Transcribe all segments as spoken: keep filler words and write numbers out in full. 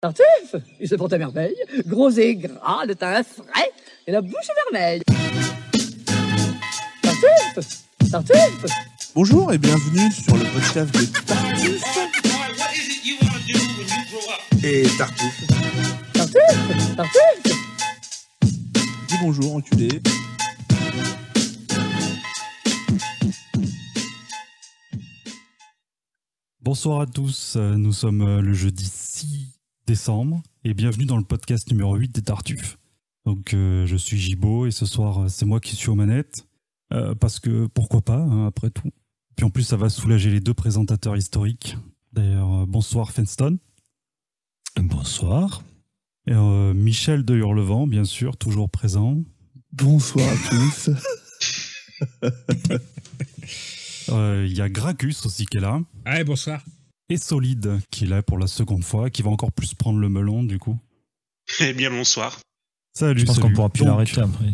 Tartuffe, il se porte à merveille, gros et gras, le teint frais et la bouche vermeille. Tartuffe, Tartuffe. Bonjour et bienvenue sur le podcast de Tartuffe et Tartuffe. Tartuffe, Tartuffe. Dis bonjour, enculé. Bonsoir à tous, nous sommes le jeudi six décembre et bienvenue dans le podcast numéro huit des Tartuffes. Donc euh, je suis Gibo et ce soir c'est moi qui suis aux manettes, euh, parce que pourquoi pas, hein, après tout. Puis en plus ça va soulager les deux présentateurs historiques. D'ailleurs, euh, bonsoir Fenston. Bonsoir. Et euh, Michel de Hurlevent, bien sûr, toujours présent. Bonsoir à tous. Il euh, y a Gracchus aussi qui est là. Allez, bonsoir. Et Solide qui est là pour la seconde fois, qui va encore plus prendre le melon du coup. Eh bien, bonsoir. Salut, Je pense salut. qu'on pourra plus Donc, l'arrêter après.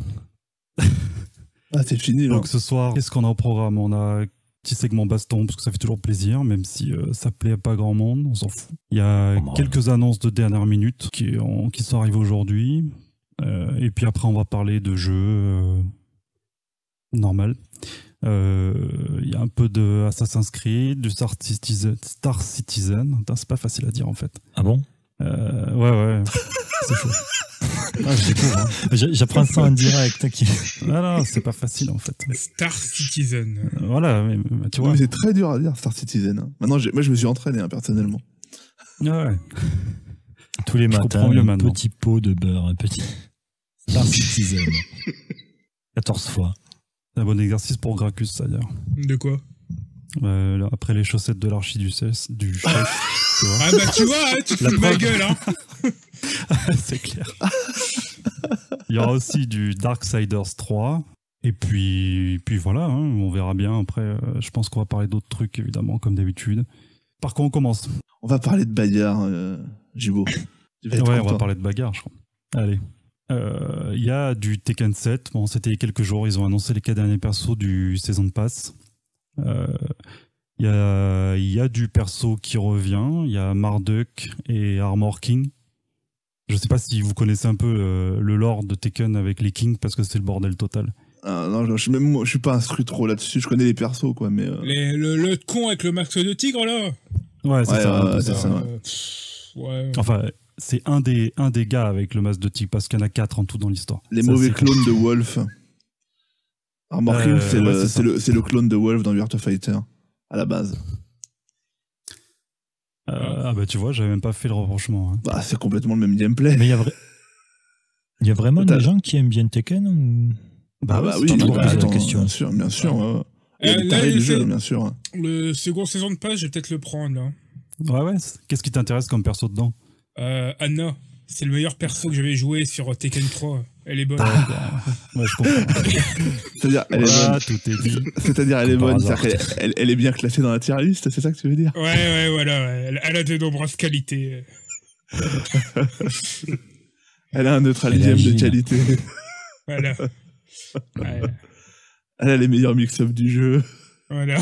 Ah, c'est fini là. Donc ce soir, qu'est-ce qu'on a au programme? On a un petit segment baston, parce que ça fait toujours plaisir, même si euh, ça plaît à pas grand monde, on s'en fout. Il y a Oh, quelques annonces de dernière minute qui, ont, qui sont arrivées aujourd'hui. Euh, et puis après, on va parler de jeux euh, normal. Euh, Il y a un peu de Assassin's Creed, du Star Citizen. Star Citizen. Attends, c'est pas facile à dire en fait. Ah bon? Euh, ouais, ouais. C'est chaud. Ah, je découvre. Hein. J'apprends ça en direct. Okay. Non, non, c'est pas facile en fait. Star Citizen. Euh, voilà, mais, mais tu Ouais, vois. mais c'est très dur à dire Star Citizen. hein. Maintenant, j'ai- moi je me suis entraîné hein, personnellement. Ouais. Tous les Je matins, comprends mieux un maintenant. petit pot de beurre, un petit Star Citizen. quatorze fois. C'est un bon exercice pour Gracchus, ça d'ailleurs. De quoi? Euh, là, après les chaussettes de l'archi du, cesse- du chef, tu vois. Ah bah tu vois, hein, tu te La fous de ma preuve. gueule, hein. C'est clair. Il y aura aussi du Darksiders trois. Et puis, puis voilà, hein, on verra bien. Après, euh, je pense qu'on va parler d'autres trucs, évidemment, comme d'habitude. Par contre, on commence. On va parler de bagarre, euh, Gibo. Tu vas être Ouais, on va content. parler de bagarre, je crois. Allez. Euh, Il y a du Tekken sept. Bon, c'était il y a quelques jours. Ils ont annoncé les quatre derniers persos du Season Pass. Euh, Il y, a, il y a du perso qui revient. Il y a Marduk et Armor King. Je sais pas si vous connaissez un peu euh, le lore de Tekken avec les Kings, parce que c'est le bordel total. Ah, non, je, je suis même moi, je suis pas instruit trop là-dessus. Je connais les persos quoi, mais. euh, Les- le, le con avec le masque de tigre, là. Ouais, c'est Ouais, ça. un ouais, peu c'est ça. ça. ouais. Euh, pff, ouais. Enfin, c'est un des, un des gars avec le masque de tigre, parce qu'il y en a quatre en tout dans l'histoire. Les Ça, mauvais c'est- clones de Wolf. Armor King, Euh, c'est ouais, le, c'est c'est ça. le, c'est le clone de Wolf dans Virtua Fighter à la base. Euh, ah bah tu vois, j'avais même pas fait le rapprochement. hein. Bah, c'est complètement le même gameplay. Mais il y a, vra- il y a vraiment T'as- des gens qui aiment bien Tekken ou... Ah bah c'est oui, pas mal. toujours bah, poser la attends, question. bien sûr, bien sûr. ouais, ouais. Il y a Euh, des là, tarés du c'est- jeu, bien sûr. hein. Le second saison de passe, je vais peut-être le prendre, là. Ouais, ouais. c'est- Qu'est-ce qui t'intéresse comme perso dedans? Euh, Anna, c'est le meilleur perso que j'avais joué sur Tekken trois. Elle est bonne. Ouais, je comprends. C'est-à-dire, elle est Voilà, bonne. tout est dit. C'est-à-dire, elle est Comme par bonne. hasard. C'est-à-dire qu'elle elle, elle est bien classée dans la tier list, c'est ça que tu veux dire? Ouais, ouais, voilà. ouais. Elle, elle a de nombreuses qualités. Elle a un Elle est neutralium de agile. qualité. Voilà. Ouais, Elle a les meilleurs mix-up du jeu. voilà.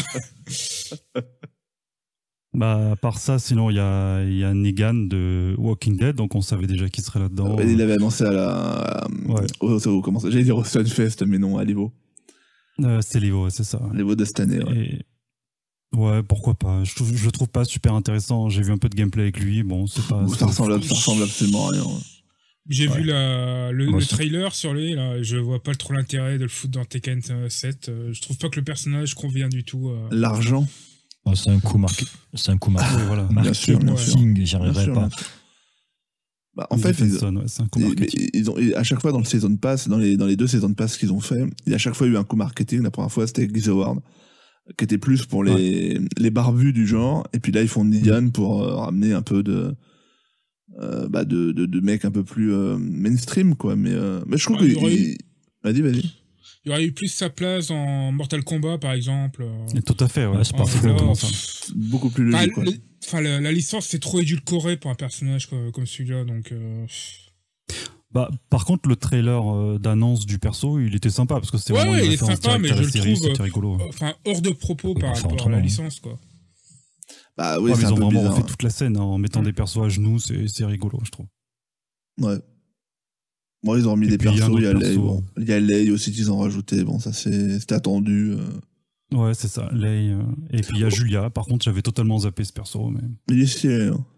Bah, à part ça, sinon, il y a, il y a Negan de Walking Dead, donc on savait déjà qu'il serait là-dedans. Il l'avait annoncé à la. à- Ouais. au, au- comment ça- J'allais dire au Sunfest, mais non, à l'Evo. Euh, c'est Livo, ouais, c'est ça. L'Evo de cette année. Ouais. Et... Ouais, pourquoi pas. Je, trouve, je le trouve pas super intéressant. J'ai vu un peu de gameplay avec lui. Bon, c'est pas. Ouh, c'est ça, pas- ressemble, ça ressemble absolument à rien. ouais. J'ai Ouais. vu la, le, Moi le aussi. trailer sur lui, là. Je vois pas trop l'intérêt de le foutre dans Tekken sept. Euh, Je trouve pas que le personnage convient du tout. euh. L'argent, Oh, c'est un coup marqué. C'est un coup marqué. Ouais, voilà. Bien sûr, bien sûr. Marketing, bien j'arriverai sûr. pas. bien sûr. Bah, en fait, ils, Stephenson, ouais, c'est un coup ils- marketing. ils ont, à chaque fois dans le Season Pass, dans les, dans les deux Season Pass qu'ils ont fait, il y a à chaque fois eu un coup marketing. La première fois, c'était Geese Award, qui était plus pour les, les barbus du genre. Et puis là, ils font Negan pour euh, ramener un peu de. Euh, bah de, de, de mecs un peu plus euh, mainstream, quoi. Mais, euh, mais je trouve Ouais, que. il y aurait il- eu- Vas-y, vas-y. Il y aurait eu plus sa place en Mortal Kombat, par exemple. euh. Et tout à fait, ouais. Ouais, c'est En pas c'est faux. exactement ça. pff, Beaucoup plus Enfin, logique, quoi. le- enfin, la, la licence, c'est trop édulcoré pour un personnage comme, comme celui-là, donc... euh, Bah, par contre, le trailer euh, d'annonce du perso, il était sympa parce que c'était Ouais, vraiment ouais, une il est référence sympa, directe mais à la je le série, trouve, c'était rigolo. ouais. Enfin, hors de propos On peut par pas faire rapport à la autrement. licence, quoi. Bah oui, Ouais, mais c'est ils un ont peu vraiment bizarre. refait toute la scène hein, en mettant des persos à genoux, c'est c'est rigolo, je trouve. Ouais. Bon, ils ont remis Et des puis, il y a persos, un il y a autre Lei, perso. bon. Il y a Lei aussi qu'ils ont rajouté, bon, ça c'est- c'était attendu. euh. Ouais, c'est ça, Lei. euh, Et puis il y a Julia, par contre, j'avais totalement zappé ce perso. Mais... Il est stylé, hein.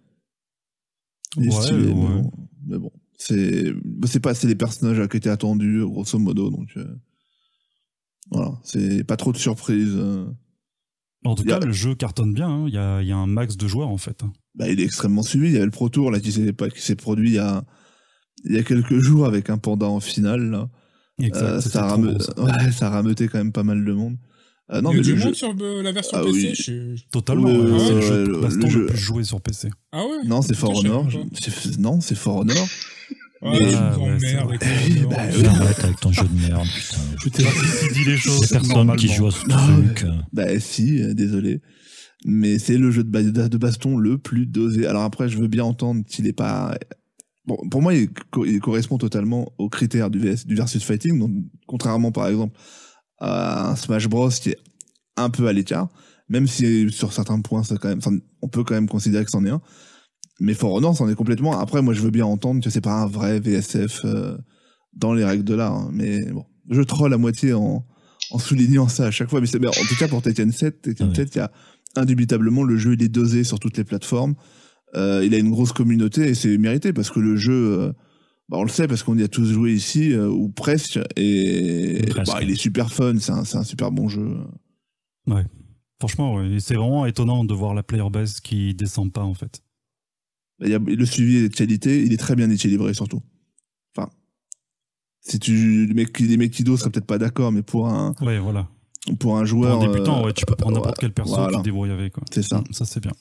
Il est Ouais, stylé, mais ouais. bon. Mais bon. C'est bah, c'est pas c'est des personnages qui étaient attendus, grosso modo, donc. euh, Voilà, c'est pas trop de surprises. euh. En tout Il y a- cas, le jeu cartonne bien, hein. il y, a, il y a un max de joueurs en fait. Bah, il est extrêmement suivi. Il y avait le Pro Tour là qui s'est pas- qui s'est produit il y a il y a quelques jours avec un panda en finale. Là. Exact, Euh, c'était ça, a trop rame- bon, ça. ouais, ça a rameuté quand même pas mal de monde. Euh, non, Il y a mais du le monde jeu... sur euh, la version Ah P C. oui. je- Totalement, Ouais, ouais, ouais, c'est le ouais, jeu le- de baston le le, jeu- plus joué sur P C. Ah ouais. Non, c'est Putain, For je savais Honor. pas. je- c'est- Non, c'est For Honor. Ah, Mais- tu me Ah, ouais, emmerdes c'est avec vrai. les Bah, Honor. oui. Arrête avec ton jeu de merde, putain. Écoutez, Il dit les Il choses. y a personne qui normalement. joue à ce Non, truc. bah si, euh, désolé. Mais c'est le jeu de, ba- de baston le plus dosé. Alors après, je veux bien entendre qu'il est pas... Bon, pour moi, il, co- il correspond totalement aux critères du, V S, du versus fighting. Donc, contrairement, par exemple, à un Smash Bros qui est un peu à l'écart, même si sur certains points, ça quand même, enfin, on peut quand même considérer que c'en est un. Mais For Honor, c'en est complètement. Après, moi, je veux bien entendre que c'est pas un vrai V S F euh, dans les règles de l'art. Hein. Mais bon, je troll à moitié en, en soulignant ça à chaque fois. Mais, c'est- mais en tout cas, pour Tekken sept, Tekken Ouais. sept, il y a indubitablement le jeu, il est dosé sur toutes les plateformes. Euh, il a une grosse communauté et c'est mérité parce que le jeu, euh, bah, on le sait parce qu'on y a tous joué ici euh, ou presque et Presque. bah, il est super fun. C'est un, c'est un super bon jeu. Franchement, ouais. Et c'est vraiment étonnant de voir la player base qui descend pas en fait. Il y a, le suivi est de qualité, il est très bien équilibré surtout. Enfin, si tu les mecs, les mecs qui dosent seraient peut-être pas d'accord, mais pour un Ouais, voilà. pour un Pour joueur un débutant, euh, ouais, tu peux prendre ouais, n'importe quel perso, voilà. tu te débrouilles avec. Quoi. C'est ça. Mm, ça, c'est bien.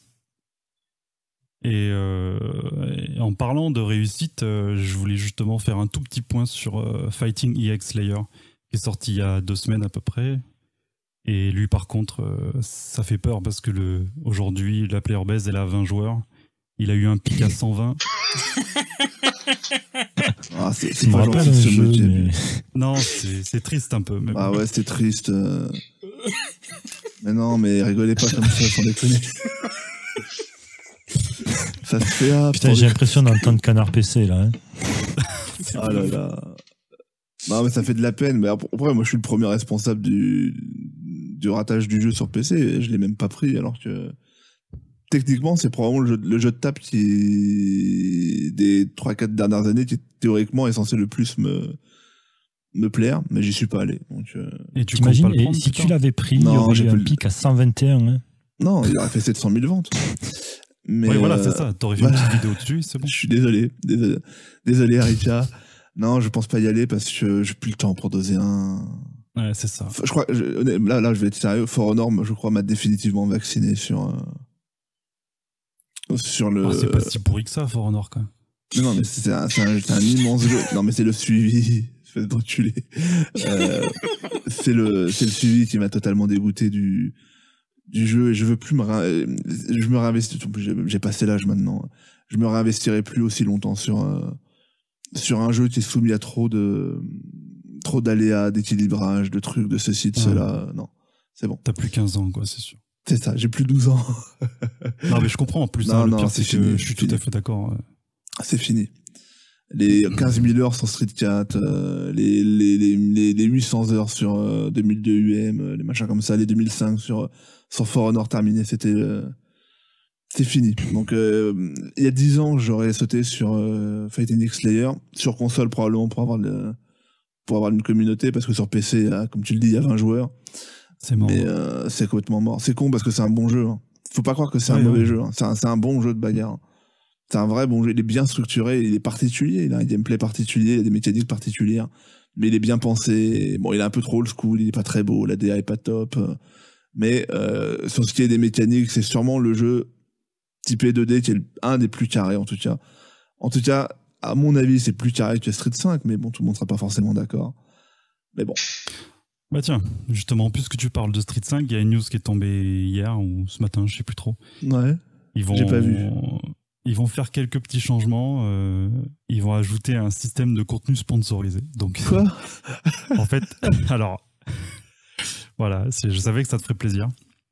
Et, euh, et en parlant de réussite, euh, je voulais justement faire un tout petit point sur euh, Fighting E X Slayer, qui est sorti il y a deux semaines à peu près. Et lui, par contre, euh, ça fait peur parce que le, aujourd'hui, la player base, elle a vingt joueurs. Il a eu un pic à cent vingt. Ah, c'est Ça c'est me pas rappelle gentil un de se jeu, moquer. mais... Non, c'est c'est triste un peu. Mais bon. Ah ouais, c'était triste. euh. Mais non, mais rigolez pas comme ça, sans déconner. Ça se fait ah, Putain, pour j'ai des- l'impression d'entendre Canard P C, là. Hein. Ah là là. Non, mais ça fait de la peine. Mais après, moi, je suis le premier responsable du, du ratage du jeu sur P C. Je l'ai même pas pris, alors que techniquement, c'est probablement le jeu, le jeu de table qui, des trois quatre dernières années, qui théoriquement est censé le plus me, me plaire, mais j'y suis pas allé. Donc, euh, Et tu comptes pas T'imagines, le et prendre, si putain tu l'avais pris, il y Non, aurait j'ai eu pas un le- pic à cent vingt et un. Hein. non, il aurait fait sept cent mille ventes. Mais Ouais, voilà, euh, c'est ça. T'aurais fait voilà. une petite vidéo dessus, c'est bon. Je suis désolé. Désolé, désolé Aricha. Non, je pense pas y aller parce que j'ai plus le temps pour doser un. Ouais, c'est ça. Je crois, je- honnêtement, là, là, je vais être sérieux. For Honor, je crois, m'a définitivement vacciné sur, euh, sur le. Oh, c'est pas si pourri que ça, For Honor, quoi. Mais non, mais c'est un, c'est un, c'est un immense jeu. Non, mais c'est le suivi. Espèce d'enculé. Euh, c'est le, c'est le suivi qui m'a totalement dégoûté du, du jeu et je veux plus me, ré- je me réinvestir. J'ai j'ai passé l'âge maintenant. Je me réinvestirai plus aussi longtemps sur, euh, sur un jeu qui est soumis à trop de, trop d'aléas, d'équilibrage, de trucs, de ceci, de Ouais. cela. Non, c'est bon. T'as plus quinze ans, quoi, c'est sûr. C'est ça. J'ai plus douze ans. Non, mais je comprends en plus. Non, hein, le non, pire, c'est c'est que fini, je suis c'est tout à fini. fait d'accord. euh. C'est fini. Les quinze mille heures sur Street quatre, euh, les, les, les, les, les huit cents heures sur euh, deux mille deux U M, euh, les machins comme ça, les deux mille cinq sur, euh, sur For Honor terminé, c'était euh, c'est fini. Donc euh, il y a dix ans, j'aurais sauté sur euh, Fighting X Slayer, sur console probablement pour avoir, le, pour avoir une communauté, parce que sur P C, là, comme tu le dis, il y a vingt joueurs, C'est mort. mais euh, c'est complètement mort. C'est con parce que c'est un bon jeu. Hein. Faut pas croire que c'est Ouais, un mauvais ouais. jeu. Hein. C'est un, c'est un bon jeu de bagarre. C'est un vrai bon jeu. Il est bien structuré, il est particulier, il a un gameplay particulier, il a des mécaniques particulières, mais il est bien pensé. Bon, il est un peu trop old school, il est pas très beau, la D A est pas top. Mais euh, sur ce qui est des mécaniques, c'est sûrement le jeu typé deux D qui est le- un des plus carrés en tout cas. En tout cas, à mon avis, c'est plus carré que Street cinq, mais bon, tout le monde sera pas forcément d'accord. Mais bon. Bah tiens, justement, puisque tu parles de Street cinq, il y a une news qui est tombée hier ou ce matin, je sais plus trop. Ouais. Ils vont, J'ai pas vu. Ils vont faire quelques petits changements. euh, ils vont ajouter un système de contenu sponsorisé. Donc, Quoi? en fait, alors, voilà, c'est- je savais que ça te ferait plaisir.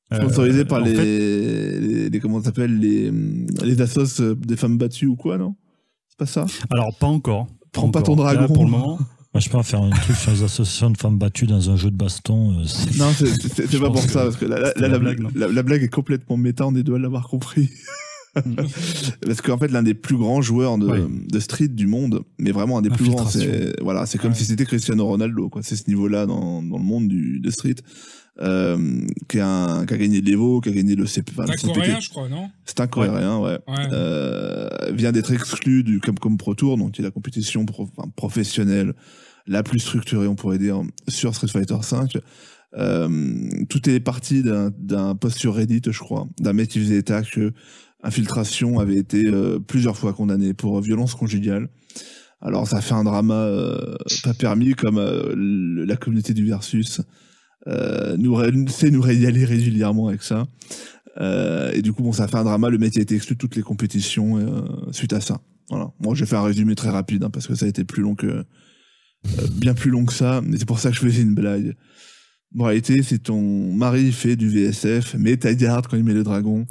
Sponsorisé euh, par les, fait... les, les comment ça s'appelle les les assos des femmes battues ou quoi, non? C'est pas ça? Alors pas encore. Prends pas ton dragon Là, pour le moment. Moi, je peux faire un truc sur les associations de femmes battues dans un jeu de baston. Euh, non, c'est, c'est, c'est pas pour ça, parce que la, la, la, la, blague, la, la blague est complètement méta, on est deux à l'avoir compris. Parce qu'en fait, l'un des plus grands joueurs de, ouais. de street du monde, mais vraiment un des plus grands, c'est, voilà, c'est comme ouais. si c'était Cristiano Ronaldo, quoi. C'est ce niveau-là dans, dans le monde du, de street. Euh, qui, a un, qui a gagné l'Evo, qui a gagné le C P. Enfin, c'est un coréen, je crois, non? C'est un coréen, ouais. ouais. Euh, vient d'être exclu du Capcom Pro Tour, donc qui est la compétition pro, enfin, professionnelle la plus structurée, on pourrait dire, sur Street Fighter cinq. Euh, tout est parti d'un, d'un post sur Reddit, je crois, d'un mec qui faisait état que Infiltration avait été euh, plusieurs fois condamné pour violence conjugale. Alors ça fait un drama euh, pas permis, comme euh, le, la communauté du Versus euh, nous sait nous régaler régulièrement avec ça. Euh, et du coup, bon, ça fait un drama. Le mec a été exclu de toutes les compétitions euh, suite à ça. Voilà. Moi, je vais faire un résumé très rapide hein, parce que ça a été plus long que euh, bien plus long que ça. Mais c'est pour ça que je faisais une blague. Bon, en réalité, si ton mari fait du V S F, mets ta garde quand il met le dragon.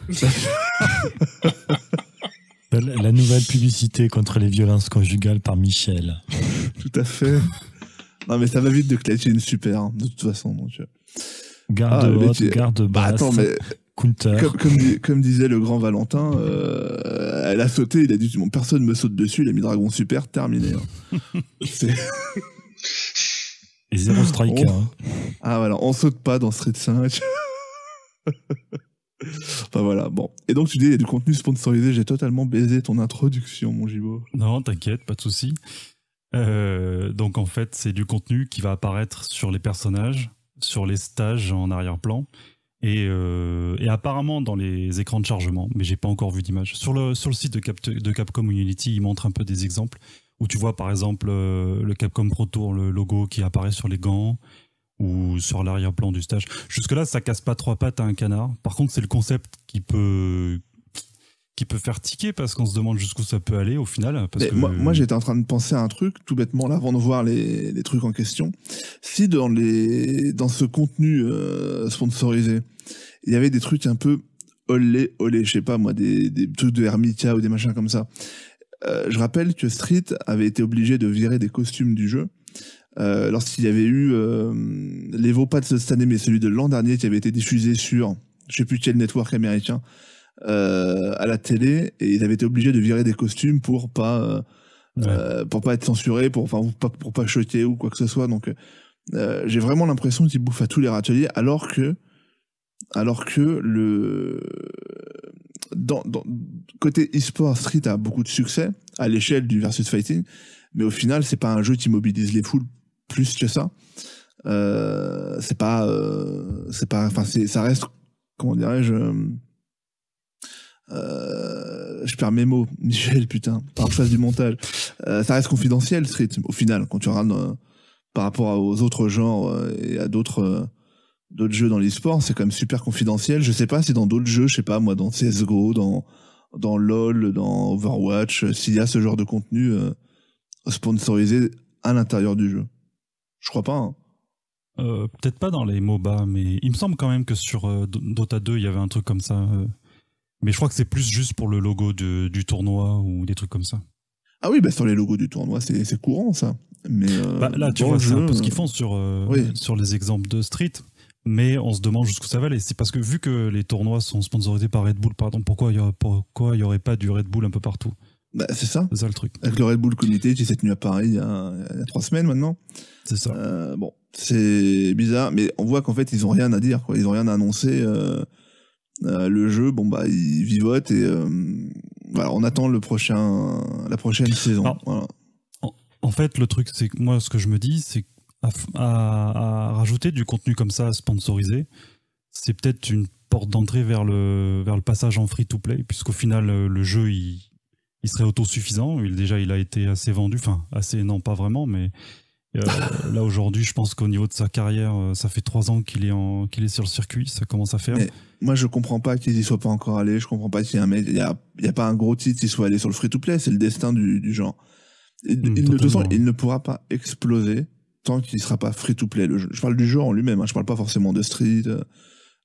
la, la nouvelle publicité contre les violences conjugales par Michel. Tout à fait. Non, mais ça va vite de clasher une super, hein, de toute façon. Donc, euh... Garde ah, haute, garde basse, bah, attends, mais counter. Comme, comme, comme disait le grand Valentin, euh, elle a sauté, il a dit bon, personne me saute dessus, il a mis dragon super, terminé. Hein. C'est... Et zéro striker. On... Hein. Ah voilà, on saute pas dans Street cinq. Enfin voilà, bon. Et donc tu dis, il y a du contenu sponsorisé, j'ai totalement baisé ton introduction, mon Gibo. Non, t'inquiète, pas de souci. Euh, donc en fait, c'est du contenu qui va apparaître sur les personnages, sur les stages en arrière-plan, et, euh, et apparemment dans les écrans de chargement, mais j'ai pas encore vu d'image. Sur le, sur le site de, Cap, de Capcom Unity, ils montrent un peu des exemples, où tu vois par exemple euh, le Capcom Pro Tour, le logo qui apparaît sur les gants, ou sur l'arrière-plan du stage. Jusque-là, ça casse pas trois pattes à un canard. Par contre, c'est le concept qui peut... qui peut faire tiquer parce qu'on se demande jusqu'où ça peut aller au final. Parce que... moi, moi, j'étais en train de penser à un truc, tout bêtement, là, avant de voir les, les trucs en question. Si dans les, dans ce contenu euh, sponsorisé, il y avait des trucs un peu olé, olé, je sais pas moi, des, des trucs de Hermitia ou des machins comme ça. Euh, je rappelle que Street avait été obligé de virer des costumes du jeu euh, lorsqu'il y avait eu euh, l'Evo, pas de cette année, mais celui de l'an dernier qui avait été diffusé sur, je sais plus quel network américain, Euh, à la télé, et ils avaient été obligés de virer des costumes pour pas euh, ouais. euh, pour pas être censurés, pour enfin pas pour pas choquer ou quoi que ce soit. Donc euh, j'ai vraiment l'impression qu'ils bouffent à tous les râteliers, alors que alors que le dans, dans côté e-sport, Street a beaucoup de succès à l'échelle du versus fighting, mais au final c'est pas un jeu qui mobilise les foules plus que ça. Euh, c'est pas euh, c'est pas enfin c'est ça reste, comment dirais-je, Euh, je perds mes mots, Michel, putain, par que je fasse du montage. Euh, ça reste confidentiel, Street, au final, quand tu regardes euh, par rapport aux autres genres euh, et à d'autres euh, d'autres jeux dans l'e-sport, c'est quand même super confidentiel. Je sais pas si dans d'autres jeux, je sais pas moi, dans C S G O, dans dans LoL, dans Overwatch, euh, s'il y a ce genre de contenu euh, sponsorisé à l'intérieur du jeu. Je crois pas. Hein. Euh, peut-être pas dans les MOBA, mais il me semble quand même que sur euh, Dota deux, il y avait un truc comme ça. Euh... Mais je crois que c'est plus juste pour le logo de, du tournoi ou des trucs comme ça. Ah oui, bah sur les logos du tournoi, c'est, c'est courant ça. Mais euh, bah là, tu vois, c'est un peu ce qu'ils font sur, euh, oui. sur les exemples de Street. Mais on se demande jusqu'où ça va aller. C'est parce que vu que les tournois sont sponsorisés par Red Bull, pardon, pourquoi il y aurait, pourquoi il y aurait pas du Red Bull un peu partout? Bah c'est ça. C'est ça le truc. Avec le Red Bull Comité qui s'est tenu à Paris il y a, il y a trois semaines maintenant. C'est ça. Euh, bon, c'est bizarre, mais on voit qu'en fait ils ont rien à dire, quoi. Ils ont rien à annoncer. Euh... Euh, le jeu, bon bah il vivote et euh, voilà, on attend le prochain, la prochaine saison. Alors, voilà. en, en fait, le truc, c'est que moi, ce que je me dis, c'est à, à, à rajouter du contenu comme ça sponsorisé, c'est peut-être une porte d'entrée vers le vers le passage en free-to-play, puisqu'au final, le jeu il, il serait autosuffisant. Il déjà, il a été assez vendu, enfin assez, non pas vraiment, mais Euh, là aujourd'hui, je pense qu'au niveau de sa carrière, ça fait trois ans qu'il est en, qu'il est sur le circuit, ça commence à faire. Mais moi, je comprends pas qu'ils y soient pas encore allés. Je comprends pas qu'il y ait un mec, il y a, il y a pas un gros titre qui soit allé sur le free-to-play. C'est le destin du, du genre. Il, mmh, il, de toute façon, il ne pourra pas exploser tant qu'il sera pas free-to-play. Le jeu. Je parle du jeu en lui-même. Hein, je parle pas forcément de Street.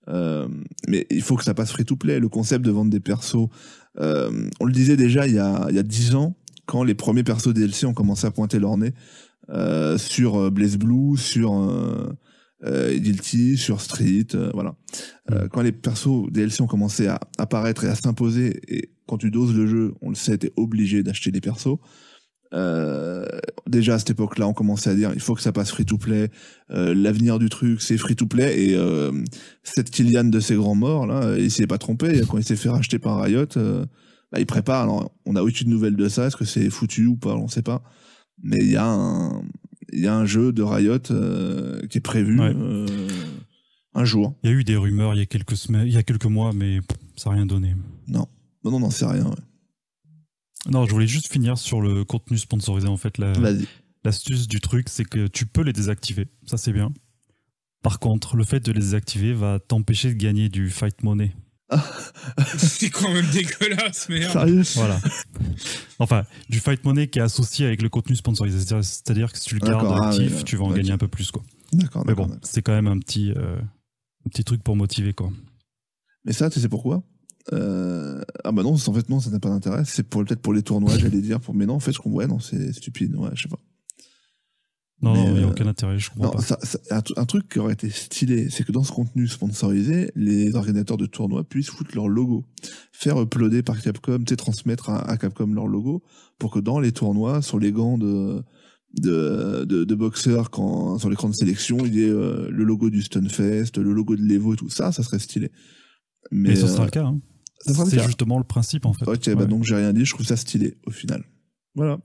Euh, mais il faut que ça passe free-to-play. Le concept de vendre des persos, euh, on le disait déjà il y a il y a dix ans quand les premiers persos D L C ont commencé à pointer leur nez euh, sur BlazBlue, sur euh, euh, Guilty, sur Street, euh, voilà. Euh, quand les persos D L C ont commencé à apparaître et à s'imposer, et quand tu doses le jeu, on le sait, t'es obligé d'acheter des persos. Euh, déjà à cette époque-là, on commençait à dire il faut que ça passe free-to-play. Euh, l'avenir du truc, c'est free-to-play. Et euh, cette Kylian de ses grands morts là, il s'est pas trompé. Quand il s'est fait racheter par Riot, euh, bah, il prépare. Alors, on a aucune nouvelle de ça. Est-ce que c'est foutu ou pas? On sait pas. Mais il y a un, il y a un jeu de Riot euh, qui est prévu Ouais. euh, un jour. Il y a eu des rumeurs il y a quelques semaines, il y a quelques mois, mais pff, ça n'a rien donné. Non, non, non, non, c'est rien. Ouais. Non, je voulais juste finir sur le contenu sponsorisé. En fait, la, Vas-y. l'astuce du truc, c'est que tu peux les désactiver. Ça, c'est bien. Par contre, le fait de les désactiver va t'empêcher de gagner du fight money. C'est quand même dégueulasse, merde. Sérieux? Voilà. Enfin, du fight money qui est associé avec le contenu sponsorisé. C'est-à-dire, c'est-à-dire que si tu le gardes D'accord, ah actif, oui, tu vas en ouais, gagner ok. un peu plus, quoi. D'accord, Mais d'accord, bon, d'accord. c'est quand même un petit, euh, un petit truc pour motiver, quoi. Mais ça, tu sais pourquoi? Euh... Ah bah non, en fait non, ça n'a pas d'intérêt. C'est pour peut-être pour les tournois, j'allais dire. Pour... Mais non, en fait, je comprends. Ouais, non, c'est stupide. Ouais, je sais pas. Non, Mais, non, il n'y a euh, aucun intérêt, je comprends Non, pas. ça, ça- un, tru- un truc qui aurait été stylé, c'est que dans ce contenu sponsorisé, les organisateurs de tournois puissent foutre leur logo, faire uploader par Capcom, tu sais, transmettre à, à Capcom leur logo, pour que dans les tournois, sur les gants de de, de, de boxeurs, quand sur l'écran de sélection, il y ait euh, le logo du Stunfest, le logo de l'Evo et tout ça, ça serait stylé. Mais, Mais ce sera euh, le cas. Hein. ça sera le C'est cas. justement le principe, en fait. Ok, Ouais. bah donc j'ai rien dit, je trouve ça stylé au final. Voilà.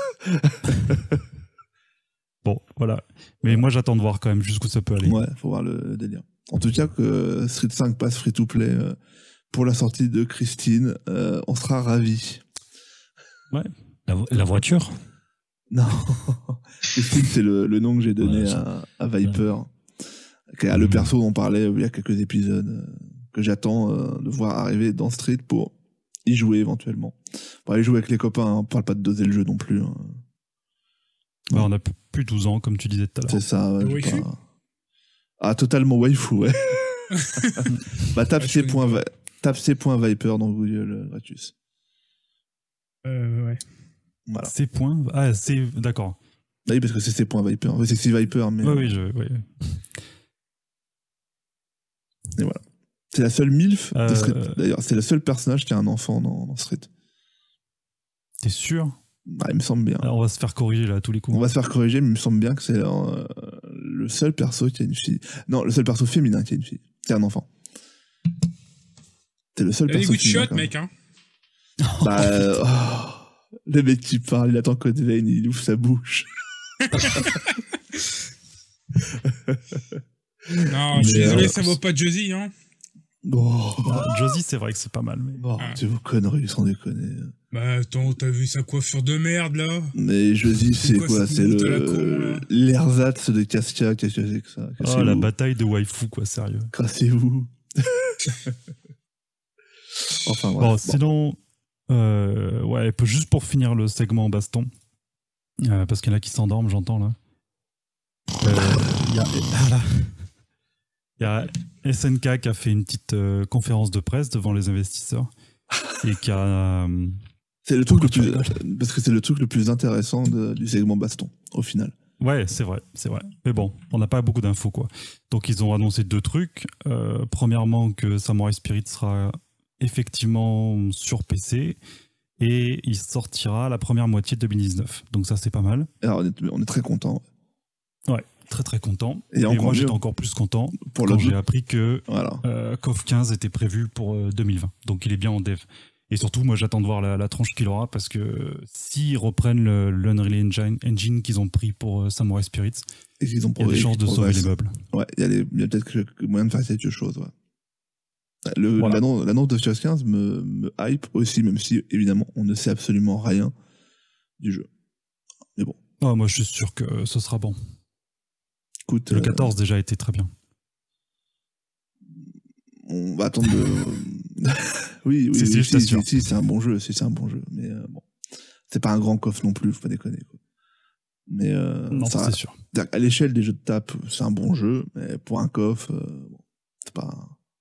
Bon, voilà. Mais moi, j'attends de voir quand même jusqu'où ça peut aller. Ouais, faut voir le, le délire. En tout cas, que Street cinq passe free to play euh, pour la sortie de Christine, euh, on sera ravis. La, vo- la voiture. Non, Christine, c'est le, le nom que j'ai donné Ouais, à, à Viper, qui est le perso dont on parlait il y a quelques épisodes, euh, que j'attends euh, de voir arriver dans Street pour y jouer éventuellement. Pour aller jouer avec les copains, hein, on parle pas de doser le jeu non plus. Hein. Bah, on a p- plus douze ans, comme tu disais tout à l'heure. C'est ça. Ouais, Le j'ai waifu pas- Ah, totalement waifu, ouais. Bah, tape Ouais, je ses connais points, pas. Vi- tape ses points Viper dans Google, Gratus. Euh, ouais. Voilà. Ces points. Ah, c'est. D'accord. Ah oui, parce que c'est ses points Viper. Oui, c'est Sexy Viper, mais. Oui, oui, je. Oui. Et voilà. C'est la seule MILF de Euh, Street. D'ailleurs, c'est le seul personnage qui a un enfant dans, dans Street. T'es sûr? Bah, il me semble bien. Alors, on va se faire corriger là à tous les coups. On va se faire corriger, mais il me semble bien que c'est euh, le seul perso qui a une fille. Non, le seul perso féminin qui a une fille. Qui a un enfant. C'est le seul Il a des perso goûts de féminin. shot, quand même. mec, hein. Bah, euh, oh, le mec qui parle, il attend Code Vein, il ouvre sa bouche. Non, je suis Mais, désolé, euh, ça vaut pas Josie, hein. Oh, Ah, Josie, c'est vrai que c'est pas mal. Mais... oh Ah. c'est vos conneries, sans déconner. Bah attends, t'as vu sa coiffure de merde, là? Mais je dis, C'est c'est quoi quoi? cette C'est minute à la le con, là l'ersatz de Castia. Qu'est-ce que c'est que ça? Oh, Cassez-vous. la bataille de waifu, quoi, sérieux. Cassez-vous. Enfin, bref. Bon, Bon. sinon, euh, ouais, peu- juste pour finir le segment baston, euh, parce qu'il y en a qui s'endorment, j'entends là. Euh, Il y a, ah, là. Il y a S N K qui a fait une petite euh, conférence de presse devant les investisseurs et qui a. euh, C'est le truc le Pourquoi tu plus, parce que c'est le truc le plus intéressant de- du segment baston, au final. Ouais, c'est vrai, c'est vrai. Mais bon, on n'a pas beaucoup d'infos, quoi. Donc, ils ont annoncé deux trucs. Euh, premièrement, que Samurai Spirit sera effectivement sur P C et il sortira la première moitié de deux mille dix-neuf. Donc, ça, c'est pas mal. Alors, on est, on est très content. Ouais, très très content. Et Et, encore moi, mieux. j'étais encore plus content Pour quand le j'ai appris que Voilà. euh, C O F quinze était prévu pour euh, deux mille vingt. Donc, il est bien en dev. Et surtout, moi, j'attends de voir la, la tranche qu'il aura parce que euh, s'ils reprennent le- l'Unreal Engine, Engine qu'ils ont pris pour euh, Samurai Spirits, Et qu'ils ont il y a des progressé, chances de qu'ils sauver les progressent. meubles. Ouais, il y a, les- il y a peut-être que- que moyen de faire quelque chose. Ouais. Le- Voilà. L'annonce l'annonce de F quinze me, me hype aussi, même si évidemment on ne sait absolument rien du jeu. Mais bon, Ah, moi, je suis sûr que ce sera bon. écoute, Le euh, quatorze déjà était très bien. on va attendre de. oui, oui, Si, oui, si, je t'assure. si, si, c'est un bon jeu, si, c'est un bon jeu. Mais euh, bon, c'est pas un grand coffre non plus, faut pas déconner. Quoi. Mais euh, Non, ça, c'est sûr. à l'échelle des jeux de tape, c'est un bon jeu, mais pour un coffre, euh, bon, c'est pas.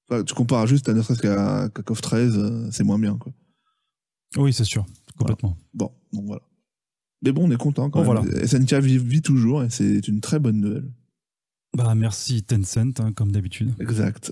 Enfin, tu compares juste à ne serait-ce qu'à qu'à KOF treize, euh, c'est moins bien, quoi. Oui, c'est sûr, complètement. Voilà. Bon, donc voilà. Mais bon, on est content quand Bon, même. voilà. S N K vit, vit toujours et c'est une très bonne nouvelle. Bah, merci Tencent, hein, comme d'habitude. Exact.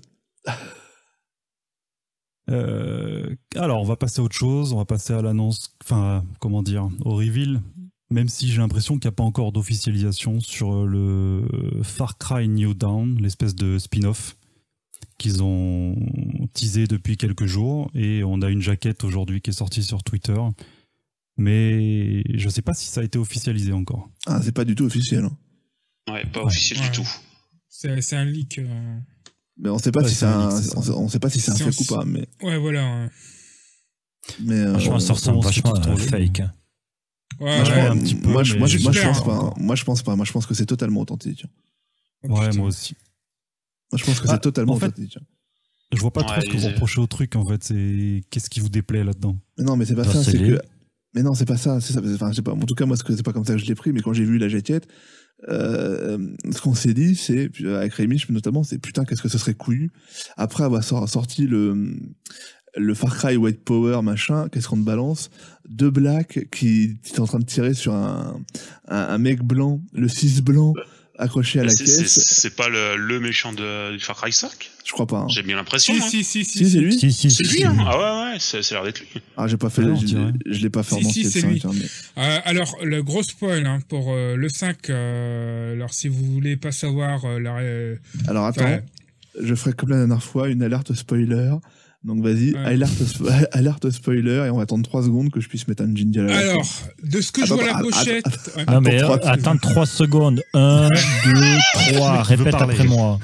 Euh, alors, on va passer à autre chose. On va passer à l'annonce, enfin, comment dire, au reveal. Même si j'ai l'impression qu'il n'y a pas encore d'officialisation sur le Far Cry New Dawn, l'espèce de spin-off qu'ils ont teasé depuis quelques jours. Et on a une jaquette aujourd'hui qui est sortie sur Twitter. Mais je ne sais pas si ça a été officialisé encore. Ah, c'est pas du tout officiel. Hein. Ouais, pas Ouais. officiel Ouais. du tout. C'est c'est un leak. euh, Mais on sait pas Ouais, si c'est c'est un un, leak, c'est ça. on, sait, on sait pas si c'est un C'est un- fake ou pas, mais, Ouais, voilà. hein. mais euh, Franchement, ça ressemble on se vachement retrouve à un trop fake. Ouais, moi, je Ouais, ouais. pense- un petit peu, moi, je, mais moi, je, moi, je j'espère, pense pas. encore. Moi, je pense pas. Moi, je pense que c'est totalement authentique. Oh, Ouais, putain. moi aussi. Moi, je pense que Ah, c'est totalement en fait- authentique. Je vois pas Ouais, trop ce que vous les- reprochez au truc, en fait. C'est qu'est-ce qui vous déplaît là-dedans? Mais non, mais c'est pas Bah, ça. c'est C'est les- que. Mais non, c'est pas ça. C'est ça. Enfin, je sais pas. En tout cas, moi, c'est pas comme ça que je l'ai pris. Mais quand j'ai vu la jaquette, euh, ce qu'on s'est dit, c'est avec Rémi notamment, c'est putain, qu'est-ce que ce serait couillu après avoir sor- sorti le le Far Cry White Power machin. Qu'est-ce qu'on te balance? Deux blacks qui qui sont en train de tirer sur un un, un mec blanc, le six blanc accroché à la C'est- c'est- caisse. C'est pas le, le méchant de, du Far Cry cinq? Je crois pas. Hein. J'ai bien l'impression. Si, hein. si, si, si. Si, c'est lui. Si, si, C'est si. lui, hein. Ah ouais, ouais, c'est c'est l'air d'être lui. Ah, j'ai pas fait. Ouais, on je dirait. je l'ai pas fait en Si, entier si, le c'est cinq, lui. hein, mais- Euh, alors, le gros spoil hein, pour euh, le cinq. euh, alors, si vous voulez pas savoir euh, la. euh, Alors attends, enfin, je ferai comme la dernière fois une alerte spoiler. Donc vas-y, Ouais. alerte, spo- alerte spoiler et on va attendre trois secondes que je puisse mettre un jingle à la alors, fin. de ce que je Attends, vois à la attends, pochette. ouais. Non, mais Attends, euh, trois- attends trois secondes. un, deux, trois. Je veux Répète parler. après moi.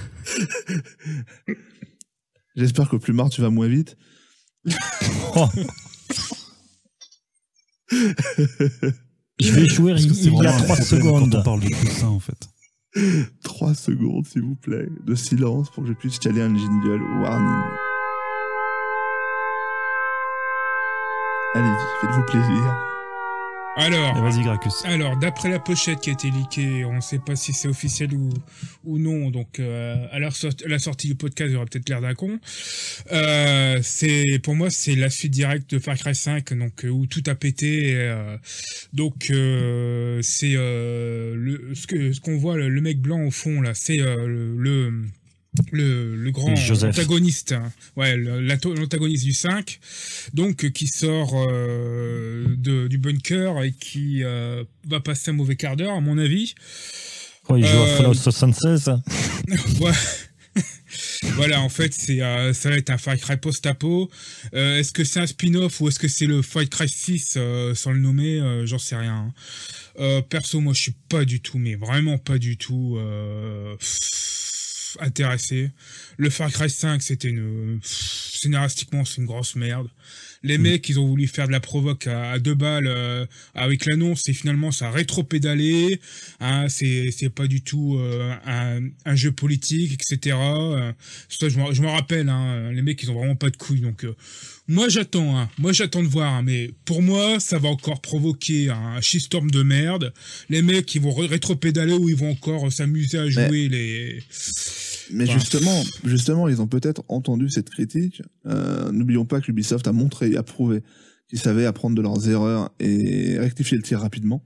J'espère qu'au plus marre tu vas moins vite. Oh. Je vais jouer Parce il, que c'est il y vraiment a un trois problème quand on secondes. parle de tout ça, en fait. Trois secondes s'il vous plaît, de silence pour que je puisse caler un jingle warning. Allez-y, faites-vous plaisir. Alors, Et vas-y, Gracchus. Alors, d'après la pochette qui a été leakée, on ne sait pas si c'est officiel ou, ou non, donc euh, à, la sorti- à la sortie du podcast, j'aurais peut-être l'air d'un con. Euh, c'est, pour moi, c'est la suite directe de Far Cry cinq, donc euh, où tout a pété. et, euh, donc, euh, c'est euh, le, ce que ce qu'on voit, le, le mec blanc au fond là, c'est euh, le, le le, le grand Joseph. antagoniste, hein. ouais, le- l'ato- l'antagoniste du cinq, donc euh, qui sort euh, de, du bunker et qui euh, va passer un mauvais quart d'heure, à mon avis. Oh, il joue à Euh, Fallout soixante-seize. Ouais. Voilà, en fait, c'est euh, ça va être un Far Cry post-apo. Euh, est-ce que c'est un spin-off ou est-ce que c'est le Far Cry six euh, sans le nommer euh, J'en sais rien. hein. Euh, perso, moi, je suis pas du tout, mais vraiment pas du tout euh, pff, intéressé. Le Far Cry cinq, c'était une pff, scénaristiquement, c'est une grosse merde. Les Mm. mecs, ils ont voulu faire de la provoque à, à deux balles euh, avec l'annonce et finalement ça a rétro-pédalé. Hein, c'est c'est pas du tout euh, un, un jeu politique, et cetera. Euh, ça, je m'en je m'en rappelle. Hein, les mecs, ils ont vraiment pas de couilles. Donc euh, moi j'attends. Hein, moi j'attends de voir. Hein, mais pour moi, ça va encore provoquer un shitstorm de merde. Les mecs, ils vont ré- rétro-pédaler ou ils vont encore s'amuser à jouer les. Mais Enfin, justement, justement, ils ont peut-être entendu cette critique. Euh, N'oublions pas que Ubisoft a montré et a prouvé qu'ils savaient apprendre de leurs erreurs et rectifier le tir rapidement.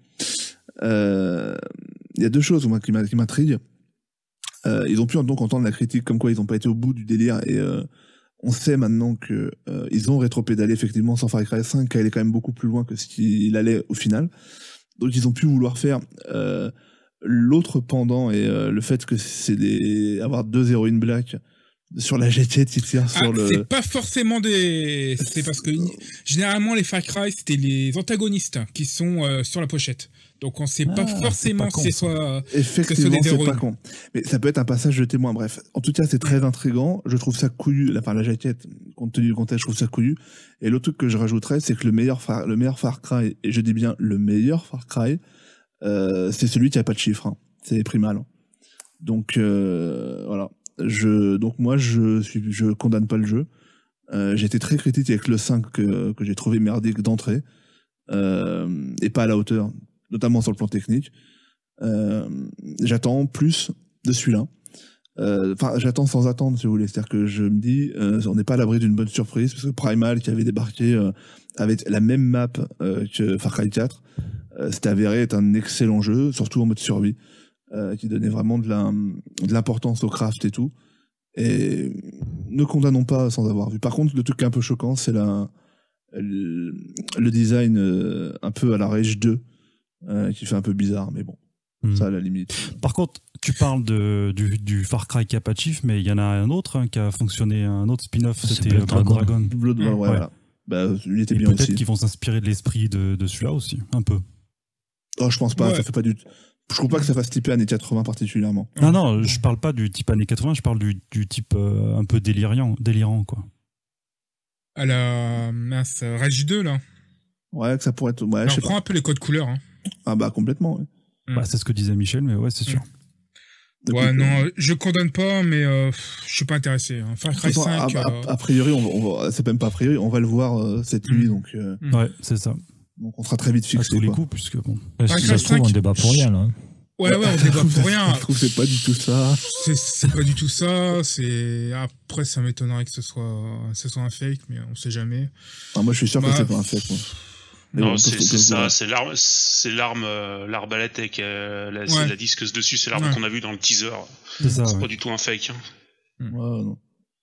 Euh, Il y a deux choses moi, qui m'a- qui m'intriguent. Euh, ils ont pu donc entendre la critique comme quoi ils n'ont pas été au bout du délire et euh, on sait maintenant que euh, ils ont rétro-pédalé effectivement sans Far Cry cinq, qui allait quand même beaucoup plus loin que ce qu'il allait au final. Donc ils ont pu vouloir faire euh, l'autre pendant et euh, le fait que c'est des avoir deux héroïnes black sur la jaquette qui tirent Ah, sur le. c'est pas forcément des. C'est parce que généralement les Far Cry c'était les antagonistes qui sont euh, sur la pochette. Donc on sait pas Ah, forcément c'est pas con, si c'est ça. soit. Effectivement, des c'est pas héroïnes. con. Mais ça peut être un passage de témoin. Bref, en tout cas, c'est très intriguant. Je trouve ça couillu. La, enfin, la jaquette, compte tenu du contexte, je trouve ça couillu. Et l'autre truc que je rajouterais, c'est que le meilleur Far, le meilleur Far Cry, et je dis bien le meilleur Far Cry, euh, c'est celui qui a pas de chiffres. Hein. C'est Primal. Donc euh, voilà. Je, donc moi, je suis, je condamne pas le jeu. Euh, j'ai été très critique avec le cinq que, que j'ai trouvé merdique d'entrée euh, et pas à la hauteur, notamment sur le plan technique. Euh, j'attends plus de celui-là. Enfin, euh, j'attends sans attendre, si vous voulez. C'est-à-dire que je me dis, euh, on n'est pas à l'abri d'une bonne surprise, parce que Primal, qui avait débarqué euh, avec la même map euh, que Far Cry quatre, euh, c'était avéré être un excellent jeu, surtout en mode survie, euh, qui donnait vraiment de la, de l'importance au craft et tout. Et ne condamnons pas sans avoir vu. Par contre, le truc qui est un peu choquant, c'est la, le, le design euh, un peu à la Rage deux, euh, qui fait un peu bizarre, mais bon. Mmh. Ça, à la limite. Par contre, tu parles de, du, du Far Cry qui a pas de chiffre, mais il y en a un autre hein, qui a fonctionné, un autre spin-off, c'était Blood Dragon. Dragon. Blood, ouais, ouais, ouais. Voilà. Bah, il était Et bien aussi. Peut-être qu'ils vont s'inspirer de l'esprit de, de celui-là aussi, un peu. Oh, je pense pas, ouais. ça fait pas du. Je trouve pas que ça fasse typer années quatre-vingts particulièrement. Non, non, je parle pas du type années quatre-vingts, je parle du, du type euh, un peu délirant, délirant, quoi. À la mince, Rage deux, là. Ouais, que ça pourrait être. Ouais, Alors, je sais prends pas. un peu les codes couleurs. Hein. Ah, bah, complètement, ouais. Bah, c'est ce que disait Michel, mais ouais, c'est sûr. Mmh. Ouais, non, je condamne pas, mais euh, je suis pas intéressé. Hein. Far Cry cinq. A, a, euh... a priori, on va, on va, c'est même pas a priori, on va le voir euh, cette nuit, mmh. donc. Euh, ouais, c'est ça. Donc on sera très vite fixé. À tous les coups, puisque bon. Ouais, si ça se trouve, on débat pour rien, là. Ouais, ouais, on débat pour rien. Je trouve que c'est pas du tout ça. C'est, c'est pas du tout ça. C'est après, ça m'étonnerait que ce soit, ce soit un fake, mais on sait jamais. Ah, moi, je suis sûr bah, que c'est pas un fake. Moi. Non, bon, c'est, c'est ça, c'est l'arme, c'est l'arme, euh, l'arbalète avec euh, la, ouais. la disqueuse dessus, c'est l'arme ouais. qu'on a vu dans le teaser. C'est ça. C'est ouais. pas du tout un fake. Hein. Ouais, non.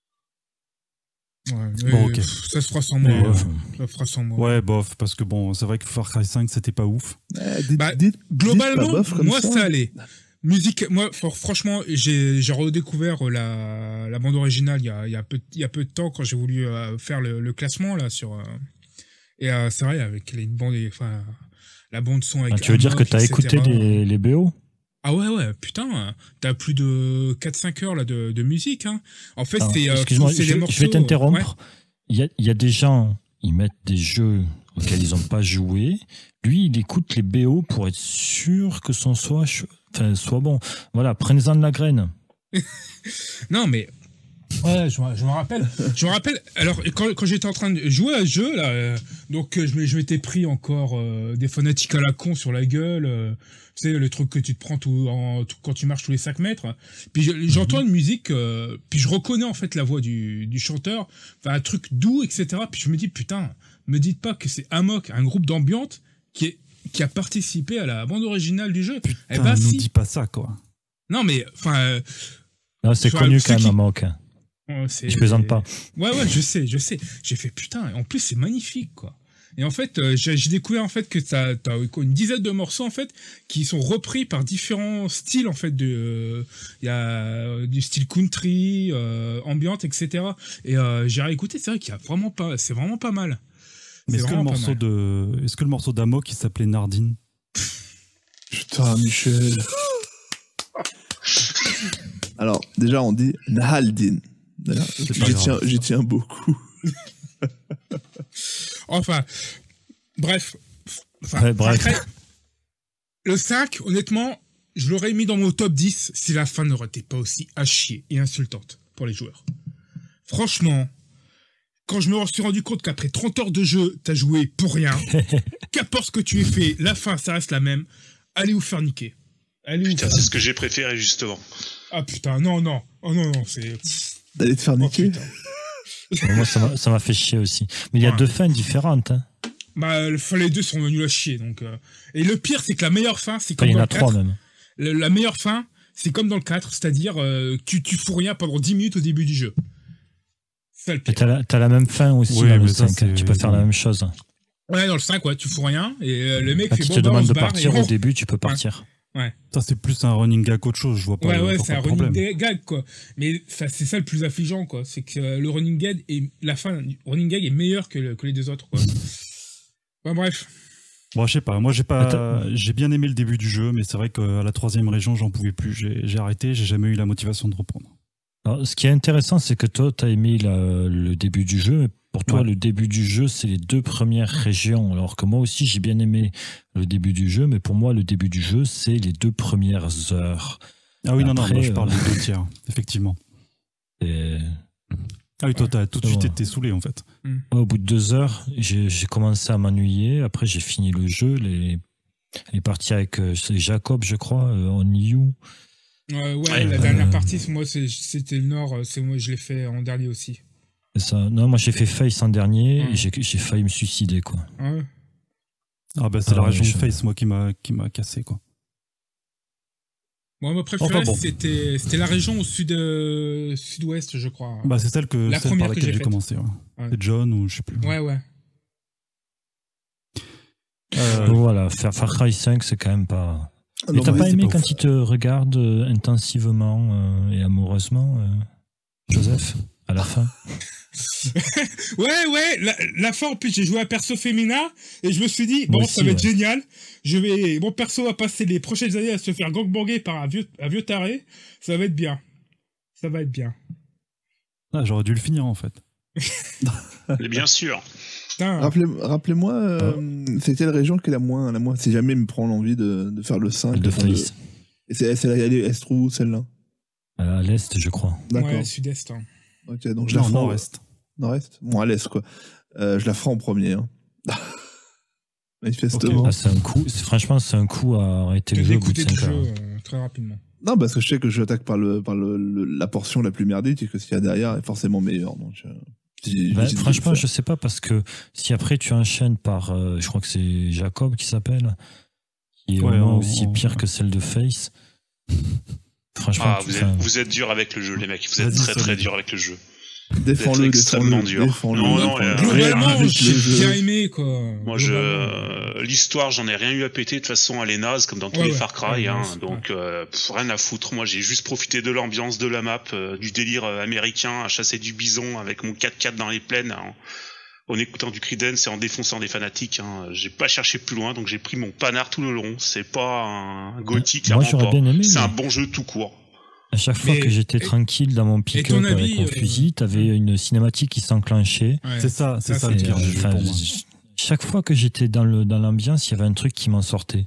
Ouais, bon, ok. Ça se fera sans moi. Ouais, ça fera sans moi. Ouais, bof, parce que bon, c'est vrai que Far Cry cinq, c'était pas ouf. Euh, dites, bah, dites, globalement, dites bof moi, ça. ça allait. Musique, moi, franchement, j'ai, j'ai redécouvert la, la bande originale il y a, il y a peu, il y a peu de temps quand j'ai voulu euh, faire le, le classement, là, sur, euh, et euh, c'est vrai, avec les bandes, enfin, la bande son avec. Ah, tu veux dire que t'as écouté les, les B O? Ah ouais, ouais, putain, t'as plus de quatre cinq heures, là, de, de musique, hein. En fait, Alors, c'est, euh, excuse-moi, c'est je, des morceaux. Je vais t'interrompre. Ouais. Il y a, il y a des gens, ils mettent des jeux auxquels ils n'ont pas joué. Lui, il écoute les B O pour être sûr que son soit, enfin, soit bon. Voilà, prenez-en de la graine. Non, mais. Ouais, je, je me rappelle. Je me rappelle. Alors, quand, quand j'étais en train de jouer à ce jeu, là, euh, donc je, je m'étais pris encore euh, des fanatiques à la con sur la gueule. Euh, tu sais, le truc que tu te prends tout, en, tout, quand tu marches tous les cinq mètres. Puis je, j'entends une musique, euh, puis je reconnais en fait la voix du, du chanteur. Enfin, un truc doux, et cetera. Puis je me dis, putain, me dites pas que c'est Amok, un groupe d'ambiance qui, est, qui a participé à la bande originale du jeu. Putain, eh ben, nous si. dis pas ça, quoi. Non, mais, enfin. Euh, non, c'est connu quand même, qui... Amok. Ouais, c'est... Je plaisante pas. Ouais, ouais, je sais, je sais. J'ai fait putain, en plus c'est magnifique, quoi. Et en fait, euh, j'ai, j'ai découvert en fait que t'as, t'as une dizaine de morceaux en fait qui sont repris par différents styles en fait de, il euh, y a euh, du style country, euh, ambiante, et cetera. Et euh, j'ai réécouté, c'est vrai qu'il y a vraiment pas, c'est vraiment pas mal. Mais est-ce que le morceau de, est-ce que le morceau d'Amok qui s'appelait Nardine? Putain, Michel. Alors déjà on dit Nahaldin. J'y tiens, j'y tiens beaucoup. Enfin, bref. Enfin, ouais, bref. Après, le cinq, honnêtement, je l'aurais mis dans mon top dix si la fin n'aurait été pas aussi à chier et insultante pour les joueurs. Franchement, quand je me suis rendu compte qu'après trente heures de jeu, t'as joué pour rien, qu'importe ce que tu aies fait, la fin, ça reste la même, allez vous faire niquer. Allez putain, c'est ce que j'ai préféré, justement. Ah putain, non, non. Oh non, non, c'est... D'aller te faire niquer. Oh, moi, ça m'a, ça m'a fait chier aussi. Mais il y a ouais. deux fins différentes. Hein. Bah, les deux sont venus à chier. Donc, euh... Et le pire, c'est que la meilleure fin, c'est comme enfin, dans il y en a trois même. Le, la meilleure fin, c'est comme dans le quatre, c'est-à-dire euh, tu, tu fous rien pendant dix minutes au début du jeu. C'est le pire. Et t'as la, t'as la même fin aussi oui, dans le ça, cinq. c'est... Tu peux faire la même chose. Ouais, dans le cinq, ouais, tu fous rien. Et euh, le mec Quand fait il bon, te bah, demande de barre, partir et... au début, tu peux partir. Ouais. Ouais. Ça, c'est plus un running gag qu'autre chose, je vois pas. Ouais, ouais, c'est un running problème. gag, quoi. Mais ça, c'est ça le plus affligeant, quoi. C'est que euh, le running gag et la fin du running gag est meilleur que, le, que les deux autres, quoi. Enfin, bref. Bon, je sais pas. Moi, j'ai pas, j'ai bien aimé le début du jeu, mais c'est vrai qu'à la troisième région, j'en pouvais plus. J'ai, j'ai arrêté, j'ai jamais eu la motivation de reprendre. Alors, ce qui est intéressant, c'est que toi, t'as aimé la, le début du jeu, mais pour toi, ouais. le début du jeu, c'est les deux premières régions. Alors que moi aussi, j'ai bien aimé le début du jeu, mais pour moi, le début du jeu, c'est les deux premières heures. Ah oui, Après, non, non, moi, je euh... parle des deux tiers, effectivement. Et... Ah oui, toi, t'as tout de suite été saoulé, en fait. Ouais, au bout de deux heures, j'ai, j'ai commencé à m'ennuyer. Après, j'ai fini le jeu. Les, les parties avec euh, Jacob, je crois, euh, On You. Euh, ouais, Ouais. la dernière Euh, partie, moi, c'est- c'était le Nord. C'est moi, je l'ai fait en dernier aussi. C'est ça. Non, moi j'ai fait Face en dernier Ouais. et j'ai j'ai failli me suicider, quoi. Ouais. Ah bah c'est Ah la ouais, région je- de Face, moi, qui m'a qui m'a cassé, quoi. Moi, ma préférée, Enfin, bon. c'était c'était la région au sud euh, sud-ouest, je crois. Bah c'est celle que La celle première par que laquelle j'ai j'ai faite. commencé. Ouais. Ouais. C'est John ou je sais plus. Ouais, ouais. Euh, Donc voilà, faire Far Cry cinq, c'est quand même pas. Ah Mais non, t'as mais pas c'est aimé pas quand ouf. il te regarde euh, intensivement euh, et amoureusement, euh, Joseph, à la fin? Ouais, ouais, la, la fin, en plus, j'ai joué à perso féminin, et je me suis dit, bon, Moi ça aussi, va être ouais. génial, je vais, mon perso va passer les prochaines années à se faire gangbanger par un vieux, un vieux taré, ça va être bien. Ça va être bien. ah, j'aurais dû le finir en fait. Mais bien sûr. Putain, Rappelez, rappelez-moi, euh, c'est quelle région qui est la moins, la moins, si jamais me prend l'envie de, de faire le cinq. De enfin, de- Face. Et c'est, c'est, elle est, elle se trouve où, celle-là? À l'est, je crois. D'accord. ouais, sud-est. Hein. Ok, donc je la Non, ferai en- nord-est. Nord-est? Bon, à l'est, quoi. Euh, je la ferai en premier, hein. Manifestement. Ah, c'est un coup, c'est- franchement, c'est un coup à arrêter Je le vais jeu au bout de écouter le cinq jeu heures. euh, très rapidement. Non, parce que je sais que j'attaque par, le, par le, le- la portion la plus merdique et que ce qu'il y a derrière est forcément meilleur. Donc, euh, si- Ben, j'hésite de le franchement, faire. je sais pas, parce que si après tu enchaînes par, euh, je crois que c'est Jacob qui s'appelle, qui est Ouais, au moins en- aussi en- pire que celle de Face. Franchement, Ah, tu- vous êtes, enfin, vous êtes dur avec le jeu, les mecs. Vous êtes Vas-y, très très Sonic. dur avec le jeu. Défends-le, Vous êtes extrêmement défends-le, dur. défends-le. Non, non, défends-le. euh, Globalement, Arrête j'ai le jeu. bien aimé, quoi. Moi, Globalement, je l'histoire, j'en ai rien eu à péter. De toute façon, elle est naze comme dans tous Ouais, les ouais. Far Cry. Ouais, hein, ouais, donc, euh, pff, rien à foutre. Moi, j'ai juste profité de l'ambiance, de la map, euh, du délire euh, américain, à chasser du bison avec mon quatre quatre dans les plaines, en, en écoutant du Creedence et en défonçant des fanatiques. Hein. J'ai pas cherché plus loin, donc j'ai pris mon panard tout le long. C'est pas un gothique, Moi, clairement j'aurais pas. bien aimé, C'est mais- un bon jeu tout court. à chaque fois Mais- que j'étais et- tranquille dans mon pick-up ton avec avis, mon euh, fusil, t'avais une cinématique qui s'enclenchait. Ouais. C'est ça, c'est Ça, ça le c'est- pire du Et, jeu enfin, pour moi. j- chaque fois que j'étais dans le dans l'ambiance, il y avait un truc qui m'en sortait.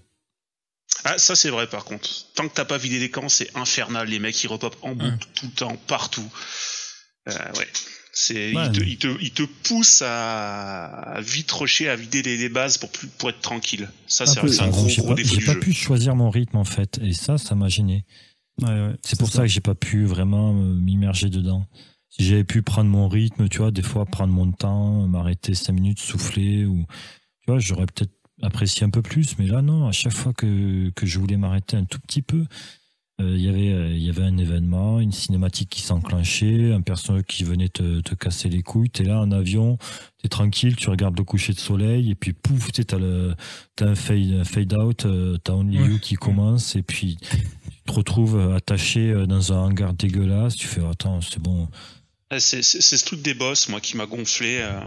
Ah, ça c'est vrai par contre. Tant que t'as pas vidé les camps, c'est infernal. Les mecs ils repopent en boucle Ouais. tout le temps, partout. Euh, ouais. C'est, Ouais, il, te, mais- il, te, il te pousse à, à vite rusher, à vider les, les bases pour, plus, pour être tranquille. Ça, Un c'est, peu, c'est un Alors, gros, j'ai gros pas, défaut j'ai du pas jeu. pu choisir mon rythme en fait, et ça, ça m'a gêné. Ouais, ouais, C'est pour ça que j'ai pas pu vraiment euh, m'immerger dedans. Si j'avais pu prendre mon rythme, tu vois, des fois prendre mon temps, m'arrêter cinq minutes, souffler, ou tu vois, j'aurais peut-être apprécié un peu plus, mais là non, à chaque fois que, que je voulais m'arrêter un tout petit peu, euh, y avait euh, il y avait un événement, une cinématique qui s'enclenchait, un personnage qui venait te, te casser les couilles, t'es là en avion, t'es tranquille, tu regardes le coucher de soleil, et puis pouf, t'es- t'as le t'as un fade, un fade out, euh, t'as Only Ouais. You qui commence, et puis tu te retrouves attaché dans un hangar dégueulasse, tu fais attends, c'est bon. Ah, C'est, c'est, c'est ce truc des boss, moi, qui m'a gonflé. euh,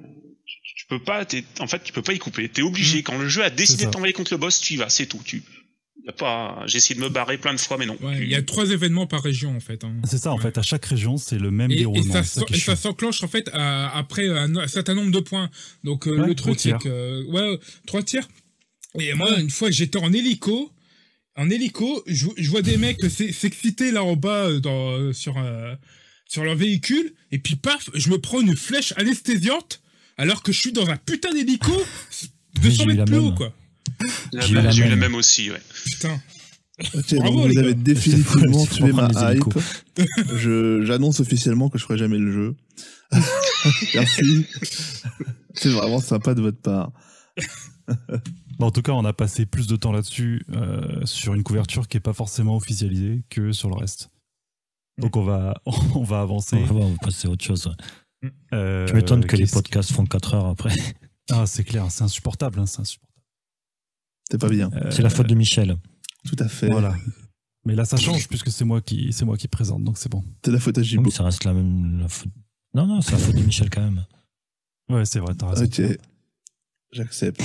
tu, tu peux pas, t'es- en fait, tu peux pas y couper. T'es obligé. Mm. Quand le jeu a décidé ça. de t'envoyer contre le boss, tu y vas, c'est tout. Tu, y a pas, j'ai essayé de me barrer plein de fois, mais non. Ouais, Tu- il y a trois événements par région, en fait. Hein. C'est ça, en Ouais. fait, à chaque région, c'est le même Et, et déroulement. ça, c'est ça s'en- qui est et ça chiant. s'enclenche en fait à- après un, un certain nombre de points. Donc euh, Ouais, le trois truc c'est tiers. que ouais trois tiers. Et moi une fois j'étais en hélico, en hélico, je, je vois des mecs s'ex- s'exciter là en bas euh, dans euh, sur euh, sur leur véhicule et puis paf je me prends une flèche anesthésiante alors que je suis dans un putain d'hélico deux cents j'ai eu la mètres plus haut même. quoi. La J'ai eu même- la j'ai eu la même. même aussi, ouais. Putain. Ok, Bravo, donc les vous avez gars. définitivement C'est tué pour prendre ma les hype. hélicos. Je, j'annonce officiellement que je ferai jamais le jeu. Merci. C'est vraiment sympa de votre part. Bon, en tout cas, on a passé plus de temps là-dessus euh, sur une couverture qui est pas forcément officialisée que sur le reste. Donc on va on va avancer. On va, on va passer à autre chose. Euh, Tu m'étonnes que les qu'est-ce- podcasts font quatre heures après. Ah, c'est clair, c'est insupportable, hein, c'est insupportable. C'est pas bien. Euh, C'est la faute de Michel. Tout à fait. Voilà. Mais là, ça change puisque c'est moi qui c'est moi qui présente, donc c'est bon. C'est la faute à Oui, Gibo. mais ça reste la même. La faute... Non, non, c'est la faute de Michel quand même. Ouais, c'est vrai, t'as raison. Ok. J'accepte.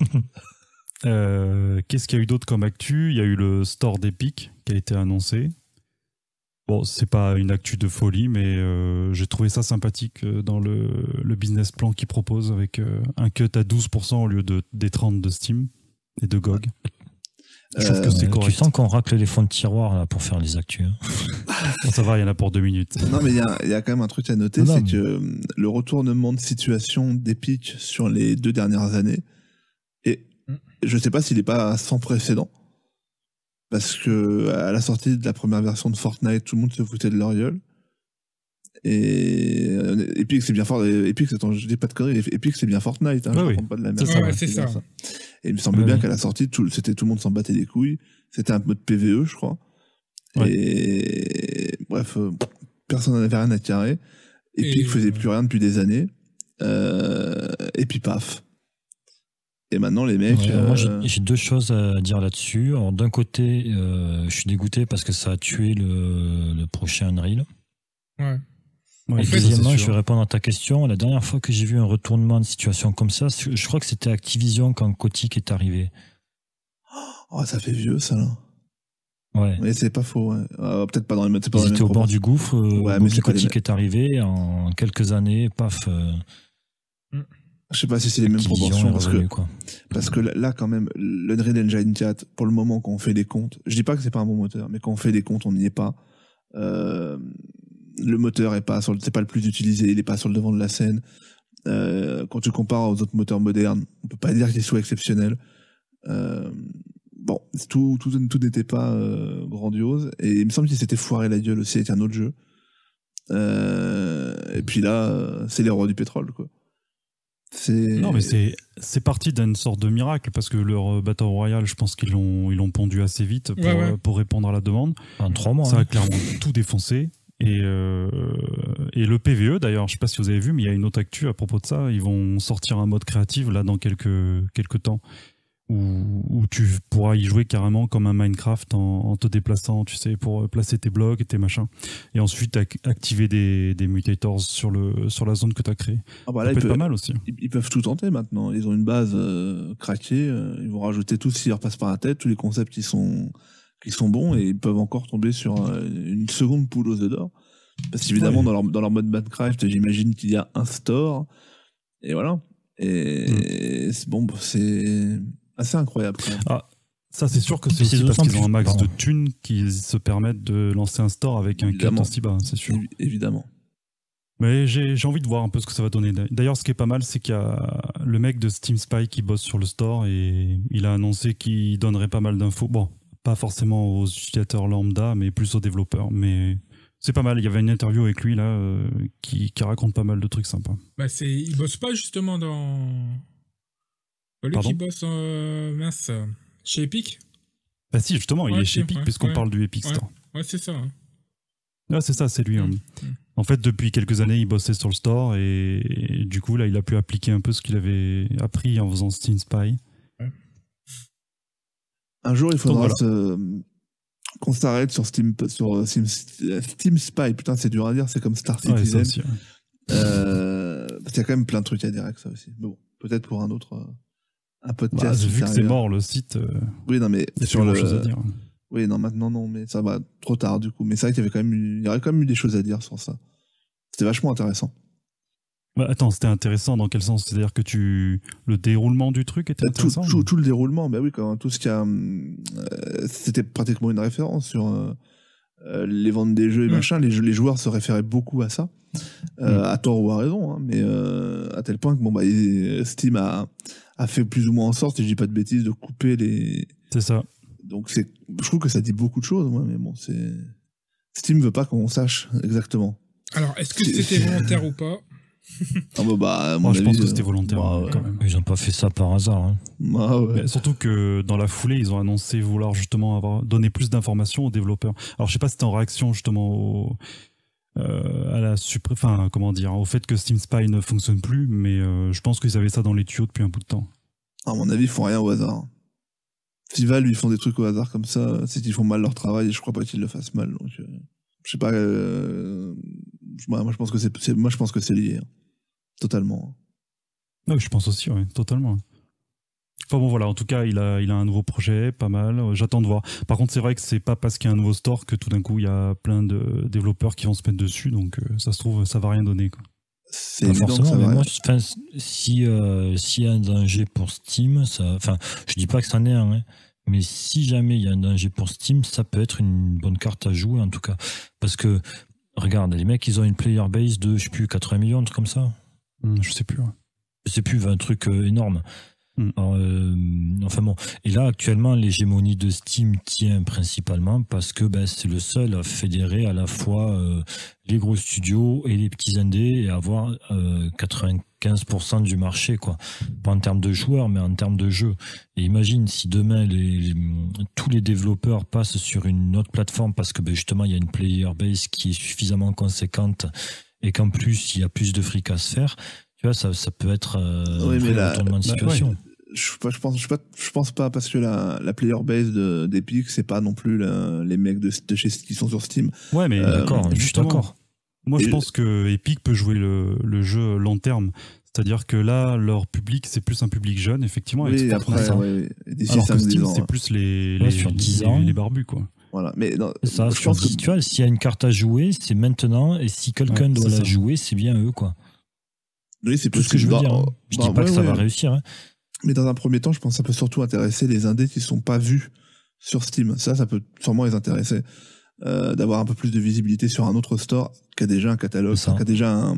Euh, Qu'est-ce qu'il y a eu d'autre comme actu? Il y a eu le store d'Epic qui a été annoncé. Bon, c'est pas une actu de folie, mais euh, j'ai trouvé ça sympathique euh, dans le, le business plan qu'ils proposent avec euh, un cut à douze pour cent au lieu de, des trente de Steam et de G O G. Je trouve Euh, que c'est Euh, correct. tu sens qu'on racle les fonds de tiroir là, pour faire les actus. Hein. Bon, ça va, il y en a pour deux minutes. Non, mais il y a, il y a quand même un truc à noter, Non, c'est mais- que euh, le retournement de situation d'Epic sur les deux dernières années, et Mm. je sais pas s'il est pas sans précédent. parce que à la sortie de la première version de Fortnite, tout le monde se foutait de leur gueule. Et Epic c'est bien fort. Epic, attends, je dis pas de conneries. Epic c'est bien Fortnite. Hein, ouais, je oui. comprends pas de la merde. C'est ça, ouais, c'est ça. ça. Et il me semble ouais, bien oui. qu'à la sortie, tout, c'était tout le monde s'en battait les couilles. C'était un mode P V E, je crois. Ouais. Et bref, euh, personne n'en avait rien à carrer. Epic et... faisait plus rien depuis des années. Euh... Et puis paf. Et maintenant, les mecs. Ouais, euh... Moi, j'ai, j'ai deux choses à dire là-dessus. Alors, d'un côté, euh, je suis dégoûté parce que ça a tué le, le prochain Unreal. Ouais. Ouais, Et fait, deuxièmement, je vais répondre à ta question. La dernière fois que j'ai vu un retournement de situation comme ça, je crois que c'était Activision quand Kotick est arrivé. Oh, ça fait vieux, ça, là. Ouais. Mais c'est pas faux, ouais. euh, peut-être pas dans les, c'est pas Ils dans les étaient au bord proportions. du gouffre. Ouais, Bobby mais c'est pas Kotick les... est arrivé en quelques années, paf. Euh, Je sais pas si c'est les mêmes proportions parce revenu, que quoi. parce que là quand même l'Unreal Engine quatre pour le moment quand on fait les comptes, je dis pas que c'est pas un bon moteur, mais quand on fait les comptes on n'y est pas. Euh, le moteur est pas sur le, c'est pas le plus utilisé, il est pas sur le devant de la scène. Euh, quand tu compares aux autres moteurs modernes, on peut pas dire qu'il soit exceptionnel. Euh, bon, tout tout tout n'était pas euh, grandiose et il me semble qu'il s'était foiré la gueule aussi avec un autre jeu. Euh, et puis là, c'est les rois du pétrole quoi. C'est... Non, mais c'est, c'est parti d'une sorte de miracle parce que leur Battle Royale, je pense qu'ils l'ont, ils l'ont pondu assez vite pour, ouais, ouais. pour répondre à la demande. En trois mois. Ça hein. a clairement tout défoncé. Et, euh, et le P V E, d'ailleurs, je sais pas si vous avez vu, mais il y a une autre actu à propos de ça. Ils vont sortir un mode créatif là dans quelques, quelques temps où, où tu pourras y jouer carrément comme un Minecraft en, en te déplaçant, tu sais, pour placer tes blocs et tes machins. Et ensuite ac- activer des, des mutators sur, le, sur la zone que tu as créée. Ah bah ça là, peut être peuvent, pas mal aussi. Ils, ils peuvent tout tenter maintenant. Ils ont une base euh, craquée. Euh, ils vont rajouter tout ce qui leur passe par la tête, tous les concepts qui sont, qui sont bons et ils peuvent encore tomber sur euh, une seconde poule aux œufs d'or. Parce qu'évidemment, ouais. dans, leur, dans leur mode Minecraft, j'imagine qu'il y a un store. Et voilà. Et mmh. c'est, bon, c'est assez incroyable quand même. Ah, ça, c'est sûr que c'est aussi parce qu'ils ont un max de thunes qu'ils se permettent de lancer un store avec évidemment. Un cut aussi bas, c'est sûr. Évidemment. Mais j'ai, j'ai envie de voir un peu ce que ça va donner. D'ailleurs, ce qui est pas mal, c'est qu'il y a le mec de Steam Spy qui bosse sur le store et il a annoncé qu'il donnerait pas mal d'infos. Bon, pas forcément aux utilisateurs lambda, mais plus aux développeurs. Mais c'est pas mal. Il y avait une interview avec lui là euh, qui, qui raconte pas mal de trucs sympas. Bah c'est, il bosse pas justement dans. Lui Pardon qui bosse euh, mince chez Epic. Bah si, justement, il ouais, est chez Epic ouais, puisqu'on ouais, parle du Epic ouais, Store. Ouais, c'est ça. Hein. Ah, c'est ça, c'est lui. Mmh. Hein. En fait, depuis quelques années, il bossait sur le store et, et du coup, là, il a pu appliquer un peu ce qu'il avait appris en faisant Steam Spy. Ouais. Un jour, il faudra Donc, voilà. se... qu'on s'arrête sur Steam, sur Steam, Steam Spy. Putain, c'est dur à dire, c'est comme Star Citizen. Ouais, aussi, ouais. euh, il y a quand même plein de trucs à dire avec ça aussi. Mais bon, peut-être pour un autre, un podcast. Bah, vu que c'est mort le site. Euh, oui, non, mais il y a sur le. Chose à dire. Oui, non, maintenant non, mais ça va trop tard du coup. Mais c'est vrai qu'il y avait quand même eu, il y aurait quand même eu des choses à dire sur ça. C'était vachement intéressant. Bah, attends, c'était intéressant dans quel sens? C'est-à-dire que tu, le déroulement du truc était bah, intéressant. Tout, tout, tout le déroulement, bah oui, quand tout ce qu'il y a, euh, c'était pratiquement une référence sur euh, euh, les ventes des jeux et mmh. machin. Les, les joueurs se référaient beaucoup à ça, euh, mmh. à tort ou à raison, hein, mais euh, à tel point que bon bah Steam a, a fait plus ou moins en sorte, si je dis pas de bêtises, de couper les. C'est ça. Donc c'est, je trouve que ça dit beaucoup de choses, moi, mais bon, c'est Steam veut pas qu'on sache exactement. Alors, est-ce que c'était volontaire ou pas? Ah bah, bah Moi, je avis, pense que c'était volontaire bah, quand même. Ils ont pas fait ça par hasard. Hein. Ah ouais. Mais surtout que dans la foulée, ils ont annoncé vouloir justement avoir donner plus d'informations aux développeurs. Alors, je sais pas si c'était en réaction justement au, euh, à la suppré... enfin, comment dire, au fait que Steam Spy ne fonctionne plus, mais euh, je pense qu'ils avaient ça dans les tuyaux depuis un bout de temps. À mon avis, ils font rien au hasard. Si Valve lui font des trucs au hasard comme ça, c'est qu'ils font mal leur travail et je crois pas qu'ils le fassent mal. Donc, euh, je sais pas. Euh, moi, moi, je pense que c'est, c'est, moi, je pense que c'est lié, hein. Totalement. Oui, je pense aussi, ouais, totalement. Enfin bon, voilà. En tout cas, il a, il a un nouveau projet, pas mal. J'attends de voir. Par contre, c'est vrai que c'est pas parce qu'il y a un nouveau store que tout d'un coup il y a plein de développeurs qui vont se mettre dessus. Donc, euh, ça se trouve, ça va rien donner, quoi. C'est pas évident forcément, que ça mais va moi, si euh, s'il y a un danger pour Steam, ça, enfin, je dis pas que c'en est un, hein. Mais si jamais il y a un danger pour Steam, ça peut être une bonne carte à jouer en tout cas. Parce que, regarde, les mecs, ils ont une player base de, je sais plus, quatre-vingts millions, un truc comme ça. Mmh, je sais plus. Ouais. Je sais plus, un truc euh, énorme. Mm. Alors, euh, enfin bon, et là actuellement l'hégémonie de Steam tient principalement parce que ben, c'est le seul à fédérer à la fois euh, les gros studios et les petits indés et avoir euh, quatre-vingt-quinze pour cent du marché, quoi. Pas en termes de joueurs, mais en termes de jeux. Et imagine si demain les, les, tous les développeurs passent sur une autre plateforme parce que ben, justement il y a une player base qui est suffisamment conséquente et qu'en plus il y a plus de fric à se faire. Tu vois, ça, ça peut être euh, Oui, un mais vrai la- retournement de bah, situation. ouais. Je, je pense, je, pas- je pense pas parce que la, la player base de- d'Epic, c'est pas non plus la- les mecs de, de chez qui sont sur Steam. Ouais, mais Euh, D'accord, je suis justement, d'accord. moi Et je le- pense que Epic peut jouer le, le jeu long terme. C'est-à-dire que là, leur public, c'est plus un public jeune, effectivement. avec Oui, Fortnite, après, hein. ouais, ouais. D'ici Alors que cinq dix Steam, ans. c'est ouais. plus les, Ouais, les, sur dix les- ans. les barbus, quoi. Voilà. Mais non, C'est ça, je sur pense que dix, tu vois, s'il y a une carte à jouer, c'est maintenant, et si quelqu'un Ouais, doit c'est la ça. jouer, c'est bien eux, quoi. oui, c'est Tout ce que je veux possible. dire. Dans- hein. Je dans- dis pas ouais, que ça ouais. va réussir. Hein. Mais dans un premier temps, je pense que ça peut surtout intéresser les indés qui sont pas vus sur Steam. Ça, ça peut sûrement les intéresser. Euh, d'avoir un peu plus de visibilité sur un autre store qui a déjà un catalogue, C'est ça. qui a déjà un,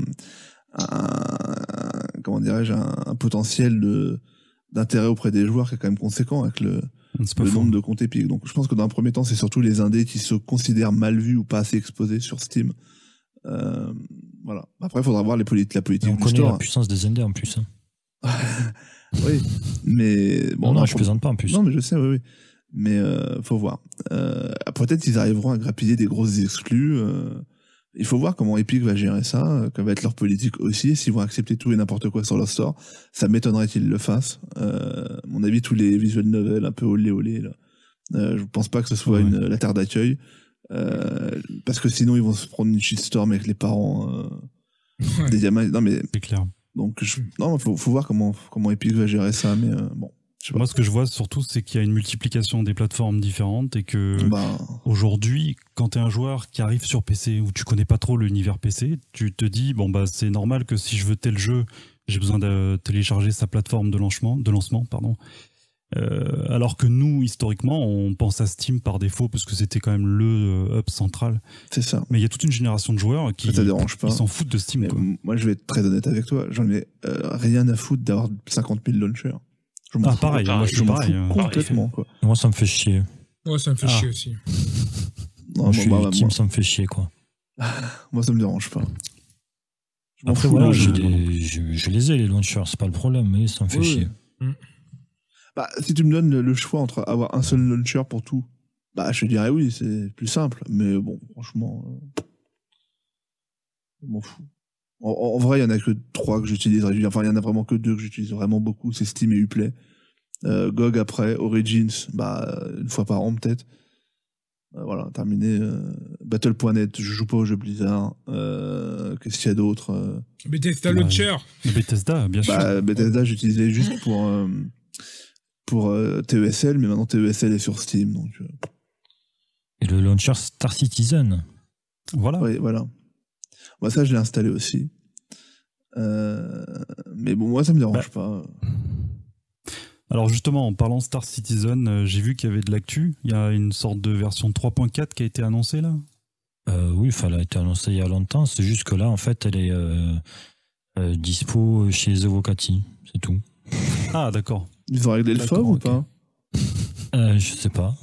un- comment dirais-je, un, un potentiel de d'intérêt auprès des joueurs qui est quand même conséquent avec le, C'est pas le faux. nombre de comptes Epic. Donc je pense que dans un premier temps, c'est surtout les indés qui se considèrent mal vus ou pas assez exposés sur Steam. Euh, voilà. Après, il faudra voir les polit- la Et politique on du connaît store. la puissance des indés en plus. Hein. Oui, mais bon, non, non, dans un je premier- plaisante pas en plus. Non, mais je sais, oui, oui. Mais euh, faut voir. Euh, peut-être qu'ils arriveront à grappiller des grosses exclus. Euh, il faut voir comment Epic va gérer ça, euh, quelle va être leur politique aussi, s'ils vont accepter tout et n'importe quoi sur leur store. Ça m'étonnerait qu'ils le fassent. Euh, à mon avis, tous les visual novels un peu olé olé, là. Euh, je pense pas que ce soit Ouais. une, la terre d'accueil. Euh, parce que sinon, ils vont se prendre une shitstorm avec les parents euh, Ouais. des gamins. Non, mais C'est clair. donc, je, non, faut, faut voir comment, comment Epic va gérer ça, mais euh, bon. Je sais pas. Moi, ce que je vois surtout, c'est qu'il y a une multiplication des plateformes différentes et que Bah, aujourd'hui, quand tu es un joueur qui arrive sur P C ou tu connais pas trop l'univers P C, tu te dis bon bah c'est normal que si je veux tel jeu, j'ai besoin de télécharger sa plateforme de lancement, de lancement, pardon. Euh, alors que nous, historiquement, on pense à Steam par défaut parce que c'était quand même le euh, hub central. c'est ça. Mais il y a toute une génération de joueurs qui Ça te dérange pas. ils s'en foutent de Steam. Mais Quoi. m- moi, je vais être très honnête avec toi. J'en ai euh, rien à foutre d'avoir cinquante mille launchers. Je m'en Ah fous. pareil, moi je Je suis m'en pareil. fous euh, complètement, quoi. Moi, ça me fait chier. Ouais, ça me fait Ah. chier aussi. Non, Moi, je suis bon, bah, team, moi, ça me fait chier, quoi. moi, ça me dérange pas. Je m'en Après, fous, voilà, là, j'ai je- des- je, je les ai, les launchers, c'est pas le problème, mais ça me fait Oui, chier. Bah, si tu me donnes le choix entre avoir un seul launcher pour tout, bah, je te dirais oui, c'est plus simple. Mais bon, franchement, euh, je m'en fous. En, en- en vrai, il y en a que trois que j'utilise. Enfin, il y en a vraiment que deux que j'utilise vraiment beaucoup. C'est Steam et Uplay. Euh, G O G après, Origins, bah, une fois par an peut-être. Euh, voilà, terminé. Euh, Battle point net, je joue pas aux jeux Blizzard. Euh, Qu'est-ce qu'il y a d'autre euh, Bethesda Ouais. Launcher. Bethesda, bien sûr. Bah, Bethesda, j'utilisais juste pour, euh, pour euh, T E S L, mais maintenant T E S L est sur Steam. Donc, euh, Et le launcher Star Citizen. Voilà. oui, voilà. Moi, ça, je l'ai installé aussi. Euh, mais bon, moi, ça me dérange pas. Alors justement, en parlant Star Citizen, euh, j'ai vu qu'il y avait de l'actu. Il y a une sorte de version trois point quatre qui a été annoncée là. Euh, oui, enfin, elle a été annoncée il y a longtemps. C'est juste que là, en fait, elle est euh, euh, dispo chez Evocati. C'est tout. Ah d'accord. Ils ont réglé le D'accord, F O B ou ok. pas Euh, je sais pas.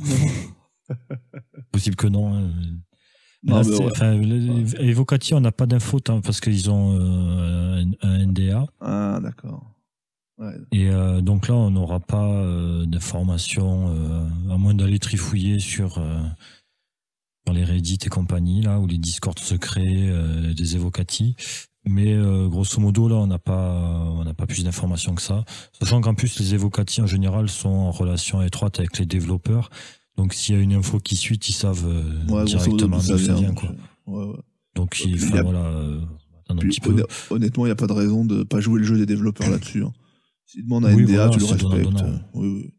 Possible que non. hein. Non, Là, mais c'est- ouais. enfin, le- Evocati, on n'a pas d'infos tant, parce qu'ils ont euh, un, un N D A. Ah, d'accord. Ouais. Et euh, donc là, on n'aura pas euh, d'informations, euh, à moins d'aller trifouiller sur, euh, sur les Reddit et compagnie, là, ou les Discord secrets euh, des Evocati. Mais euh, grosso modo, là, on n'a pas, on n'a pas plus d'informations que ça. Sachant qu'en plus, les Evocati, en général, sont en relation étroite avec les développeurs. Donc, s'il y a une info qui suit, ils savent euh, Ouais, grosso modo, directement d'où d'où ça vient. donc, Quoi. euh, ouais, ouais. Donc, il, Puis, enfin, y a- voilà, euh, attendre un Puis, petit peu. honn- honnêtement, il n'y a pas de raison de pas jouer le jeu des développeurs là-dessus. Hein. S'ils demandent un Oui, N D A, voilà, tu le c'est respectes. donnant-donnant. Oui, oui.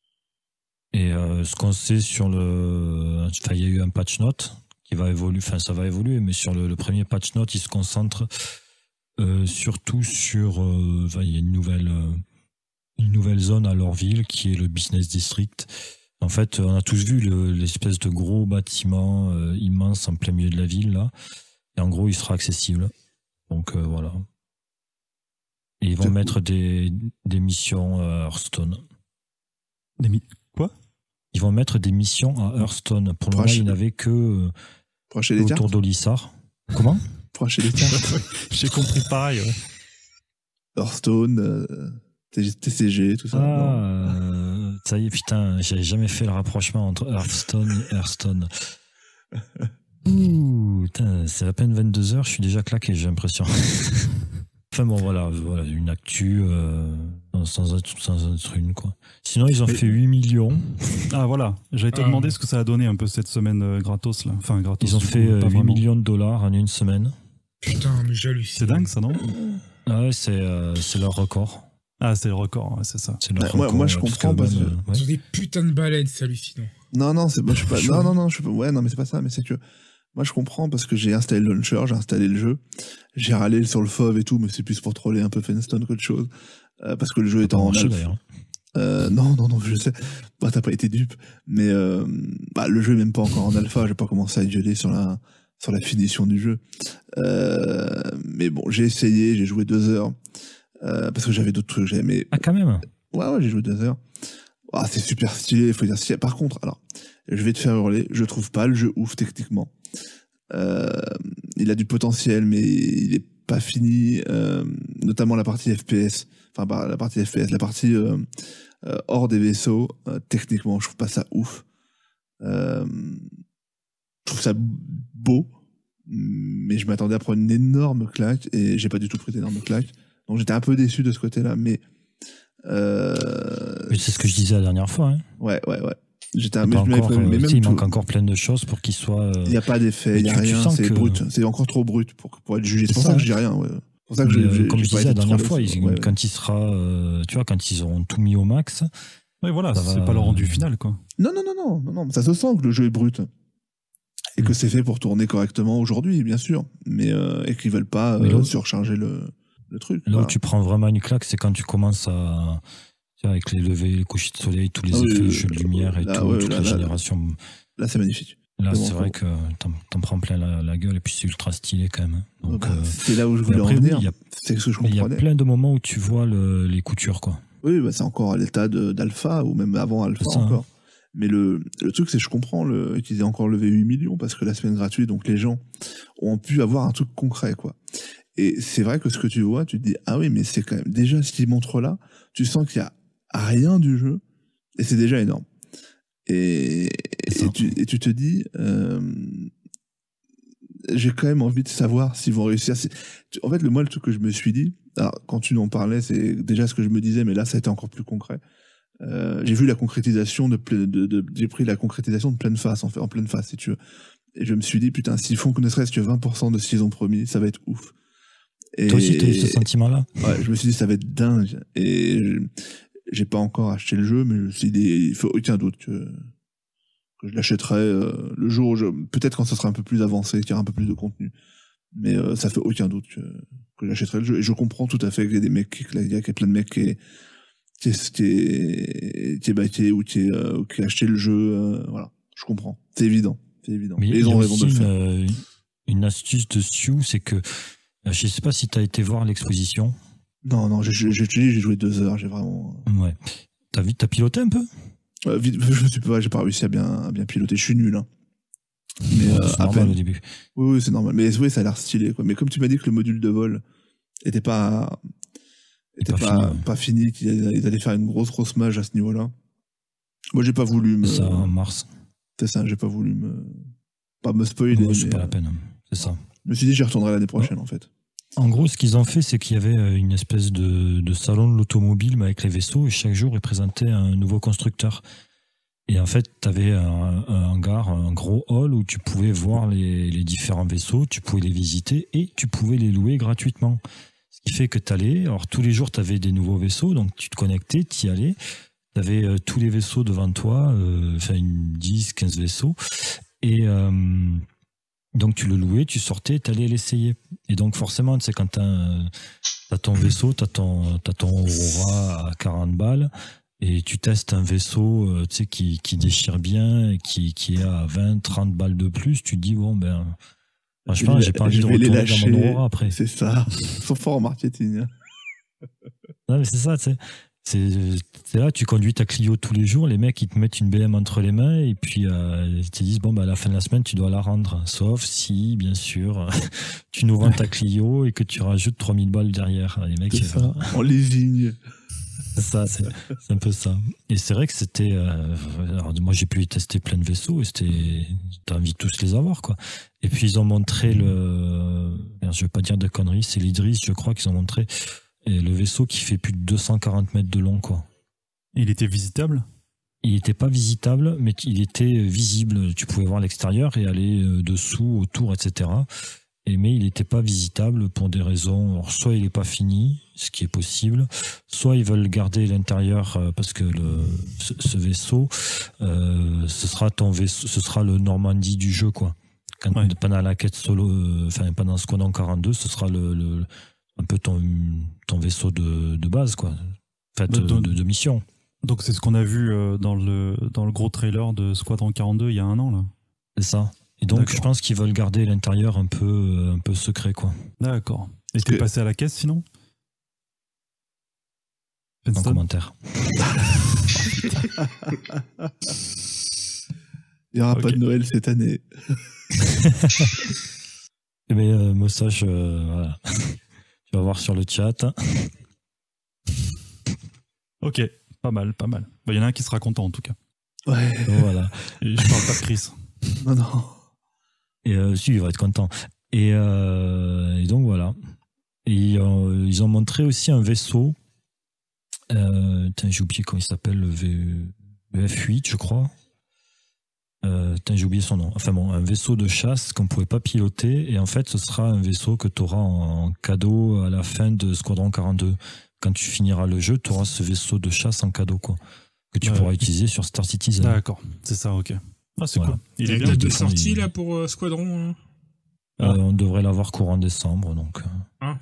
Et euh, ce qu'on sait sur le... Enfin, il y a eu un patch note qui va évoluer, enfin ça va évoluer, mais sur le, le premier patch note, il se concentre euh, surtout sur... euh, enfin, il y a une nouvelle, euh, une nouvelle zone à Lorville qui est le Business District. En fait, on a tous vu le- l'espèce de gros bâtiment euh, immense en plein milieu de la ville, là. Et en gros, il sera accessible. Donc euh, voilà. Et ils vont mettre des, des missions à Hearthstone. Des mi- Quoi Ils vont mettre des missions à Hearthstone. Pour le moment, il n'avait que Pour acheter les autour cartes. d'Olissar. Comment? Pour acheter les cartes. J'ai compris pareil. Ouais. Hearthstone, euh, T C G, tout ça. Ah, non. euh, ça y est, putain, j'avais jamais fait le rapprochement entre Hearthstone et Hearthstone. Ouh, putain, c'est à peine vingt-deux heures, je suis déjà claqué, j'ai l'impression. Enfin bon, voilà, voilà une actu euh, sans, être, sans être une, quoi. Sinon, ils ont Mais- fait huit millions. Ah voilà, j'allais te Ah. demander ce que ça a donné un peu cette semaine euh, gratos là. Enfin gratos. Ils ont du fait coup, euh, pas huit vraiment. millions de dollars en une semaine. Putain, mais j'hallucine. C'est dingue ça non? Ah ouais, c'est euh, c'est leur record. Ah c'est le record, ouais, c'est ça. C'est leur Ouais, moi- record. moi, je ouais, comprends parce parce que que- même, euh, ouais. Ils ont des putains de baleines, c'est hallucinant. Non, non, c'est, moi, je suis pas, Chaud. non, non, non, je suis pas, ouais, non, mais c'est pas ça, mais c'est que, moi, je comprends parce que j'ai installé le launcher, j'ai installé le jeu, j'ai râlé sur le F O V et tout, mais c'est plus pour troller un peu Fenstone qu'autre chose, euh, parce que le jeu est Ça a en marché, alpha. d'ailleurs. Euh, non, non, non, je sais. Bah, t'as pas été dupe. Mais, euh, bah, le jeu est même pas encore en alpha. J'ai pas commencé à gueuler sur la, sur la finition du jeu. Euh, mais bon, j'ai essayé, j'ai joué deux heures. Euh, parce que j'avais d'autres trucs, j'avais, mais, Ah, quand même. ouais, ouais, j'ai joué deux heures. Ah, c'est super stylé, faut dire stylé. Par contre, alors, je vais te faire hurler, je trouve pas le jeu ouf techniquement. Euh, il a du potentiel, mais il est pas fini, euh, notamment la partie F P S. Enfin, bah, la partie F P S, la partie euh, euh, hors des vaisseaux, euh, techniquement, je trouve pas ça ouf. Euh, je trouve ça beau, mais je m'attendais à prendre une énorme claque et j'ai pas du tout pris d'énorme claque. Donc j'étais un peu déçu de ce côté-là, mais euh, Mais c'est ce que je disais la dernière fois. Hein. ouais, ouais, ouais. J'étais Il un y a mais, pas encore, mais euh, même tu sais, il tout- manque encore plein de choses pour qu'il soit. euh, il n'y a pas d'effet, il n'y a Mais tu- tu rien, sens c'est que- brut, c'est encore trop brut pour, pour être jugé. C'est C'est pour ça, ça que hein. je dis rien. Ouais. C'est pour ça que mais, j'ai, euh, j'ai- comme j'ai je pas disais la été dernière trollé fois, sur- ils- ouais, ouais. quand il sera, euh, tu vois, quand ils auront tout mis au max, Ouais voilà, Ça c'est va, pas le rendu euh, final quoi. Non, non, non, non, non, non, ça se sent que le jeu est brut. Et que Mm. c'est fait pour tourner correctement aujourd'hui, bien sûr. Mais, euh, et qu'ils veulent pas Mais euh, là- surcharger le, le truc. là voilà. où tu prends vraiment une claque, c'est quand tu commences à. Tu vois, avec les levées, les couchers de soleil, tous les Ah oui, effets, oui, jeux de oui, lumière et là, tout, ouais, toute là, la là, génération. Là, c'est magnifique. Là, C'est c'est bon, vrai faut- que t'en, t'en prends plein la, la gueule et puis c'est ultra stylé quand même. hein. Donc, Bah, euh, c'est là où je mais voulais après, en oui, venir. il y a- C'est ce que je mais il y a comprenais. plein de moments où tu vois le- les coutures, quoi. Oui, bah, c'est encore à l'état de- d'alpha ou même avant alpha C'est ça, hein. encore. Mais le, le truc, c'est que je comprends le, qu'ils aient encore levé huit millions parce que la semaine gratuite, donc les gens ont pu avoir un truc concret, quoi. Et c'est vrai que ce que tu vois, tu te dis, ah oui, mais c'est quand même, déjà, ce qu'ils montrent là, tu sens qu'il y a rien du jeu et c'est déjà énorme. Et, C'est ça. et, tu, et tu te dis, euh, j'ai quand même envie de savoir s'ils vont réussir. C'est- tu- En fait, le moi, le truc que je me suis dit, alors, quand tu en parlais, c'est déjà ce que je me disais, mais là, ça a été encore plus concret. Euh, j'ai vu la concrétisation de, ple- de, de j'ai pris la concrétisation de pleine face, en fait, en pleine face, si tu veux. Et je me suis dit, putain, s'ils font que ne serait-ce que vingt pour cent de ce qu'ils ont promis, ça va être ouf. Et Toi aussi, t'as eu ce sentiment-là? ouais, je me suis dit, ça va être dingue. Et je- j'ai pas encore acheté le jeu, mais je me suis dit, il faut aucun doute que, que je l'achèterai euh, le jour où je, peut-être quand ça sera un peu plus avancé, qu'il y aura un peu plus de contenu. Mais euh, ça fait aucun doute que, que j'achèterai le jeu. Et je comprends tout à fait qu'il y a des mecs, qui- qu'il y a qu'il y a plein de mecs qui, qui, qui, qui est baqué ou qui, euh, qui a acheté le jeu. euh, voilà, je comprends. C'est évident. C'est évident. Mais Et il y ils a ont raison de aussi le faire. une, euh, une astuce de Sioux, c'est que euh, je sais pas si tu as été voir l'exposition. Non, non, j'ai, j'ai, j'ai j'ai joué deux heures, j'ai vraiment. Ouais. T'as vu, t'as piloté un peu? Euh, vite, je me suis pas, j'ai pas réussi à bien, à bien piloter. Je suis nul, hein. Mais Ouais, euh, c'est à normal peine. au début. Oui, oui, c'est normal. Mais oui, ça a l'air stylé, quoi. Mais comme tu m'as dit que le module de vol était pas, était pas pas, fini, ouais. pas fini, qu'ils allaient ils allaient faire une grosse, grosse mage à ce niveau-là. Moi, j'ai pas voulu me, C'est ça en mars. c'est ça, j'ai pas voulu me, pas me spoiler. Ouais, c'est mais, pas la euh, peine. C'est ça. je me suis dit, j'y retournerai l'année prochaine, en fait. En gros, ce qu'ils ont fait, c'est qu'il y avait euh, une espèce de, de salon de l'automobile, mais avec les vaisseaux, et chaque jour, ils présentaient un nouveau constructeur. Et en fait, tu avais un, un hangar, un gros hall où tu pouvais voir les, les différents vaisseaux, tu pouvais les visiter et tu pouvais les louer gratuitement. Ce qui fait que tu allais, alors tous les jours, tu avais des nouveaux vaisseaux, donc tu te connectais, tu y allais, tu avais euh, tous les vaisseaux devant toi, euh, enfin une dix, quinze vaisseaux, et euh, donc tu le louais, tu sortais, tu allais l'essayer. Et donc forcément, tu sais, quand tu as ton vaisseau, tu as ton, t'as ton Aurora à quarante balles, et tu testes un vaisseau euh, tu sais, qui, qui déchire bien, et qui, qui est à vingt, trente balles de plus, tu te dis, bon, ben, franchement, j'ai pas envie Je de vais les retourner lâcher. dans mon Aurora après. C'est ça. Ils sont forts en marketing. hein. Non, mais c'est ça, tu sais. C'est, c'est là, tu conduis ta Clio tous les jours, les mecs, ils te mettent une B M entre les mains et puis euh, ils te disent, bon, bah, à la fin de la semaine, tu dois la rendre. Sauf si, bien sûr, tu nous vends ta Clio et que tu rajoutes trois mille balles derrière. Les mecs, C'est euh, ça, en leasing. c'est ça, c'est, c'est un peu ça. Et c'est vrai que c'était... Euh, alors, moi, j'ai pu y tester plein de vaisseaux et c'était... T'as envie de tous les avoir, quoi. Et puis, ils ont montré le... Je vais pas dire de conneries, c'est l'Idris, je crois, qu'ils ont montré... Et le vaisseau qui fait plus de deux cent quarante mètres de long, quoi. Il était visitable? Il n'était pas visitable, mais il était visible. Tu pouvais voir l'extérieur et aller dessous, autour, et cetera. Et, mais il n'était pas visitable pour des raisons. Alors, soit il n'est pas fini, ce qui est possible, soit ils veulent garder l'intérieur parce que le, ce, ce vaisseau, euh, ce sera ton vaisseau, ce sera le Normandie du jeu, quoi. Quand, ouais. Pendant la quête solo, euh, enfin pendant Squadron quarante-deux, ce sera le, le un peu ton, ton vaisseau de, de base, quoi. Enfin, de, de, de mission. Donc c'est ce qu'on a vu dans le, dans le gros trailer de Squadron quarante-deux il y a un an, là. C'est ça. Et donc D'accord. je pense qu'ils veulent garder l'intérieur un peu, un peu secret, quoi. D'accord. Et t'es que... passé à la caisse, sinon? En commentaire. Il n'y aura okay. pas de Noël cette année. Mais euh, message, euh, voilà. Tu vas voir sur le chat. Ok, pas mal, pas mal. Il bah, y en a un qui sera content en tout cas. Ouais. Donc, voilà. Et je parle pas de Chris. Non, non. Et euh, si, il va être content. Et, euh, et donc voilà. Et euh, ils ont montré aussi un vaisseau. Euh, j'ai oublié comment il s'appelle, le, v... le F huit, je crois. Euh, j'ai oublié son nom. Enfin bon, un vaisseau de chasse qu'on pouvait pas piloter. Et en fait, ce sera un vaisseau que tu auras en cadeau à la fin de Squadron quarante-deux. Quand tu finiras le jeu, tu auras ce vaisseau de chasse en cadeau, quoi. Que tu ouais. pourras utiliser sur Star Citizen. D'accord, c'est ça, ok. Ah, c'est voilà. Cool. Il est bien de sortie il... là pour euh, Squadron. Hein. Euh, ah. On devrait l'avoir courant décembre, donc. Ah.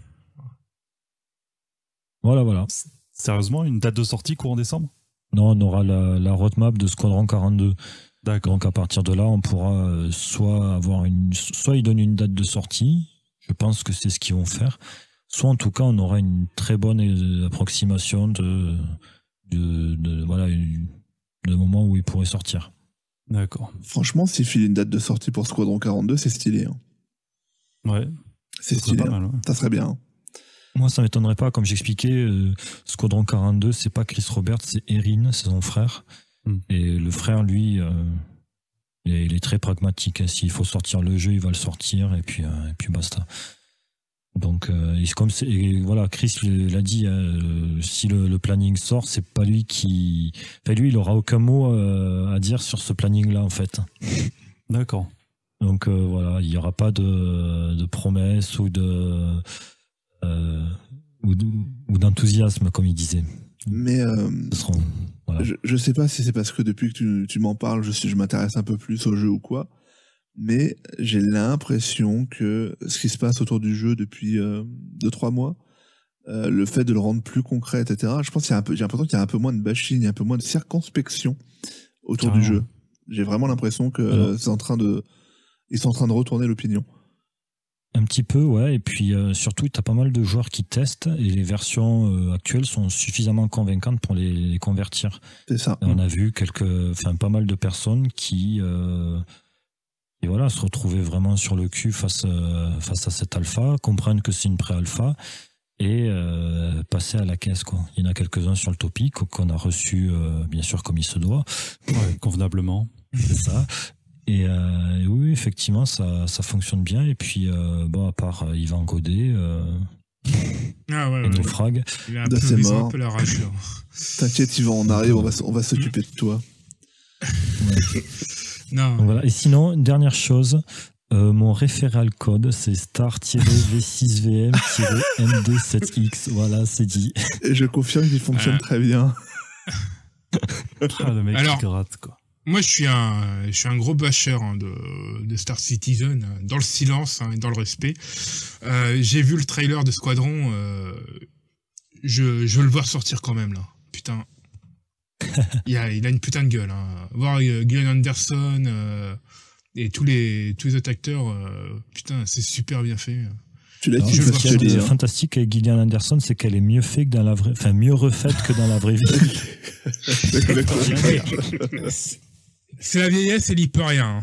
Voilà, voilà. Sérieusement, une date de sortie courant décembre? Non, on aura la, la roadmap de Squadron quarante-deux. D'accord. Donc à partir de là, on pourra euh, soit avoir une, soit ils donnent une date de sortie. Je pense que c'est ce qu'ils vont faire. Soit en tout cas, on aura une très bonne euh, approximation de, de, de voilà, de moment où il pourrait sortir. D'accord. Franchement, s'ils filent une date de sortie pour Squadron quarante-deux, c'est stylé. Hein. Ouais. C'est stylé. Pas mal, ouais. Ça serait bien. Moi, ça m'étonnerait pas. Comme j'expliquais, euh, Squadron quarante-deux, c'est pas Chris Roberts, c'est Erin, c'est son frère. Mm. Et le frère, lui, euh, il, est, il est très pragmatique. Hein. S'il faut sortir le jeu, il va le sortir et puis, euh, et puis basta. Donc, euh, et comme c'est, et voilà, Chris l'a dit, euh, si le, le planning sort, c'est pas lui qui. Enfin, lui, il aura aucun mot euh, à dire sur ce planning-là, en fait. D'accord. Donc, euh, voilà, il n'y aura pas de, de promesses ou de. Euh, ou, ou d'enthousiasme, comme il disait. Mais euh, sera, voilà. je, je sais pas si c'est parce que depuis que tu, tu m'en parles, je, je m'intéresse un peu plus au jeu ou quoi, mais j'ai l'impression que ce qui se passe autour du jeu depuis euh, deux trois mois, euh, le fait de le rendre plus concret, et cetera, je pense qu'il y a un peu, j'ai l'impression qu'il y a un peu moins de bashing, un peu moins de circonspection autour ah. du jeu. J'ai vraiment l'impression que euh, c'est en train de, ils sont en train de retourner l'opinion. Un petit peu, ouais. Et puis euh, surtout, tu as pas mal de joueurs qui testent et les versions euh, actuelles sont suffisamment convaincantes pour les, les convertir. C'est ça. Et on a vu quelques, enfin pas mal de personnes qui, euh, et voilà, se retrouvaient vraiment sur le cul face euh, face à cette alpha, comprennent que c'est une pré-alpha et euh, passer à la caisse, quoi. Il y en a quelques-uns sur le topic qu'on a reçu, euh, bien sûr, comme il se doit. Ouais, convenablement. C'est ça. Et, euh, et oui, effectivement, ça, ça fonctionne bien. Et puis, euh, bon, à part euh, Yvan Godet euh, ah ouais, et ouais, Naufrag. Ouais. Il a un peu, c'est mort. Un peu la rage. T'inquiète, Yvan, on arrive, on va, on va s'occuper de toi. Ouais. Non. Donc, voilà. Et sinon, une dernière chose, euh, mon referral code, c'est star V six V M M D sept X. Voilà, c'est dit. Et je confirme qu'il fonctionne euh... très bien. Ah, le mec Alors, qui gratte, quoi. Moi, je suis un, je suis un gros bâcheur hein, de, de Star Citizen, dans le silence hein, et dans le respect. Euh, j'ai vu le trailer de Squadron, euh, je, je veux le voir sortir quand même, là. Putain. il, a, il a une putain de gueule. Hein. Voir euh, Gillian Anderson euh, et tous les, tous les autres acteurs, euh, putain, c'est super bien fait. Tu l'as Alors, dit, ce je qui te est dis. fantastique avec Gillian Anderson, c'est qu'elle est mieux faite que dans la vraie, enfin mieux refaite que dans la vraie vie. C'est la vieillesse, elle y peut rien.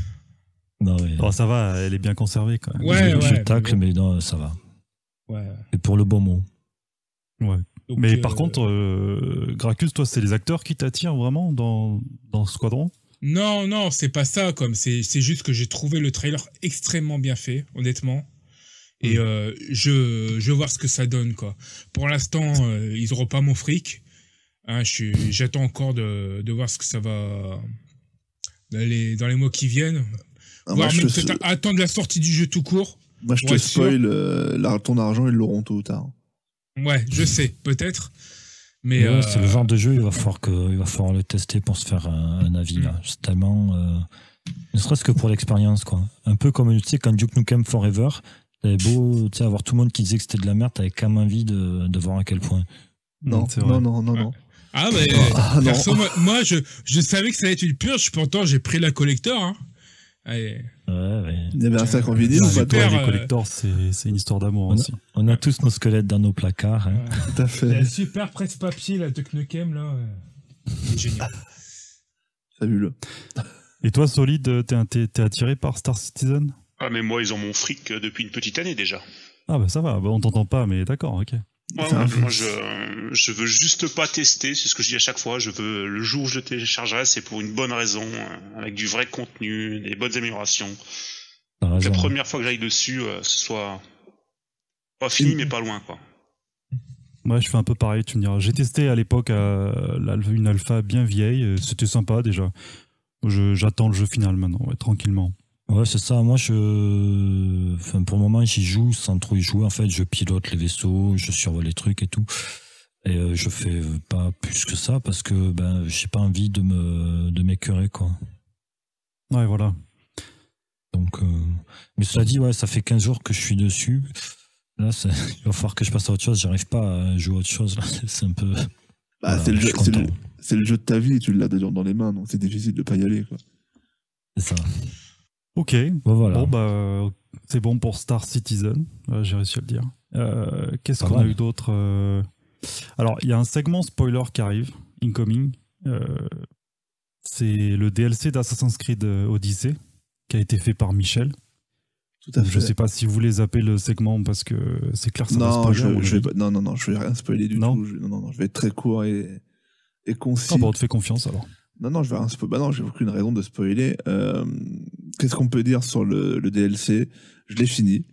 Non, mais, Oh, ça va, elle est bien conservée quand même. Ouais, je, ouais. je tacle, mais mais non, ça va. bon. Ouais. Et pour le bon mot. Ouais. Donc, Mais euh, par contre, euh, Gracchus, toi, c'est les acteurs qui t'attirent vraiment dans, dans Squadron? Non, non, c'est pas ça. Comme c'est, c'est juste que j'ai trouvé le trailer extrêmement bien fait, honnêtement. Et euh, je, je veux voir ce que ça donne, quoi. Pour l'instant, euh, ils n'auront pas mon fric. Hein, je suis, j'attends encore de, de voir ce que ça va dans les, dans les mois qui viennent. Ah, Voire moi, je même te- peut-être attendre la sortie du jeu tout court. Moi, je Pour te être sûr. spoil, euh, la- ton argent, ils l'auront tôt ou tard. Ouais, je sais, peut-être. Mais Et ouais, euh, c'est le genre de jeu, il va falloir que, il va falloir le tester pour se faire un, un avis, là. C'est tellement, euh, ne serait-ce que pour l'expérience, quoi. Un peu comme, tu sais, quand Duke Nukem Forever, t'avais beau, tu sais, avoir tout le monde qui disait que c'était de la merde, t'avais quand même envie de, de voir à quel point. Non, c'est vrai. non, non, non, non. Ah, mais Ah, non. perso, moi, moi, je, je savais que ça allait être une purge, pourtant j'ai pris la collector. Hein. Allez. Ouais, ouais. Il y avait un sac en vinyle Ah, ou pas, super. toi Les euh, collectors, c'est c'est une histoire d'amour On a, aussi. on a tous nos squelettes dans nos placards, hein. Tout à Il y a fait. un super presse-papier, là, de Knukem, là. ouais. C'est génial. Fabuleux. Et toi, Solide, t'es t'es- t'es attiré par Star Citizen? Ah, mais moi, ils ont mon fric euh, depuis une petite année déjà. Ah bah ça va, bah, on t'entend pas, mais d'accord, ok. Ouais, C'est un ouais, fou. moi, je, je veux juste pas tester, c'est ce que je dis à chaque fois. Je veux, le jour où je le téléchargerai, c'est pour une bonne raison, euh, avec du vrai contenu, des bonnes améliorations. T'as La raison. première fois que j'aille dessus, euh, ce soit pas fini, mais pas loin, quoi. Ouais, je fais un peu pareil, tu me diras. J'ai testé à l'époque euh, la- une alpha bien vieille, euh, c'était sympa déjà. Je- J'attends le jeu final maintenant, ouais, tranquillement. Ouais, c'est ça. Moi, je, enfin, pour le moment, j'y joue sans trop y jouer. En fait, je pilote les vaisseaux, je survole les trucs et tout. Et euh, je fais pas plus que ça parce que, ben, j'ai pas envie de me, de m'écœurer, quoi. Ouais, voilà. Donc, euh, mais cela dit, ouais, ça fait quinze jours que je suis dessus. Là, c'est- il va falloir que je passe à autre chose. J'arrive pas à jouer à autre chose, là. C'est un peu, Bah, voilà, c'est le, je jeu- suis c'est le- content. c'est le jeu de ta vie, tu l'as déjà dans les mains, donc c'est difficile de pas y aller, quoi. C'est ça. Ok, Bon, voilà. bon bah c'est bon pour Star Citizen, euh, j'ai réussi à le dire. Euh, Qu'est-ce Pas qu'on a mal. eu d'autre euh Alors, il y a un segment spoiler qui arrive, incoming. Euh, c'est le D L C d'Assassin's Creed Odyssey, qui a été fait par Michel. Tout à Je fait. sais pas si vous voulez zapper le segment parce que c'est clair que ça va Non, spoiler. à je, mon je vais avis. pas, non, non, non, je vais rien spoiler du Non. tout. Je, non, non, non, je vais être très court et, et concis. Ah bah on te fait confiance alors. Non, non, je vais rien spoiler. Bah non, j'ai aucune raison de spoiler. Euh, Qu'est-ce qu'on peut dire sur le, le D L C? Je l'ai fini.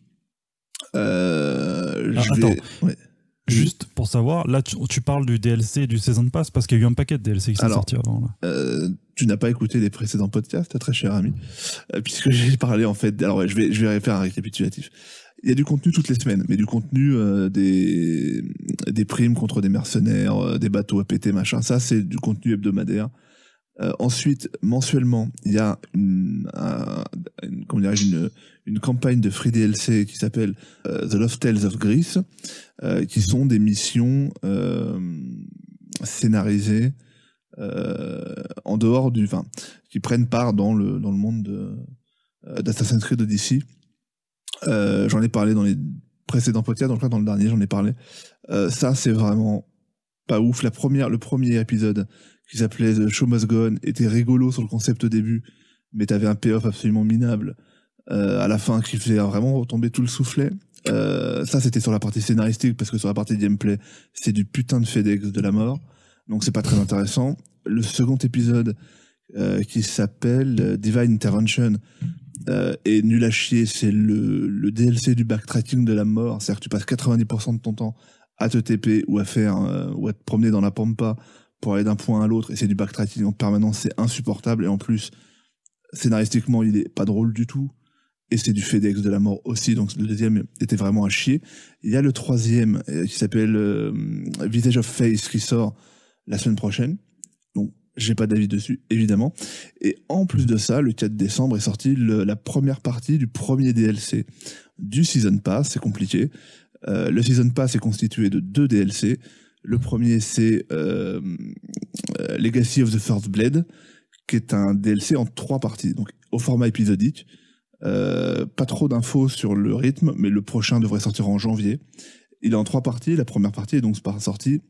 Euh, Ah, je vais... attends. ouais. Juste pour savoir, là tu, tu parles du D L C du Season Pass parce qu'il y a eu un paquet de D L C qui sont Alors, sortis avant. Là. Euh, tu n'as pas écouté les précédents podcasts, très cher ami, euh, puisque j'ai parlé en fait. Alors ouais, je vais, je vais faire un récapitulatif. Il y a du contenu toutes les semaines, mais du contenu euh, des des primes contre des mercenaires, euh, des bateaux à péter, machin. Ça, c'est du contenu hebdomadaire. Euh, ensuite, mensuellement, il y a une, un- une, comment dirais-je, une, une campagne de free D L C qui s'appelle euh, The Lost Tales of Greece, euh, qui sont des missions euh, scénarisées euh, en dehors du, enfin, qui prennent part dans le dans le monde de, euh, d'Assassin's Creed Odyssey. Euh, j'en ai parlé dans les précédents podcasts, donc là dans le dernier j'en ai parlé. Euh, ça c'est vraiment pas ouf. La première, le premier épisode qui s'appelait The Show Must Go On était rigolo sur le concept au début, mais t'avais un payoff absolument minable euh, à la fin qui faisait vraiment retomber tout le soufflet. Euh, ça c'était sur la partie scénaristique, parce que sur la partie gameplay c'est du putain de FedEx de la mort, donc c'est pas très intéressant. Le second épisode euh, qui s'appelle euh, Divine Intervention euh, est nul à chier. C'est le, le D L C du backtracking de la mort, c'est-à-dire que tu passes quatre-vingt-dix pour cent de ton temps à te T P ou à faire euh, ou à te promener dans la pampa pour aller d'un point à l'autre, et c'est du backtracking en permanence, c'est insupportable, et en plus scénaristiquement il est pas drôle du tout, et c'est du FedEx de la mort aussi, donc le deuxième était vraiment à chier. Il y a le troisième euh, qui s'appelle euh, Visage of Face qui sort la semaine prochaine, donc j'ai pas d'avis dessus évidemment, et en plus de ça le quatre décembre est sorti le, la première partie du premier D L C du Season Pass. C'est compliqué. Euh, le Season Pass est constitué de deux D L C. Le premier, c'est euh, euh, Legacy of the First Blade, qui est un D L C en trois parties, donc au format épisodique. Euh, pas trop d'infos sur le rythme, mais le prochain devrait sortir en janvier. Il est en trois parties. La première partie est donc sortie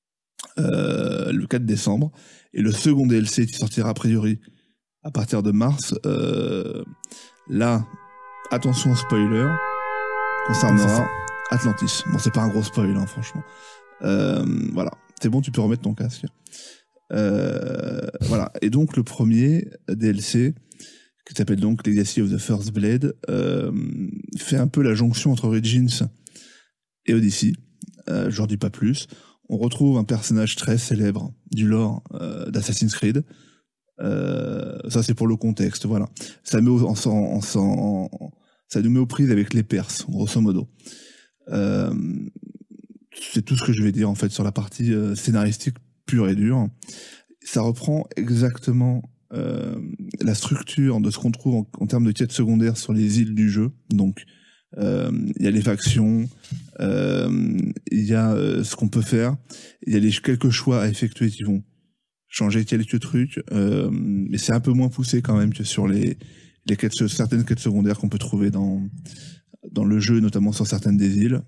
euh, le quatre décembre. Et le second D L C qui sortira a priori à partir de mars. Euh, là, attention spoiler, concernera Atlantis. Bon, c'est pas un gros spoil, hein, franchement. Euh, voilà. C'est bon, tu peux remettre ton casque. Euh, voilà. Et donc, le premier D L C, qui s'appelle donc Legacy of the First Blade, euh, fait un peu la jonction entre Origins et Odyssey. Euh, je n'en dis pas plus. On retrouve un personnage très célèbre du lore euh, d'Assassin's Creed. Euh, ça, c'est pour le contexte, voilà. Ça, met au, en, en, en, en, ça nous met aux prises avec les Perses, grosso modo. Euh, c'est tout ce que je vais dire, en fait, sur la partie euh, scénaristique pure et dure. Ça reprend exactement euh, la structure de ce qu'on trouve en, en termes de quêtes secondaires sur les îles du jeu. Donc, il euh, y a les factions, il euh, y a euh, ce qu'on peut faire, il y a les, quelques choix à effectuer qui vont changer quelques trucs, euh, mais c'est un peu moins poussé quand même que sur les, les quêtes, certaines quêtes secondaires qu'on peut trouver dans, dans le jeu, notamment sur certaines des îles.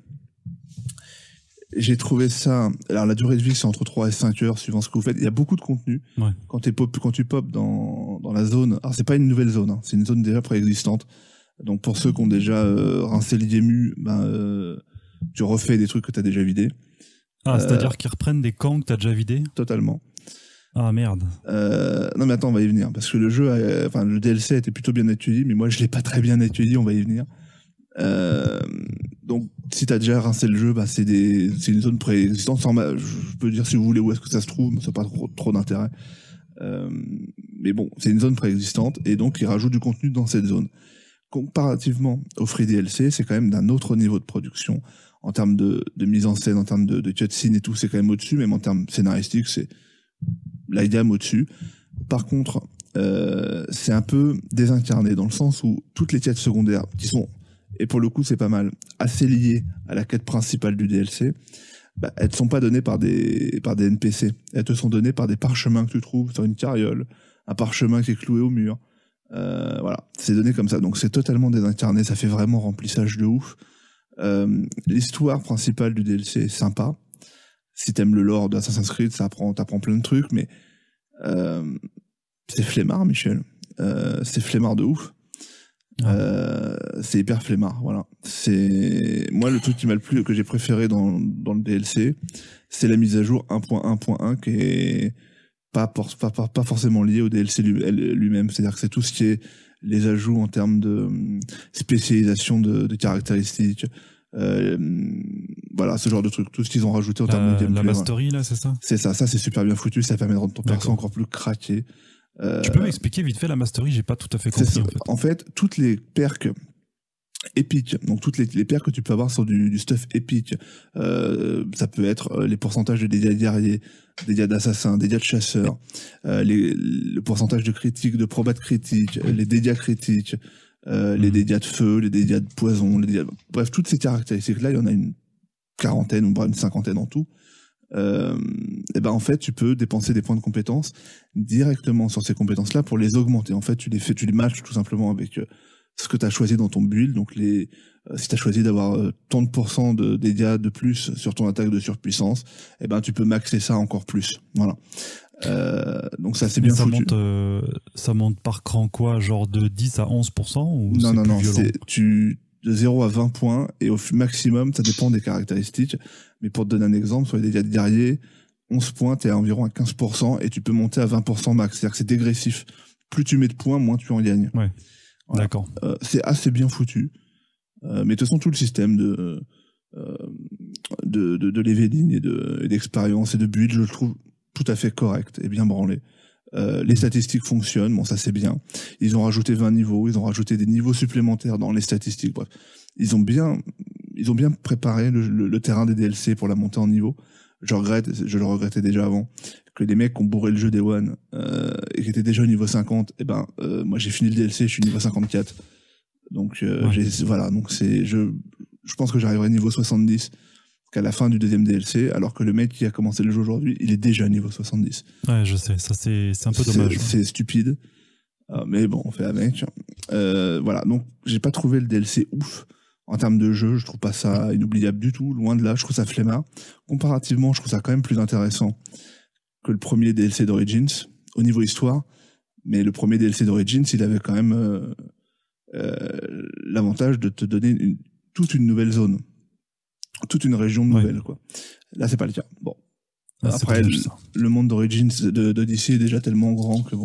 J'ai trouvé ça... Alors la durée de vie c'est entre trois et cinq heures suivant ce que vous faites. Il y a beaucoup de contenu. Ouais. Quand, t'es pop, quand tu pop dans, dans la zone... Alors c'est pas une nouvelle zone, hein, c'est une zone déjà préexistante. Donc pour ceux qui ont déjà euh, rincé l'I-D-M-U, ben, euh, tu refais des trucs que tu as déjà vidés. Ah, euh, c'est-à-dire qu'ils reprennent des camps que tu as déjà vidés ? Totalement. Ah merde. Euh, non mais attends, on va y venir. Parce que le jeu, a, enfin le D L C a été plutôt bien étudié, mais moi je l'ai pas très bien étudié, on va y venir. Euh, donc si tu as déjà rincé le jeu, bah, c'est des, c'est une zone préexistante. Sans ma, je peux dire si vous voulez où est-ce que ça se trouve, mais ça n'a pas trop, trop d'intérêt. Euh, mais bon, c'est une zone préexistante, et donc ils rajoutent du contenu dans cette zone. Comparativement au free D L C, c'est quand même d'un autre niveau de production. En termes de, de mise en scène, en termes de, de cutscene et tout, c'est quand même au-dessus. Même en termes scénaristiques, c'est la gamme au-dessus. Par contre, euh, c'est un peu désincarné dans le sens où toutes les quêtes secondaires, qui sont, et pour le coup c'est pas mal, assez liées à la quête principale du D L C, bah, elles ne sont pas données par des, par des N P C. Elles te sont données par des parchemins que tu trouves sur une carriole, un parchemin qui est cloué au mur. Euh, voilà, c'est donné comme ça, donc c'est totalement désincarné, ça fait vraiment remplissage de ouf. Euh, l'histoire principale du D L C est sympa. Si t'aimes le lore d'Assassin's Creed, ça apprend, t'apprends plein de trucs, mais euh, c'est flemmard, Michel. Euh, c'est flemmard de ouf. Euh, c'est hyper flemmard, voilà. C'est moi le truc qui m'a le plus, que j'ai préféré dans dans le D L C, c'est la mise à jour un point un point un qui est Pas, pour, pas, pas, pas forcément lié au D L C lui-même, c'est-à-dire que c'est tout ce qui est les ajouts en termes de spécialisation de, de caractéristiques, euh, voilà, ce genre de trucs, tout ce qu'ils ont rajouté en la, termes de gameplay. La mastery, voilà. Là, c'est ça ? C'est ça, ça c'est super bien foutu, ça permet de rendre ton perso encore plus craqué. Euh, tu peux m'expliquer vite fait la mastery, j'ai pas tout à fait compris. En fait. en fait, toutes les perks épiques, donc toutes les, les perks que tu peux avoir sur du, du stuff épique, euh, ça peut être euh, les pourcentages de dégâts guerriers, dégâts d'assassins, dégâts de chasseurs, euh, les, le pourcentage de critiques, de probas de critiques, les dégâts critiques, euh, mmh. les dégâts de feu, les dégâts de poison, les dégâts... bref, toutes ces caractéristiques-là, il y en a une quarantaine ou une cinquantaine en tout. Euh, et ben en fait, tu peux dépenser des points de compétences directement sur ces compétences-là pour les augmenter. En fait, tu les fais, tu les matches tout simplement avec euh, ce que tu as choisi dans ton build. Donc les, euh, si tu as choisi d'avoir euh, tant de pourcents de dégâts de plus sur ton attaque de surpuissance, eh ben tu peux maxer ça encore plus. Voilà. Euh, donc ça c'est bien ça foutu. Monte, euh, ça monte par cran quoi, genre de dix à onze pour cent ou Non non plus non, violent c'est tu de zéro à vingt points et au maximum, ça dépend des caractéristiques. Mais pour te donner un exemple, sur les dégâts de guerrier, onze points, t'es à environ à quinze pour cent et tu peux monter à vingt pour cent max. C'est-à-dire que c'est dégressif. Plus tu mets de points, moins tu en gagnes. Ouais. Voilà. D'accord. Euh, c'est assez bien foutu. Euh, mais de toute façon, tout le système de, euh, de, de, de leveling et de, et d'expérience et de build, je le trouve tout à fait correct et bien branlé. Euh, les statistiques fonctionnent, bon ça c'est bien. Ils ont rajouté vingt niveaux, ils ont rajouté des niveaux supplémentaires dans les statistiques, bref. Ils ont bien, ils ont bien préparé le, le, le terrain des D L C pour la montée en niveau. Je regrette, je le regrettais déjà avant, que les mecs qui ont bourré le jeu Day One euh, et qui étaient déjà au niveau cinquante, et ben euh, moi j'ai fini le D L C, je suis niveau cinquante-quatre. Donc euh, ouais. j'ai, voilà, donc c'est, je, je pense que j'arriverai niveau soixante-dix qu'à la fin du deuxième D L C, alors que le mec qui a commencé le jeu aujourd'hui, il est déjà niveau soixante-dix. Ouais, je sais, ça c'est, c'est un peu dommage. C'est, c'est stupide. Euh, mais bon, on fait avec. Euh, voilà, donc j'ai pas trouvé le D L C ouf. En termes de jeu, je trouve pas ça inoubliable du tout. Loin de là, je trouve ça flemmard. Comparativement, je trouve ça quand même plus intéressant que le premier D L C d'Origins, au niveau histoire. Mais le premier D L C d'Origins, il avait quand même euh, euh, l'avantage de te donner une, toute une nouvelle zone. Toute une région nouvelle, ouais. quoi. Là, c'est pas le cas. Bon. Ah, Après, le, le monde d'Origins de, d'Odyssey est déjà tellement grand que bon.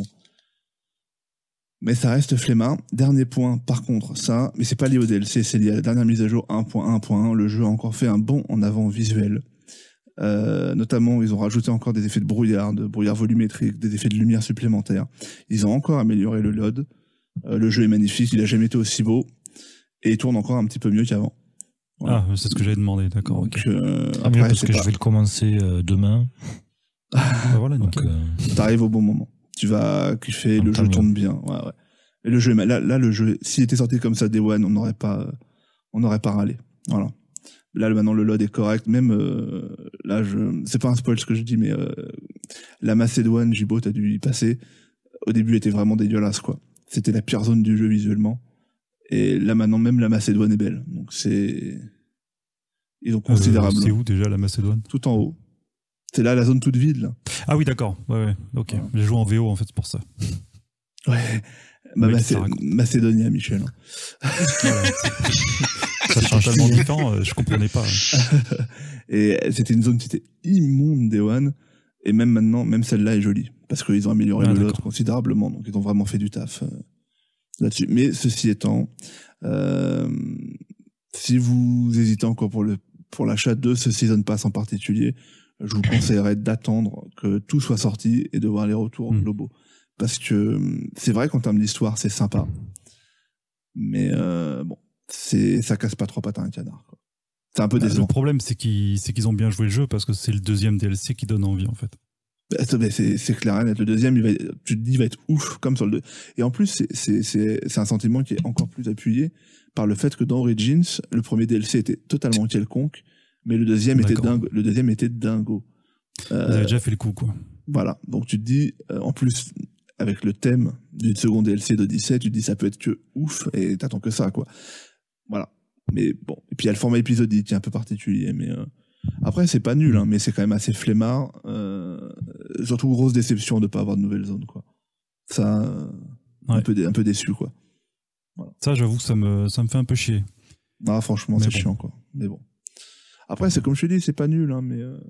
Mais ça reste flemmard. Dernier point, par contre, ça, mais c'est pas lié au D L C, c'est lié à la dernière mise à jour un point un point un. Le jeu a encore fait un bond en avant visuel. Euh, notamment, ils ont rajouté encore des effets de brouillard, de brouillard volumétrique, des effets de lumière supplémentaires. Ils ont encore amélioré le L O D. Euh, le jeu est magnifique, il a jamais été aussi beau. Et il tourne encore un petit peu mieux qu'avant. Voilà. Ah, c'est ce que j'avais demandé, d'accord. Donc, okay. euh, ah, après, parce que pas... je vais le commencer euh, demain. bah voilà, donc, euh, t'arrives au bon moment. Tu vas kiffer, le jeu bien. tourne bien. Ouais, ouais. Et le jeu, là, là, le jeu, s'il était sorti comme ça Day One, on n'aurait pas, on n'aurait pas râlé. Voilà. Là, maintenant, le load est correct. Même, euh, là, je, c'est pas un spoil ce que je dis, mais, euh, la Macédoine, Jibo, t'as dû y passer. Au début, était vraiment dégueulasse, quoi. C'était la pire zone du jeu visuellement. Et là, maintenant, même la Macédoine est belle. Donc, c'est, ils ont considérablement. Euh, c'est où, déjà, la Macédoine? Tout en haut. C'est là, la zone toute vide, là. Ah oui, d'accord. Ouais, ouais. Ok. Ouais. J'ai joué en V O, en fait, c'est pour ça. Ouais. Bah, Macé... Macédonia, Michel. Voilà, ça change tellement différent, euh, je comprenais pas. Et c'était une zone qui était immonde, Day One. Et même maintenant, même celle-là est jolie. Parce qu'ils ont amélioré ah, le lot considérablement. Donc, ils ont vraiment fait du taf euh, là-dessus. Mais ceci étant, euh, si vous hésitez encore pour le pour l'achat de ce Season Pass en particulier, je vous conseillerais d'attendre que tout soit sorti et de voir les retours mmh. globaux. Parce que c'est vrai qu'en termes d'histoire, c'est sympa. Mais euh, bon, c'est, ça casse pas trois pattes à un canard, quoi. C'est un peu décevant. Le problème, c'est qu'ils, c'est qu'ils ont bien joué le jeu parce que c'est le deuxième D L C qui donne envie, en fait. C'est, c'est clair, le deuxième, il va, tu te dis, il va être ouf, comme sur le deux. Et en plus, c'est, c'est, c'est, c'est un sentiment qui est encore plus appuyé par le fait que dans Origins, le premier D L C était totalement quelconque, mais le deuxième D'accord. était dingue, le deuxième était dingo. Euh, Vous avez déjà fait le coup, quoi. Voilà. Donc tu te dis, euh, en plus, avec le thème du second D L C d'Odyssey, tu te dis ça peut être que ouf, et t'attends que ça, quoi. Voilà. Mais bon. Et puis il y a le format épisodique qui est un peu particulier, mais euh... après c'est pas nul, hein, mais c'est quand même assez flemmard. Euh... Surtout grosse déception de pas avoir de nouvelle zone, quoi. Ça, euh... ouais. un peu, dé... un peu déçu, quoi. Voilà. Ça, j'avoue que ça me, ça me fait un peu chier. Ah, franchement, mais c'est bon. chiant, quoi. Mais bon. Après, c'est comme je te dis, c'est pas nul, hein, mais euh...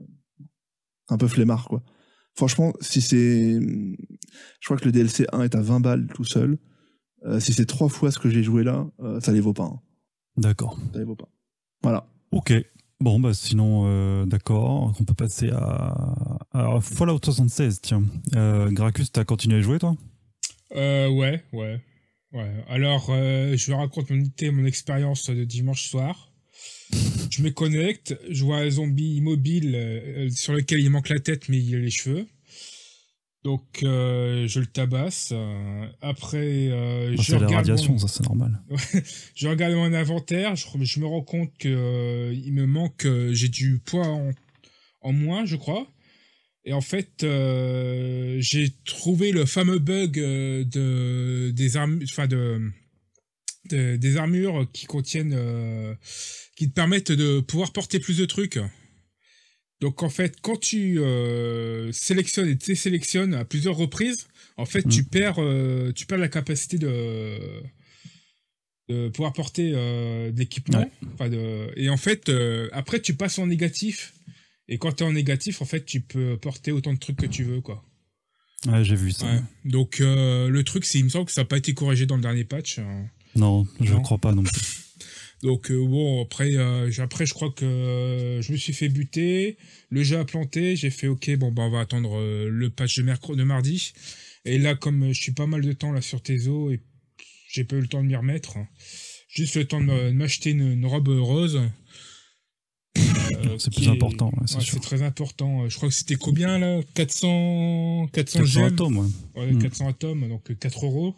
un peu flemmard, quoi. Franchement, si c'est... Je crois que le D L C un est à vingt balles tout seul. Euh, si c'est trois fois ce que j'ai joué là, euh, ça les vaut pas. Hein. D'accord. Ça les vaut pas. Voilà. Ok. Bon, bah sinon, euh, d'accord. On peut passer à, à Fallout soixante-seize, tiens. Euh, Gracchus, t'as continué à jouer, toi? Euh, ouais, ouais. ouais. Alors, euh, je vais raconter mon, mon expérience de dimanche soir. Je me connecte, je vois un zombie immobile euh, sur lequel il manque la tête mais il a les cheveux. Donc euh, je le tabasse. Euh, après, euh, ah, je c'est regarde la radiation, mon... ça c'est normal. Je regarde mon inventaire, je, je me rends compte que euh, il me manque, euh, j'ai du poids en, en moins, je crois. Et en fait, euh, j'ai trouvé le fameux bug euh, de des armures, enfin de, de des armures qui contiennent euh, qui te permettent de pouvoir porter plus de trucs. Donc en fait, quand tu euh, sélectionnes et désélectionnes à plusieurs reprises, en fait, mmh. tu perds euh, tu perds la capacité de de pouvoir porter euh, de l'équipement. Ouais. Enfin de, et en fait, euh, après tu passes en négatif. Et quand t'es en négatif, en fait, tu peux porter autant de trucs que tu veux, quoi. Ouais, j'ai vu ça. Ouais. Donc euh, le truc, c'est il me semble que ça n'a pas été corrigé dans le dernier patch. Non, je ne crois pas non plus. Donc euh, bon, après, euh, après je crois que euh, je me suis fait buter, le jeu a planté, j'ai fait ok, bon bah on va attendre euh, le patch de, mercredi, de mardi. Et là, comme je suis pas mal de temps là sur tes os et j'ai pas eu le temps de m'y remettre, juste le temps de m'acheter une, une robe rose. Euh, c'est plus est... important, ouais, c'est, ouais, c'est très important. Je crois que c'était combien là, quatre cents, quatre cents, quatre cents atomes, ouais. Ouais, mmh. quatre cents atomes, donc quatre euros.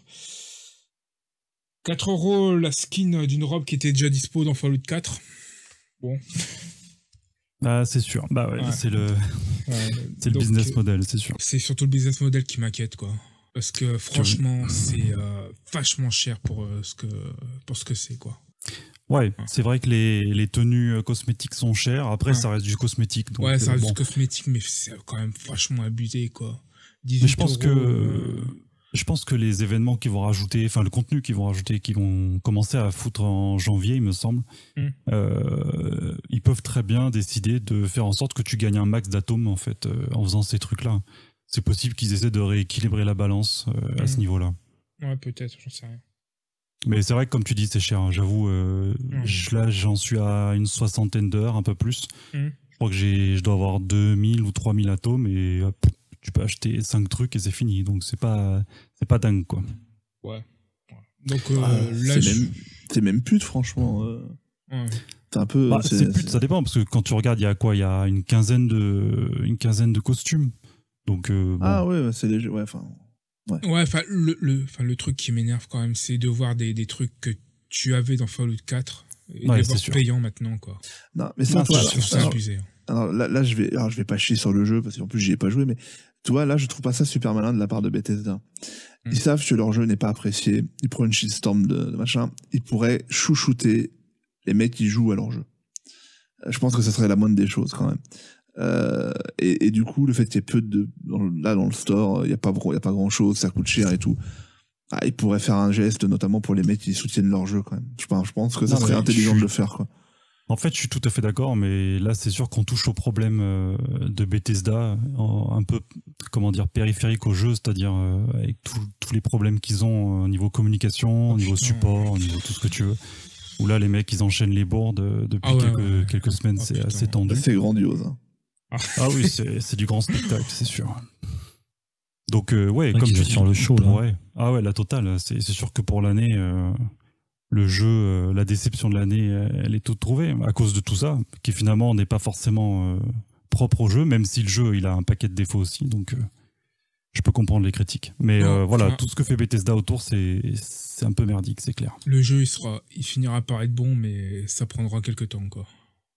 quatre euros la skin d'une robe qui était déjà dispo dans Fallout quatre. Bon. Ah, c'est sûr. Bah ouais, ouais. c'est le, ouais. c'est le donc, business model, c'est sûr. C'est surtout le business model qui m'inquiète, quoi. Parce que franchement, c'est euh, vachement cher pour, euh, ce que, pour ce que c'est, quoi. Ouais, c'est vrai que les, les tenues cosmétiques sont chères. Après, ouais. ça reste du cosmétique. Donc, ouais, ça reste bon. du cosmétique, mais c'est quand même vachement abusé, quoi. Mais je pense que euh... je pense que les événements qu'ils vont rajouter, enfin le contenu qu'ils vont rajouter, qui vont commencer à foutre en janvier, il me semble, mm. euh, ils peuvent très bien décider de faire en sorte que tu gagnes un max d'atomes en fait, euh, en faisant ces trucs-là. C'est possible qu'ils essaient de rééquilibrer la balance euh, mm. à ce niveau-là. Ouais, peut-être, j'en sais rien. Mais c'est vrai que comme tu dis, c'est cher. Hein. J'avoue, euh, mm. là j'en suis à une soixantaine d'heures, un peu plus. Mm. Je crois que j'ai, je dois avoir deux mille ou trois mille atomes et hop, tu peux acheter cinq trucs et c'est fini. Donc c'est pas, c'est pas dingue quoi. Ouais. Donc euh, ah, là, c'est, je... même, c'est même pute franchement. Euh... Ouais. C'est un peu. Bah, c'est, c'est pute, c'est... ça dépend parce que quand tu regardes, il y a quoi? Il y a une quinzaine de, une quinzaine de costumes. Donc euh, bon. Ah ouais, c'est léger. Ouais, enfin. Ouais, ouais le, le, le truc qui m'énerve quand même, c'est de voir des, des trucs que tu avais dans Fallout quatre et ouais, de voir payant maintenant, quoi. Non, mais ça, non, toi, je trouve ça abusé. Alors là, là, je vais, alors je vais pas chier sur le jeu parce qu'en plus j'y ai pas joué, mais tu vois, là, je trouve pas ça super malin de la part de Bethesda. Mm. Ils savent que leur jeu n'est pas apprécié. Ils prennent une shitstorm de, de machin. Ils pourraient chouchouter les mecs qui jouent à leur jeu. Je pense que ça serait la moindre des choses quand même. Euh, et, et du coup, le fait qu'il y ait peu de, dans le, là dans le store, il y a pas, il y a pas grand chose, ça coûte cher et tout. Ah, ils pourraient faire un geste, notamment pour les mecs qui soutiennent leur jeu quand même. Je pense, je pense que ça non, serait intelligent suis... de le faire, quoi. En fait, je suis tout à fait d'accord, mais là, c'est sûr qu'on touche au problème euh, de Bethesda, en, un peu, comment dire, périphérique au jeu, c'est-à-dire euh, avec tous les problèmes qu'ils ont au niveau communication, au niveau support, au niveau tout ce que tu veux. Où là, les mecs, ils enchaînent les boards euh, depuis ah ouais, quelques, ouais. quelques semaines, oh, c'est putain. assez tendu. C'est grandiose. Hein. Ah oui, c'est, c'est du grand spectacle, c'est sûr. Donc, euh, ouais, ouais, comme tu dis. sur le show, là. Ouais. Ah ouais, la totale. C'est, c'est sûr que pour l'année, euh, le jeu, euh, la déception de l'année, elle est toute trouvée à cause de tout ça, qui finalement n'est pas forcément euh, propre au jeu, même si le jeu, il a un paquet de défauts aussi. Donc, euh, je peux comprendre les critiques. Mais euh, voilà, tout ce que fait Bethesda autour, c'est, c'est un peu merdique, c'est clair. Le jeu, il, sera, il finira par être bon, mais ça prendra quelques temps, quoi.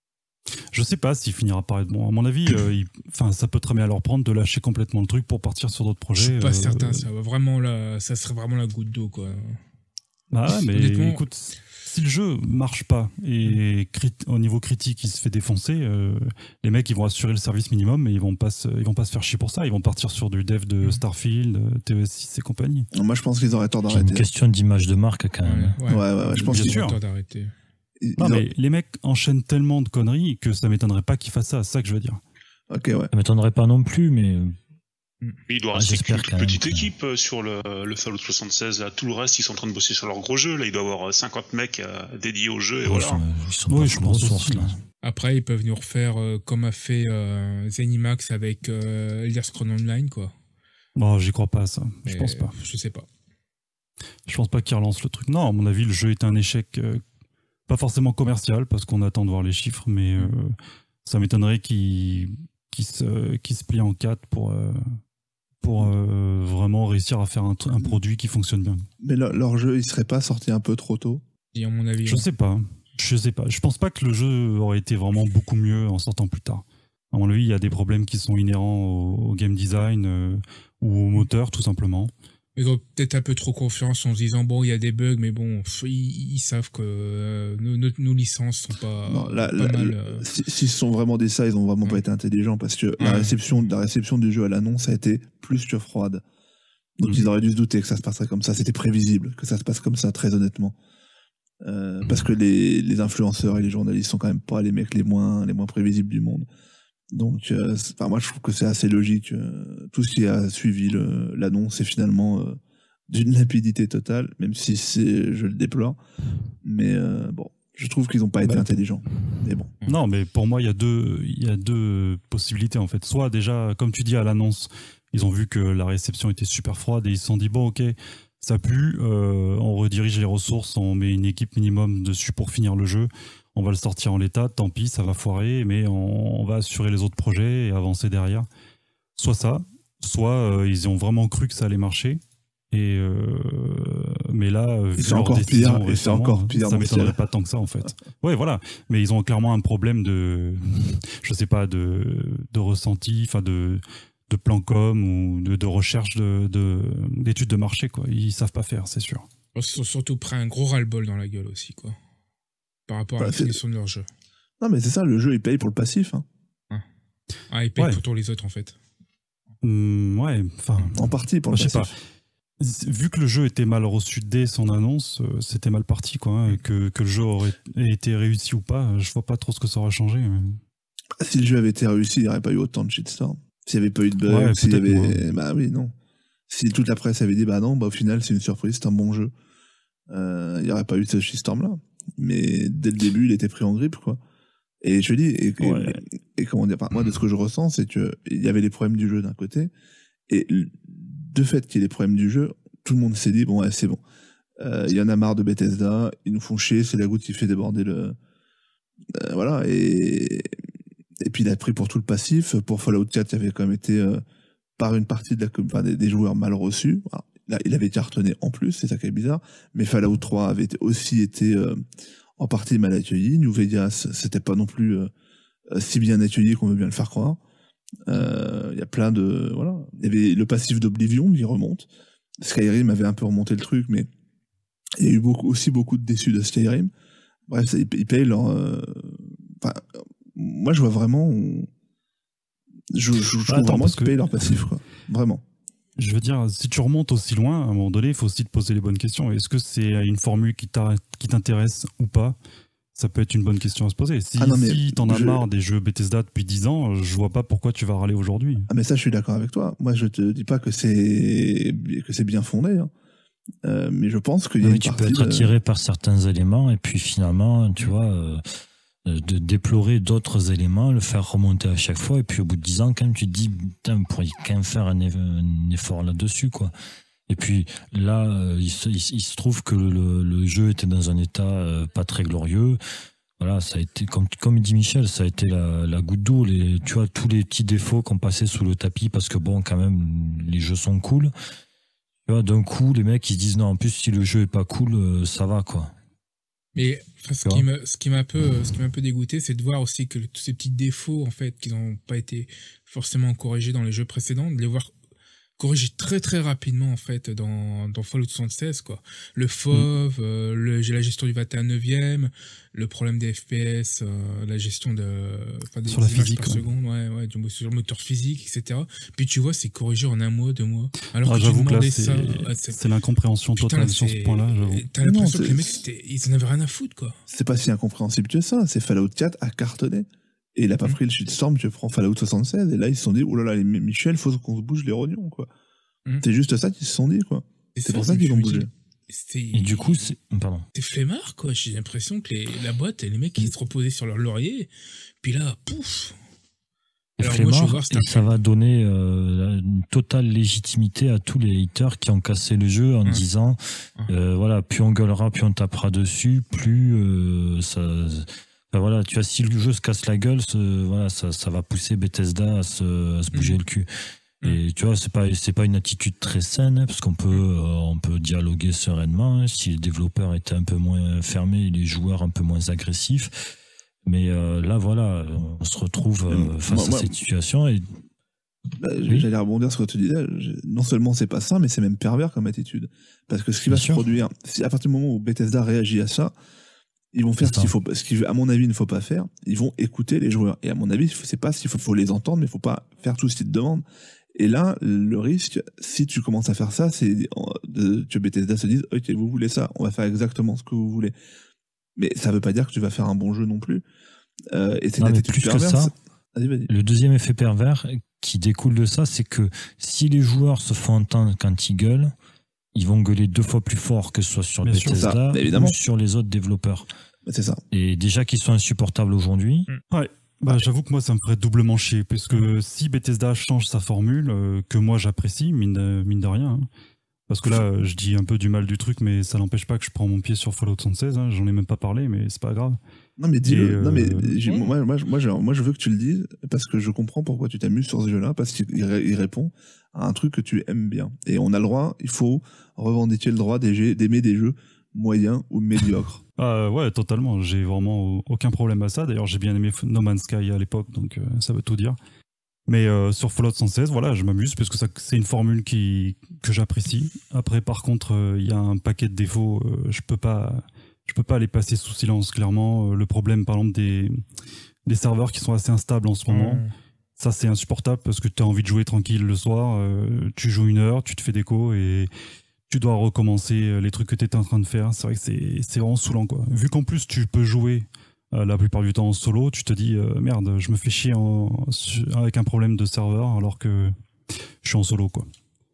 Je sais pas s'il finira par être bon. À mon avis, euh, il, ça peut très bien leur prendre de lâcher complètement le truc pour partir sur d'autres projets. Je suis pas euh, certain, ça, va vraiment la, ça serait vraiment la goutte d'eau, quoi. Ah ouais, mais honnêtement... écoute, si le jeu marche pas et crit- au niveau critique il se fait défoncer, euh, les mecs ils vont assurer le service minimum et ils vont pas se, ils vont pas se faire chier pour ça. Ils vont partir sur du dev de Starfield, T O S six et compagnie. Moi je pense qu'ils auraient tort d'arrêter. C'est une question d'image de marque quand même. Ouais, ouais, ouais, ouais je pense qu'ils auraient tort d'arrêter. Non, mais les mecs enchaînent tellement de conneries que ça m'étonnerait pas qu'ils fassent ça, c'est ça que je veux dire. Ok, ouais. Ça m'étonnerait pas non plus, mais. Il doit rester ah, qu'une petite même, équipe euh, sur le, le Fallout soixante-seize. Là, tout le reste, ils sont en train de bosser sur leur gros jeu. Là, il doit y avoir cinquante mecs euh, dédiés au jeu. Et ouais, voilà. Ils sont oui, je pense aussi. Là. Après, ils peuvent nous refaire euh, comme a fait euh, Zenimax avec euh, Elder Scrolls Online, quoi. Bon, j'y crois pas, ça. Je mais pense pas. Je sais pas. Je pense pas qu'ils relancent le truc. Non, à mon avis, le jeu est un échec. Euh, Pas forcément commercial, parce qu'on attend de voir les chiffres, mais euh, ça m'étonnerait qu'ils, qu'ils, se, qu'ils se plient en quatre pour, euh, pour euh, vraiment réussir à faire un, un produit qui fonctionne bien. Mais le, leur jeu, il serait pas sorti un peu trop tôt ? Et à mon avis, Je ouais. sais pas. Je sais pas. Je pense pas que le jeu aurait été vraiment beaucoup mieux en sortant plus tard. À mon avis, il y a des problèmes qui sont inhérents au, au game design euh, ou au moteur, tout simplement. Ils ont peut-être un peu trop confiance en se disant bon il y a des bugs mais bon ils, ils savent que euh, nos, nos, nos licences sont pas, non, là, pas là, mal. Là, euh... si, s'ils sont vraiment des ça ils ont vraiment ouais. pas été intelligents parce que ouais. la réception la réception du jeu à l'annonce a été plus que froide. Donc mmh. ils auraient dû se douter que ça se passerait comme ça. C'était prévisible que ça se passe comme ça, très honnêtement. Euh, mmh. Parce que les, les influenceurs et les journalistes sont quand même pas les mecs les moins les moins prévisibles du monde. Donc, euh, enfin, moi, je trouve que c'est assez logique. Euh, tout ce qui a suivi le, l'annonce est finalement euh, d'une lapidité totale, même si c'est, je le déplore. Mais euh, bon, je trouve qu'ils n'ont pas été bah, intelligents. Mais bon. Non, mais pour moi, il y a deux, il y a deux possibilités en fait. Soit déjà, comme tu dis à l'annonce, ils ont vu que la réception était super froide et ils se sont dit bon, ok, ça pue, euh, on redirige les ressources, on met une équipe minimum dessus pour finir le jeu. On va le sortir en l'état, tant pis, ça va foirer, mais on, on va assurer les autres projets et avancer derrière. Soit ça, soit euh, ils ont vraiment cru que ça allait marcher. Et euh, mais là, vu c'est encore pire, et c'est encore pire. Ça m'étonnerait pas tant que ça en fait. Ouais, voilà. Mais ils ont clairement un problème de, je sais pas, de, de ressenti, enfin de, de plan com ou de, de recherche de, de, d'études de marché, quoi. Ils savent pas faire, c'est sûr. Ils se sont surtout pris un gros ras-le-bol dans la gueule aussi, quoi. Par rapport à Bah, la c'est- finition de leur jeu. Non, mais c'est ça, le jeu, il paye pour le passif. Hein. Ah, ils payent Ouais. pour tous les autres, en fait. Hum, ouais, enfin, En partie pour le je sais pas. passif. Vu que le jeu était mal reçu dès son annonce, euh, c'était mal parti, quoi. Hein, et que, que le jeu aurait été réussi ou pas, je vois pas trop ce que ça aurait changé. mais- Si le jeu avait été réussi, il n'y aurait pas eu autant de shitstorm. S'il n'y avait pas eu de bugs, Ouais, s'il y peut-être avait. Bah oui, non. Si toute la presse avait dit, bah non, bah au final, c'est une surprise, c'est un bon jeu, euh, il n'y aurait pas eu ce shitstorm-là. Mais dès le début, il était pris en grippe, quoi. Et je dis, et, et- Ouais. et, et comment dire, enfin, moi, de ce que je ressens, c'est que il y avait les problèmes du jeu d'un côté, et de fait qu'il y ait les problèmes du jeu, tout le monde s'est dit, bon, ouais, c'est bon. Euh, Il y en a marre de Bethesda, ils nous font chier, c'est la goutte qui fait déborder le. Euh, voilà, et. Et puis il a pris pour tout le passif. Pour Fallout quatre, il avait quand même été euh, par une partie de la, com- enfin, des, des joueurs mal reçus. Alors, là, il avait cartonné en plus, c'est ça qui est bizarre. Mais Fallout trois avait été- aussi été euh, en partie mal accueilli. New Vegas, c'était pas non plus euh, si bien accueilli qu'on veut bien le faire croire. Euh, Il y a plein de voilà. Il y avait le passif d'Oblivion qui remonte. Skyrim avait un peu remonté le truc, mais il y a eu beaucoup, aussi beaucoup de déçus de Skyrim. Bref, ça, ils, ils payent leur. euh, Enfin, moi, je vois vraiment. Je, je, je trouve Attends, vraiment parce qu'ils que- payent leur passif, quoi. Vraiment. Je veux dire, si tu remontes aussi loin, à un moment donné, il faut aussi te poser les bonnes questions. Est-ce que c'est une formule qui t'a- qui t'intéresse ou pas? Ça peut être une bonne question à se poser. Si, Ah non, mais si t'en as je- marre des jeux Bethesda depuis dix ans, je vois pas pourquoi tu vas râler aujourd'hui. Ah, mais ça, je suis d'accord avec toi. Moi, je te dis pas que c'est que c'est bien fondé, hein. Euh, mais je pense qu'il y a Oui, une tu peux partie être de- attiré par certains éléments et puis finalement, tu vois, euh, de déplorer d'autres éléments, le faire remonter à chaque fois et puis au bout de dix ans, quand même, tu te dis, putain, on pourrait quand même faire un, eff- un effort là-dessus, quoi. Et puis là, euh, il, se, il se- il se trouve que le, le jeu était dans un état euh, pas très glorieux. Voilà, ça a été, comme, comme dit Michel, ça a été la, la goutte d'eau. Les, tu vois, tous les petits défauts qu'on passait sous le tapis parce que bon, quand même, les jeux sont cool. Tu vois, d'un coup, les mecs, ils se disent non, en plus, si le jeu est pas cool, euh, ça va, quoi. Mais enfin, ce Tu qui vois me, ce qui m'a un peu, ce qui m'a un peu dégoûté, c'est de voir aussi que le- tous ces petits défauts, en fait, qui n'ont pas été forcément corrigés dans les jeux précédents, de les voir corrigés très très rapidement, en fait, dans, dans Fallout soixante-seize, quoi. Le F O V, euh, le, j'ai la gestion du vingt et un neuvième, le problème des F P S, euh, la gestion de, enfin, des Sur la images physique, par ouais. seconde, ouais, ouais, du, sur le moteur physique, et cetera. Puis tu vois, c'est corrigé en un mois, deux mois. Alors Ah, que tu j'avoue que là, demandais c'est ça, ouais, c'est- c'est l'incompréhension putain, totale sur ce c'est- point-là, j'avoue. T'as Non, l'impression que c'est- les mecs, c'était- ils en avaient rien à foutre, quoi. C'est pas si incompréhensible que ça. C'est Fallout quatre a cartonné. Et il a pas Mm. pris le shitstorm, tu prends Fallout soixante-seize. Et là, ils se sont dit, oh là là, les- Michel, faut qu'on se bouge les rognons, quoi. Mm. C'est juste ça qu'ils se sont dit, quoi. Et C'est ça, pour ça je qu'ils me ont dis, bougé. C'est Et du coup, c'est, pardon. c'est flemmard, quoi. J'ai l'impression que les, la boîte et les mecs, ils se reposaient sur leur laurier. Puis là, pouf. Et Alors moi, je vais flemmard, voir et Starfield. ça va donner euh, une totale légitimité à tous les haters qui ont cassé le jeu en Ouais. disant Ouais. euh, voilà, plus on gueulera, plus on tapera dessus, plus euh, ça. Enfin, voilà, tu vois, si le jeu se casse la gueule, ce- voilà, ça, ça va pousser Bethesda à se, à se bouger Mhm. le cul. Et tu vois, c'est pas c'est pas une attitude très saine, hein, parce qu'on peut euh, on peut dialoguer sereinement, hein, si les développeurs étaient un peu moins fermés et les joueurs un peu moins agressifs. Mais euh, là, voilà, on se retrouve euh, face Moi- à moi- cette situation et Bah, Oui. J'allais rebondir sur ce que tu disais. Je- Non seulement c'est pas ça, mais c'est même pervers comme attitude. Parce que ce qui va Bien se sûr. produire, si à partir du moment où Bethesda réagit à ça, ils vont faire C'est ce qu'il ça. faut, ce qu'il, à mon avis, il ne faut pas faire. Ils vont écouter les joueurs. Et à mon avis, c'est pas s'il faut, faut les entendre, mais il faut pas faire tout ce qu'ils te demandent. Et là, le risque, si tu commences à faire ça, c'est de, que Bethesda se dise, ok, vous voulez ça, on va faire exactement ce que vous voulez. Mais ça veut pas dire que tu vas faire un bon jeu non plus. Euh, et c'est une Non, mais attitude plus que perverse. ça, Vas-y, vas-y. le deuxième effet pervers qui découle de ça, c'est que si les joueurs se font entendre quand ils gueulent, ils vont gueuler deux fois plus fort que ce soit sur Bien sûr, Bethesda ça, évidemment. ou sur les autres développeurs. C'est ça. Et déjà qu'ils sont insupportables aujourd'hui, Bah, j'avoue que moi, ça me ferait doublement chier, puisque si Bethesda change sa formule, euh, que moi j'apprécie, mine de, mine de rien, hein, parce que là, euh, je dis un peu du mal du truc, mais ça n'empêche pas que je prends mon pied sur Fallout soixante-seize, hein, j'en ai même pas parlé, mais c'est pas grave. Non mais dis-le. Et, euh, Non mais j'ai- ouais. moi, moi, moi, je, moi je veux que tu le dises parce que je comprends pourquoi tu t'amuses sur ce jeu-là parce qu'il ré- il répond à un truc que tu aimes bien et on a le droit. Il faut revendiquer le droit des jeux- d'aimer des jeux moyens ou médiocres. Ah ouais, totalement, j'ai vraiment aucun problème à ça. D'ailleurs, j'ai bien aimé No Man's Sky à l'époque, donc euh, ça veut tout dire. Mais euh, sur Fallout cent seize, voilà, je m'amuse parce que ça, c'est une formule qui, que j'apprécie. Après, par contre, il euh, y a un paquet de défauts. Euh, je peux pas, je peux pas les passer sous silence, clairement. Euh, le problème, par exemple, des, des serveurs qui sont assez instables en ce moment, mmh. ça, c'est insupportable parce que tu as envie de jouer tranquille le soir. Euh, tu joues une heure, tu te fais déco et tu dois recommencer les trucs que tu étais en train de faire. C'est vrai que c'est, c'est vraiment saoulant, quoi. Vu qu'en plus, tu peux jouer Euh, la plupart du temps en solo, tu te dis euh, merde, je me fais chier en, avec un problème de serveur alors que je suis en solo, quoi.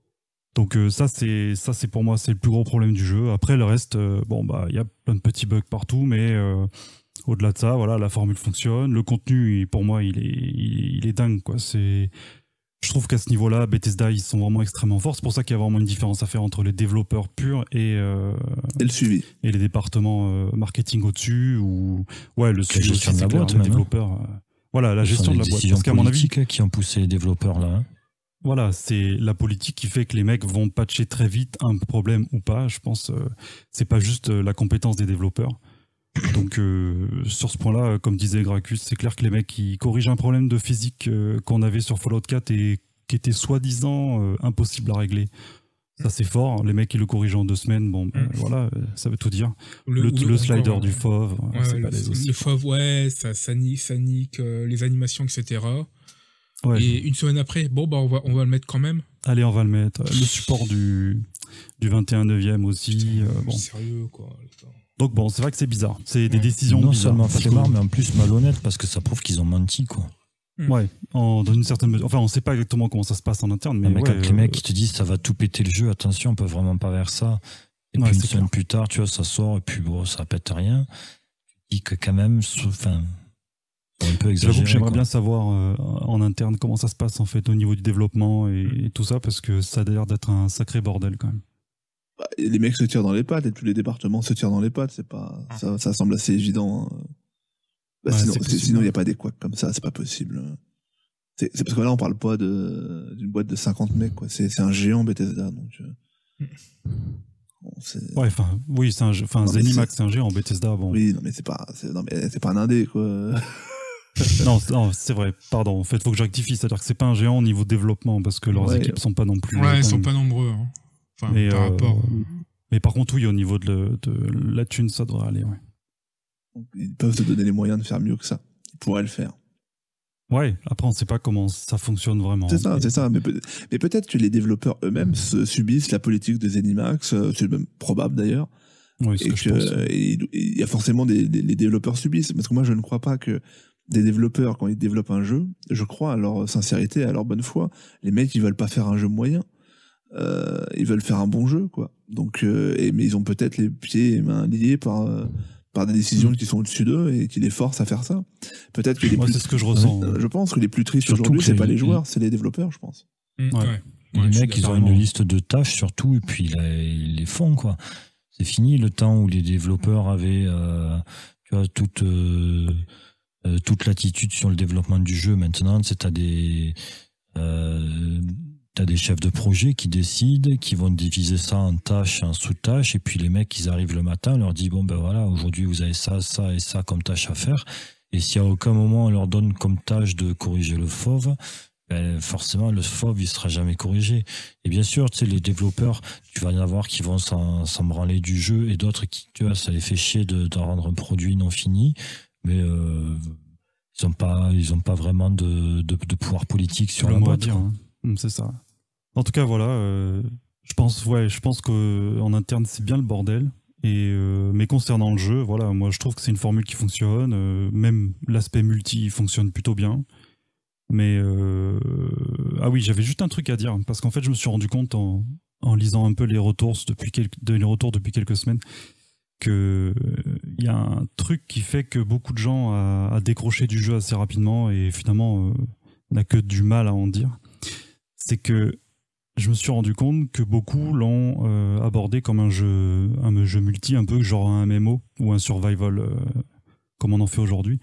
Donc euh, ça c'est ça c'est pour moi c'est le plus gros problème du jeu. Après le reste, euh, bon bah il y a plein de petits bugs partout, mais euh, au-delà de ça, voilà, la formule fonctionne, le contenu pour moi il est il, il est dingue, quoi. C'est Je trouve qu'à ce niveau-là, Bethesda, ils sont vraiment extrêmement forts. C'est pour ça qu'il y a vraiment une différence à faire entre les développeurs purs et, euh, et le suivi. Et les départements euh, marketing au-dessus. Ou ouais, le suivi gestion aussi, de la boîte, les développeurs. Euh, voilà, la gestion de la boîte. Parce qu'à mon avis, qui ont poussé les développeurs là. Hein. Voilà, c'est la politique qui fait que les mecs vont patcher très vite un problème ou pas. Je pense, euh, c'est pas juste la compétence des développeurs. Donc euh, sur ce point-là, comme disait Gracchus, c'est clair que les mecs ils corrigent un problème de physique euh, qu'on avait sur Fallout quatre et qui était soi-disant euh, impossible à régler. Ça c'est fort, les mecs ils le corrigent en deux semaines, bon ben, mmh. voilà, ça veut tout dire. Le, le, le, le slider encore, du fauve, ouais, c'est pas les aussi. Le fauve, ouais, ça, ça nique, ça nique euh, les animations, et cetera. Ouais. Et une semaine après, bon bah on va, on va le mettre quand même. Allez, on va le mettre. Le support du, du vingt et un neuvième aussi. Putain, euh, bon. Sérieux quoi. Donc bon, c'est vrai que c'est bizarre. C'est des décisions non bizarres. Non seulement flemmard, mais en plus malhonnête, parce que ça prouve qu'ils ont menti, quoi. Mmh. Ouais, en, dans une certaine mesure. Enfin, on sait pas exactement comment ça se passe en interne, mais non, mais ouais, quand euh, les mecs qui te disent ça va tout péter le jeu, attention, on peut vraiment pas faire ça. Et ouais, puis une semaine clair. plus tard, tu vois, ça sort et puis bon, ça pète rien. Tu dis que quand même, enfin, c'est un peu exagéré. J'avoue que j'aimerais quoi. bien savoir euh, en interne comment ça se passe en fait au niveau du développement et, et tout ça, parce que ça a l'air d'être un sacré bordel quand même. Bah, les mecs se tirent dans les pattes et tous les départements se tirent dans les pattes, c'est pas, ça, ça semble assez évident. Hein. Bah, ouais, sinon, c'est sinon, il n'y a pas des couacs comme ça, c'est pas possible. C'est, c'est parce que là, on parle pas de, d'une boîte de cinquante mecs, quoi. C'est, c'est un géant Bethesda, donc. Euh... Bon, c'est... Ouais, enfin, oui, c'est un, enfin, Zenimax, c'est... c'est un géant Bethesda, bon. Oui, non, mais c'est pas, c'est, non, mais c'est pas un indé, quoi. non, c'est, non, c'est vrai, pardon. En fait, faut que je rectifie, c'est-à-dire que c'est pas un géant au niveau développement, parce que leurs ouais, équipes sont pas non plus. Ouais, ils sont pas nombreux, hein. Enfin, mais, par euh, rapport. Mais par contre, oui, au niveau de, le, de la thune, ça devrait aller, ouais. Donc, ils peuvent te donner les moyens de faire mieux que ça. Ils pourraient le faire. Ouais, après on sait pas comment ça fonctionne vraiment. C'est ça, mais... c'est ça. Mais, peut- mais peut-être que les développeurs eux-mêmes subissent la politique de Zenimax, c'est même probable d'ailleurs. Oui, c'est et que il y a forcément des, des les développeurs subissent, parce que moi je ne crois pas que des développeurs, quand ils développent un jeu, je crois à leur sincérité, à leur bonne foi. Les mecs, ils veulent pas faire un jeu moyen. Euh, ils veulent faire un bon jeu, quoi. Donc, euh, et, mais ils ont peut-être les pieds et mains liés par... Euh, par des décisions qui sont au-dessus d'eux et qui les forcent à faire ça. Peut-être que les Moi, plus... c'est ce que je ressens. Je pense que les plus tristes aujourd'hui, c'est pas les joueurs, c'est les développeurs, je pense. Mmh, ouais. Ouais. Les ouais, mecs, ils ont une liste de tâches surtout, et puis là, ils les font, quoi. C'est fini le temps où les développeurs avaient euh, tu vois, toute, euh, euh, toute l'attitude sur le développement du jeu. Maintenant, c'est t'as des... Euh, T'as des chefs de projet qui décident, qui vont diviser ça en tâches, en sous-tâches, et puis les mecs, ils arrivent le matin, on leur dit, bon ben voilà, aujourd'hui vous avez ça, ça et ça comme tâche à faire, et si à aucun moment on leur donne comme tâche de corriger le fauve, ben forcément le fauve il sera jamais corrigé. Et bien sûr, tu sais, les développeurs, tu vas y en avoir qui vont s'en, s'en branler du jeu, et d'autres qui, tu vois, ça les fait chier de, de rendre un produit non fini, mais euh, ils ont pas, ils ont pas vraiment de, de, de pouvoir politique sur la boîte. Dire, hein. C'est ça. En tout cas, voilà, euh, je pense, ouais, je pense qu'en interne, c'est bien le bordel. Et, euh, mais concernant le jeu, voilà, moi, je trouve que c'est une formule qui fonctionne. Euh, même l'aspect multi fonctionne plutôt bien. Mais, euh, ah oui, j'avais juste un truc à dire. Parce qu'en fait, je me suis rendu compte en, en lisant un peu les retours depuis quelques, les retours depuis quelques semaines que il y a un truc qui fait que beaucoup de gens a, a décroché du jeu assez rapidement et finalement, euh, n'a que du mal à en dire. C'est que je me suis rendu compte que beaucoup l'ont euh, abordé comme un jeu, un jeu multi, un peu genre un M M O ou un survival, euh, comme on en fait aujourd'hui,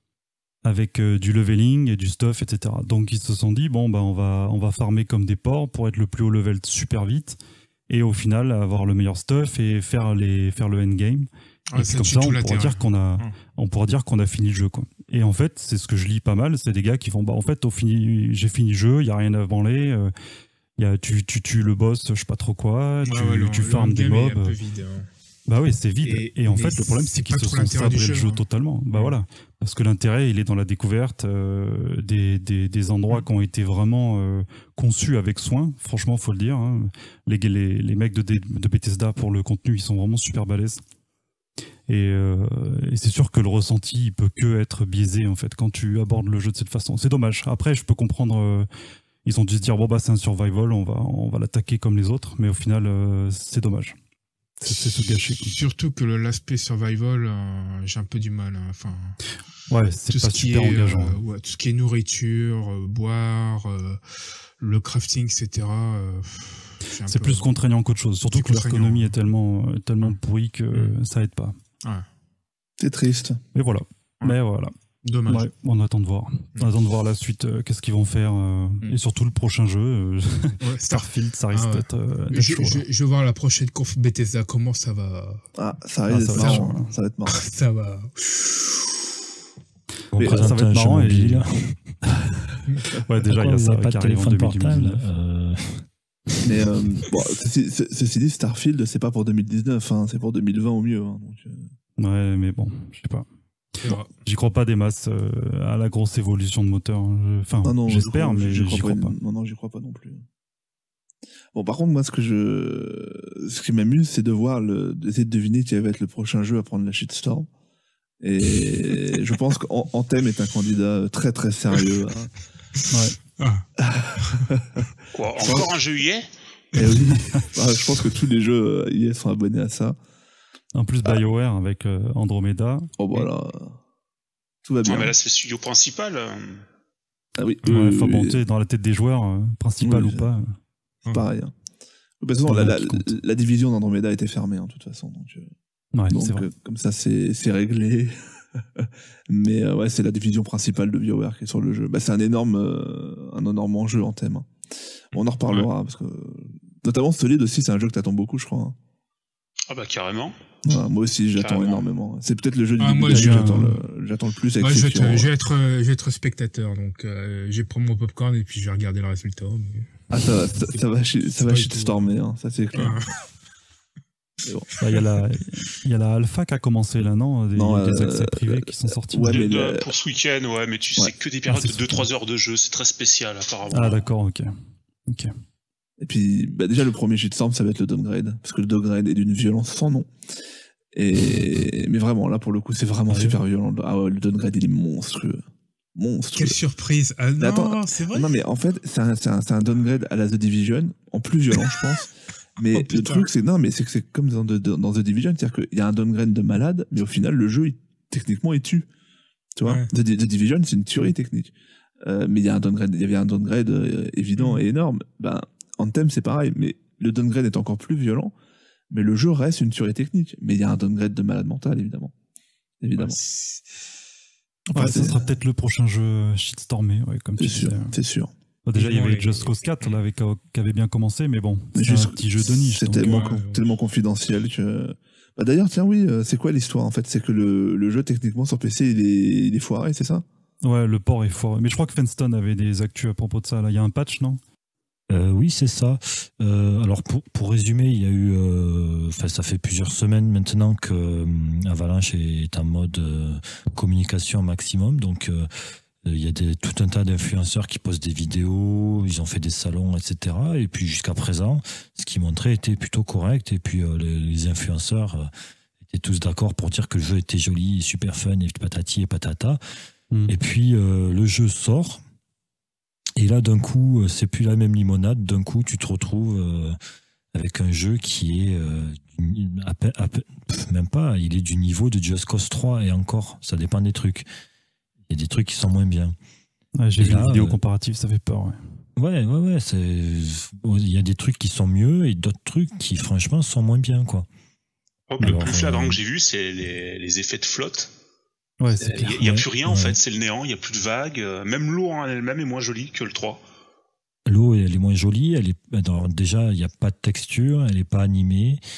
avec euh, du leveling et du stuff, et cetera. Donc ils se sont dit, bon, bah, on va, on va farmer comme des porcs pour être le plus haut level super vite, et au final avoir le meilleur stuff et faire, les, faire le endgame. Ah, et puis comme ça, on pourra dire qu'on a, mmh. on pourra dire qu'on a fini le jeu, quoi. Et en fait, c'est ce que je lis pas mal, c'est des gars qui font, bah en fait, au fini, j'ai fini le jeu, il y a rien à branler, euh, y a, tu, tu tues le boss, je sais pas trop quoi, tu, ouais, ouais, tu farmes des mobs. Un peu vide, hein. Bah oui, c'est vide. Et, et en fait, le problème, c'est qu'ils se sont sabrés le jeu hein. totalement. Bah ouais. voilà. Parce que l'intérêt, il est dans la découverte euh, des, des, des endroits qui ont été vraiment euh, conçus avec soin. Franchement, faut le dire. Hein. Les, les, les mecs de, de Bethesda, pour le contenu, ils sont vraiment super balèzes. Et, euh, et c'est sûr que le ressenti, il peut que être biaisé, en fait, quand tu abordes le jeu de cette façon. C'est dommage. Après, je peux comprendre... Euh, ils ont dû se dire, bon, bah, c'est un survival, on va, on va l'attaquer comme les autres. Mais au final, euh, c'est dommage. C'est se gâcher. Quoi. Surtout que l'aspect survival, euh, j'ai un peu du mal. Hein. Enfin, ouais, c'est pas super est, engageant. Euh, ouais, tout ce qui est nourriture, euh, boire, euh, le crafting, et cetera. Euh, c'est peu... plus contraignant qu'autre chose. Surtout que l'ergonomie est tellement, euh, tellement pourrie que mmh. ça aide pas. Ouais. C'est triste. Mais voilà. Ouais. Mais voilà. Dommage. Ouais, on attend de voir. On attend de voir la suite, euh, qu'est-ce qu'ils vont faire. Euh, mm. Et surtout le prochain jeu, euh, ouais, Starfield, ça risque ah ouais. d'être euh, je, chaud. Je, je vais voir la prochaine conf Bethesda, comment ça va. Ah, ça risque ah, d'être marrant. Hein. Ça va être marrant. Ça va. On Mais présente ça va être marrant. Et... ouais, déjà, il y a ça qui arrive en deux mille dix-neuf. Euh... Mais euh, bon, ceci, ceci dit, Starfield, c'est pas pour deux mille dix-neuf, hein, c'est pour deux mille vingt au mieux. Hein, donc, euh... ouais, mais bon, je sais pas. Bon, j'y crois pas des masses euh, à la grosse évolution de moteur. Enfin, j'espère, mais j'y crois, crois pas. Non, non, j'y crois pas non plus. Bon, par contre, moi, ce que je, ce qui m'amuse, c'est de voir le, d'essayer de deviner quel va être le prochain jeu à prendre la shitstorm. Et je pense qu'Anthem est un candidat très très sérieux. Hein. Ouais. Quoi, encore un jeu I A ? Eh oui. Je pense que tous les jeux I A sont abonnés à ça. En plus, BioWare ah. avec euh, Andromeda. Oh voilà. Tout va bien. Non, mais là, c'est le studio principal. Ah oui. Ouais, euh, faut monter dans la tête des joueurs, euh, principal oui, ou pas. C'est pareil. Hein. De toute façon, la, la, la division d'Andromeda était fermée, en hein, de toute façon. Donc, euh, ouais, donc c'est vrai. Euh, comme ça, c'est, c'est réglé. Mais euh, ouais, c'est la division principale de BioWare qui est sur le jeu. Bah, c'est un énorme, euh, un énorme enjeu en thème. Hein. On en reparlera, ouais. parce que notamment Solid aussi, c'est un jeu que t'attends beaucoup, je crois. Hein. Ah bah carrément. Ouais, moi aussi, j'attends carrément. énormément. C'est peut-être le jeu du ah, début moi, que je... j'attends, le, j'attends le plus. Avec moi, je, vais être, je, vais être, je vais être spectateur, donc euh, je vais prendre mon popcorn et puis je vais regarder le résultat. Mais... Ah, ça va, ça, ça va, ça, ça va shitstormer, hein, ça c'est clair. Il bon. bah, y a la, il y a la alpha qui a commencé là, non Des, non, des accès euh, privés qui sont sortis. Ouais, mais de, le... Pour ce week-end, ouais, mais tu ouais. sais que des périodes ah, de deux trois heures de jeu, c'est très spécial apparemment. Ah d'accord, ok. Ok. Et puis, bah, déjà, le premier shitstorm, ça va être le downgrade, parce que le downgrade est d'une violence sans nom. Et, mais vraiment, là, pour le coup, c'est vraiment ah, super oui. violent. Ah ouais, le downgrade, il est monstrueux. Monstrueux. Quelle surprise! Ah non, attends, c'est vrai? Non, mais en fait, c'est un, c'est un, c'est un downgrade à la The Division, en plus violent, je pense. Mais oh, le truc, c'est, non, mais c'est que c'est comme dans, dans The Division, c'est-à-dire qu'il y a un downgrade de malade, mais au final, le jeu, il, techniquement, il tue. Tu vois? Ouais. The, The Division, c'est une tuerie technique. Euh, mais il y a un downgrade, il y avait un downgrade euh, évident mmh. et énorme. Ben, Anthem, c'est pareil, mais le downgrade est encore plus violent, mais le jeu reste une tuerie technique. Mais il y a un downgrade de malade mental, évidemment. Évidemment. Ouais, enfin, ouais, ça sera peut-être le prochain jeu shitstormé, ouais, comme c'est tu sûr, disais. C'est sûr. Bah, déjà, il y avait Just Cause quatre, là, avec, qui avait bien commencé, mais bon, c'est un petit jeu de niche. C'est donc, tellement, ouais, con, ouais. tellement confidentiel que... Bah, d'ailleurs, tiens, oui, c'est quoi l'histoire, en fait? C'est que le, le jeu, techniquement, sur P C, il est, il est foiré, c'est ça? Ouais, le port est foiré. Mais je crois que Fenston avait des actus à propos de ça, là. Il y a un patch, non? Euh, oui, c'est ça. Euh, alors pour, pour résumer, il y a eu, enfin, euh, ça fait plusieurs semaines maintenant que euh, Avalanche est en mode euh, communication maximum. Donc euh, il y a des, tout un tas d'influenceurs qui postent des vidéos, ils ont fait des salons, et cetera. Et puis jusqu'à présent, ce qu'ils montraient était plutôt correct. Et puis euh, les, les influenceurs euh, étaient tous d'accord pour dire que le jeu était joli, super fun, et patati et patata. Mmh. Et puis euh, le jeu sort. Et là, d'un coup, c'est plus la même limonade. D'un coup, tu te retrouves euh, avec un jeu qui est euh, à peine, à peine, même pas, il est du niveau de Just Cause trois et encore, ça dépend des trucs. Il y a des trucs qui sont moins bien. Ouais, j'ai et vu là, une vidéo comparative, ça fait peur. Ouais, ouais, ouais, ouais c'est... il y a des trucs qui sont mieux et d'autres trucs qui, franchement, sont moins bien, quoi. Oh, le Alors, plus flagrant euh... que j'ai vu, c'est les, les effets de flotte. Ouais, il n'y a, a plus rien ouais. en fait, c'est le néant, il n'y a plus de vagues, même l'eau en elle-même est moins jolie que le trois. L'eau elle est moins jolie, elle est, alors déjà il n'y a pas de texture, elle n'est pas animée,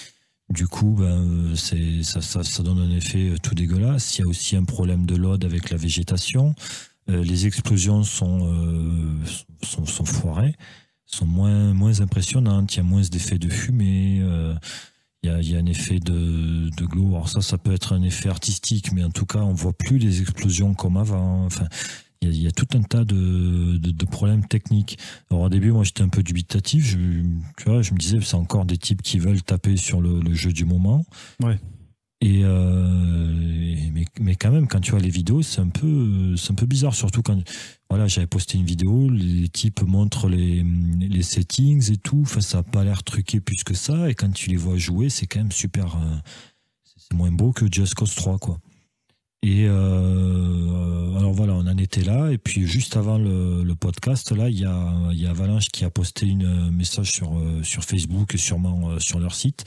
Du coup, ben, c'est, ça, ça, ça donne un effet tout dégueulasse. Il y a aussi un problème de load avec la végétation. Euh, les explosions sont, euh, sont, sont foirées, sont moins, moins impressionnantes. Il y a moins d'effets de fumée. Euh, il, y a, il y a un effet de, de glow. Alors ça, ça peut être un effet artistique, mais en tout cas, on voit plus les explosions comme avant. Enfin, il y a, il y a tout un tas de, de, de problèmes techniques. Alors au début, moi, j'étais un peu dubitatif. Je, tu vois, je me disais, c'est encore des types qui veulent taper sur le, le jeu du moment. Ouais. Et euh, mais, mais quand même, quand tu vois les vidéos, c'est un peu, c'est un peu bizarre, surtout quand voilà, j'avais posté une vidéo, les types montrent les, les settings et tout, enfin, ça n'a pas l'air truqué plus que ça, et quand tu les vois jouer, c'est quand même super, euh, c'est moins beau que Just Cause trois, quoi. Et euh, alors voilà, on en était là, et puis juste avant le, le podcast, là, il y a, il y a Avalanche qui a posté une, un message sur, sur Facebook et sûrement sur leur site.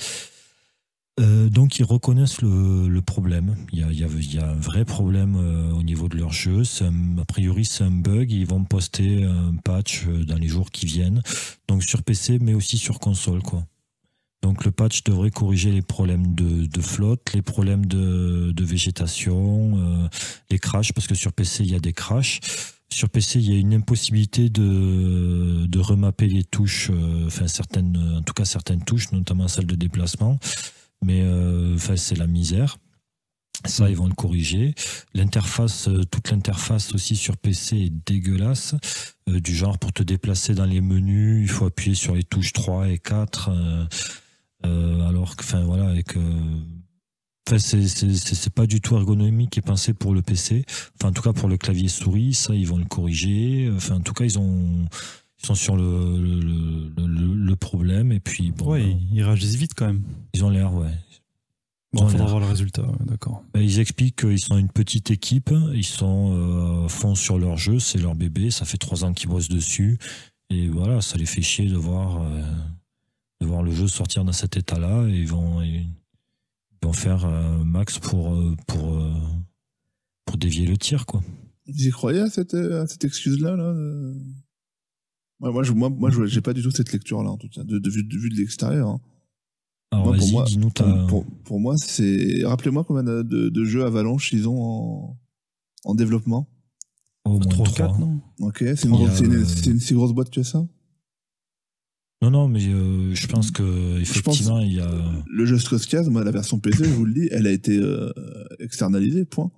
Euh, donc ils reconnaissent le, le problème. Il y, a, il, y a, il y a un vrai problème euh, au niveau de leur jeu. C'est un, a priori c'est un bug. Ils vont poster un patch dans les jours qui viennent. Donc sur P C mais aussi sur console, quoi. Donc le patch devrait corriger les problèmes de, de flotte, les problèmes de, de végétation, euh, les crashs, parce que sur P C il y a des crashs. Sur P C il y a une impossibilité de, de remapper les touches, euh, enfin certaines, en tout cas certaines touches, notamment celle de déplacement. Mais euh, c'est la misère. Ça, ils vont le corriger. L'interface, euh, toute l'interface aussi sur P C est dégueulasse. Euh, du genre, pour te déplacer dans les menus, il faut appuyer sur les touches trois et quatre. Euh, euh, alors que, enfin voilà, avec, euh, enfin, c'est, c'est, c'est, c'est pas du tout ergonomique et pensé pour le P C. Enfin, en tout cas, pour le clavier souris, ça, ils vont le corriger. Enfin, en tout cas, ils ont, ils sont sur le, le, le, le problème. Et puis, bon. Ouais, ben, ils réagissent vite quand même. Ils ont l'air, ouais. Bon, il faudra voir le résultat, ouais, d'accord. Ils expliquent qu'ils sont une petite équipe, ils sont euh, fond sur leur jeu, c'est leur bébé, ça fait trois ans qu'ils bossent dessus, et voilà, ça les fait chier de voir, euh, de voir le jeu sortir dans cet état-là, et ils vont, ils vont faire un max pour, pour, pour dévier le tir, quoi. Vous y croyez à cette, à cette excuse-là, là de... ouais, moi, je, moi, moi, je, j'ai pas du tout cette lecture-là, en tout cas, de, de, vue, de vue de l'extérieur. Hein. Alors, moi, pour, moi, dis-nous ta... pour, pour, pour moi, c'est. Rappelez-moi combien de, de, de jeux Avalanche ils ont en, en développement. Au moins trois ou trois. quatre, non? Ok, c'est une, a, c'est, une, euh... c'est une si grosse boîte que ça? Non, non, mais euh, je pense que effectivement, il y a. Le jeu Strauss-Case, moi, la version P C, je vous le dis, elle a été euh, externalisée, point.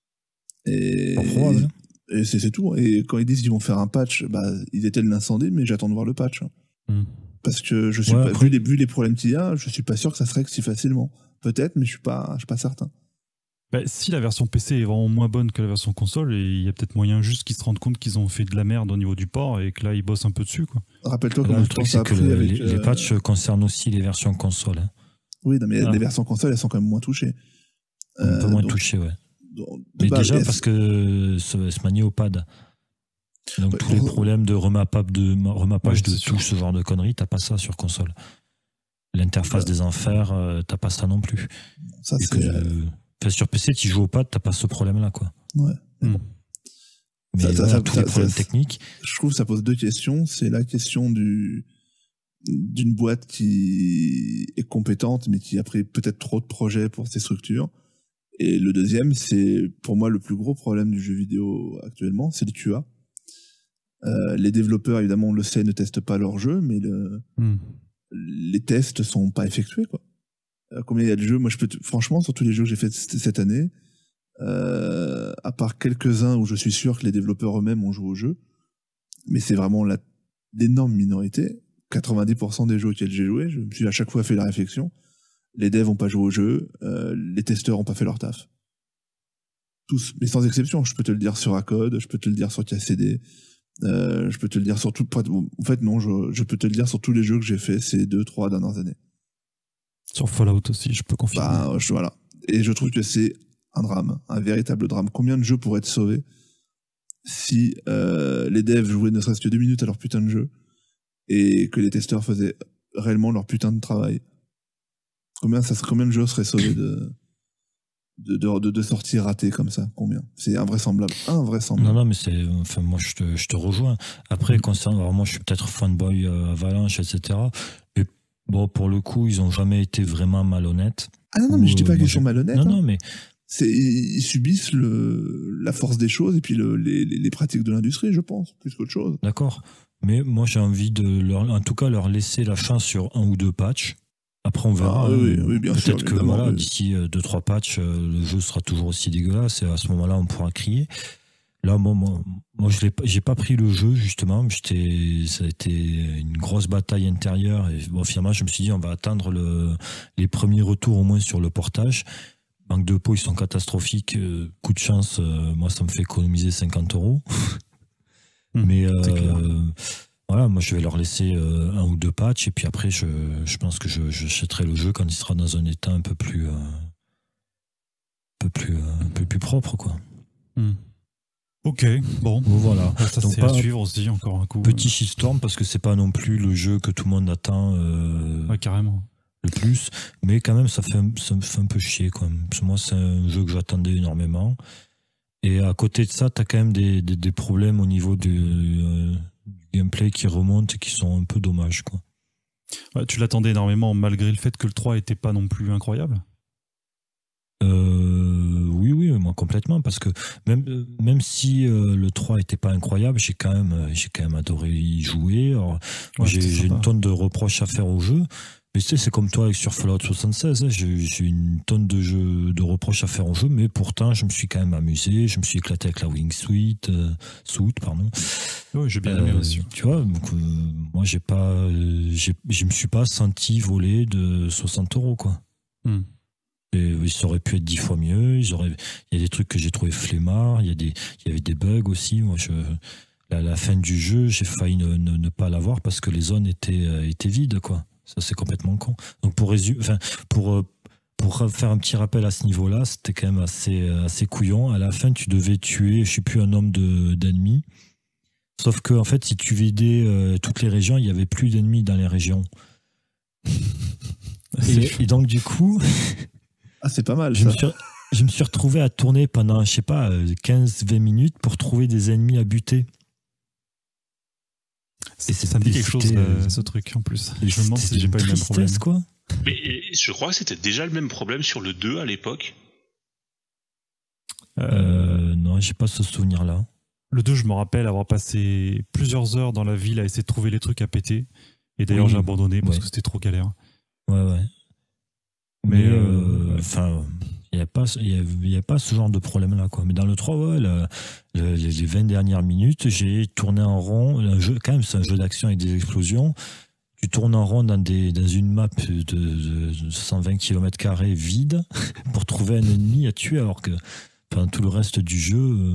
Et, probable. et, et c'est, c'est tout. Et quand ils disent qu'ils vont faire un patch, bah, ils éteignent l'incendie, mais j'attends de voir le patch. Mm. Parce que je suis ouais, pas, après... vu, les, vu les problèmes qu'il y a, je suis pas sûr que ça se règle si facilement. Peut-être, mais je suis pas, je suis pas certain. Bah, si la version P C est vraiment moins bonne que la version console, il y a peut-être moyen juste qu'ils se rendent compte qu'ils ont fait de la merde au niveau du port et que là ils bossent un peu dessus, quoi. Rappelle-toi comment le truc c'est que le, avec, les, euh... les patchs concernent aussi les versions console. Hein. Oui, non, mais ah. les versions console elles sont quand même moins touchées. Un euh, peu moins donc, touchées, ouais. Donc, mais base, déjà parce que se, se manier au pad. Donc ouais, tous pour... les problèmes de remapage de, remapage ouais, de touches, ce genre de conneries, t'as pas ça sur console. L'interface ouais. des enfers, euh, t'as pas ça non plus. Ça, c'est... Que, euh, enfin, sur P C, tu joues au pad, t'as pas ce problème-là, quoi. Ouais. Mm. Mais ça, voilà, ça, tous ça, les problèmes ça, techniques. Je trouve que ça pose deux questions. C'est la question du d'une boîte qui est compétente, mais qui a pris peut-être trop de projets pour ses structures. Et le deuxième, c'est pour moi le plus gros problème du jeu vidéo actuellement, c'est les Q A. Euh, les développeurs, évidemment, on le sait, ne testent pas leur jeu, mais le, mm. les tests sont pas effectués, quoi. Euh, combien il y a de jeux? Moi, je peux, t- franchement, sur tous les jeux que j'ai fait c- cette année, euh, à part quelques-uns où je suis sûr que les développeurs eux-mêmes ont joué au jeu, mais c'est vraiment la, l'énorme minorité. quatre-vingt-dix pour cent des jeux auxquels j'ai joué, je me suis à chaque fois fait la réflexion. Les devs ont pas joué au jeu, euh, les testeurs ont pas fait leur taf. Tous, mais sans exception. Je peux te le dire sur Acode, je peux te le dire sur K C D. Euh, je peux te le dire sur tout. En fait, non, je, je peux te le dire sur tous les jeux que j'ai fait ces deux, trois dernières années. Sur Fallout aussi, je peux confirmer. Bah, je, voilà. Et je trouve que c'est un drame, un véritable drame. Combien de jeux pourraient être sauvés si euh, les devs jouaient ne serait-ce que deux minutes à leur putain de jeu et que les testeurs faisaient réellement leur putain de travail? Combien, ça, combien de jeux seraient sauvés de. De, de, de, de sorties ratées comme ça? Combien? C'est invraisemblable. Invraisemblable. Non, non, mais c'est. Enfin, moi, je te, je te rejoins. Après, concernant. Alors, moi, je suis peut-être fanboy euh, Avalanche, et cetera. Mais Bon, pour le coup, ils ont jamais été vraiment malhonnêtes. Ah non, non, mais Ou, je dis pas euh, qu'ils moi, sont je- malhonnêtes. Non, hein. non, mais C'est, ils subissent le, la force des choses et puis le, les, les, les pratiques de l'industrie, je pense, plus qu'autre chose. d'accord. Mais moi, j'ai envie de leur, en tout cas, leur laisser la chance sur un ou deux patchs. Après, on verra. Ah, oui, hein. oui, bien sûr, Peut-être que évidemment, voilà, oui. d'ici euh, deux, trois patchs, euh, le jeu sera toujours aussi dégueulasse et à ce moment-là, on pourra crier. Là, moi, moi, moi je l'ai pas- j'ai pas pris le jeu, justement. J'étais, ça a été une grosse bataille intérieure. Et bon, finalement, je me suis dit, on va attendre le, les premiers retours au moins sur le portage. Manque de peau, ils sont catastrophiques. Euh, coup de chance, euh, moi, ça me fait économiser cinquante euros. Mmh, Mais c'est clair. euh, voilà, moi, je vais leur laisser euh, un ou deux patchs. Et puis après, je, je pense que je, je achèterai le jeu quand il sera dans un état un peu plus, euh, un peu plus, euh, un peu plus propre, quoi. Hmm. Ok, bon. Bon, voilà. Ça, Donc, c'est pas- à suivre aussi, encore un coup. Petit shitstorm parce que c'est pas non plus le jeu que tout le monde attend euh, Ouais, carrément. le plus, mais quand même ça fait un, ça me fait un peu chier quand même. Parce que moi c'est un jeu que j'attendais énormément. Et à côté de ça, t'as quand même des, des, des problèmes au niveau du, euh, du gameplay qui remontent et qui sont un peu dommages, quoi. Ouais, tu l'attendais énormément malgré le fait que le trois était pas non plus incroyable. Euh, oui, oui, moi complètement, parce que même, euh, même si euh, le trois était pas incroyable, j'ai quand même, euh, j'ai quand même adoré y jouer. Alors, Ouais, j'ai, c'était j'ai sympa. une tonne de reproches à faire au jeu, mais tu sais, c'est comme toi avec sur Fallout soixante-seize, hein, j'ai, j'ai une tonne de jeux, de reproches à faire au jeu, mais pourtant, je me suis quand même amusé, je me suis éclaté avec la Wingsuit, euh, Suit, pardon. Oui, j'ai bien aimé Euh, aussi. Tu vois, donc, euh, moi, j'ai pas, euh, j'ai, je me suis pas senti voler de soixante euros, quoi. Hmm. Et ça aurait pu être dix fois mieux. Ils auraient, il y a des trucs que j'ai trouvé flemmards. Il y a des, il y avait des bugs aussi. Moi, je, la, la fin du jeu, j'ai failli ne, ne, ne pas l'avoir parce que les zones étaient, euh, étaient vides, quoi. Ça, c'est complètement con. Donc, pour résumer, enfin, pour, euh, pour faire un petit rappel à ce niveau-là, c'était quand même assez, assez couillon. À la fin, tu devais tuer, je sais plus, un nombre de, d'ennemis. Sauf que, en fait, si tu vidais euh, toutes les régions, il y avait plus d'ennemis dans les régions. Et, et donc, du coup, Ah, c'est pas mal, je ça. me, suis, je me suis retrouvé à tourner pendant, je sais pas, quinze vingt minutes pour trouver des ennemis à buter. C'est- c'est- ça me dit quelque chose, c'était, euh, euh, ce truc, en plus. Et Je me demande c'était si j'ai une pas eu le même problème. tristesse, quoi. Mais je crois que c'était déjà le même problème sur le deux à l'époque. Euh, Euh, non, j'ai pas ce souvenir-là. le deux, je me rappelle avoir passé plusieurs heures dans la ville à essayer de trouver les trucs à péter. Et d'ailleurs, Oui. j'ai abandonné parce Ouais. que c'était trop galère. Ouais, ouais. Mais, Mais, euh, euh, ouais. enfin, il n'y a, pas- il y a, il y a pas ce genre de problème-là, quoi. Mais dans le trois, ouais, le- le- les les vingt dernières minutes, j'ai tourné en rond. Un jeu, quand même, c'est un jeu d'action avec des explosions. Tu tournes en rond dans, des, dans une map de, de cent vingt kilomètres carrés vide pour trouver un ennemi à tuer, alors que pendant tout le reste du jeu, euh,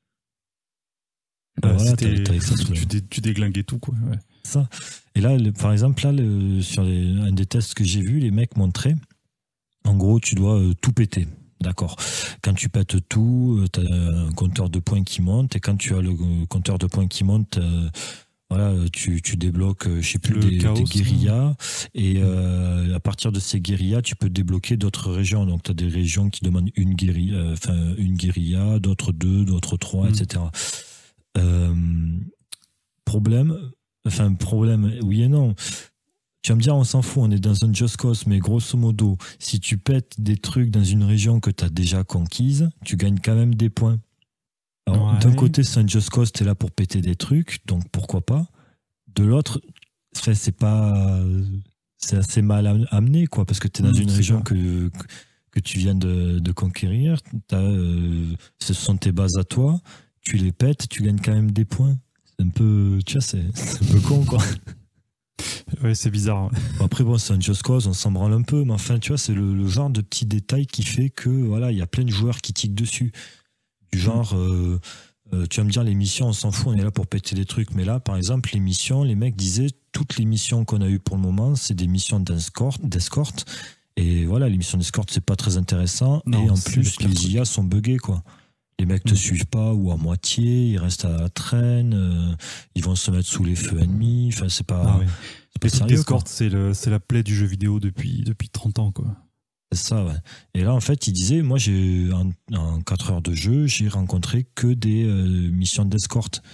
Euh, voilà, c'était- t'avais- t'avais que ça sous la tu, dé- tu déglinguais tout, quoi. Ouais. ça. Et là, le- par exemple, là, le- sur les- un des tests que j'ai vu, les mecs montraient, en gros, tu dois euh, tout péter. D'accord. Quand tu pètes tout, tu as un compteur de points qui monte, et quand tu as le euh, compteur de points qui monte, euh, voilà, tu, tu débloques, euh, je sais plus, Le des, chaos, des guérillas, et euh, à partir de ces guérillas, tu peux débloquer d'autres régions. Donc, tu as des régions qui demandent une guérilla, euh, enfin, une guérilla, d'autres deux, d'autres trois, Mm. et cetera. Euh, problème, enfin, problème, oui et non. Tu vas me dire, on s'en fout, on est dans un Just Cause, mais grosso modo, si tu pètes des trucs dans une région que tu as déjà conquise, tu gagnes quand même des points. Alors, Ouais. d'un côté, c'est un Just Cause, tu es là pour péter des trucs, donc pourquoi pas. De l'autre, c'est c'est pas. C'est assez mal am- amené, quoi, parce que tu es dans Mmh, une c'est région clair. que, que, que tu viens de, de conquérir, t'as, euh, ce sont tes bases à toi, tu les pètes, tu gagnes quand même des points. C'est un peu. Tu vois, c'est c'est un peu con, quoi. Ouais, c'est bizarre. Ouais. Bon, après, bon, c'est un Just Cause, on s'en branle un peu, mais enfin, tu vois, c'est le, le genre de petit détail qui fait que, voilà, il y a plein de joueurs qui tiquent dessus. Du genre, euh, euh, tu vas me dire, les missions, on s'en fout, on est là pour péter des trucs. Mais là, par exemple, les missions, les mecs disaient, toutes les missions qu'on a eues pour le moment, c'est des missions d'escorte. d'escorte. Et voilà, les missions d'escorte, c'est pas très intéressant. Non, et en c'est plus, le pire les truc. I A sont buggés, quoi. Les mecs te Mm. suivent pas ou à moitié, ils restent à la traîne, euh, ils vont se mettre sous les feux ennemis. Enfin, c'est pas, Ah ouais. c'est pas Les trucs sérieux, quoi. d'escorte, c'est le- c'est la plaie du jeu vidéo depuis, depuis trente ans, quoi. C'est ça, ouais. Et là, en fait, il disait, moi, j'ai en, en quatre heures de jeu, j'ai rencontré que des euh, missions d'escorte.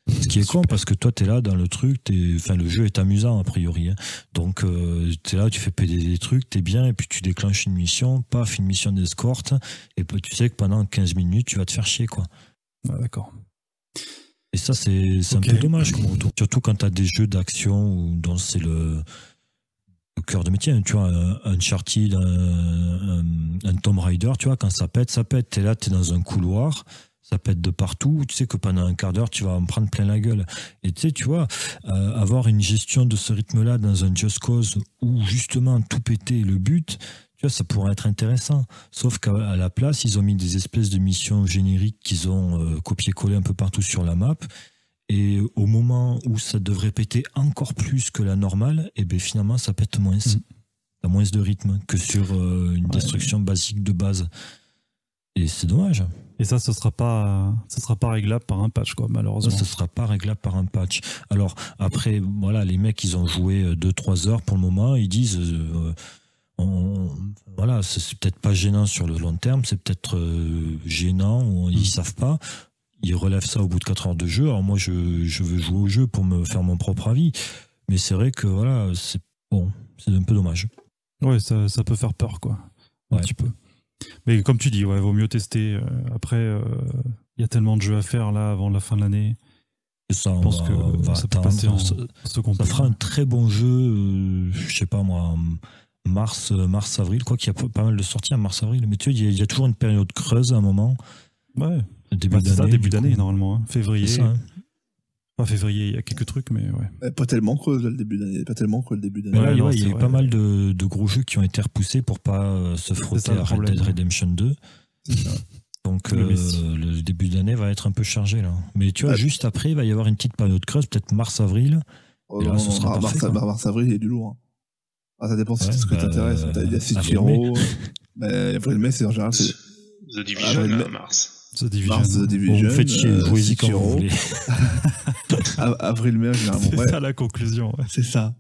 Ce qui est con parce que toi t'es là dans le truc, t'es, enfin le jeu est amusant a priori, hein. Donc euh, t'es là, tu fais péter des trucs, t'es bien et puis tu déclenches une mission, paf, une mission d'escorte et puis tu sais que pendant quinze minutes tu vas te faire chier quoi. Ah, d'accord. Et ça c'est, c'est Okay. un peu dommage comme retour, surtout quand t'as des jeux d'action où dont c'est le, le cœur de métier, hein. Tu vois, un Uncharted, un, un, un Tomb Raider, tu vois, quand ça pète, ça pète. T'es là, t'es dans un couloir. Ça pète de partout, tu sais que pendant un quart d'heure, tu vas en prendre plein la gueule. Et tu sais, tu vois, euh, avoir une gestion de ce rythme-là dans un Just Cause où justement tout péter est le but, tu vois, ça pourrait être intéressant. Sauf qu'à la place, ils ont mis des espèces de missions génériques qu'ils ont euh, copié-collé un peu partout sur la map. Et au moment où ça devrait péter encore plus que la normale, et bien finalement, ça pète moins. Mmh. Ça a moins de rythme que sur euh, une Ouais. destruction basique de base. Et c'est dommage. Et ça, ce sera pas, ce sera pas réglable par un patch, quoi, malheureusement. Ça, ce sera pas réglable par un patch. Alors, après, voilà, les mecs, ils ont joué deux trois heures pour le moment. Ils disent, euh, on, voilà, c'est, c'est peut-être pas gênant sur le long terme, c'est peut-être euh, gênant, ou ils Mm. savent pas. Ils relèvent ça au bout de quatre heures de jeu. Alors, moi, je, je veux jouer au jeu pour me faire mon propre avis. Mais c'est vrai que, voilà, c'est bon, c'est un peu dommage. Ouais, ça, ça peut faire peur, quoi. Un Ouais. petit peu. Mais comme tu dis, ouais, vaut mieux tester. Euh, après, il euh, y a tellement de jeux à faire là avant la fin de l'année. Et ça, Je on pense va, que on va ça peut attendre. passer en Ça- second Ça plan. fera un très bon jeu, euh, je sais pas moi, en mars, mars, avril, quoi qu'il y a pas mal de sorties en mars, avril. Mais tu sais, il y, a- il y a toujours une période creuse à un moment. Ouais. Début Bah, c'est ça, d'année. début du d'année, coup. normalement. Hein. Février. C'est ça, hein. Pas février, il y a quelques trucs, mais ouais. Eh, Pas tellement creuse là, le début d'année. Pas tellement creux le début d'année. Mais là, Ouais, il y a- non, il y a c'est eu vrai. pas mal de, de gros jeux qui ont été repoussés pour pas euh, se frotter ça, le à Red problème, Dead ouais. Redemption deux. Donc Le euh, Messi. le début d'année va être un peu chargé là. Mais tu vois, Ah. juste après, il va y avoir une petite période creuse, peut-être mars-avril. Oh, Et là, non, ce non, sera mars, parfait, mars, quoi. mars, avril, il y a du lourd. hein. Ah, ça dépend de Ouais, ce que bah, t'intéresse. T'as- Il y a avril, Sekiro. Mais avril, mai, c'est en général, c'est The Division, Ah, mais- euh, mars. The Division. mars, The Bon, Division. vous faites chier, euh, jouez-y quand vous Sekiro. voulez. Av- Avril, mai, généralement. C'est Ouais, ça la conclusion. Ouais. c'est ça.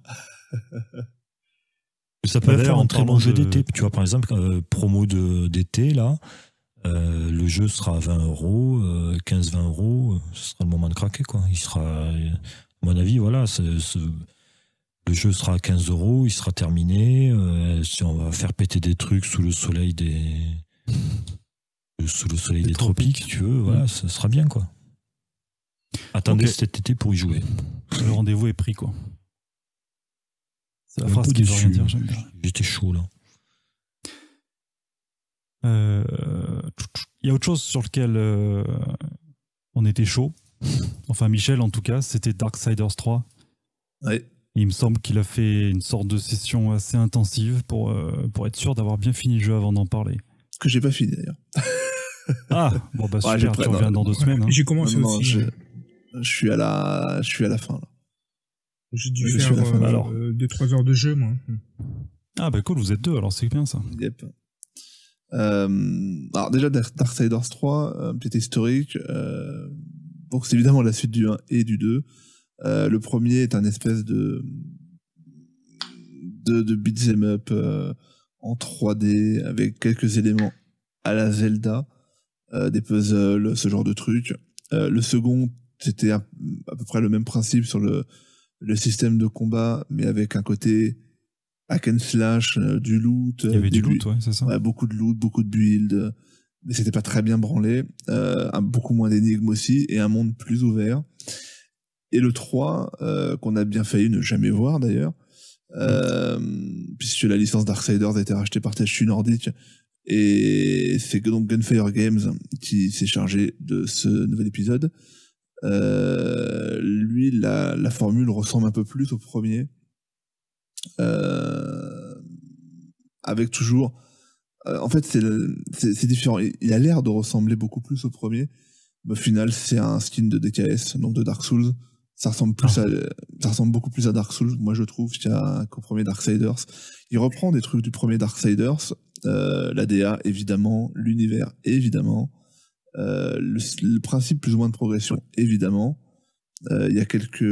Ça peut D'ailleurs, faire en un très bon parlant jeu de- d'été. Tu vois, par exemple, euh, promo de, d'été, là, euh, le jeu sera à vingt euros, euh, quinze vingt euros, euh, ce sera le moment de craquer, quoi. Il sera, euh, à mon avis, voilà, c'est, c'est- le jeu sera à quinze euros, il sera terminé, euh, si on va faire péter des trucs sous le soleil des, sous le soleil Des des tropiques, tropiques. tu veux, voilà, Mm. ce sera bien, quoi. Attendez Ok. cet été pour y jouer. Le rendez-vous est pris, quoi. C'est la Un phrase peu qui veut rien déçu. dire, j'aime bien. J'étais chaud, là. Euh, Il y a autre chose sur lequel euh, on était chaud. Enfin, Michel, en tout cas, c'était Darksiders trois. Ouais. Il me semble qu'il a fait une sorte de session assez intensive pour, euh, pour être sûr d'avoir bien fini le jeu avant d'en parler. Que j'ai pas fini d'ailleurs. Ah, bon bah Ouais, super, j'ai tu pris- reviens non, dans deux semaines. hein. J'ai commencé Non, non, aussi. je, hein. je suis à la, je suis à la fin là. J'ai dû je suis faire à la fin, euh, alors. deux trois heures de jeu, moi. Ah bah cool, vous êtes deux, alors c'est bien ça. Yep. Euh, alors déjà Dark- Darksiders trois, un petit historique. Euh, donc c'est évidemment la suite du un et du deux. Euh, le premier est un espèce de de, de beat'em up euh, en trois D avec quelques éléments à la Zelda, euh, des puzzles, ce genre de trucs. Euh, le second, c'était à, à peu près le même principe sur le le système de combat, mais avec un côté hack and slash, euh, du loot. Il y avait des du loot, ouais, c'est ça. Ouais, beaucoup de loot, beaucoup de build, euh, mais c'était pas très bien branlé. Euh, un- beaucoup moins d'énigmes aussi, et un monde plus ouvert. Et le trois, euh, qu'on a bien failli ne jamais voir d'ailleurs, euh, puisque la licence Darksiders a été rachetée par Tech Nordic, et c'est que donc Gunfire Games qui s'est chargé de ce nouvel épisode. Euh, lui, la, la formule ressemble un peu plus au premier. Euh, avec toujours euh, en fait c'est le- c'est c'est différent, il, il a l'air de ressembler beaucoup plus au premier, mais au final c'est un skin de D K S, donc de Dark Souls. Ça ressemble plus Ah. à ça ressemble beaucoup plus à Dark Souls, moi je trouve, qu'à- qu'au premier Darksiders. Il reprend des trucs du premier Darksiders, euh, la D A évidemment, l'univers évidemment, euh, le, le principe plus ou moins de progression évidemment. Euh, il y a quelques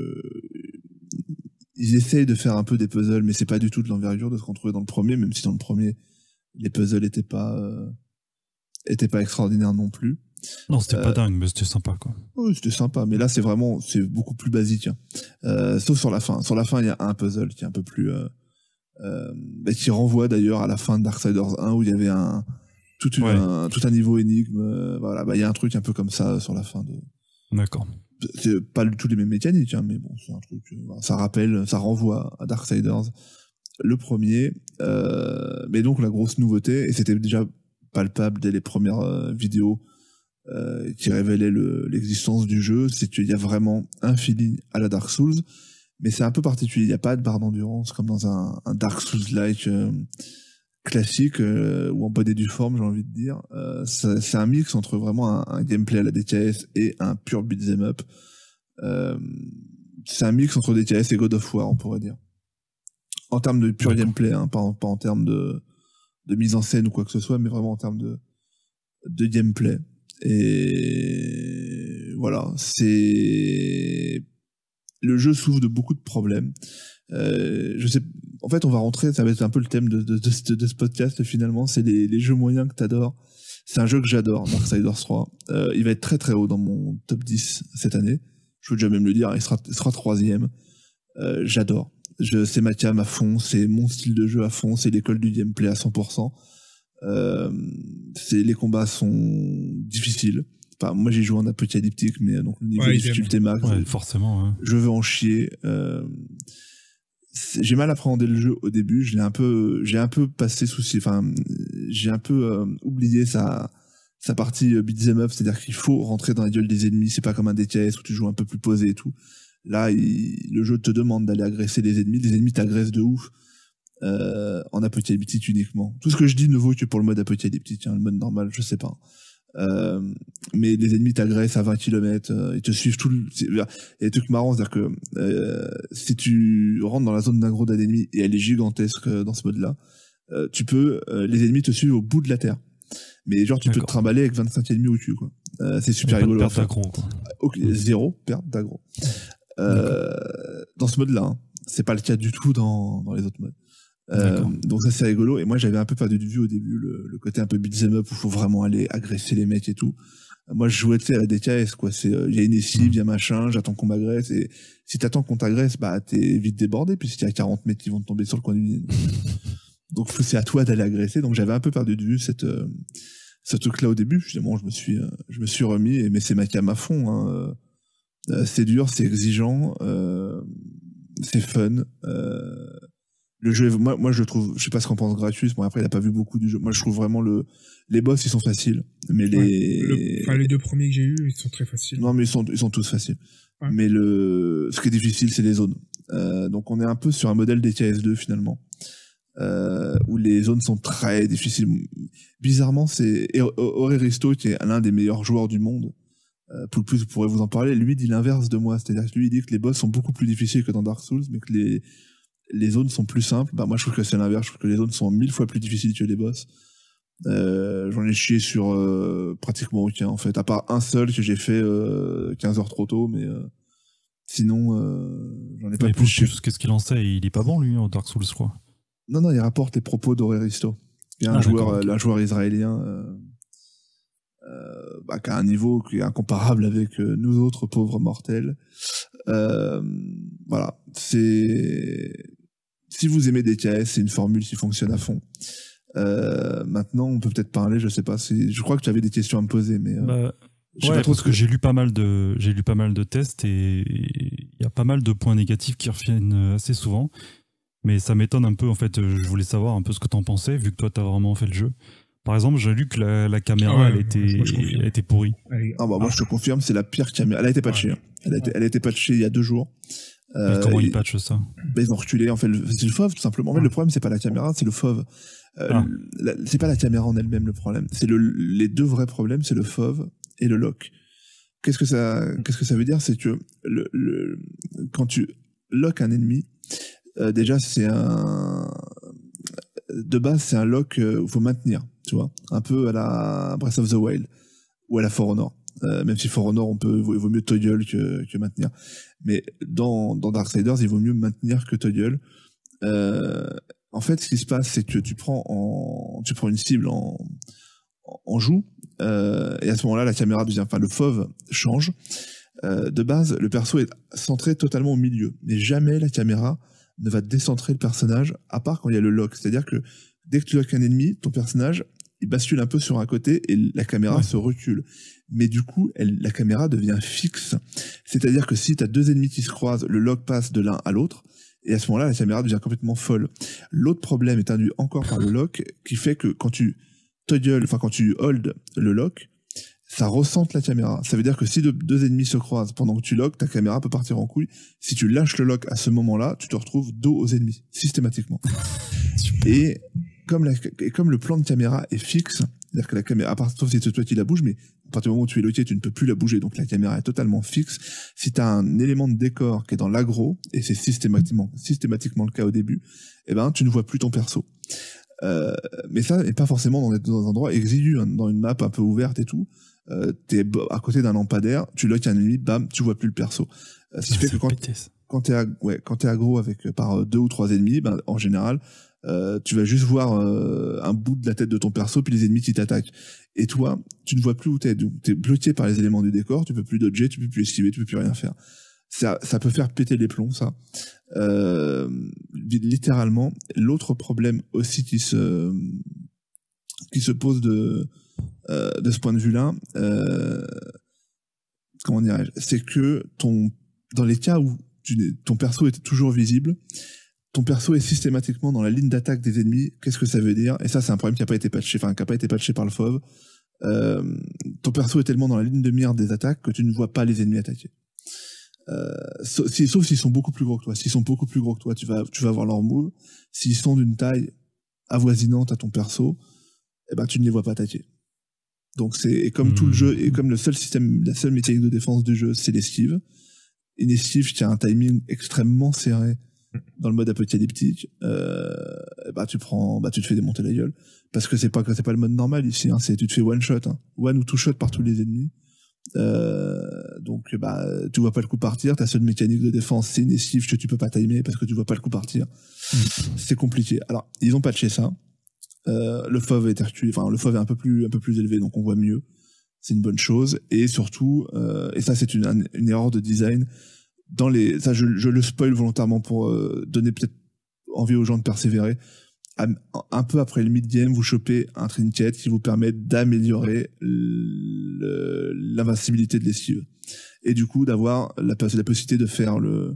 ils essayent de faire un peu des puzzles, mais c'est pas du tout de l'envergure de ce qu'on trouvait dans le premier, même si dans le premier, les puzzles étaient pas, euh, étaient pas extraordinaires non plus. Non, c'était Euh, pas dingue, mais c'était sympa, quoi. Oui, c'était sympa, mais là c'est vraiment, c'est beaucoup plus basique. Hein. Euh, sauf sur la fin. Sur la fin, il y a un puzzle qui est un peu plus, euh, euh, bah, qui renvoie d'ailleurs à la fin de Darksiders un où il y avait un tout, une, Ouais. un, tout un niveau énigme. Euh, voilà, bah il y a un truc un peu comme ça sur la fin de. D'accord. C'est pas du tout les mêmes mécaniques, hein, mais bon, c'est un truc. Euh, voilà, ça rappelle, ça renvoie à Darksiders le premier. Euh, mais donc la grosse nouveauté, et c'était déjà palpable dès les premières euh, vidéos. Euh, qui révélait le, l'existence du jeu, c'est qu'il y a vraiment un feeling à la Dark Souls, mais c'est un peu particulier. Il n'y a pas de barre d'endurance comme dans un, un Dark Souls-like euh, classique euh, ou en bonne et due forme, j'ai envie de dire. Euh, c'est, c'est un mix entre vraiment un, un gameplay à la D K S et un pur beat'em up. Euh, c'est un mix entre D K S et God of War, on pourrait dire. En termes de pur D'accord. gameplay, hein, pas, en, pas en termes de, de mise en scène ou quoi que ce soit, mais vraiment en termes de, de gameplay. Et voilà, c'est le jeu souffre de beaucoup de problèmes. Euh, je sais, en fait, on va rentrer, ça va être un peu le thème de, de, de, de ce podcast finalement. C'est les, les jeux moyens que t'adores. C'est un jeu que j'adore, Darksiders trois. Euh, il va être très très haut dans mon top dix cette année. Je veux déjà même le dire, il sera, il sera troisième. Euh, j'adore. Je, c'est ma cam à fond, c'est mon style de jeu à fond, c'est l'école du gameplay à cent pour cent. Euh, c'est, les combats sont difficiles. Enfin, moi j'ai joué en apocalyptique, mais donc le niveau Ouais, de idem. difficulté max, Ouais, forcément. Ouais. je veux en chier. Euh, c'est- j'ai mal appréhendé le jeu au début. Je l'ai un peu, j'ai un peu passé sous, enfin, j'ai un peu euh, oublié sa sa partie euh, beat'em up, c'est-à-dire qu'il faut rentrer dans la gueule des ennemis. C'est pas comme un D K S où tu joues un peu plus posé et tout. Là, il, le jeu te demande d'aller agresser les ennemis. Les ennemis t'agressent de ouf. Euh, en apocalyptique uniquement. Tout ce que je dis ne vaut que pour le mode apocalyptique, hein, le mode normal, je sais pas. Euh, mais les ennemis t'agressent à vingt kilomètres, euh, ils te suivent tout le... Il y a des trucs marrants, c'est-à-dire que euh, si tu rentres dans la zone d'aggro d'un ennemi, et elle est gigantesque euh, dans ce mode-là, euh, tu peux... Euh, les ennemis te suivent au bout de la terre. Mais genre, tu peux te D'accord. trimballer avec vingt-cinq ennemis au cul, quoi. Euh, c'est super Pas de rigolo. perte Enfin, d'aggro, quoi. ok, zéro perte d'aggro. Euh, dans ce mode-là, hein. C'est pas le cas du tout dans, dans les autres modes. Euh, donc ça c'est rigolo, et moi j'avais un peu perdu de vue au début le, le côté un peu beat'em up où faut vraiment aller agresser les mecs et tout. Moi je jouais tu sais à la D K S quoi, c'est il euh, y a une esquive, il y a machin, j'attends qu'on m'agresse, et si t'attends qu'on t'agresse, bah t'es vite débordé puisqu'il y a quarante mètres qui vont te tomber sur le coin du nez. Donc c'est à toi d'aller agresser. Donc j'avais un peu perdu de vue cette euh, ce truc là au début. Finalement je me suis euh, je me suis remis, et mais c'est ma cam à fond, hein. Euh, c'est dur, c'est exigeant, euh, c'est fun. Euh, Le jeu, est- moi, moi, je le trouve, je sais pas ce qu'en pense Gratuit, bon, après, il a pas vu beaucoup du jeu. Moi, je trouve vraiment le, les boss, ils sont faciles. Mais les, Ouais, le- enfin, les deux premiers que j'ai eus, ils sont très faciles. non, mais ils sont, ils sont tous faciles. Ouais. Mais le, ce qui est difficile, c'est les zones. Euh, donc, on est un peu sur un modèle D K S deux, finalement. Euh, où les zones sont très difficiles. Bizarrement, c'est, et Oreristo, qui est l'un des meilleurs joueurs du monde, euh, pour le plus, vous pourrez vous en parler, lui dit l'inverse de moi. C'est-à-dire que lui, il dit que les boss sont beaucoup plus difficiles que dans Dark Souls, mais que les, les zones sont plus simples. Bah, moi, je trouve que c'est l'inverse. Je trouve que les zones sont mille fois plus difficiles que les boss. Euh, j'en ai chié sur euh, pratiquement aucun, en fait. À part un seul que j'ai fait euh, quinze heures trop tôt, mais euh, sinon, euh, j'en ai pas Mais plus pour chié. plus, qu'est-ce qu'il en sait? Il est pas bon, lui, au Dark Souls, je crois. Non, non, il rapporte les propos d'Oreristo. Il y a un Ah, joueur, d'accord, ok. euh, un joueur israélien euh, euh, bah, qui a un niveau qui est incomparable avec euh, nous autres pauvres mortels. Euh, voilà, c'est... Si vous aimez D K S, c'est une formule qui fonctionne à fond. Euh, maintenant, on peut peut-être parler, je sais pas, si... je crois que tu avais des questions à me poser, mais euh, Bah, je sais ouais, pas trop parce ce que, que... j'ai lu pas mal de, j'ai lu pas mal de tests, et il y a pas mal de points négatifs qui reviennent assez souvent. Mais ça m'étonne un peu, en fait. Je voulais savoir un peu ce que t'en pensais, vu que toi t'as vraiment fait le jeu. Par exemple, j'ai lu que la, la caméra, Ah ouais, elle, ouais, était, moi, je confirme. elle était pourrie. Allez, Ah bah moi je te confirme, c'est la pire caméra. Elle a été patchée. Ouais. hein. Elle, a été, elle a été patchée il y a deux jours. Mais comment et- ils patchent ça? bah, ils ont reculé, en fait, le- c'est le F O V tout simplement. En fait, Ouais. le problème c'est pas la caméra, c'est le F O V. Euh, Ah. la- c'est pas la caméra en elle-même le problème. C'est le, les deux vrais problèmes, c'est le F O V et le lock. Qu'est-ce que ça, qu'est-ce que ça veut dire? C'est que le, le, quand tu lock un ennemi, euh, déjà c'est un, de base c'est un lock euh, où il faut maintenir, tu vois, un peu à la Breath of the Wild ou à la For Honor. Euh, même si For Honor, on peut, il vaut mieux toggle que, que maintenir. Mais dans, dans Darksiders, il vaut mieux maintenir que toggle. Euh, en fait, ce qui se passe, c'est que tu prends en, tu prends une cible en, en, en joue, euh, et à ce moment-là, la caméra devient, enfin le F O V change. Euh, de base, le perso est centré totalement au milieu, mais jamais la caméra ne va décentrer le personnage, à part quand il y a le lock. C'est-à-dire que dès que tu lock un ennemi, ton personnage, il bascule un peu sur un côté et la caméra ouais. se recule. Mais du coup, elle, la caméra devient fixe. C'est-à-dire que si tu as deux ennemis qui se croisent, le lock passe de l'un à l'autre, et à ce moment-là, la caméra devient complètement folle. L'autre problème est induit encore par le lock, qui fait que quand tu toggle, enfin quand tu hold le lock, ça ressente la caméra. Ça veut dire que si deux, deux ennemis se croisent pendant que tu lock, ta caméra peut partir en couille. Si tu lâches le lock à ce moment-là, tu te retrouves dos aux ennemis, systématiquement. et, comme la, et comme le plan de caméra est fixe, c'est-à-dire que la caméra, à part, sauf si c'est toi qui la bouge, mais à partir du moment où tu es locké, tu ne peux plus la bouger, donc la caméra est totalement fixe. Si tu as un élément de décor qui est dans l'aggro, et c'est systématiquement, systématiquement le cas au début, eh ben, tu ne vois plus ton perso. Euh, mais ça n'est pas forcément dans, dans un endroit exigu, hein, dans une map un peu ouverte et tout. Euh, t'es à côté d'un lampadaire, tu lock un ennemi, bam, tu vois plus le perso. Euh, ce qui fait que quand, quand t'es ag- ouais, quand t'es aggro avec euh, par deux ou trois ennemis, ben, en général, euh, tu vas juste voir euh, un bout de la tête de ton perso, puis les ennemis qui t'attaquent. Et toi, tu ne vois plus où t'es. Donc, t'es bloqué par les éléments du décor, tu peux plus dodger, tu peux plus esquiver, tu peux plus rien faire. Ça, ça peut faire péter les plombs, ça. Euh, littéralement. L'autre problème aussi qui se qui se pose de euh, de ce point de vue-là, euh, comment dirais-je, c'est que ton dans les cas où tu, ton perso est toujours visible, ton perso est systématiquement dans la ligne d'attaque des ennemis. Qu'est-ce que ça veut dire? Et ça, c'est un problème qui n'a pas été patché, enfin qui n'a pas été patché par le F O V. Euh, ton perso est tellement dans la ligne de mire des attaques que tu ne vois pas les ennemis attaquer. Euh, sauf, si, sauf s'ils sont beaucoup plus gros que toi. S'ils sont beaucoup plus gros que toi, tu vas, tu vas voir leur move. S'ils sont d'une taille avoisinante à ton perso, eh ben, tu ne les vois pas attaquer. Donc c'est, et comme mmh. tout le jeu, et comme le seul système, la seule mécanique de défense du jeu, c'est l'esquive. Une esquive qui a un timing extrêmement serré dans le mode apocalyptique, euh, bah, tu prends, bah, tu te fais démonter la gueule. Parce que c'est pas, c'est pas le mode normal ici, hein, c'est, tu te fais one shot, hein, one ou two shot par tous les ennemis. Euh, donc bah tu vois pas le coup partir, ta seule mécanique de défense c'est une esquive que tu peux pas timer parce que tu vois pas le coup partir. Mmh. C'est compliqué. Alors ils ont patché ça, euh, le F O V est reculé, enfin le F O V est un peu plus un peu plus élevé donc on voit mieux, c'est une bonne chose. Et surtout euh, et ça c'est une, une erreur de design dans les, ça je, je le spoil volontairement pour euh, donner peut-être envie aux gens de persévérer. Un peu après le mid-game, vous chopez un trinket qui vous permet d'améliorer le, l'invincibilité de l'esquive. Et du coup, d'avoir la, la possibilité de faire le,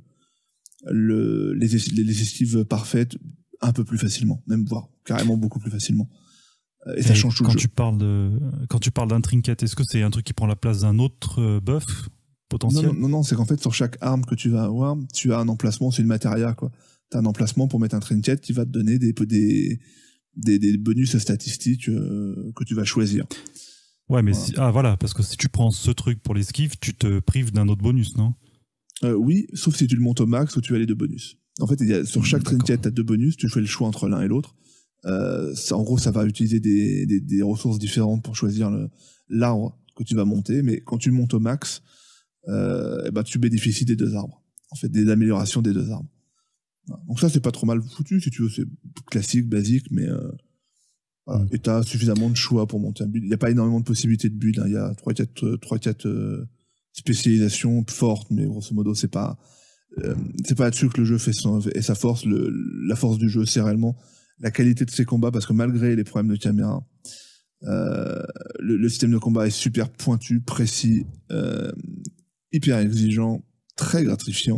le, les, les esquives parfaites un peu plus facilement, même voire carrément beaucoup plus facilement. Et, et ça change tout quand le tu jeu. Parles de, quand tu parles d'un trinket, est-ce que c'est un truc qui prend la place d'un autre buff potentiel? Non, non, non, non, c'est qu'en fait, sur chaque arme que tu vas avoir, tu as un emplacement, c'est une matéria, quoi. T'as un emplacement pour mettre un trinket qui va te donner des, des, des, des bonus statistiques euh, que tu vas choisir. Ouais, mais voilà. Si, ah voilà, parce que si tu prends ce truc pour l'esquive, tu te prives d'un autre bonus, non? euh, Oui, sauf si tu le montes au max ou tu as les deux bonus. En fait, il y a, sur chaque D'accord. trinket, t'as deux bonus, tu fais le choix entre l'un et l'autre. Euh, ça, en gros, ça va utiliser des, des, des ressources différentes pour choisir le, l'arbre que tu vas monter, mais quand tu montes au max, euh, eh ben, tu bénéficies des deux arbres. En fait, des améliorations des deux arbres. Donc ça c'est pas trop mal foutu si tu veux, c'est classique, basique, mais euh, voilà. Mmh. Et t'as suffisamment de choix pour monter un build. Il y a pas énormément de possibilités de build, hein. Il y a trois quatre euh, spécialisations fortes, mais grosso modo c'est pas euh, c'est pas là-dessus que le jeu fait son, et sa force. Le, la force du jeu c'est réellement la qualité de ses combats, parce que malgré les problèmes de caméra, euh, le, le système de combat est super pointu, précis, euh, hyper exigeant, très gratifiant.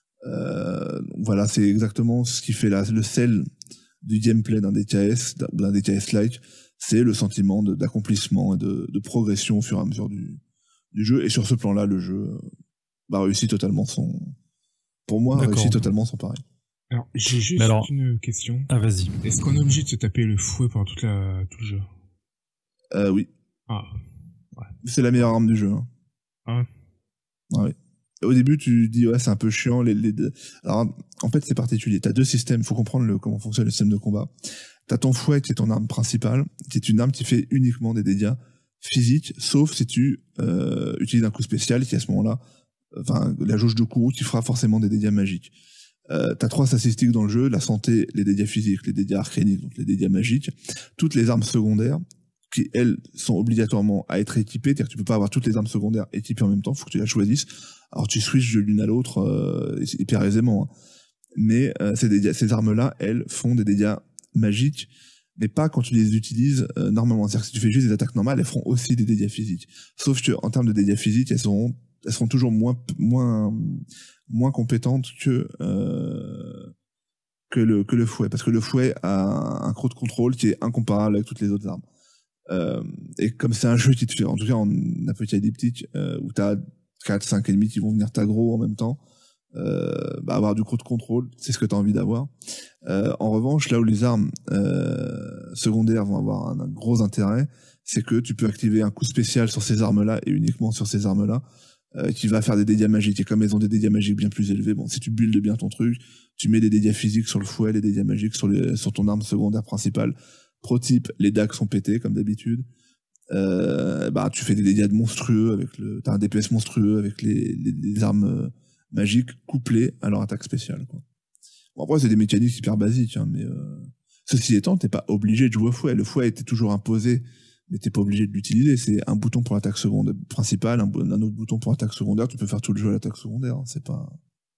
Euh, voilà, c'est exactement ce qui fait la, le sel du gameplay d'un D K S, d'un D K S-like, c'est le sentiment de, d'accomplissement et de, de progression au fur et à mesure du, du jeu. Et sur ce plan-là, le jeu bah, réussit totalement son, pour moi, D'accord. réussit totalement son pari. Alors, j'ai juste alors... une question. Ah, vas-y. Est-ce qu'on est obligé de se taper le fouet pendant toute la, tout le jeu? Euh, oui. Ah. Ouais. C'est la meilleure arme du jeu. Hein. Ah. Ouais. Au début, tu dis, ouais, c'est un peu chiant, les, les deux. Alors, en fait, c'est particulier. T'as deux systèmes. Faut comprendre le, comment fonctionne le système de combat. T'as ton fouet qui est ton arme principale, qui est une arme qui fait uniquement des dégâts physiques, sauf si tu, euh, utilises un coup spécial qui, à ce moment-là, enfin, la jauge de courroux qui fera forcément des dégâts magiques. Euh, t'as trois statistiques dans le jeu, la santé, les dégâts physiques, les dégâts arcaniques, donc les dégâts magiques. Toutes les armes secondaires qui elles sont obligatoirement à être équipées, c'est-à-dire que tu peux pas avoir toutes les armes secondaires équipées en même temps, faut que tu la choisisses. Alors tu switches de l'une à l'autre euh, hyper aisément, hein. Mais euh, ces, dégâts, ces armes-là, elles font des dégâts magiques, mais pas quand tu les utilises euh, normalement. C'est-à-dire que si tu fais juste des attaques normales, elles feront aussi des dégâts physiques. Sauf que en termes de dégâts physiques, elles seront, elles seront toujours moins, moins, moins compétentes que euh, que le que le fouet, parce que le fouet a un crowd control qui est incomparable avec toutes les autres armes. Euh, et comme c'est un jeu qui te fait, en tout cas en apocalyptique, euh, où t'as quatre cinq ennemis qui vont venir t'aggro en même temps. Euh, bah avoir du crowd control, c'est ce que tu as envie d'avoir. Euh, en revanche, là où les armes euh, secondaires vont avoir un, un gros intérêt, c'est que tu peux activer un coup spécial sur ces armes-là et uniquement sur ces armes-là, euh, qui va faire des dégâts magiques. Et comme elles ont des dégâts magiques bien plus élevés, bon, si tu builds bien ton truc, tu mets des dégâts physiques sur le fouet, les dégâts magiques sur, les, sur ton arme secondaire principale. Pro type, les dagues sont pétés comme d'habitude. Euh, bah tu fais des dégâts monstrueux avec le, t'as un D P S monstrueux avec les, les, les armes euh, magiques couplées à leur attaque spéciale, quoi. Bon, après c'est des mécaniques hyper basiques, hein, mais euh, ceci étant, t'es pas obligé de jouer au fouet. Le fouet était toujours imposé, mais t'es pas obligé de l'utiliser. C'est un bouton pour l'attaque secondaire principale, un, un autre bouton pour l'attaque secondaire. Tu peux faire tout le jeu à l'attaque secondaire, hein, c'est pas.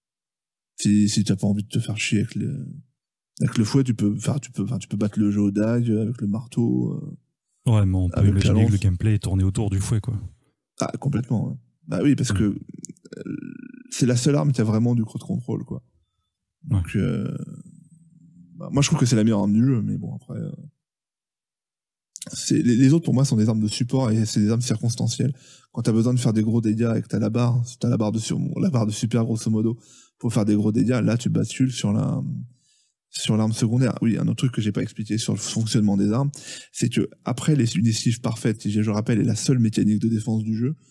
Si si t'as pas envie de te faire chier avec le avec le fouet, tu peux faire, tu peux, enfin tu peux battre le jeu au dague avec le marteau. Euh... Ouais, mais on peut imaginer que le gameplay est tourné autour du fouet, quoi. Ah, complètement, ouais. Bah oui, parce mmh. que euh, c'est la seule arme qui a vraiment du crowd control, quoi. Donc, ouais. euh, bah, moi, je trouve que c'est la meilleure arme du jeu, mais bon, après... Euh, c'est, les, les autres, pour moi, sont des armes de support et c'est des armes circonstancielles. Quand t'as besoin de faire des gros dégâts et que t'as la barre, t'as la barre de, sur, la barre de super, grosso modo, pour faire des gros dégâts, là, tu bascules sur la... sur l'arme secondaire. Oui, un autre truc que j'ai pas expliqué sur le fonctionnement des armes, c'est que après les, une esquive parfaite, qui je rappelle est la seule mécanique de défense du jeu,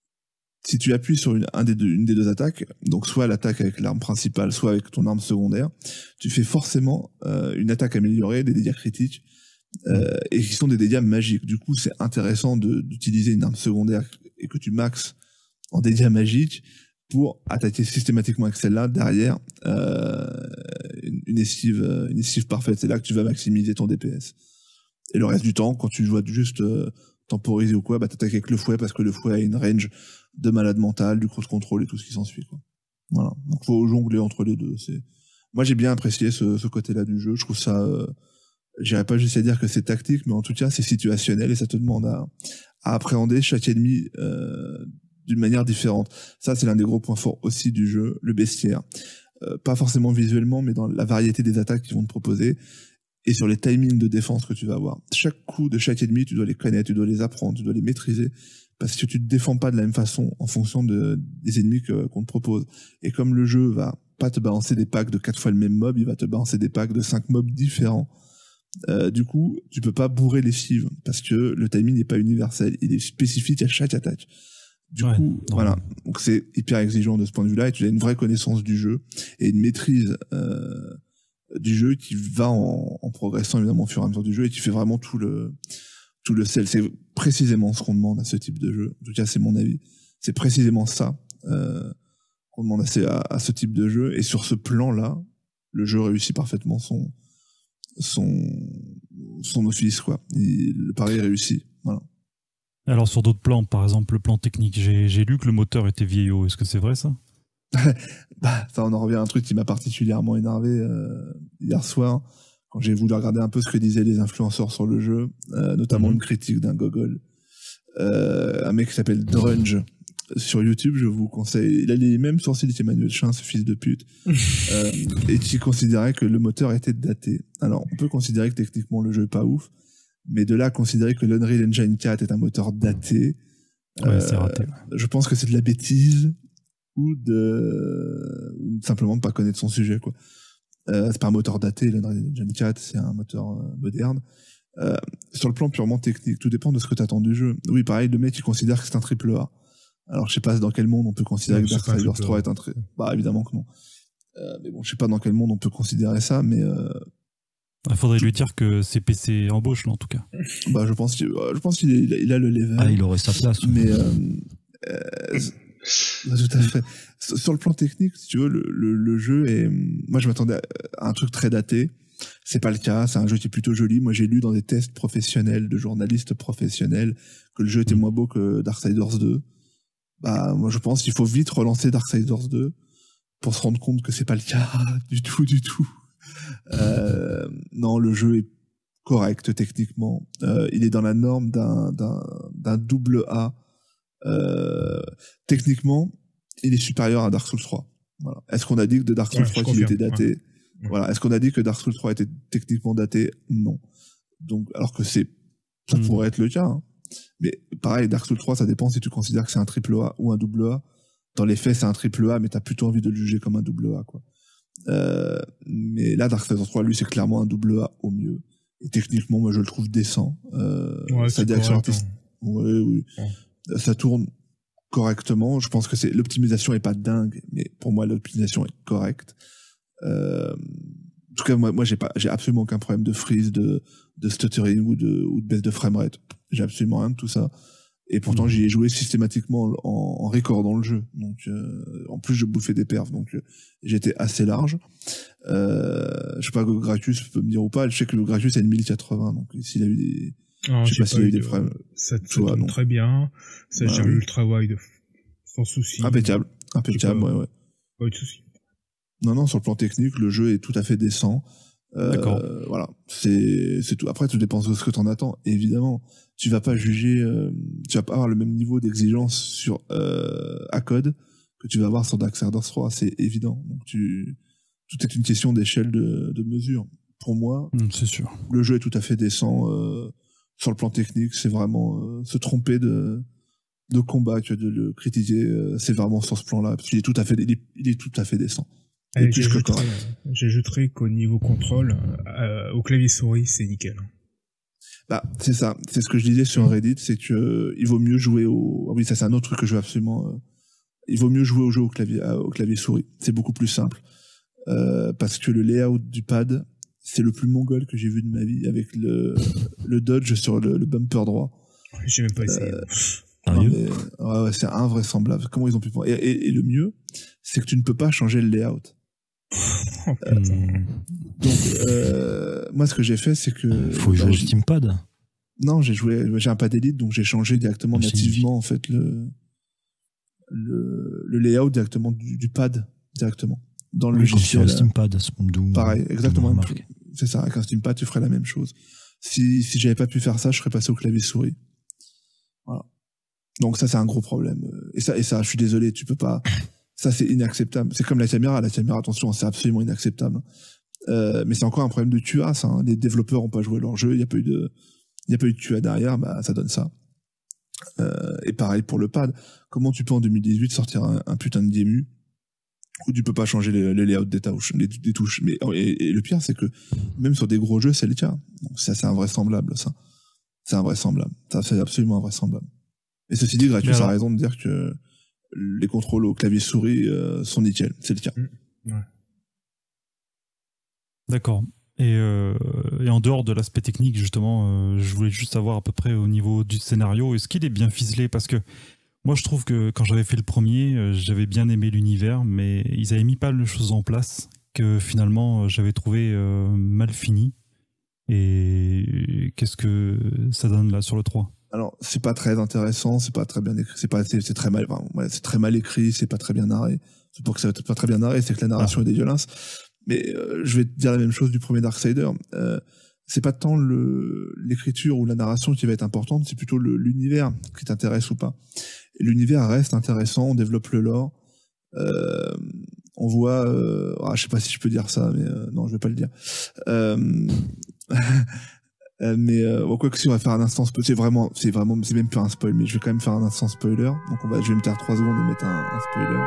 si tu appuies sur une, un des deux, une des deux attaques, donc soit l'attaque avec l'arme principale, soit avec ton arme secondaire, tu fais forcément euh, une attaque améliorée, des dégâts critiques, euh, et qui sont des dégâts magiques. Du coup, c'est intéressant de, d'utiliser une arme secondaire et que tu maxes en dégâts magiques pour attaquer systématiquement avec celle-là derrière euh, une, une esquive une esquive parfaite. C'est là que tu vas maximiser ton D P S. Et le reste du temps, quand tu dois juste euh, temporiser ou quoi, bah t'attaques avec le fouet parce que le fouet a une range de malade mental, du cross control et tout ce qui s'ensuit, quoi. Voilà. Donc faut jongler entre les deux. C'est moi j'ai bien apprécié ce, ce côté-là du jeu. Je trouve ça, euh, j'irais pas juste à dire que c'est tactique, mais en tout cas c'est situationnel et ça te demande à, à appréhender chaque ennemi euh, d'une manière différente. Ça, c'est l'un des gros points forts aussi du jeu, le bestiaire. Euh, pas forcément visuellement, mais dans la variété des attaques qu'ils vont te proposer et sur les timings de défense que tu vas avoir. Chaque coup de chaque ennemi, tu dois les connaître, tu dois les apprendre, tu dois les maîtriser, parce que tu te défends pas de la même façon en fonction de, des ennemis que, qu'on te propose. Et comme le jeu va pas te balancer des packs de quatre fois le même mob, il va te balancer des packs de cinq mobs différents. Euh, du coup, tu peux pas bourrer les cives, parce que le timing n'est pas universel, il est spécifique à chaque attaque. Du ouais, coup, non. voilà. Donc c'est hyper exigeant de ce point de vue-là, et tu as une vraie connaissance du jeu et une maîtrise euh, du jeu qui va en, en progressant évidemment au fur et à mesure du jeu et qui fait vraiment tout le tout le sel. C'est précisément ce qu'on demande à ce type de jeu. En tout cas, c'est mon avis. C'est précisément ça euh, qu'on demande à, à, à ce type de jeu. Et sur ce plan-là, le jeu réussit parfaitement son son son office, quoi. Il, le pari est réussi. Voilà. Alors sur d'autres plans, par exemple le plan technique, j'ai, j'ai lu que le moteur était vieillot, est-ce que c'est vrai ça? Bah ça on en revient à un truc qui m'a particulièrement énervé euh, hier soir, quand j'ai voulu regarder un peu ce que disaient les influenceurs sur le jeu, euh, notamment mmh. une critique d'un gogol, euh, un mec qui s'appelle Drunge, sur YouTube, je vous conseille, il a les mêmes sourcils qu'Emmanuel Chin, ce fils de pute, euh, et qui considérait que le moteur était daté. Alors on peut considérer que techniquement le jeu est pas ouf, mais de là à considérer que l'Unreal Engine quatre est un moteur daté, ouais, euh, c'est raté. Je pense que c'est de la bêtise ou de ou simplement de pas connaître son sujet, quoi. Euh, c'est pas un moteur daté, l'Unreal Engine quatre, c'est un moteur euh, moderne. Euh, sur le plan purement technique, tout dépend de ce que t'attends du jeu. Oui, pareil, le mec il considère que c'est un triple A. Alors je sais pas dans quel monde on peut considérer non, que Darksiders trois est un triple A. Bah évidemment que non. Euh, mais bon, je sais pas dans quel monde on peut considérer ça, mais euh, il faudrait lui dire que c'est P C embauche, là, en tout cas. Bah, je pense qu'il, je pense qu'il est, il a le level. Ah, il aurait sa place. Mais, euh, euh, tout à fait. Sur le plan technique, si tu veux, le, le, le jeu est, moi, je m'attendais à un truc très daté. C'est pas le cas, c'est un jeu qui est plutôt joli. Moi, j'ai lu dans des tests professionnels de journalistes professionnels que le jeu était moins beau que Darksiders deux. Bah, moi, je pense qu'il faut vite relancer Darksiders deux pour se rendre compte que c'est pas le cas du tout, du tout. Euh, non, le jeu est correct techniquement. Euh, il est dans la norme d'un, d'un, d'un double A. Euh, techniquement, il est supérieur à Dark Souls trois. Voilà. Est-ce qu'on a dit que de Dark Souls ouais, trois qu'il était daté? Ouais. Voilà. Est-ce qu'on a dit que Dark Souls trois était techniquement daté? Non. Donc, alors que c'est, ça mmh. pourrait être le cas. Hein. Mais pareil, Dark Souls trois, ça dépend si tu considères que c'est un triple A ou un double A. Dans les faits, c'est un triple A, mais t'as plutôt envie de le juger comme un double A, quoi. Euh, mais là, Dark Souls trois, lui, c'est clairement un double A au mieux. Et techniquement, moi, je le trouve décent. Euh, ouais, sa direction artistique. Ouais, oui. Ouais. Ça tourne correctement. Je pense que c'est, l'optimisation est pas dingue, mais pour moi, l'optimisation est correcte. Euh, en tout cas, moi, moi, j'ai pas, j'ai absolument aucun problème de freeze, de, de stuttering ou de, ou de baisse de framerate. J'ai absolument rien de tout ça. Et pourtant, mmh. j'y ai joué systématiquement en, en recordant le jeu. Donc, euh, en plus, je bouffais des perfs. Donc, euh, j'étais assez large. Euh, je sais pas que Gracchus peut me dire ou pas. Je sais que le Gracchus a une mille quatre-vingts. Donc, s'il a eu des, non, je sais pas s'il a eu des problèmes. Ça, ça tourne non. très bien. Ça, ouais, j'ai eu le travail de, sans souci. Impeccable. Impeccable, pas, ouais, ouais. Pas eu de souci. Non, non, sur le plan technique, le jeu est tout à fait décent. Euh, D'accord. Voilà, c'est c'est tout. Après, tout dépend de ce que t'en attends. Évidemment, tu vas pas juger, euh, tu vas pas avoir le même niveau d'exigence sur euh, A code que tu vas avoir sur Darksiders trois. C'est évident. Donc, tu, tout est une question d'échelle de, de mesure. Pour moi, mmh, c'est sûr. Le jeu est tout à fait décent euh, sur le plan technique. C'est vraiment euh, se tromper de de combat, tu vois, de le critiquer. Euh, c'est vraiment sur ce plan-là. Parce qu'il est tout à fait, il est, il est tout à fait décent. Et j'ajouterais, j'ajouterais qu'au niveau contrôle, euh, au clavier souris, c'est nickel. Bah, c'est ça. C'est ce que je disais sur Reddit, c'est que euh, il vaut mieux jouer au. Ah oui, ça c'est un autre truc que je veux absolument. Euh... Il vaut mieux jouer au jeu au clavier, euh, au clavier souris. C'est beaucoup plus simple euh, parce que le layout du pad, c'est le plus mongol que j'ai vu de ma vie, avec le le dodge sur le, le bumper droit. J'ai même pas essayé. Euh... Non, mais, ouais, ouais, c'est invraisemblable. Comment ils ont pu et, et, et le mieux, c'est que tu ne peux pas changer le layout. Oh, euh, donc euh, moi ce que j'ai fait c'est que faut jouer au Steampad. Non, j'ai joué, j'ai un pad Elite, donc j'ai changé directement ah, nativement en fait le le, le layout directement du, du pad directement dans le oui, logiciel. Sur le Steampad, pareil, exactement. C'est ça, avec un Steampad tu ferais la même chose. Si si j'avais pas pu faire ça, je serais passé au clavier souris. Voilà. Donc ça c'est un gros problème. Et ça et ça, je suis désolé, tu peux pas. Ça, c'est inacceptable. C'est comme la caméra. La caméra, attention, c'est absolument inacceptable. Euh, mais c'est encore un problème de Q A, ça. Hein. Les développeurs n'ont pas joué leur jeu. Il n'y a pas eu de, il n'y a pas eu de Q A derrière. Bah, ça donne ça. Euh, et pareil pour le pad. Comment tu peux en deux mille dix-huit sortir un, un putain de D M U où tu peux pas changer les, les layouts des touches, les, des touches. Mais, et, et le pire, c'est que même sur des gros jeux, c'est le cas. Donc ça, c'est invraisemblable, ça. C'est invraisemblable. Ça, c'est absolument invraisemblable. Et ceci dit, Gracchus a raison de dire que les contrôles au clavier souris euh, sont nickel, c'est le cas. Mmh. Ouais. D'accord. Et, euh, et en dehors de l'aspect technique, justement, euh, je voulais juste savoir à peu près au niveau du scénario, est-ce qu'il est bien ficelé? Parce que moi, je trouve que quand j'avais fait le premier, euh, j'avais bien aimé l'univers, mais ils avaient mis pas mal de choses en place que finalement j'avais trouvé euh, mal fini. Et qu'est-ce que ça donne là sur le trois? Alors, c'est pas très intéressant, c'est pas très bien écrit, c'est pas, c'est, c'est très mal, enfin, ouais, c'est très mal écrit, c'est pas très bien narré. C'est pour que ça soit pas très bien narré, c'est que la narration ah. est dégueulasse. Mais euh, je vais te dire la même chose du premier Darksider. Euh, c'est pas tant le l'écriture ou la narration qui va être importante, c'est plutôt le, l'univers qui t'intéresse ou pas. Et l'univers reste intéressant, on développe le lore. Euh, on voit, euh, ah, je sais pas si je peux dire ça, mais euh, non, je vais pas le dire. Euh, Euh, mais euh, bon, quoi que si on va faire un instant spoiler, c'est vraiment, c'est vraiment, c'est même plus un spoil, mais je vais quand même faire un instant spoiler. Donc on va, je vais me taire trois secondes et mettre un, un spoiler.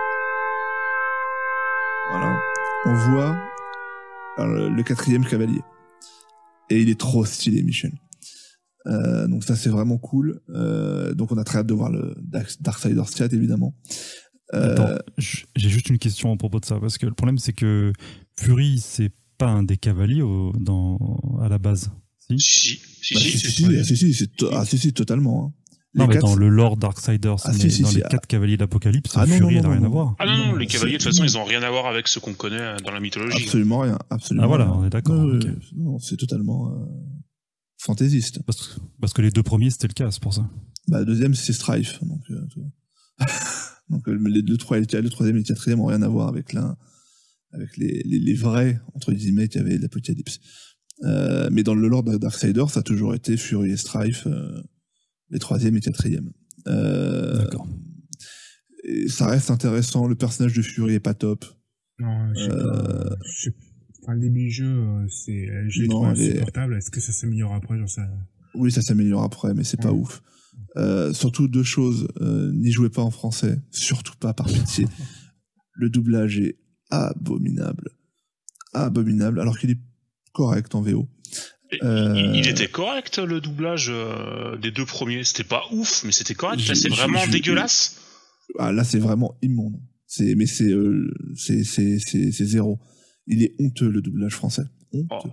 Voilà. On voit alors, le quatrième cavalier. Et il est trop stylé, Michel. Euh, donc ça c'est vraiment cool. Euh, donc on a très hâte de voir le Darksiders quatre évidemment. Euh, Attends, j'ai juste une question à propos de ça, parce que le problème c'est que Fury c'est pas un des cavaliers au, dans, à la base. Si, si, bah, si, si, si, si, si, si, c'est to- ah, si, si, totalement. Hein. Non, mais quatre... dans le lore Darksiders, ah, mais si, si, dans si, les ah. quatre cavaliers d'Apocalypse, Ah, non, Fury, non, elle n'a non, rien non. à voir. Ah non, non, les c'est- cavaliers, de toute façon, ils ont rien à voir avec ce qu'on connaît dans la mythologie. Absolument rien, absolument Ah voilà, rien. on est d'accord. Euh, ok. Non, c'est totalement euh, fantaisiste. Parce, parce que les deux premiers, c'était le cas, c'est pour ça. Bah, le deuxième, c'est Strife. Donc, euh, tu vois. donc euh, les deux, trois, le troisième et le quatrième ont rien à voir avec l'un, avec les, les, les vrais, entre guillemets, qui avaient l'Apocalypse. Euh, mais dans le lore de Darksiders, ça a toujours été Fury et Strife, euh, les troisième et quatrième. Euh, D'accord. Et ça reste intéressant, le personnage de Fury est pas top. Non, je sais Euh, pas. Je sais... Enfin, le début du jeu, euh, c'est, je l'ai Non, trouvé elle est- insupportable. Est-ce que ça s'améliore après? J'en sais. Oui, ça s'améliore après, mais c'est pas Ouais. ouf. Euh, surtout deux choses, euh, n'y jouez pas en français, surtout pas par pitié. Le doublage est abominable. Abominable, alors qu'il est correct en V O. Et Euh, Il, il était correct, le doublage euh, des deux premiers. C'était pas ouf, mais c'était correct. Là, Je- c'est je- vraiment je- dégueulasse. Ah, là, c'est vraiment immonde. C'est, mais c'est, euh, c'est, c'est, c'est, c'est zéro. Il est honteux, le doublage français. Honteux. Oh.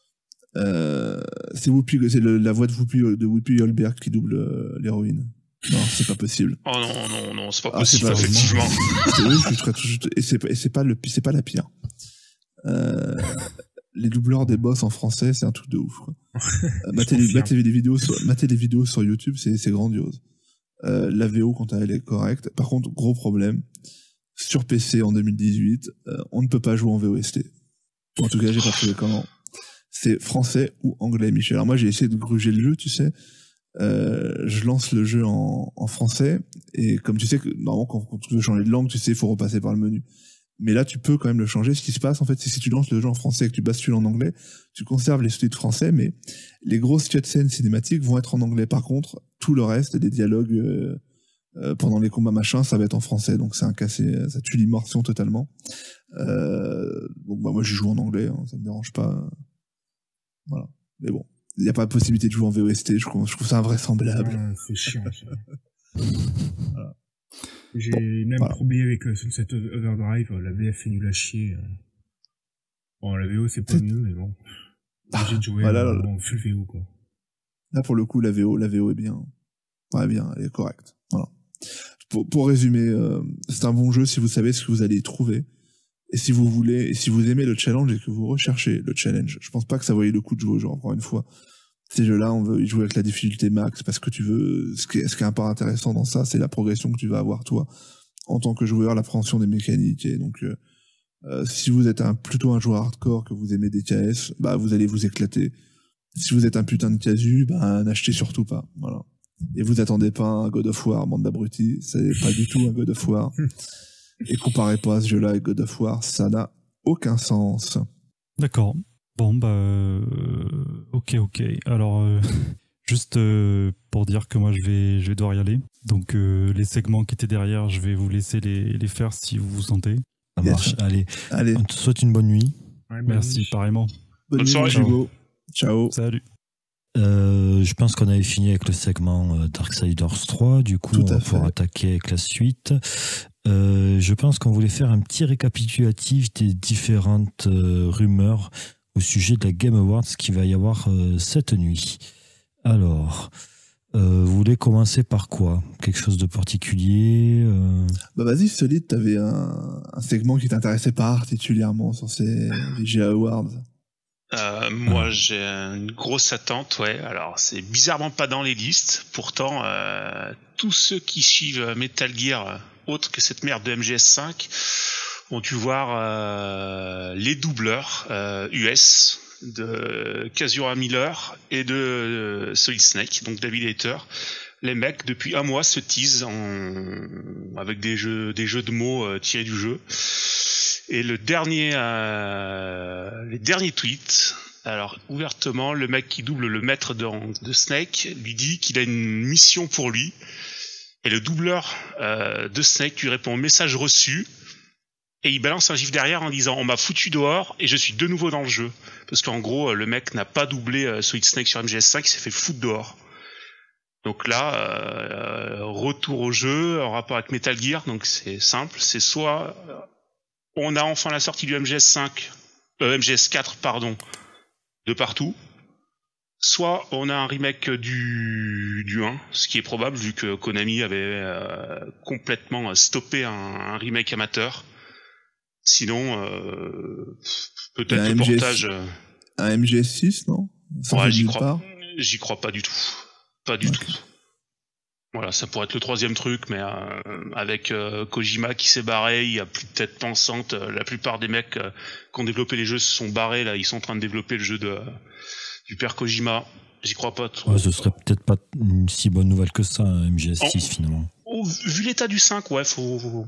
Euh, c'est Whoopi, c'est le- la voix de Whoopi, de Whoopi Goldberg qui double euh, l'héroïne. Non, c'est pas possible. Oh non, non, non, c'est pas Ah, c'est possible, pas effectivement. C'est oui, je serais- je- et c'est, et c'est pas le, c'est pas la pire. Euh, les doubleurs des boss en français, c'est un truc de ouf, quoi. Euh, matez, les, confirme. matez les vidéos sur, matez les vidéos sur YouTube, c'est, c'est grandiose. Euh, la V O, quand elle est correcte. Par contre, gros problème. Sur P C en deux mille dix-huit, euh, on ne peut pas jouer en V O S T. En tout cas, j'ai pas trouvé comment. C'est français ou anglais, Michel. Alors moi, j'ai essayé de gruger le jeu, tu sais. Euh, je lance le jeu en, en français, et comme tu sais que normalement, quand, quand tu veux changer de langue, tu sais, il faut repasser par le menu. Mais là, tu peux quand même le changer. Ce qui se passe, en fait, c'est si tu lances le jeu en français et que tu bascules en anglais, tu conserves les sous-titres français, mais les grosses cutscenes cinématiques vont être en anglais. Par contre, tout le reste, des dialogues euh, euh, pendant les combats machin, ça va être en français. Donc c'est un cassé, ça tue l'immersion totalement. Euh, donc bah moi, j'y joue en anglais, hein, ça me dérange pas. Voilà. Mais bon, il n'y a pas de possibilité de jouer en V O S T. Je trouve, je trouve ça invraisemblable. Ouais, c'est chiant. ça. Voilà. J'ai Bon, même voilà. probé avec euh, Sunset Overdrive, euh, la V F fait nul à chier. euh. Bon, la V O c'est pas mieux, mais bon. J'ai de jouer Voilà, en, là, là. en full V O, quoi. Là, pour le coup, la V O, la V O est bien. Ouais, bien, elle est correcte. Voilà. Pour, pour résumer, euh, c'est un bon jeu si vous savez ce que vous allez y trouver. Et si vous voulez, et si vous aimez le challenge et que vous recherchez le challenge, je pense pas que ça vaille le coup de jouer au jeu, encore une fois. Ces jeux-là, on veut y jouer avec la difficulté max parce que tu veux, ce qui est, ce qui est un peu intéressant dans ça, c'est la progression que tu vas avoir, toi, en tant que joueur, l'appréhension des mécaniques. Et donc, euh, euh, si vous êtes un, plutôt un joueur hardcore, que vous aimez des K S, bah, vous allez vous éclater. Si vous êtes un putain de casu, bah, n'achetez surtout pas. Voilà. Et vous attendez pas un God of War, bande d'abrutis. C'est pas du tout un God of War. Et comparez pas à ce jeu-là avec God of War, ça n'a aucun sens. D'accord. Bon, bah, euh, ok, ok. Alors, euh, juste euh, pour dire que moi, je vais, je vais devoir y aller. Donc, euh, les segments qui étaient derrière, je vais vous laisser les, les faire si vous vous sentez. Ça Yes. marche. Allez, Allez, on te souhaite une bonne nuit. Ouais, bah, Merci, oui. pareillement. bonne Bonne nuit, soirée. Hugo. Ciao. Salut. Euh, je pense qu'on avait fini avec le segment euh, Darksiders trois. Du coup, Tout on à va fait. pouvoir attaquer avec la suite. Euh, je pense qu'on voulait faire un petit récapitulatif des différentes euh, rumeurs au sujet de la Game Awards qu'il va y avoir euh, cette nuit. Alors, euh, vous voulez commencer par quoi? Quelque chose de particulier euh... Bah vas-y, Solide, t'avais un, un segment qui t'intéressait particulièrement sur ces V G A Awards. Euh, moi, j'ai une grosse attente, ouais. Alors, c'est bizarrement pas dans les listes. Pourtant, euh, tous ceux qui suivent Metal Gear, euh, autre que cette merde de M G S cinq, ont dû voir euh, les doubleurs euh, U S de Kazura Miller et de euh, Solid Snake, donc David Hayter. Les mecs, depuis un mois, se teasent en... avec des jeux, des jeux de mots euh, tirés du jeu. Et le dernier, euh, les derniers tweets, alors ouvertement, le mec qui double le maître de, de Snake lui dit qu'il a une mission pour lui. Et le doubleur euh, de Snake lui répond message reçu. Et il balance un gif derrière en disant on m'a foutu dehors et je suis de nouveau dans le jeu. Parce qu'en gros, le mec n'a pas doublé euh, Solid Snake sur M G S cinq, il s'est fait foutre dehors. Donc là, euh, retour au jeu en rapport avec Metal Gear. Donc c'est simple, c'est soit on a enfin la sortie du M G S cinq, euh, M G S quatre pardon, de partout. soit on a un remake du, du un, ce qui est probable vu que Konami avait euh, complètement stoppé un, un remake amateur. Sinon, euh, peut-être le M G S, portage... Euh... Un M G S six, non? Ça Ouais, j'y crois, j'y crois pas du tout. Pas du okay. tout. Voilà, ça pourrait être le troisième truc, mais euh, avec euh, Kojima qui s'est barré, il y a plus de tête pensante. La plupart des mecs euh, qui ont développé les jeux se sont barrés, là, ils sont en train de développer le jeu de, du père Kojima. J'y crois pas trop. Ouais, ce serait peut-être pas une si bonne nouvelle que ça, un M G S six oh, finalement. Oh, vu l'état du cinq, ouais, faut... faut...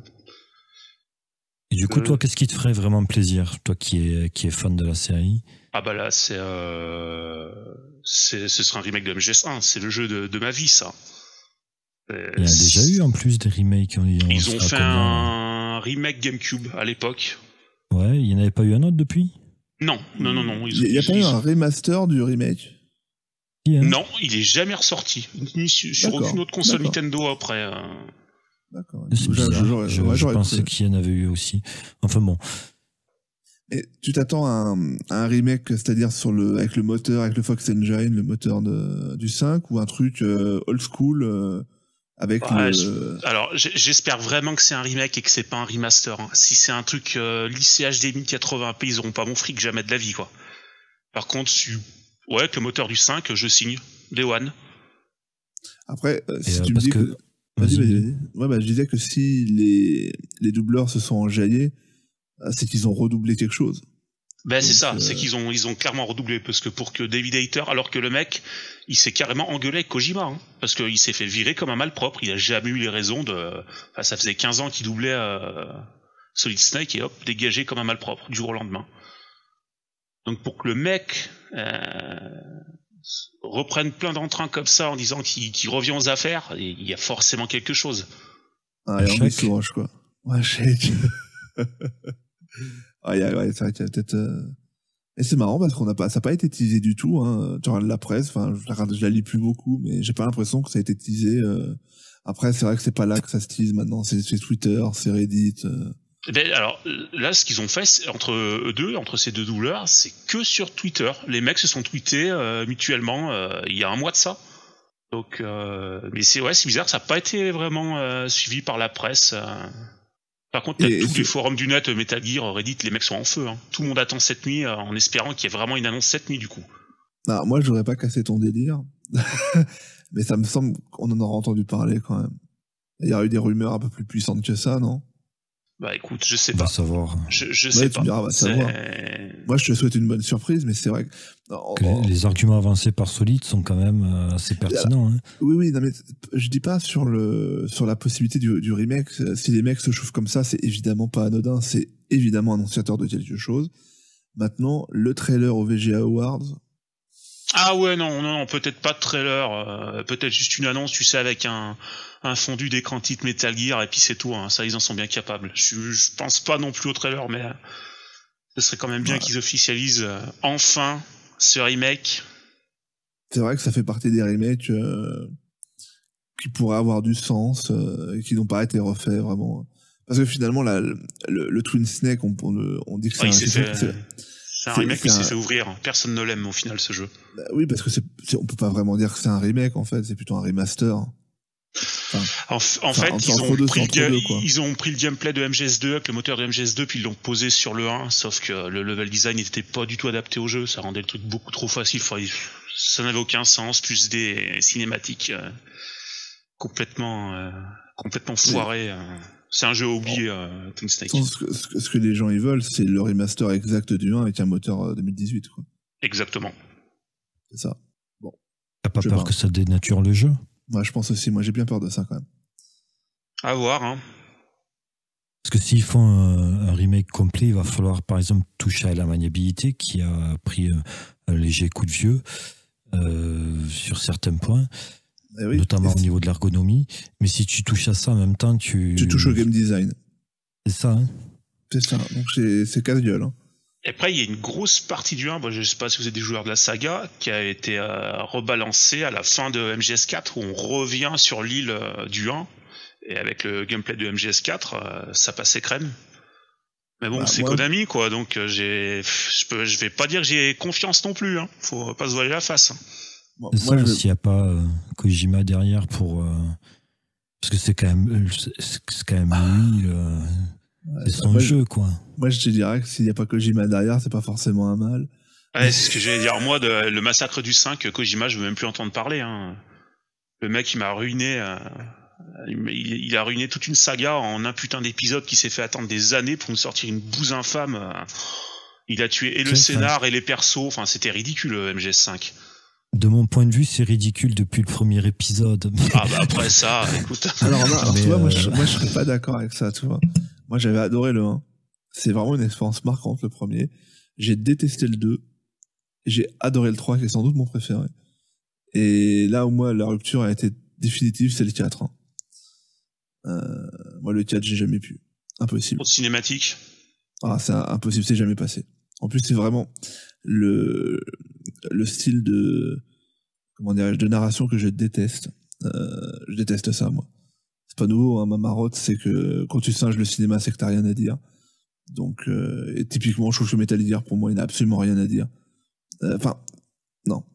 Et du coup, euh... toi, qu'est-ce qui te ferait vraiment plaisir, toi qui es, qui es fan de la série? Ah bah là, c'est, euh... c'est, ce serait un remake de M G S un, c'est le jeu de, de ma vie, ça. Il y a déjà eu en plus des remakes. On Ils ont fait un remake GameCube à l'époque. Ouais, il n'y en avait pas eu un autre depuis? Non, non, non, non. Il n'y a pas eu un remaster du remake? Non, il est jamais ressorti. Ni sur aucune autre console Nintendo après. Euh... D'accord. C'est bizarre. Je, je, je pensais qu'il y en avait eu aussi. Enfin bon. Et tu t'attends à un, à un remake, c'est-à-dire sur le, avec le moteur, avec le Fox Engine, le moteur de, du cinq, ou un truc euh, old school euh, avec ouais, le... Alors, j'espère vraiment que c'est un remake et que c'est pas un remaster. Hein. Si c'est un truc euh, lycée H D mille quatre-vingts p, ils auront pas mon fric jamais de la vie, quoi. Par contre, si... ouais, avec le moteur du cinq, je signe. Day One. Après, euh, si euh, tu me dis que... que... Vas-y, vas-y, vas-y. Ouais, bah, je disais que si les, les doubleurs se sont enjaillés, c'est qu'ils ont redoublé quelque chose. Ben c'est ça, euh... c'est qu'ils ont ils ont clairement redoublé, parce que pour que David Hayter, alors que le mec, il s'est carrément engueulé avec Kojima, hein, parce qu'il s'est fait virer comme un malpropre, il a jamais eu les raisons de... Enfin, ça faisait quinze ans qu'il doublait euh, Solid Snake, et hop, dégagé comme un malpropre, du jour au lendemain. Donc pour que le mec euh, reprenne plein d'entrain comme ça, en disant qu'il qu'il revient aux affaires, il y a forcément quelque chose. Ah, et en sourage, quoi. Ouais, shake. Ah, y a, ouais, c'est vrai qu'il y a peut-être. Euh... Et c'est marrant parce qu'on n'a pas, ça n'a pas été teasé du tout. Hein. Tu regardes la presse, enfin, je, je la lis plus beaucoup, mais j'ai pas l'impression que ça a été teasé. Euh... Après, c'est vrai que c'est pas là que ça se tease maintenant. C'est, c'est Twitter, c'est Reddit. Euh... Ben, alors là, ce qu'ils ont fait entre eux deux, entre ces deux doubleurs, c'est que sur Twitter. Les mecs se sont tweetés euh, mutuellement. Euh, il y a un mois de ça. Donc, euh... mais c'est ouais, c'est bizarre. Ça n'a pas été vraiment euh, suivi par la presse. Euh... Par contre, et, tous et les forums du net, Metal Gear, Reddit, les mecs sont en feu. Hein. Tout le monde attend cette nuit euh, en espérant qu'il y ait vraiment une annonce cette nuit, du coup. Non, moi, je n'aurais pas cassé ton délire. Mais ça me semble qu'on en aura entendu parler quand même. Il y aurait eu des rumeurs un peu plus puissantes que ça, non? Bah écoute, je sais pas. Va savoir. Je, je ouais, sais tu pas. Me diras, va savoir. Moi, je te souhaite une bonne surprise, mais c'est vrai que... Non, que les, les arguments avancés par Solid sont quand même euh, assez pertinents. Hein. Oui, oui, non, mais je dis pas sur le sur la possibilité du, du remake. Si les mecs se chauffent comme ça, c'est évidemment pas anodin. C'est évidemment annonciateur de quelque chose. Maintenant, le trailer au V G A Awards... Ah ouais, non, non, peut-être pas de trailer, euh, peut-être juste une annonce, tu sais, avec un, un fondu d'écran titre Metal Gear, et puis c'est tout, hein, ça, ils en sont bien capables. Je, je pense pas non plus au trailer, mais euh, ce serait quand même bien ouais. qu'ils officialisent euh, enfin ce remake. C'est vrai que ça fait partie des remakes euh, qui pourraient avoir du sens, euh, et qui n'ont pas été refaits, vraiment. Parce que finalement, la, le, le Twin Snake, on, on, on dit que c'est ouais, un... C'est, fait, c'est, c'est un remake qui s'est un... fait ouvrir. Personne ne l'aime au final, ce jeu. Bah oui, parce que c'est, c'est, on peut pas vraiment dire que c'est un remake, en fait. C'est plutôt un remaster. Enfin, en, en enfin, fait, ils, ont deux, pris le, deux, ils ont pris le gameplay de M G S deux avec le moteur de M G S deux, puis ils l'ont posé sur le un, sauf que le level design n'était pas du tout adapté au jeu. Ça rendait le truc beaucoup trop facile. Enfin, ça n'avait aucun sens, plus des cinématiques euh, complètement, euh, complètement foirées. Euh. C'est un jeu oublié, euh, Twin Snake. Ce que, ce, que, ce que les gens ils veulent, c'est le remaster exact du un avec un moteur deux mille dix-huit, quoi. Exactement. C'est ça. Bon. T'as pas peur que ça dénature le jeu? Ouais, je pense aussi. Moi, j'ai bien peur de ça, quand même. À voir, hein. Parce que s'ils font un, un remake complet, il va falloir, par exemple, toucher à la maniabilité, qui a pris un, un léger coup de vieux euh, sur certains points. Eh oui, notamment au niveau de l'ergonomie, mais si tu touches à ça en même temps, tu... Tu touches au game design. C'est ça, hein. C'est ça, donc c'est, c'est casse-gueule. Hein. Et après, il y a une grosse partie du un, bon, je ne sais pas si vous êtes des joueurs de la saga, qui a été euh, rebalancée à la fin de M G S quatre, où on revient sur l'île euh, du un, et avec le gameplay de M G S quatre, euh, ça passait crème. Mais bon, Bah, c'est moi- Konami, quoi, donc euh, j'ai, je peux, je vais pas dire que j'ai confiance non plus, hein. Faut pas se voiler la face. Moi, C'est moi, ça, je- s'il n'y a pas euh, Kojima derrière pour. euh, Parce que c'est quand même, euh, c'est c'est quand même lui, euh, c'est son moi, je- jeu, quoi. moi, je te dirais que s'il n'y a pas Kojima derrière, c'est pas forcément un mal. Ouais, c'est ce que j'allais dire. Moi, de, le massacre du cinq, Kojima, je veux même plus entendre parler, hein. Le mec, il m'a ruiné, euh, il, il a ruiné toute une saga en un putain d'épisode qui s'est fait attendre des années pour nous sortir une bouse infâme. euh. Il a tué et le C'est scénar et les persos, enfin, c'était ridicule, le M G S cinq. De mon point de vue, c'est ridicule depuis le premier épisode. Ah bah après ça, écoute. Alors, là, alors, Mais, tu vois, moi, euh, je, moi, je serais pas d'accord avec ça, tu vois. Moi, j'avais adoré le un. C'est vraiment une expérience marquante, le premier. J'ai détesté le deux. J'ai adoré le trois, qui est sans doute mon préféré. Et là où moi, la rupture a été définitive, c'est le quatre. Hein. Euh, moi, le quatre, j'ai jamais pu. Impossible. Pour cinématique. Ah, c'est impossible, c'est jamais passé. En plus, c'est vraiment le, le style de, comment dirais-je, de narration que je déteste. Euh, je déteste ça, moi. C'est pas nouveau, hein, ma marotte, c'est que quand tu singes le cinéma, c'est que t'as rien à dire. Donc, euh, et typiquement, je trouve que Metal Gear, pour moi, il n'a absolument rien à dire. Enfin, euh, non.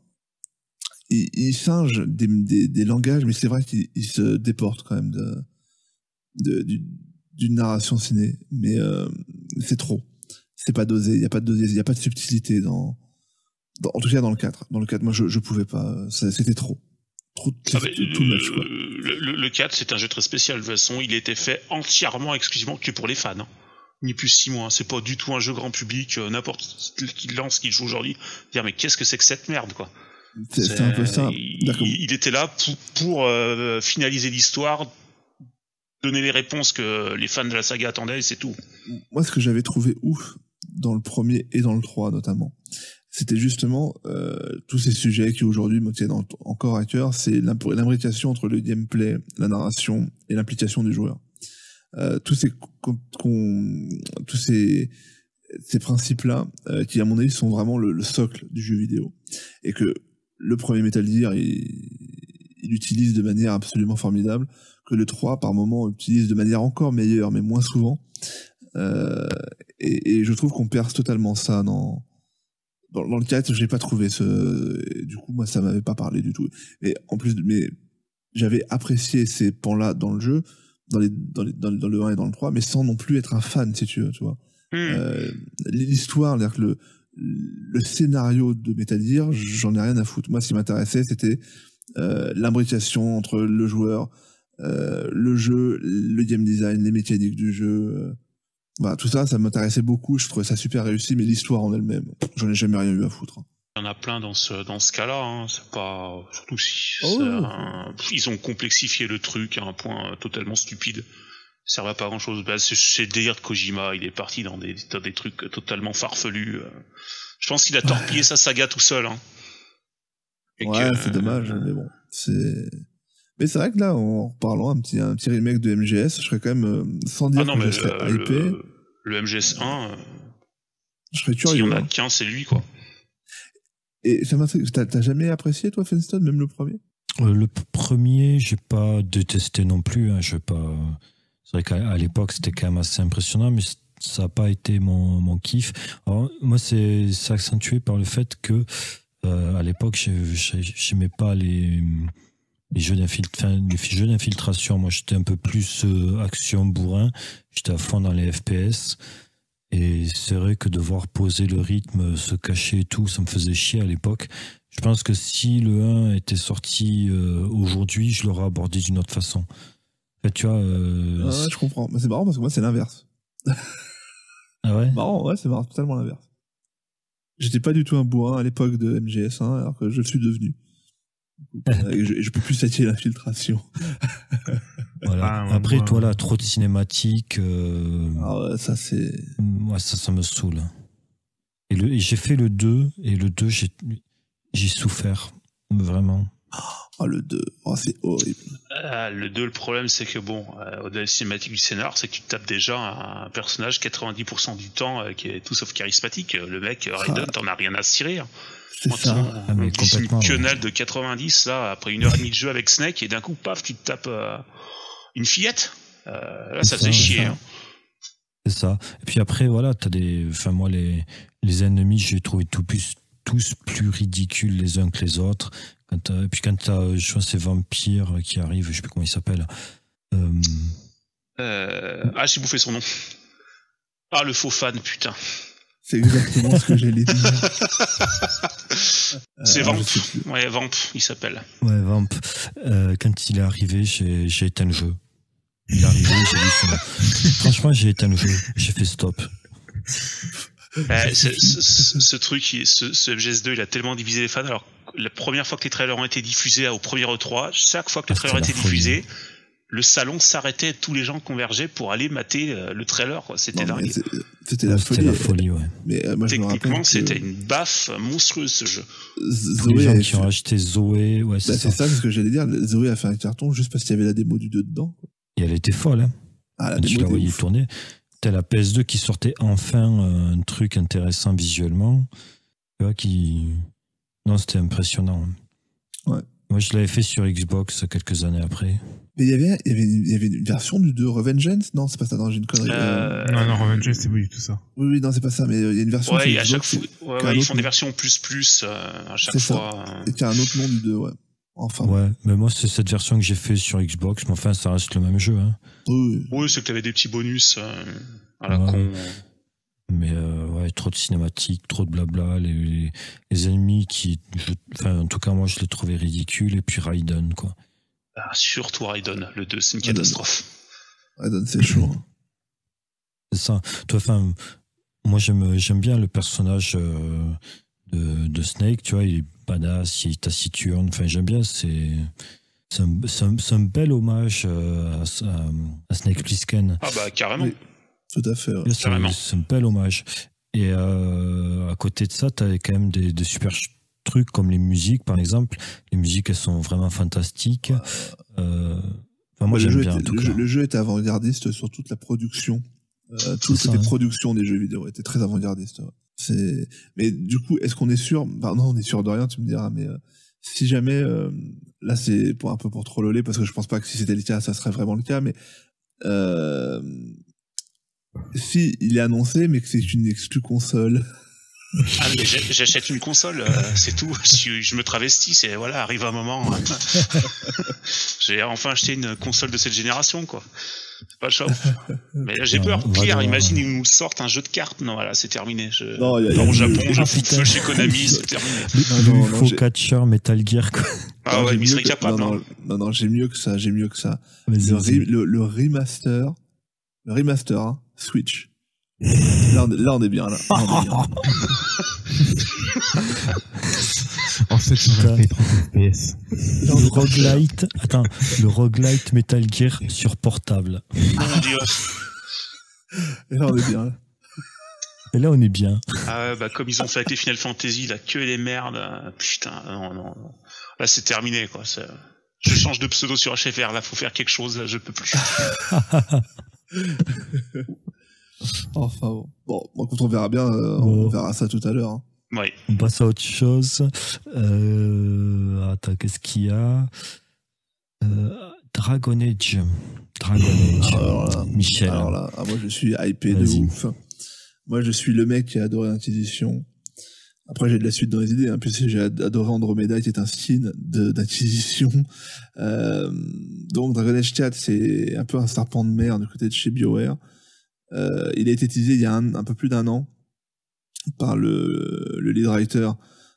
Il, il singe des, des, des langages, mais c'est vrai qu'il il se déporte quand même de, de, du, d'une narration ciné. Mais euh, c'est trop. C'est pas dosé, il n'y a pas de dosé, il n'y a pas de subtilité dans, dans. En tout cas, dans le quatre. Dans le quatre, moi, je, je pouvais pas. Ça, c'était trop. Trop Ah bah, tout much, quoi. Le, le, le quatre, c'est un jeu très spécial. De toute façon, il était fait entièrement, exclusivement que pour les fans. Hein. Ni plus six mois. C'est pas du tout un jeu grand public. Euh, n'importe qui lance, qui joue aujourd'hui, dire mais qu'est-ce que c'est que cette merde, quoi. C'est, c'est un peu ça. Il, D'accord. il était là pour, pour euh, finaliser l'histoire, donner les réponses que les fans de la saga attendaient, et c'est tout. Moi, ce que j'avais trouvé ouf dans le premier et dans le trois notamment, c'était justement euh, tous ces sujets qui aujourd'hui me tiennent en, encore à cœur, c'est l'imbrication entre le gameplay, la narration et l'implication du joueur. Euh, tous ces qu'on, qu'on, tous ces ces principes-là, euh, qui à mon avis sont vraiment le, le socle du jeu vidéo, et que le premier Metal Gear il, il utilise de manière absolument formidable, que le trois par moment utilise de manière encore meilleure mais moins souvent, euh, et, et je trouve qu'on perce totalement ça dans Dans, dans le quatre, j'ai pas trouvé ce. Du coup, moi, ça m'avait pas parlé du tout. Mais en plus, mais j'avais apprécié ces pans-là dans le jeu, dans les, dans les, dans, dans le un et dans le trois, mais sans non plus être un fan, si tu veux, tu vois. Mmh. Euh, l'histoire, c'est-à-dire que le, le scénario de Metal Gear, j'en ai rien à foutre. Moi, ce qui m'intéressait, c'était euh, l'imbrication entre le joueur, euh, le jeu, le game design, les mécaniques du jeu. Euh, Bah, tout ça, ça m'intéressait beaucoup, je trouvais ça super réussi, mais l'histoire en elle-même, j'en ai jamais rien eu à foutre. Il y en a plein dans ce, dans ce cas-là, hein. C'est pas, surtout si, Oh. ça, ils ont complexifié le truc à un point totalement stupide. Ça servait à pas grand chose. Bah, c'est, c'est le délire de Kojima, il est parti dans des, dans des trucs totalement farfelus. Je pense qu'il a torpillé sa saga tout seul, hein. Et Ouais, que, c'est dommage, mais bon, c'est... Mais c'est vrai que là, en reparlant un petit, un petit remake de M G S, je serais quand même, euh, sans dire Ah non, que mais je serais le, hypé, le, le M G S un, je serais s'il y curieux. en a hein. qu'un, c'est lui, quoi. Et ça m'intrigue, t'as, t'as jamais apprécié, toi, Fenstone, même le premier? Euh, le p- premier, j'ai pas détesté non plus. Hein, je vais pas. C'est vrai qu'à à l'époque, c'était quand même assez impressionnant, mais c- ça n'a pas été mon, mon kiff. Alors, moi, c'est, c'est accentué par le fait que euh, à l'époque, j'ai- j'ai- j'aimais pas les les jeux, d'infil- enfin, les jeux d'infiltration. Moi, j'étais un peu plus euh, action bourrin. J'étais à fond dans les F P S. Et c'est vrai que devoir poser le rythme, se cacher et tout, ça me faisait chier à l'époque. Je pense que si le un était sorti euh, aujourd'hui, je l'aurais abordé d'une autre façon. En fait, tu vois... euh, Ah ouais, je comprends. Mais c'est marrant parce que moi, c'est l'inverse. Ah ouais. Marrant, ouais, c'est marrant, totalement l'inverse. J'étais pas du tout un bourrin à l'époque de M G S un, alors que je le suis devenu. Et je, je peux plus satisfaire l'infiltration. Voilà. Ah, ouais, Après, ouais. toi, là, trop de cinématiques, euh, Ah ouais, ça c'est... moi, ça, ça me saoule. Et, le, et j'ai fait le deux, et le deux, j'ai, j'ai souffert. Vraiment. Oh, le deux, oh, c'est horrible. Ah, le deux, le problème, c'est que bon, euh, au-delà des cinématiques du scénar, c'est que tu tapes déjà un personnage quatre-vingt-dix pour cent du temps euh, qui est tout sauf charismatique. Le mec, euh, Raiden, t'en as rien à cirer. Hein. C'est Quand ça. on- Ah, mais on glisse une complètement, ouais. quenelle de quatre-vingt-dix, là, après une heure et demie de jeu avec Snake, et d'un coup, paf, tu te tapes euh, une fillette. Euh, là, ça C'est faisait ça, chier. c'est Hein. C'est ça. Et puis après, voilà, t'as des. Enfin, moi, les, les ennemis, j'ai trouvé tout plus, tous plus ridicules les uns que les autres. Quand et puis quand t'as, je vois, ces vampires qui arrivent, je sais plus comment ils s'appellent. Euh... Euh... Ah, j'ai bouffé son nom. Ah, le faux fan, putain. C'est exactement ce que j'allais dire. C'est euh, Vamp. Ouais, Vamp, il s'appelle. Ouais, Vamp. Euh, quand il est arrivé, j'ai, j'ai éteint le jeu. Il est arrivé, j'ai dit son... Franchement, j'ai éteint le jeu. J'ai fait stop. Euh, ce, ce, ce truc, ce, ce M G S deux, il a tellement divisé les fans. Alors, la première fois que les trailers ont été diffusés au premier E trois, chaque fois que les Ah, trailers ont été folie. diffusés, le salon s'arrêtait, tous les gens convergeaient pour aller mater euh, le trailer, quoi. C'était Non, mais dingue. c'est- C'était la C'était folie. la folie, ouais. Mais euh, moi, je me rappelle Techniquement, que c'était une baffe monstrueuse, ce jeu. Tous les Zoé gens avait qui ont fait- acheté Zoé, ouais, Bah, c'est c'est ça. ça, c'est ce que j'allais dire. Zoé a fait un carton juste parce qu'il y avait la démo du deux dedans. Et elle était folle, hein. Ah, la Quand tu démo la était voyais ouf. tourner. T'as la P S deux qui sortait enfin euh, un truc intéressant visuellement. Tu vois, qui. Non, c'était impressionnant. Ouais. Moi, je l'avais fait sur Xbox quelques années après. Mais il y avait, il y avait, il y avait une version du deux Revengeance? Non, c'est pas ça, non, j'ai une connerie. Euh, Euh, Non, non, Revenge, c'est pas du tout ça. Oui, oui, non, c'est pas ça, mais euh, il y a une version Ouais, sur et à chaque Xbox fois, ouais, qui a un ouais, ils autre font des nom. versions plus plus euh, à chaque C'est ça. fois. euh. Et qui a un autre nom du deux, ouais. Enfin. Ouais, mais moi, c'est cette version que j'ai fait sur Xbox. Mais enfin, ça reste le même jeu, hein. Oui, oui. Oui, c'est que t'avais des petits bonus euh, à la Ouais. con. Mais euh, ouais, trop de cinématiques, trop de blabla. Les, les, les ennemis qui. je- Enfin, en tout cas, moi, je les trouvais ridicules. Et puis Raiden, quoi. Ah, surtout Raiden, le deux, c'est une Raiden. catastrophe. Raiden, c'est chaud. hein. C'est ça. Toi, enfin, moi, j'aime, j'aime bien le personnage euh, de, de Snake, tu vois, il est badass, il est taciturne. Enfin, j'aime bien, c'est, c'est, un, c'est, un, c'est un bel hommage euh, à, à, à Snake Plissken. Ah bah carrément. Oui. Tout à fait, ouais. C'est, Carrément. c'est un bel hommage. Et euh, à côté de ça, tu as quand même des, des super ch- trucs comme les musiques, par exemple. Les musiques, elles sont vraiment fantastiques. Euh, enfin, moi, le, j'aime jeu bien, était, en tout le, cas. jeu, le jeu était avant-gardiste sur toute la production. Euh, tout le C'est côté ça, hein. production des jeux vidéo était très avant-gardiste. Ouais. C'est... Mais du coup, est-ce qu'on est sûr? Bah non, on est sûr de rien, tu me diras. Mais euh, si jamais, euh, là, c'est pour un peu pour trolloler, parce que je pense pas que si c'était le cas, ça serait vraiment le cas. Mais euh, si il est annoncé, mais que c'est une exclue console. Ah, mais j'ai- j'achète une console, euh, c'est tout. Je, je me travestis, c'est voilà, arrive un moment. J'ai enfin acheté une console de cette génération, quoi. C'est pas le choix. Mais là, j'ai Ouais, peur. on va Pire, devoir- imagine, ils nous sortent un jeu de cartes. Non, voilà, c'est terminé. Je... Non, il y a- je pars il y au a- Japon, il y a- je Ah, fous le putain. feu chez Konami, c'est terminé. Non, non, Le non, faux j'ai- catcher Metal Gear, quoi. Ah non, ouais, j'ai mais il serait mieux que- capable. Non, hein. non, non, non, j'ai mieux que ça, j'ai mieux que ça. Vas-y, Le, vas-y. re- le, le remaster, le remaster, hein, Switch. Là on, est, là, on est bien, là. Là, on est bien. En sept cent vingt p trente F P S. Le roguelite, attends, le roguelite Metal Gear sur portable. Mon Dieu. Et là, on est bien, là. Et là, on est bien. Ah ouais, bah comme ils ont fait avec les Final Fantasy, là, que les merdes. euh, Putain, non, non, non. Là, c'est terminé, quoi. c'est- Je change de pseudo sur H F R, là, faut faire quelque chose, là, je peux plus. Enfin bon. Bon, bon, quand on verra bien, euh, Bon. on verra ça tout à l'heure. hein. Ouais. On passe à autre chose. Euh, attends, qu'est-ce qu'il y a euh, Dragon Age. Dragon Age. Alors là, Michel. Alors là, ah, moi je suis hypé de Vas-y. ouf. Moi je suis le mec qui a adoré Inquisition. Après j'ai de la suite dans les idées, hein, puisque j'ai ad- adoré Andromeda qui est un skin de- d'Inquisition. Euh, donc Dragon Age quatre c'est un peu un serpent de mer du côté de chez BioWare. Euh, il a été teasé il y a un, un peu plus d'un an par le, le lead writer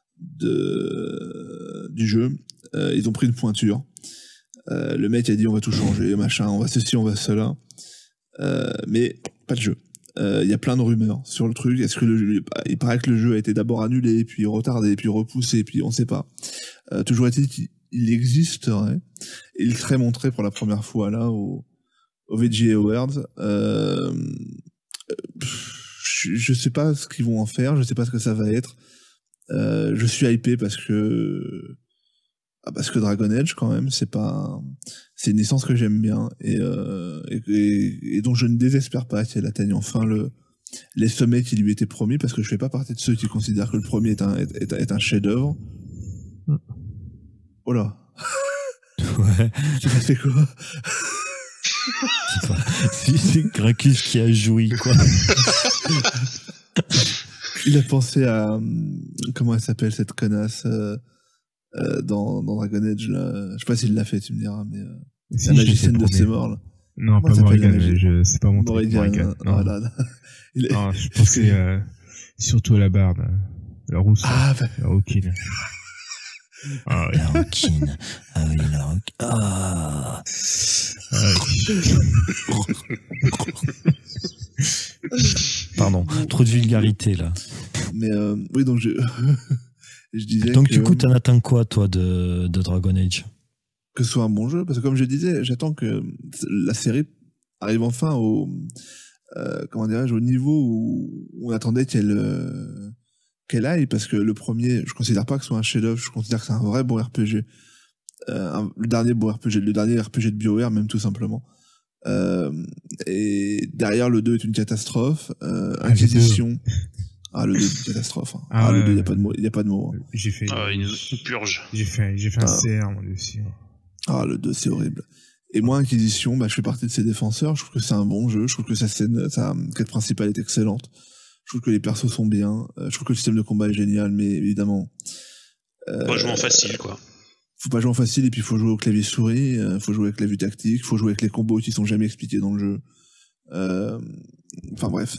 de, du jeu. Euh, ils ont pris une pointure. Euh, le mec a dit on va tout changer, machin, on va ceci, on va cela. Euh, mais pas de jeu. Il euh, y a plein de rumeurs sur le truc. Est-ce que le jeu, il paraît que le jeu a été d'abord annulé, puis retardé, puis repoussé, puis on sait pas. Euh, toujours est-il qu'il existerait. Et il serait montré pour la première fois là au, au V G A Awards. Euh, je, je sais pas ce qu'ils vont en faire, je sais pas ce que ça va être. Euh, je suis hypé parce que ah, parce que Dragon Age quand même c'est pas c'est une licence que j'aime bien et, euh, et, et, et dont je ne désespère pas qu'elle atteigne enfin le les sommets qui lui étaient promis, parce que je fais pas partie de ceux qui considèrent que le premier est un est, est, est un chef-d'œuvre. Oh là. Ouais. C'est passé quoi? C'est pas- c'est c'est Gracchus qui a joui, quoi. Il a pensé à hum, comment elle s'appelle cette connasse euh, euh, dans, dans Dragon Age là. Je sais pas s'il l'a fait, tu me diras, mais euh, Si, la j'ai magicienne fait de le ses premier. morts là. Non, Comment pas ça s'appelle, Morrigan, la mais je, c'est pas mon truc. Morrigan. Morrigan. Non. Voilà. Il est- Non, je pensais euh, surtout à la barbe. La rousse. Ah, bah, La rouquine. Ah, oui. La roquine. Ah oui, la roquine. Ah. Ah, Pardon, trop de vulgarité, là. mais euh, oui, donc je, je disais Donc, que, du coup, t'en attends quoi, toi, de, de Dragon Age? que ce soit un bon jeu, parce que comme je disais, j'attends que la série arrive enfin au euh, comment dirais-je, au niveau où on attendait qu'elle euh, qu'elle aille, parce que le premier, je considère pas que ce soit un chef-d'œuvre, je considère que c'est un vrai bon R P G. Euh, un- le dernier bon R P G, le dernier R P G de BioWare, même tout simplement. Euh, et derrière, le deux est une catastrophe. Euh, Ah, le Inquisition. Ah, le deux est une catastrophe. Hein. Ah, Ah, le ouais. deux, il n'y a pas de mot. Il y a pas de mots. Hein. J'ai fait. Ah, une, une purge. J'ai fait, j'ai fait un Ah. C R, moi aussi. Ah, le deux, c'est horrible. Et moi, Inquisition, bah, je fais partie de ses défenseurs. Je trouve que c'est un bon jeu. Je trouve que sa scène, sa quête principale est excellente. Je trouve que les persos sont bien. Euh, je trouve que le système de combat est génial, mais évidemment, euh, Pas jouer en facile, quoi. faut pas jouer en facile, et puis il faut jouer au clavier souris, euh, faut jouer avec la vue tactique, faut jouer avec les combos qui sont jamais expliqués dans le jeu. Euh, Enfin bref,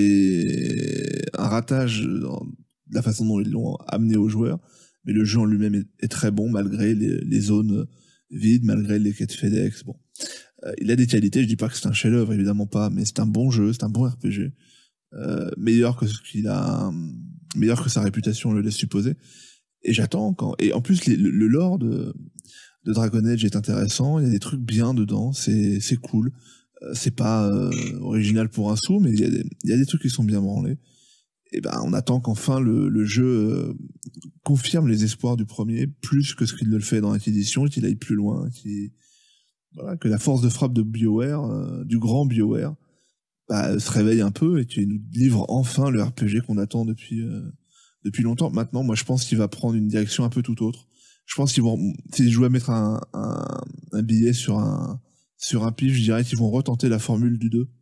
c'est un ratage dans la façon dont ils l'ont amené aux joueurs, mais le jeu en lui-même est, est très bon malgré les, les zones vides, malgré les quêtes FedEx. Bon, euh, il a des qualités. Je dis pas que c'est un chef-d'œuvre, évidemment pas, mais c'est un bon jeu, c'est un bon R P G, euh, meilleur que ce qu'il a, meilleur que sa réputation le laisse supposer. Et j'attends quand. Et en plus, les- le, le lore de, de Dragon Age est intéressant. Il y a des trucs bien dedans. C'est c'est cool. Euh, C'est pas euh, original pour un sou, mais il y a des il y a des trucs qui sont bien branlés. Et ben, on attend qu'enfin le, le jeu euh, confirme les espoirs du premier plus que ce qu'il ne le fait dans Inquisition, et qu'il aille plus loin, qu'il voilà, que la force de frappe de BioWare, euh, du grand BioWare, bah, se réveille un peu et qu'il nous livre enfin le R P G qu'on attend depuis euh, depuis longtemps. Maintenant, moi, je pense qu'il va prendre une direction un peu tout autre. Je pense qu'ils vont, si je dois mettre un, un, un billet sur un sur un pif, je dirais qu'ils vont retenter la formule du deux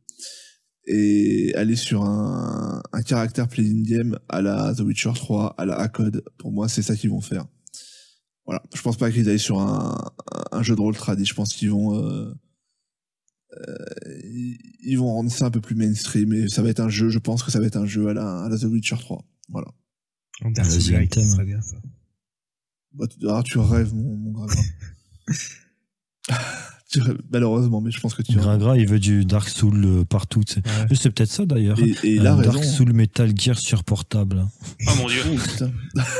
et aller sur un, un caractère playing game à la The Witcher trois, à la A-Code. Pour moi, c'est ça qu'ils vont faire. Voilà. Je pense pas qu'ils aillent sur un, un jeu de rôle tradi. Je pense qu'ils vont euh, euh, ils ils vont rendre ça un peu plus mainstream, et ça va être un jeu, je pense que ça va être un jeu à la, à la The Witcher trois. Voilà. En Dark Vas-y, Souls, un thème. ce serait bien ça. Bah, tu, ah, tu rêves, mon, mon Gragra. Tu rêves, malheureusement, mais je pense que tu rêves. Gragra, il veut du Dark Soul euh, partout. tu sais. Ouais. C'est peut-être ça d'ailleurs. Et, et il a Euh, raison. Dark Soul Metal Gear sur portable. Oh mon dieu. Oh, putain.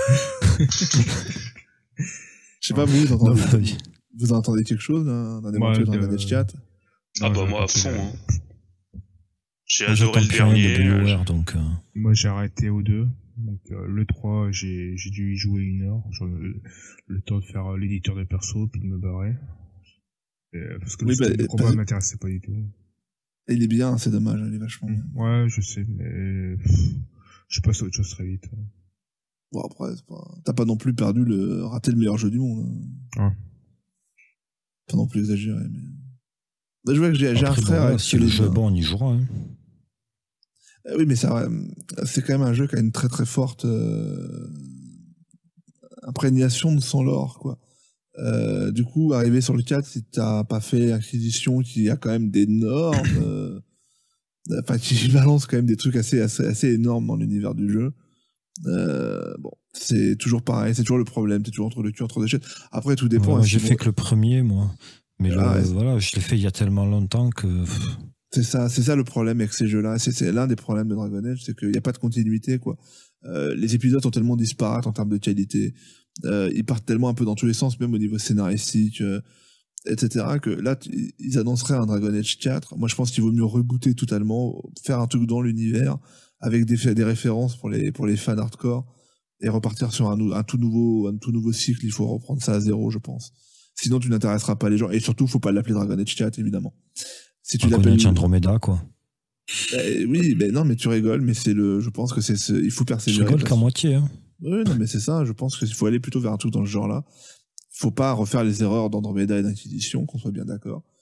Je sais pas, vous, vous Non, entendez, bah oui. vous entendez quelque chose d'un d'un Moi, éventuel de- Dragon Age quatre? Ah Non, bah j'ai moi à pas fait fond. la- Hein. J'ai Moi, adoré j'entends le plus rien de dernier. euh, BioWare, donc. euh, Moi, j'ai arrêté au deux. Donc, euh, le trois, j'ai, j'ai dû y jouer une heure. Genre, le, le temps de faire euh, l'éditeur de perso, puis de me barrer. Euh, parce que Oui, le système bah, de combat parce- m'intéressait pas du tout. Et il est bien, c'est dommage, il est vachement bien. Ouais, je sais, mais pff, je passe à autre chose très vite. Bon, après, c'est pas... t'as pas non plus perdu le, raté le meilleur jeu du monde. Hein. Ouais. Pas non plus exagéré, mais. Bah, je vois que j'ai, j'ai un après, bon, frère. voilà, avec si le qui- jeu est bon, on y jouera. hein. Euh, Oui, mais ça, euh, c'est quand même un jeu qui a une très très forte euh, imprégnation de son lore, quoi. Euh, du coup, arriver sur le quatre, si t'as pas fait Inquisition, qui a quand même d'énormes, euh, enfin qui balance quand même des trucs assez assez, assez énormes dans l'univers du jeu. Euh, bon, c'est toujours pareil, c'est toujours le problème, t'es toujours entre le cul entre deux chaises. Après, tout dépend. Ouais, moi, est-ce j'ai qu'ils fait vont- que le premier, moi. Mais Ah, le- ouais. voilà, je l'ai fait il y a tellement longtemps que. pff, C'est ça, c'est ça le problème avec ces jeux-là. C'est, c'est l'un des problèmes de Dragon Age, c'est qu'il n'y a pas de continuité, quoi. Euh, les épisodes sont tellement disparates en termes de qualité. Euh, ils partent tellement un peu dans tous les sens, même au niveau scénaristique, euh, et cetera, que là, t- ils annonceraient un Dragon Age quatre. Moi, je pense qu'il vaut mieux rebooter totalement, faire un truc dans l'univers, avec des, fa- des références pour les, pour les fans hardcore, et repartir sur un, nou- un tout nouveau, un tout nouveau cycle. Il faut reprendre ça à zéro, je pense. Sinon, tu n'intéresseras pas les gens. Et surtout, faut pas l'appeler Dragon Age quatre, évidemment. Si tu Dragon l'appelles Age Andromeda, quoi. euh, oui, ben non, mais tu rigoles, mais c'est le, je pense que c'est ce, il faut Je persévérer. rigole parce- qu'à moitié. Hein. Oui, non, mais c'est ça, je pense qu'il faut aller plutôt vers un truc dans ce genre-là. Faut pas refaire les erreurs d'Andromeda et d'Inquisition, qu'on soit bien d'accord.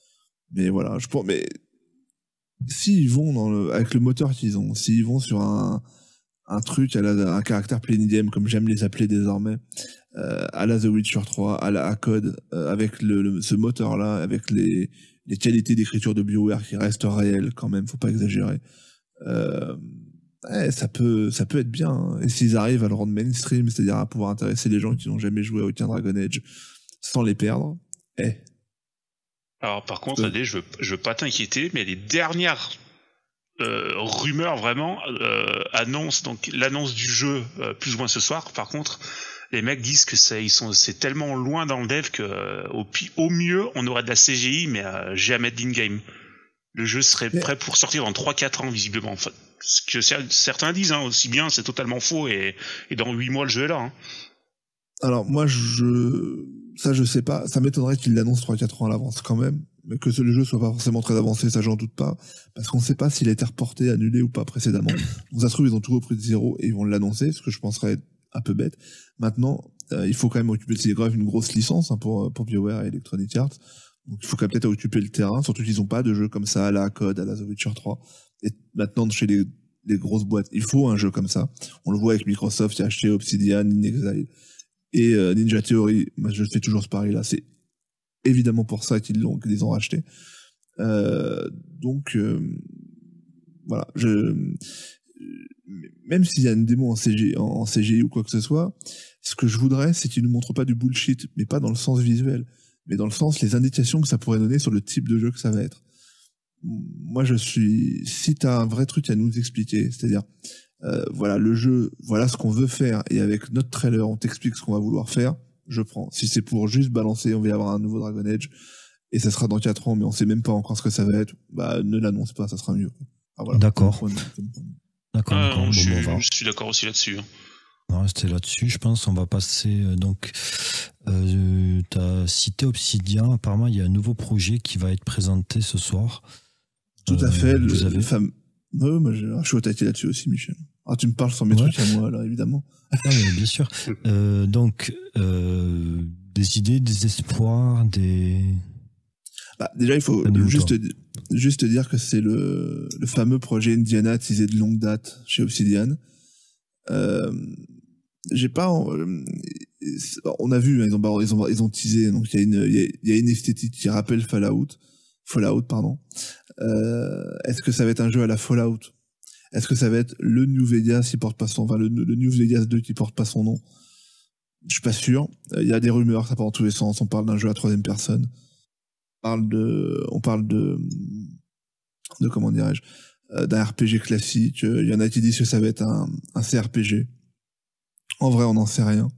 Mais voilà, je pense, mais s'ils vont dans le, avec le moteur qu'ils ont, s'ils vont sur un, un truc à la, un caractère plain game, comme j'aime les appeler désormais, euh, à la The Witcher trois, à la A Code, euh, avec le, le, ce moteur-là, avec les, les qualités d'écriture de BioWare qui restent réelles quand même, faut pas exagérer. Euh, ouais, ça peut, ça peut être bien. Hein. Et s'ils arrivent à le rendre mainstream, c'est-à-dire à pouvoir intéresser les gens qui n'ont jamais joué à aucun Dragon Age sans les perdre, eh. Alors par contre, Adé, je veux, je veux pas t'inquiéter, mais les dernières euh, rumeurs vraiment euh, annoncent donc l'annonce du jeu euh, plus ou moins ce soir. Par contre, les mecs disent que c'est ils sont c'est tellement loin dans le dev que euh, au, au mieux on aurait de la C G I, mais euh, jamais de in-game. Le jeu serait mais... prêt pour sortir dans trois quatre ans visiblement. Enfin, ce que certains disent, hein, aussi bien, c'est totalement faux et, et dans huit mois le jeu est là. Hein. Alors moi je ça je sais pas, ça m'étonnerait qu'il l'annonce trois quatre ans à l'avance quand même, mais que le jeu soit pas forcément très avancé, ça j'en doute pas, parce qu'on sait pas s'il a été reporté, annulé ou pas précédemment. Donc ça se trouve ils ont tout repris de zéro et ils vont l'annoncer, ce que je penserais être un peu bête. Maintenant, euh, il faut quand même occuper, c'est grave une grosse licence hein, pour pour BioWare et Electronic Arts. Donc il faut quand même peut-être occuper le terrain, surtout qu'ils ont pas de jeu comme ça à la Code, à la The Witcher trois. Et maintenant chez les les grosses boîtes, il faut un jeu comme ça. On le voit avec Microsoft qui a acheté Obsidian, InXile et euh, Ninja Theory. Moi, je fais toujours ce pari-là. C'est évidemment pour ça qu'ils l'ont, qu'ils les ont rachetés. Euh, donc euh, voilà. Je même s'il y a une démo en C G, en C G I ou quoi que ce soit, ce que je voudrais, c'est qu'ils ne montrent pas du bullshit, mais pas dans le sens visuel, mais dans le sens les indications que ça pourrait donner sur le type de jeu que ça va être. Moi, je suis... Si t'as un vrai truc à nous expliquer, c'est-à-dire, euh, voilà, le jeu, voilà ce qu'on veut faire, et avec notre trailer, on t'explique ce qu'on va vouloir faire, je prends. Si c'est pour juste balancer, on va y avoir un nouveau Dragon Age, et ça sera dans quatre ans, mais on sait même pas encore ce que ça va être, bah, ne l'annonce pas, ça sera mieux. Ah, voilà, d'accord. D'accord, ah, d'accord. Bon, je, bon, bon, je suis d'accord aussi là-dessus. Hein. On va rester là-dessus, je pense. On va passer, euh, donc, euh, t'as cité Obsidian. Apparemment, il y a un nouveau projet qui va être présenté ce soir. Tout à fait. Euh, le, vous avez... le fameux... Ouais, moi, je, je suis au taquet là-dessus aussi, Michel. Ah, tu me parles sans mes ouais. trucs à moi, là, évidemment. Non, mais bien sûr. Euh, donc, euh, des idées, des espoirs, des... Bah, déjà, il faut juste, juste dire que c'est le, le fameux projet Indiana teasé de longue date chez Obsidian. Euh, j'ai pas, euh, on a vu, ils ont, ils ont, ils ont teasé, donc il y a une, il y a une esthétique qui rappelle Fallout, Fallout, pardon. Euh, est-ce que ça va être un jeu à la Fallout? Est-ce que ça va être le New Vegas qui porte pas son, enfin, le, le New Vegas deux qui porte pas son nom? Je suis pas sûr. Il y a des rumeurs, ça part dans tous les sens. On parle d'un jeu à troisième personne. On parle de, on parle de, de comment dirais-je, euh, d'un R P G classique. Il y en a qui disent que ça va être un, un C R P G. En vrai, on n'en sait rien.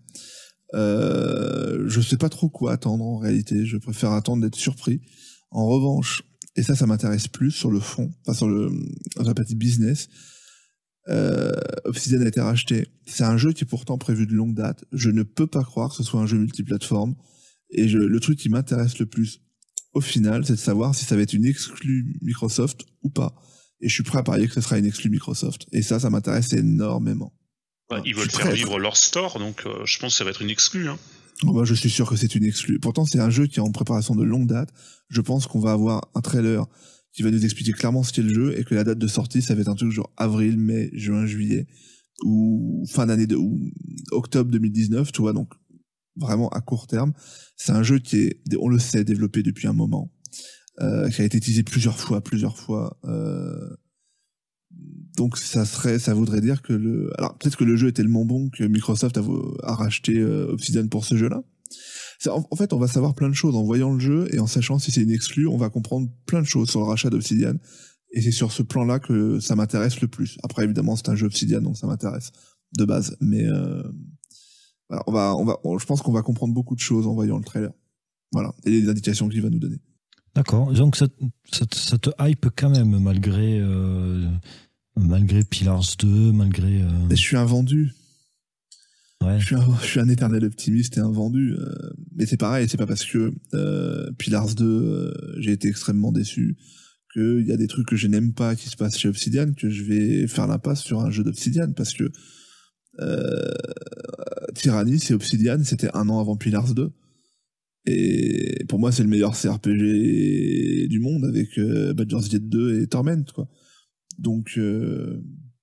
Euh, je sais pas trop quoi attendre en réalité. Je préfère attendre d'être surpris. En revanche, et ça, ça m'intéresse plus sur le fond, enfin sur le, sur la partie business. Euh, Obsidian a été racheté. C'est un jeu qui est pourtant prévu de longue date. Je ne peux pas croire que ce soit un jeu multiplateforme. Et je, le truc qui m'intéresse le plus, au final, c'est de savoir si ça va être une exclue Microsoft ou pas. Et je suis prêt à parier que ce sera une exclue Microsoft. Et ça, ça m'intéresse énormément. Ouais, enfin, ils veulent faire vivre leur store, donc euh, je pense que ça va être une exclue. Hein. Oh bah, je suis sûr que c'est une exclue. Pourtant, c'est un jeu qui est en préparation de longue date. Je pense qu'on va avoir un trailer qui va nous expliquer clairement ce qu'est le jeu et que la date de sortie, ça va être un truc genre avril, mai, juin, juillet ou fin d'année de ou octobre deux mille dix-neuf, tu vois, donc vraiment à court terme. C'est un jeu qui est, on le sait, développé depuis un moment, euh, qui a été teasé plusieurs fois, plusieurs fois. Euh, donc ça serait, ça voudrait dire que le, alors peut-être que le jeu est tellement bon que Microsoft a, a racheté euh, Obsidian pour ce jeu-là. En, en fait, on va savoir plein de choses en voyant le jeu et en sachant si c'est une exclue, on va comprendre plein de choses sur le rachat d'Obsidian. Et c'est sur ce plan-là que ça m'intéresse le plus. Après, évidemment, c'est un jeu Obsidian, donc ça m'intéresse de base. Mais euh, voilà, on va, on va, on, je pense qu'on va comprendre beaucoup de choses en voyant le trailer. Voilà, et les indications qu'il va nous donner. D'accord. Donc ça, ça, ça te hype quand même malgré, euh, malgré Pillars deux, malgré. Euh... Je suis un vendu. Ouais. Je suis un, je suis un éternel optimiste et un vendu. Euh, mais c'est pareil, c'est pas parce que euh, Pillars deux, euh, j'ai été extrêmement déçu, qu'il y a des trucs que je n'aime pas qui se passent chez Obsidian, que je vais faire l'impasse sur un jeu d'Obsidian, parce que euh, Tyranny, c'est Obsidian, c'était un an avant Pillars deux. Et pour moi, c'est le meilleur C R P G du monde avec euh, Baldur's Gate deux et Torment, quoi. Donc, euh,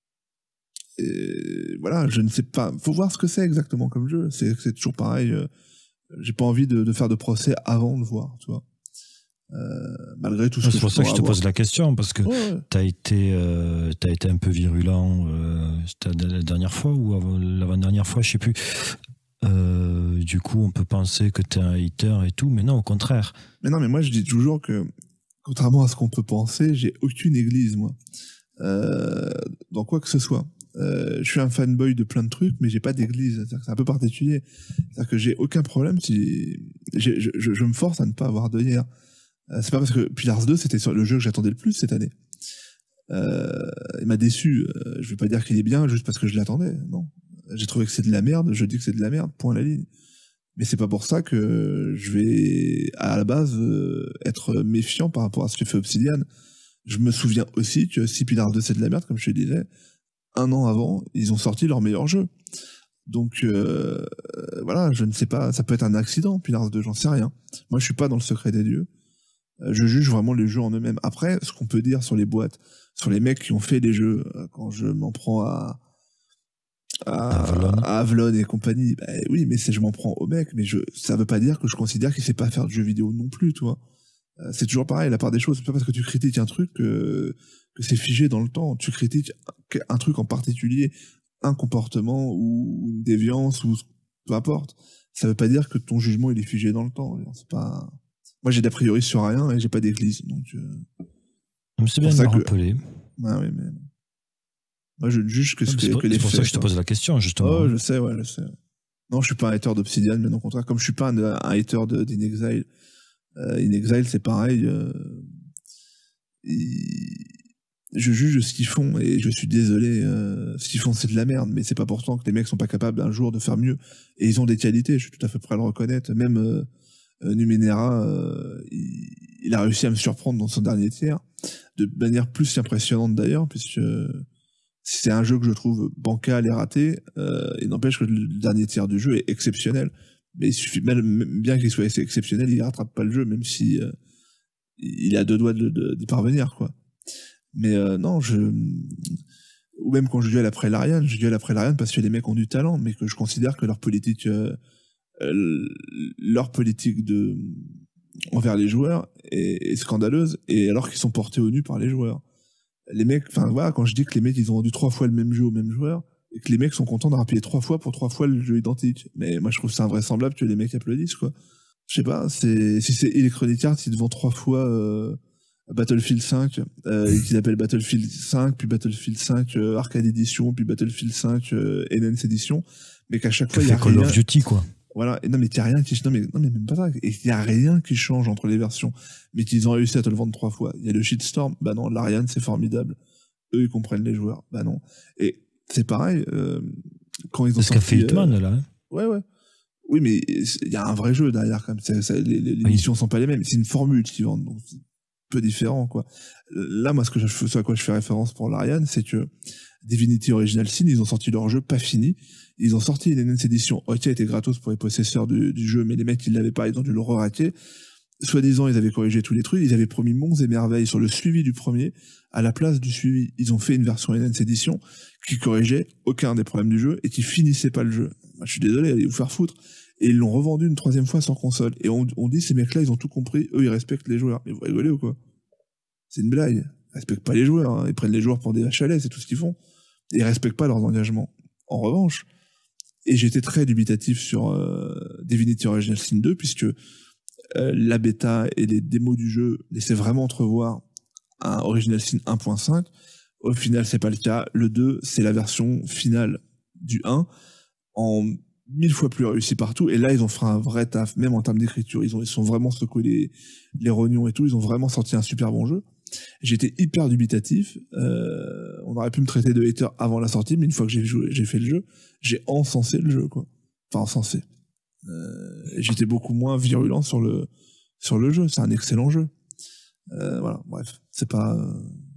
et voilà, je ne sais pas. Faut voir ce que c'est exactement comme jeu. C'est, c'est toujours pareil. Euh, j'ai pas envie de, de faire de procès avant de voir, tu vois. Euh, malgré tout ce c'est que pour je ça que je te avoir. pose la question, parce que Ouais, ouais. t'as été, euh, t'as été un peu virulent euh, c'était la dernière fois ou avant, l'avant-dernière fois, je sais plus. Euh, du coup, on peut penser que t'es un hater et tout, mais non, au contraire. Mais non, mais moi je dis toujours que, contrairement à ce qu'on peut penser, j'ai aucune église, moi. Euh, dans quoi que ce soit. Euh, je suis un fanboy de plein de trucs, mais j'ai pas d'église. C'est-à-dire que c'est un peu particulier. C'est-à-dire que j'ai aucun problème si j'ai, je, je, je me force à ne pas avoir de hier. Euh, c'est pas parce que Pillars deux c'était sur le jeu que j'attendais le plus cette année. Euh, il m'a déçu. Euh, je vais pas dire qu'il est bien juste parce que je l'attendais. Non. J'ai trouvé que c'est de la merde. Je dis que c'est de la merde. Point à la ligne. Mais c'est pas pour ça que je vais à la base euh, être méfiant par rapport à ce que fait Obsidian. Je me souviens aussi que si Pillars deux c'est de la merde, comme je te disais, un an avant, ils ont sorti leur meilleur jeu. Donc euh, voilà, je ne sais pas, ça peut être un accident, Pillars deux, j'en sais rien. Moi, je suis pas dans le secret des dieux. Euh, je juge vraiment les jeux en eux-mêmes. Après, ce qu'on peut dire sur les boîtes, sur les mecs qui ont fait les jeux, euh, quand je m'en prends à à Avalon, à Avalon et compagnie, bah, oui, mais c'est je m'en prends aux mecs, mais je, ça veut pas dire que je considère qu'il sait pas faire de jeux vidéo non plus, tu vois. Euh, c'est toujours pareil, la part des choses. C'est pas parce que tu critiques un truc que que c'est figé dans le temps. Tu critiques un truc en particulier, un comportement ou une déviance ou peu importe. Ça veut pas dire que ton jugement il est figé dans le temps. C'est pas. Moi j'ai d'a priori sur rien et j'ai pas d'église, donc. Euh... C'est bien de me rappeler. Ah oui, mais moi je ne juge que ce que, pour, que les faits. C'est pour ça que je te pose la question justement. Oh, je sais, ouais, je sais. Non, je suis pas un hater d'Obsidian, mais au contraire, comme je suis pas un, un hater de, d'In Exile, euh, In Exile c'est pareil. Euh... Il... Je juge ce qu'ils font et je suis désolé, euh, ce qu'ils font c'est de la merde, mais c'est pas pourtant que les mecs sont pas capables un jour de faire mieux. Et ils ont des qualités, je suis tout à fait prêt à le reconnaître. Même euh, euh, Numenera, euh, il, il a réussi à me surprendre dans son dernier tiers, de manière plus qu'impressionnante d'ailleurs, puisque c'est un jeu que je trouve bancal et raté. Euh, il n'empêche que le dernier tiers du jeu est exceptionnel, mais il suffit même bien qu'il soit exceptionnel, il rattrape pas le jeu, même si euh, il a deux doigts de, de, d'y parvenir, quoi. Mais euh, non, je ou même quand je duel après l'Ariane, je duel après l'Ariane parce que les mecs ont du talent, mais que je considère que leur politique, euh, leur politique de envers les joueurs est, est scandaleuse, et alors qu'ils sont portés au nu par les joueurs. Les mecs, enfin voilà, quand je dis que les mecs ils ont vendu trois fois le même jeu au même joueur, et que les mecs sont contents d'avoir payé trois fois pour trois fois le jeu identique, mais moi je trouve ça invraisemblable que les mecs applaudissent, quoi. Je sais pas, c'est si c'est Electronic Arts, ils te vendent trois fois. Euh, Battlefield cinq, euh, qu'ils appellent Battlefield cinq, puis Battlefield cinq euh, Arcade Edition, puis Battlefield cinq euh, Enhanced Edition, mais qu'à chaque fois il y a Call rien. of Duty, quoi. Voilà, et non mais il y a rien qui non mais non mais même pas ça, et il y a rien qui change entre les versions, mais qu'ils ont réussi à te le vendre trois fois. Il y a le shitstorm, bah non, l'Ariane c'est formidable. Eux ils comprennent les joueurs, bah non. Et c'est pareil euh, quand ils ont c'est ce qu'a fait Hitman euh, là. Hein. Ouais ouais. Oui mais il y a un vrai jeu derrière quand même. C'est, c'est, les, les, les oui. missions sont pas les mêmes, c'est une formule qu'ils vendent. Donc peu différent, quoi. Là, moi, ce que je, ce à quoi je fais référence pour l'Ariane, c'est que Divinity Original Sin, ils ont sorti leur jeu pas fini. Ils ont sorti une Enhanced Edition. Ok, était gratos pour les possesseurs du, du jeu, mais les mecs, ils l'avaient pas, ils ont dû le re-raquer. Soi-disant, ils avaient corrigé tous les trucs. Ils avaient promis monts et merveilles sur le suivi du premier. À la place du suivi, ils ont fait une version Enhanced Edition qui corrigeait aucun des problèmes du jeu et qui finissait pas le jeu. Moi, je suis désolé, allez vous faire foutre. Et ils l'ont revendu une troisième fois sur console. Et on, on dit, ces mecs-là, ils ont tout compris. Eux, ils respectent les joueurs. Mais vous rigolez ou quoi? C'est une blague. Ils respectent pas les joueurs. Hein. Ils prennent les joueurs pour des vaches à lait, c'est tout ce qu'ils font. Et ils respectent pas leurs engagements. En revanche, et j'étais très dubitatif sur euh, Divinity Original Sin deux, puisque euh, la bêta et les démos du jeu laissaient vraiment entrevoir un Original Sin un point cinq. Au final, c'est pas le cas. Le deux, c'est la version finale du un, en mille fois plus réussi partout, et là ils ont fait un vrai taf, même en termes d'écriture, ils ont ils sont vraiment secoués les, les rognons et tout, ils ont vraiment sorti un super bon jeu. J'étais hyper dubitatif, euh, on aurait pu me traiter de hater avant la sortie, mais une fois que j'ai joué, j'ai fait le jeu, j'ai encensé le jeu, quoi. Enfin encensé. Euh, j'étais beaucoup moins virulent sur le sur le jeu, c'est un excellent jeu. Euh, voilà, bref, c'est pas euh...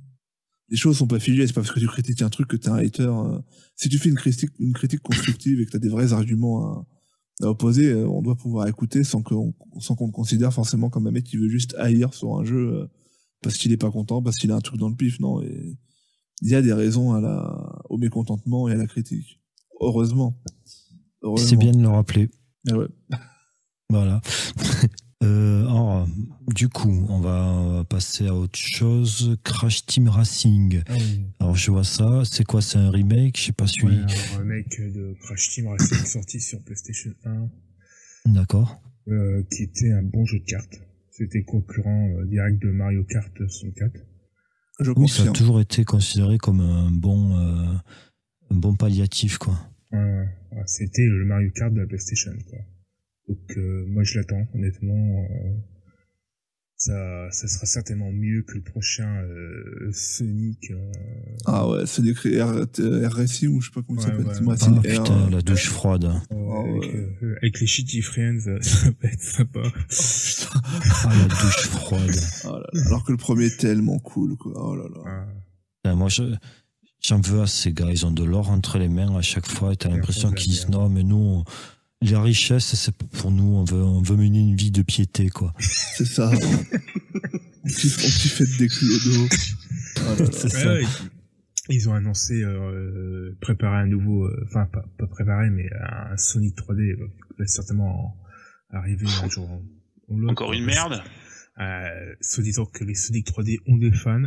les choses sont pas figées, c'est pas parce que tu critiques un truc que t'es un hater. Euh... Si tu fais une critique, une critique constructive et que t'as des vrais arguments à, À l'opposé, euh, on doit pouvoir écouter sans qu'on sans qu'on le considère forcément comme un mec qui veut juste haïr sur un jeu euh, parce qu'il est pas content, parce qu'il a un truc dans le pif, non. Et il y a des raisons à la, au mécontentement et à la critique. Heureusement. Heureusement. C'est bien de le rappeler. Ah ouais. Voilà. euh, alors, du coup, on va passer à autre chose. Crash Team Racing. Ah oui. Alors, je vois ça. C'est quoi? C'est un remake? Je sais pas suivi. Ouais, un remake de Crash Team Racing sorti sur PlayStation un, D'accord. euh, qui était un bon jeu de cartes. C'était concurrent euh, direct de Mario Kart soixante-quatre. Je Oui, ça a confirme. toujours été considéré comme un bon, euh, un bon palliatif, quoi. Ouais, ouais, ouais, c'était le Mario Kart de la PlayStation, quoi. Donc euh, moi je l'attends, honnêtement. Euh, ça, ça sera certainement mieux que le prochain euh, Sonic. Euh... Ah ouais, c'est des R, R Racing ou je sais pas comment il Ouais, s'appelle. ouais. Team Ah Racing R. putain, la douche froide. euh, Oh, avec, ouais. euh, avec les Shitty Friends, ça va être sympa. Ah, la douche froide. Oh là là. Alors que le premier est tellement cool, quoi. Oh là là. Ah, Putain, moi, je, j'en veux à ces gars. Ils ont de l'or entre les mains à chaque fois. Et t'as Ils l'impression font de la qu'ils disent merde. non, mais nous, on- la richesse, c'est pour nous. On veut, on veut mener une vie de piété, quoi. C'est ça. On petit, on petit fait des clodos. Oh là là. C'est ouais, ça. ouais, ils, ils ont annoncé euh, préparer un nouveau, euh, enfin pas, pas préparer, mais un Sonic trois D euh, qui va certainement arriver un jour ou l'autre. Encore une merde. Euh, soit disant que les Sonic trois D ont des fans.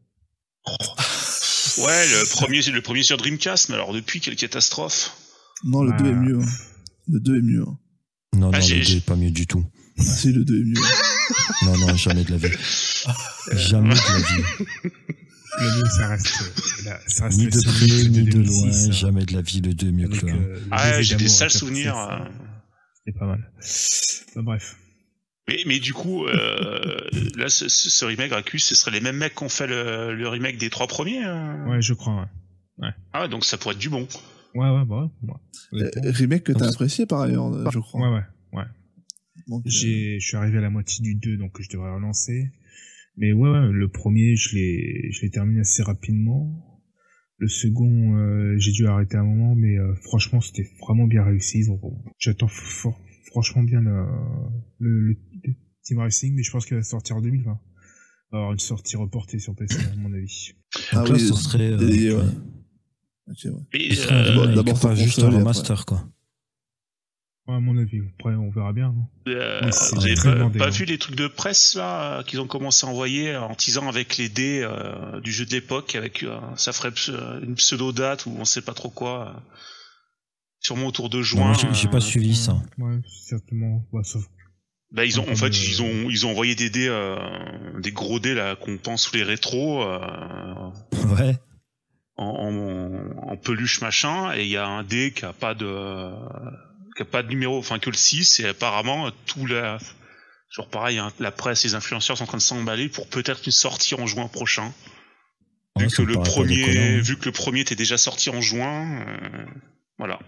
Ouais, le premier, le premier sur Dreamcast, mais alors depuis, quelle catastrophe. Non, le Bah, deux est mieux. hein. Le deux est mieux. hein. Non, Ah, non, j'ai- le deux est pas mieux du tout. Ah si, le deux est mieux. Non, non, jamais de la vie. Jamais de la vie. Le deux, ça reste, euh, la- ça reste Ni le de Sonic près, ni de deux mille six, loin. hein, Jamais de la vie, le deux est mieux avec, que le un. euh, le Ah ouais, baiser j'ai des d'amour sales à quatre souvenirs. six, euh. C'était pas mal. Bah, bref. Mais, mais du coup, euh, là, ce, ce ce remake Gracchus, ce serait les mêmes mecs qui ont fait le, le remake des trois premiers. euh Ouais, je crois, ouais. Ah ouais, donc ça pourrait être du bon. Ouais, ouais, bah, ouais. Euh, Honnêtement. remake que t'as Donc, apprécié par ailleurs, euh, je crois. Ouais, ouais, ouais. Donc, euh, J'ai, je suis arrivé à la moitié du deux, donc je devrais relancer. Mais ouais, ouais, le premier, je l'ai, je l'ai terminé assez rapidement. Le second, euh, j'ai dû arrêter un moment, mais euh, franchement, c'était vraiment bien réussi. Donc, bon, j'attends for- franchement bien le, le, le Team Racing, mais je pense qu'il va sortir en deux mille vingt. Il va y avoir une sortie reportée sur P C, à mon avis. Ah Donc là, oui, ce serait, euh, délayé, ouais. ouais. Ok, ouais. Et, Ce serait un euh, d'abord- remake, d'abord sur pas juste un console et remaster, quoi. Ouais, à mon avis. Après, on verra bien. hein. euh, Oui, c'est vous avez très pas, demandé, pas hein. vu les trucs de presse là qu'ils ont commencé à envoyer en teasant avec les dés euh, du jeu de l'époque, avec euh, ça ferait ps- une pseudo date ou on sait pas trop quoi. euh, sûrement autour de Non, juin. moi, j'ai j'ai pas euh, suivi ça. Ouais, certainement. Ouais, sauf... Bah ils ont Comme en fait le- ils ont ils ont envoyé des dés euh, des gros dés là qu'on pense sous les rétros euh, Ouais. en, en, en peluche machin et il y a un dé qui a pas de qui a pas de numéro enfin que le six et apparemment tout la genre pareil hein, la presse les influenceurs sont en train de s'emballer pour peut-être une sortie en juin prochain vu Ouais, que ça me le paraît pas premier déconnant. vu que le premier était déjà sorti en juin euh, voilà.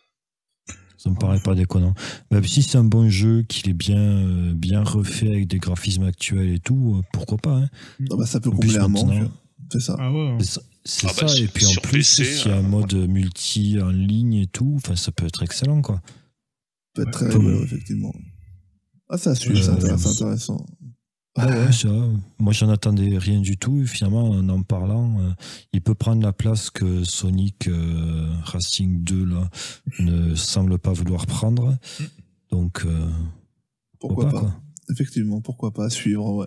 Ça me paraît pas déconnant. Même si c'est un bon jeu, qu'il est bien, euh, bien refait avec des graphismes actuels et tout, euh, pourquoi pas, hein. Ah bah, ça peut En plus, combler un manque. maintenant- C'est ça. Ah ouais, hein. C'est ça, c'est Ah bah, ça, sur- et puis en sur plus, P C, s'il y a un euh, mode multi en ligne et tout, enfin, ça peut être excellent, quoi. Ça peut être très Ouais. rigolo, effectivement. Ah, ça suit, Euh, c'est intéressant. ouais. c'est intéressant. Ah ouais, ça, moi, j'en attendais rien du tout, et finalement, en en parlant, euh, il peut prendre la place que Sonic euh, Racing deux, là, ne semble pas vouloir prendre. Donc, euh, Pourquoi pas, quoi. Effectivement, pourquoi pas suivre, ouais.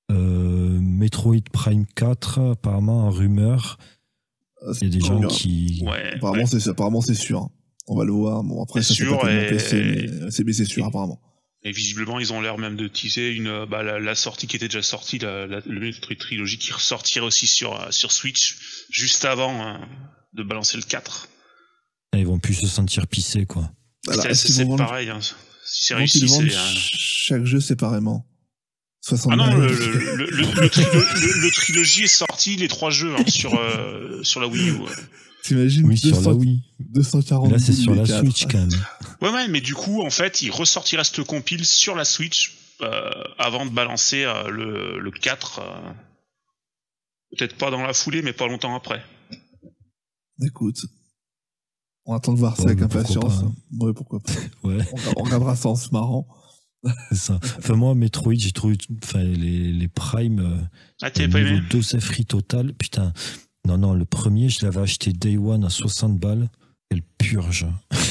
Euh, Metroid Prime quatre, apparemment en rumeur. Ah, Il y a des c'est gens bien. qui... Ouais. Apparemment, ouais. c'est apparemment c'est sûr. On va le voir. Bon, après, C'est ça c'est sûr, pas tellement et- P C, mais c'est mais c'est sûr, apparemment. Et visiblement, ils ont l'air même de teaser une, euh, bah, la, la sortie qui était déjà sortie, la, la, le Metroid Trilogy qui ressortirait aussi sur, euh, sur Switch, juste avant hein, de balancer le quatre. Ils vont plus se sentir pissés, quoi. Voilà, c'est est-ce qu'ils c'est vont vendre- pareil, hein. Si c'est vont ils réussi, vendent c'est... euh, chaque jeu séparément. soixante Ah non, balles. le, le, le, le, le, trilo- le, le Trilogy est sorti, les trois jeux, hein, sur, euh, sur la Wii U. Ouais. T'imagines Oui, sur la deux cents Wii. deux cent quarante Là, c'est sur la les quatre. Switch, quand même. ouais, ouais, mais du coup, en fait, il ressortira cette compile sur la Switch euh, avant de balancer euh, le, le quatre. Euh, peut-être pas dans la foulée, mais pas longtemps après. Écoute, On attend de voir ça Ouais, avec mais pourquoi impatience. pas, hein. Ouais, pourquoi pas. Ouais, On regardera ça en se marrant. c'est ça. Enfin, moi, Metroid, j'ai trouvé, enfin, les, les Prime, euh, Ah, t'avais pas niveau aimé? dosafri total, putain. Non, non, le premier, je l'avais acheté Day One à soixante balles. Quelle purge.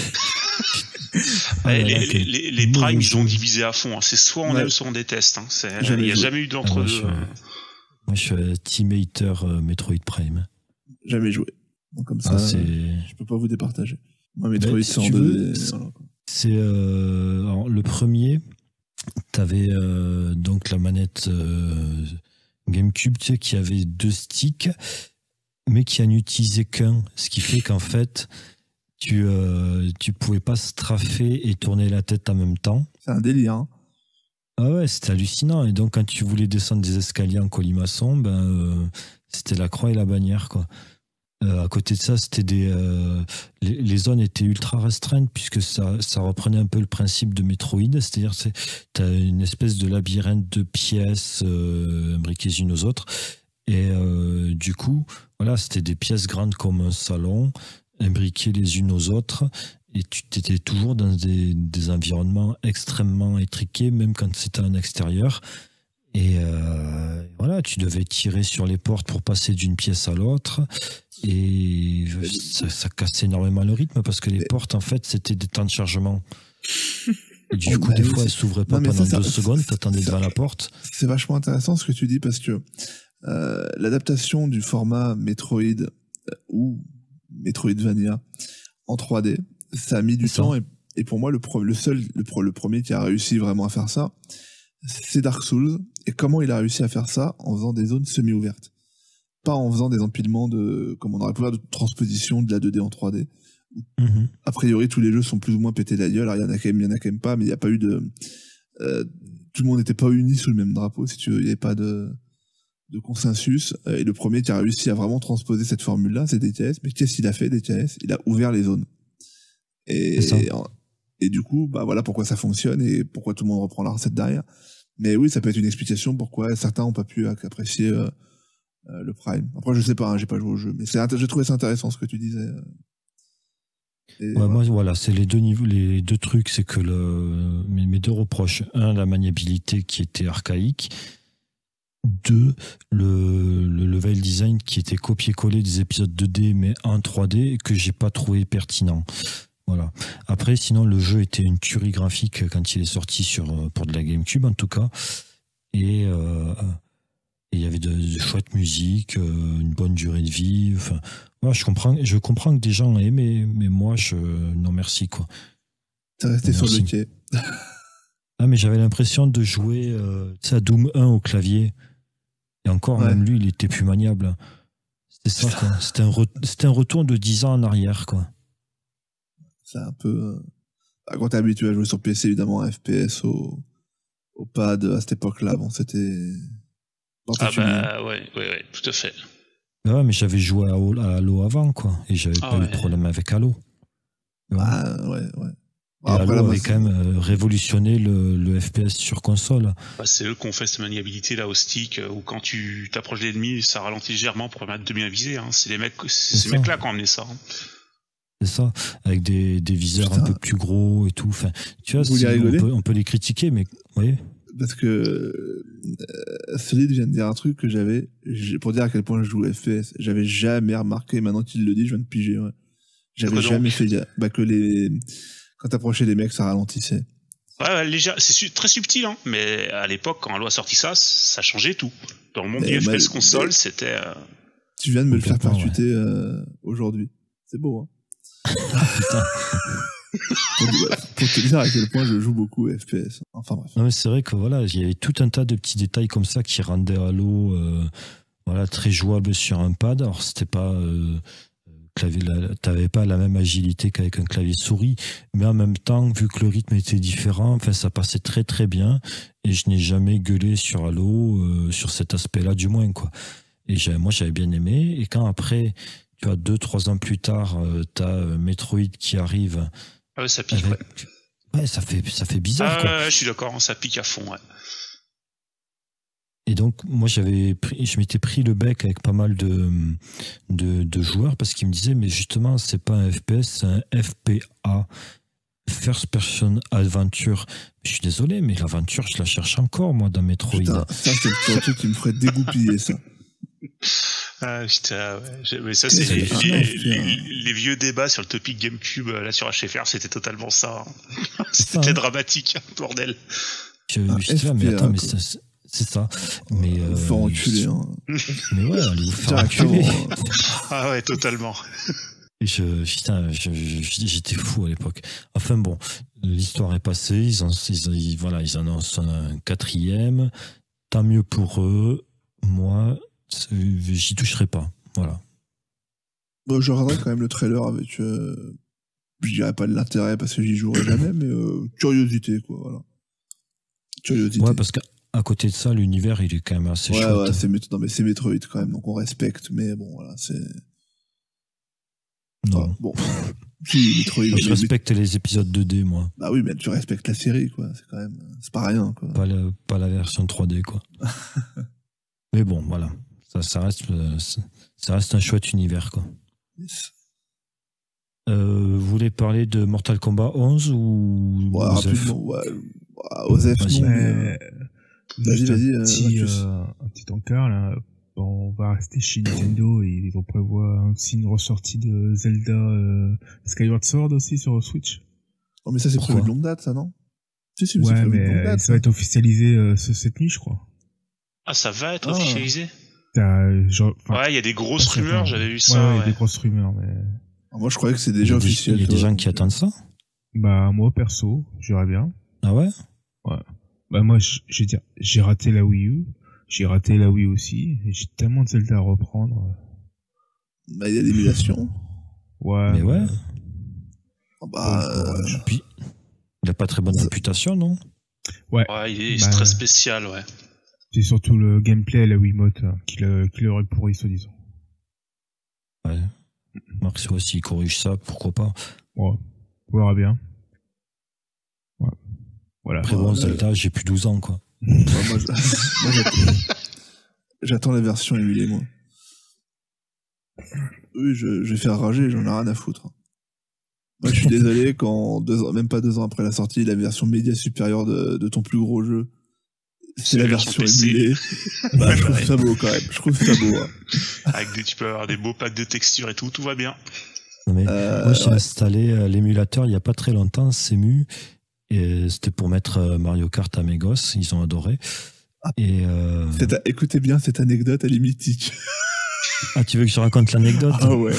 Ah Ouais, là là, les, quel les, les mauvais Prime, ils jeu. ont divisé à fond. Hein. C'est soit on Ouais. aime, soit on déteste. Hein. C'est- Jamais Il n'y a joué. jamais eu Ah, moi, d'entre-deux. je, moi, je suis un team hater euh, Metroid Prime. Jamais joué. Donc, comme ça, Ah, c'est... je peux pas vous départager. Moi, Metroid, Mais c'est si en tu deux veux, D. c'est- Voilà, quoi. C'est euh, alors, le premier, t'avais euh, donc la manette euh, GameCube, tu sais, qui avait deux sticks, mais qui en utilisait qu'un, ce qui fait qu'en fait, tu euh, tu pouvais pas straffer et tourner la tête en même temps. C'est un délire. Hein. Ah ouais, c'était hallucinant. Et donc, quand tu voulais descendre des escaliers en colimaçon, ben euh, c'était la croix et la bannière, quoi. Euh, à côté de ça, c'était des euh, les, les zones étaient ultra restreintes puisque ça, ça reprenait un peu le principe de Metroid, c'est-à-dire c'est t'as une espèce de labyrinthe de pièces euh, imbriquées les unes aux autres et euh, du coup, voilà, c'était des pièces grandes comme un salon, imbriquées les unes aux autres et tu étais toujours dans des, des environnements extrêmement étriqués, même quand c'était en extérieur. Et euh, voilà, tu devais tirer sur les portes pour passer d'une pièce à l'autre. Et ça, ça cassait énormément le rythme parce que les portes, en fait, c'était des temps de chargement. Et du Oh, coup, bah des oui, fois, c'est- elles s'ouvraient pas Non, mais pendant ça, ça- deux secondes, t'attendais ça- devant la porte. C'est vachement intéressant ce que tu dis parce que euh, l'adaptation du format Metroid euh, ou Metroidvania en trois D, ça a mis du C'est ça. temps et, et pour moi le, pro- le seul, le, pro- le premier qui a réussi vraiment à faire ça, c'est Dark Souls. Et comment il a réussi à faire ça? En faisant des zones semi-ouvertes. Pas en faisant des empilements de, comme on aurait pu voir, de transposition de la deux D en trois D. Mhm. A priori, tous les jeux sont plus ou moins pétés la gueule. Alors, il y en a quand même, il y en a quand même pas, mais il n'y a pas eu de, euh, tout le monde n'était pas uni sous le même drapeau, si tu veux. Il n'y avait pas de, de consensus. Euh, Et le premier qui a réussi à vraiment transposer cette formule-là, c'est D T S. Mais qu'est-ce qu'il a fait, D T S? Il a ouvert les zones. Et, C'est ça. et, et du coup, bah voilà pourquoi ça fonctionne et pourquoi tout le monde reprend la recette derrière. Mais oui, ça peut être une explication pourquoi certains n'ont pas pu apprécier euh, euh, le Prime. Après, je sais pas, hein, j'ai pas joué au jeu, mais c'est, j'ai trouvé ça intéressant ce que tu disais. euh. Et Ouais, voilà. moi, voilà, c'est les deux niveaux, les deux trucs, c'est que le, mes, mes deux reproches. Un, la maniabilité qui était archaïque. Deux, le, le level design qui était copié-collé des épisodes deux D, mais en trois D, et que j'ai pas trouvé pertinent. Voilà. Après, sinon, le jeu était une tuerie graphique quand il est sorti sur, pour de la GameCube, en tout cas. Et, euh, et il y avait de, de chouettes musiques, euh, une bonne durée de vie. Enfin, voilà, je comprends, je comprends que des gens aiment, mais, mais moi, je, non merci, quoi. T'es resté sur le Merci. quai. Ah, mais j'avais l'impression de jouer, euh, tu sais, à Doom un au clavier. Et encore, Ouais. même lui, il était plus maniable. C'était ça, quoi. C'était un, re- c'était un retour de dix ans en arrière, quoi. C'est un peu. euh, bah, quand t'es habitué à jouer sur P C, évidemment, un F P S au, au pad à cette époque-là, bon, c'était. Ah particulier. bah ouais, ouais, ouais, tout à fait. Ah ouais, mais j'avais joué à Halo, à Halo avant, quoi. Et j'avais Ah pas eu ouais. de problème avec Halo. Tu vois. Ah, ouais, ouais. Et Après, Halo là, moi, avait c'est- quand même euh, révolutionné le, le F P S sur console. Bah, c'est eux qui ont fait cette maniabilité là au stick euh, où quand tu t'approches de l'ennemi, ça ralentit légèrement pour permettre de bien viser. Hein. C'est les mecs, c'est C'est ces ça. mecs-là qui ont amené ça. Hein. C'est ça, avec des, des viseurs Putain. un peu plus gros et tout. Enfin, tu vois, Vous voulez c'est- on, rigoler peut, on peut les critiquer, mais oui. Parce que euh, Solid vient de dire un truc que j'avais, j'ai- pour dire à quel point je joue F P S, j'avais jamais remarqué, maintenant qu'il le dit, je viens de piger, ouais. J'avais Quoi donc jamais fait gaffe. Bah, que les, quand t'approchais les mecs, ça ralentissait. Ouais, ouais, légère, c'est su- très subtil, hein. Mais à l'époque, quand Halo a sorti ça, ça changeait tout. Dans le monde Mais du moi, F P S console, mais- c'était. euh, Tu viens de me le faire Complètement, percuter euh, aujourd'hui. C'est beau, hein. Putain. pour, te, pour te dire à quel point je joue beaucoup F P S. Enfin bref. Non, mais c'est vrai que voilà, il y avait tout un tas de petits détails comme ça qui rendaient Halo euh, voilà, très jouable sur un pad. Alors, c'était pas. Euh, clavier, la- t'avais pas la même agilité qu'avec un clavier souris, mais en même temps, vu que le rythme était différent, enfin, ça passait très très bien. Et je n'ai jamais gueulé sur Halo, euh, sur cet aspect-là, du moins, quoi. Et j'ai- moi, j'avais bien aimé. Et quand après, tu vois, deux, trois ans plus tard, euh, t'as euh, Metroid qui arrive. Ah ouais, ça pique, avec- ouais. Ouais, ça fait, ça fait bizarre, Ah quoi. ouais, ouais, je suis d'accord, ça pique à fond, ouais. Et donc, moi, j'avais pris, je m'étais pris le bec avec pas mal de, de, de joueurs parce qu'ils me disaient, mais justement, c'est pas un F P S, c'est un F P A. First Person Adventure. Je suis désolé, mais l'aventure, je la cherche encore, moi, dans Metroid. Putain, ça, c'est le truc qui me ferait dégoupiller, ça. Ah putain, ouais. Mais ça, c'est les, les, les, les vieux débats sur le topic GameCube, là, sur H F R, c'était totalement ça. Hein. C'était ça, hein. dramatique, bordel. Je, ah, je là, mais attends, mais ça, c'est ça. Mais, euh, faut enculer, hein. Mais ouais, allez vous faire enculer. Ah ouais, totalement. Je, putain, je, je, j'étais fou à l'époque. Enfin bon, l'histoire est passée, ils, en, ils, ils, voilà, ils annoncent un quatrième. Tant mieux pour eux. Moi, j'y toucherai pas. Voilà. Bon, je regarderai quand même le trailer avec, euh, je dirais pas de l'intérêt parce que j'y jouerai jamais, mais euh, curiosité, quoi. Voilà. Curiosité. Ouais, parce qu'à côté de ça, l'univers, il est quand même assez ouais, chouette. Ouais, c'est, non, mais c'est Metroid quand même, donc on respecte, mais bon, voilà, c'est. Non. Enfin, bon. Si, Metroid, je mais, respecte mais... les épisodes deux D, moi. Bah oui, mais tu respectes la série, quoi. C'est quand même, c'est pas rien, quoi. Pas, le, pas la version trois D, quoi. Mais bon, voilà. Ça, ça reste, ça reste un chouette univers, quoi. Yes. Euh, vous voulez parler de Mortal Kombat onze ou ouais, rapidement, ouais. Osef, vas-y, non, mais... Vas-y, vas-y. Un petit, euh, un petit encart, là. Bon, on va rester chez Nintendo et ils ont prévu aussi une ressortie de Zelda euh, Skyward Sword aussi sur Switch. Oh, mais ça, c'est prévu de longue date, ça, non? Si, si, ouais, mais longue date, ça, ça va être officialisé euh, ce, cette nuit, je crois. Ah, ça va être ah. officialisé? Genre, ouais, il y a des grosses rumeurs, j'avais vu ça. Ouais, il ouais. y a des grosses rumeurs, mais... Alors moi, je croyais que c'est déjà officiel. Il y a des gens qui attendent ça? Bah, moi, perso, j'irais bien. Ah ouais? Ouais. Bah, moi, je vais dire, j'ai raté la Wii U. J'ai raté la Wii aussi, et j'ai tellement de Zelda à reprendre. Bah, il y a l'émulation. Ouais. Mais ouais. Oh, bah, euh... puis, il a pas très bonne ça... réputation, non? Ouais. Ouais, il est bah, très spécial, ouais. C'est surtout le gameplay à la Wiimote hein, qui l'aurait pourri, soi-disant. Ouais. Marc, s'il corrige ça, pourquoi pas? Ouais. On verra bien. Ouais. Voilà. Après, bon, Zelda, j'ai plus douze ans, quoi. Bah, moi, je... moi j'attends... j'attends la version émulée, moi. Oui, je, je vais faire rager, j'en ai rien à foutre. Moi, je suis désolé quand, deux ans, même pas deux ans après la sortie, la version média supérieure de, de ton plus gros jeu, c'est, c'est la, la version, version émulée. Bah, je trouve ça beau quand même. Je trouve ça beau. Hein. Avec des, tu peux avoir des beaux packs de textures et tout, tout va bien. Non mais, euh, moi, j'ai ouais. installé euh, l'émulateur il y a pas très longtemps, Cemu. Et c'était pour mettre Mario Kart à mes gosses, ils ont adoré. Ah, et euh... à... Écoutez bien cette anecdote, elle est mythique. Ah, tu veux que je raconte l'anecdote? Ah ouais.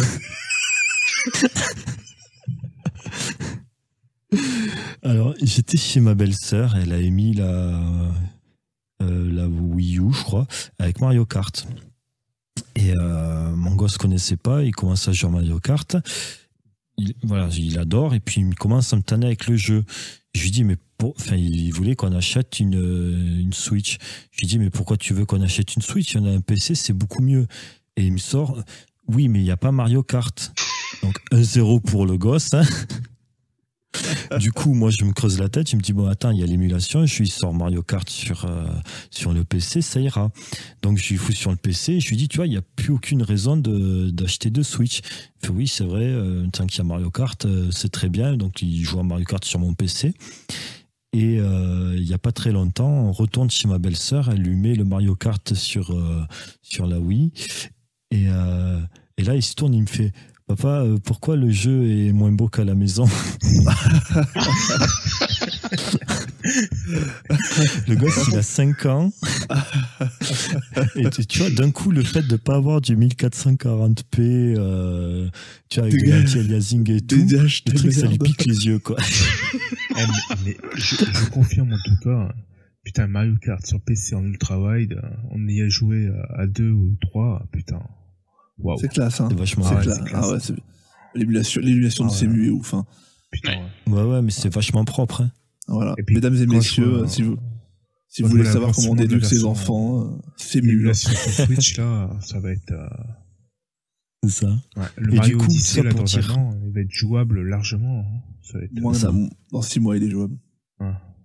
Alors, j'étais chez ma belle-sœur, elle a émis la, euh, la Wii U, je crois, avec Mario Kart. Et euh, mon gosse connaissait pas, il commence à jouer à Mario Kart. Il, voilà, il adore, et puis il commence à me tanner avec le jeu. Je lui dis, mais pour... enfin, il voulait qu'on achète une, une Switch. Je lui dis, mais pourquoi tu veux qu'on achète une Switch? Il y en a un P C, c'est beaucoup mieux. Et il me sort, oui, mais il n'y a pas Mario Kart. Donc un zéro pour le gosse. Hein. Du coup, moi, je me creuse la tête. Je me dis, bon, attends, il y a l'émulation. Je lui sors Mario Kart sur, euh, sur le P C, ça ira. Donc, je lui fous sur le P C. Et je lui dis, tu vois, il n'y a plus aucune raison de, d'acheter deux Switch. Il fait, oui, c'est vrai, euh, tant qu'il y a Mario Kart, euh, c'est très bien. Donc, il joue à Mario Kart sur mon P C. Et euh, il n'y a pas très longtemps, on retourne chez ma belle-sœur. Elle lui met le Mario Kart sur, euh, sur la Wii. Et, euh, et là, il se tourne, il me fait... Papa, euh, pourquoi le jeu est moins beau qu'à la maison? Le gosse, il a cinq ans. Et tu, tu vois, d'un coup, le fait de ne pas avoir du mille quatre cent quarante p, euh, tu vois, avec de l'anti-aliasing et tout, Dégage, le truc, ça lui pique les yeux, quoi. Eh, mais, mais je, je confirme en tout cas, putain, Mario Kart sur P C en ultra-wide, on y a joué à deux ou trois, putain. Wow. C'est classe, hein. C'est vachement c'est ouais, classe. C'est classe. Ah ouais, c'est... L'émulation, l'émulation ah, de Cemu est ouf, hein. Putain, ouais. Ouais, ouais, mais c'est vachement propre, hein. Voilà. Et puis, mesdames et messieurs, si vous, si vous voulez savoir comment on éduque ses enfants, c'est mieux. L'émulation sur Switch, là, ça va être, euh... c'est ça. Ouais, le et Mario du coup, Odyssey, là, dans dire... un an, il va être jouable largement, hein. Ça va être, Moi, ça... dans, dans six mois, il est jouable. Ouais.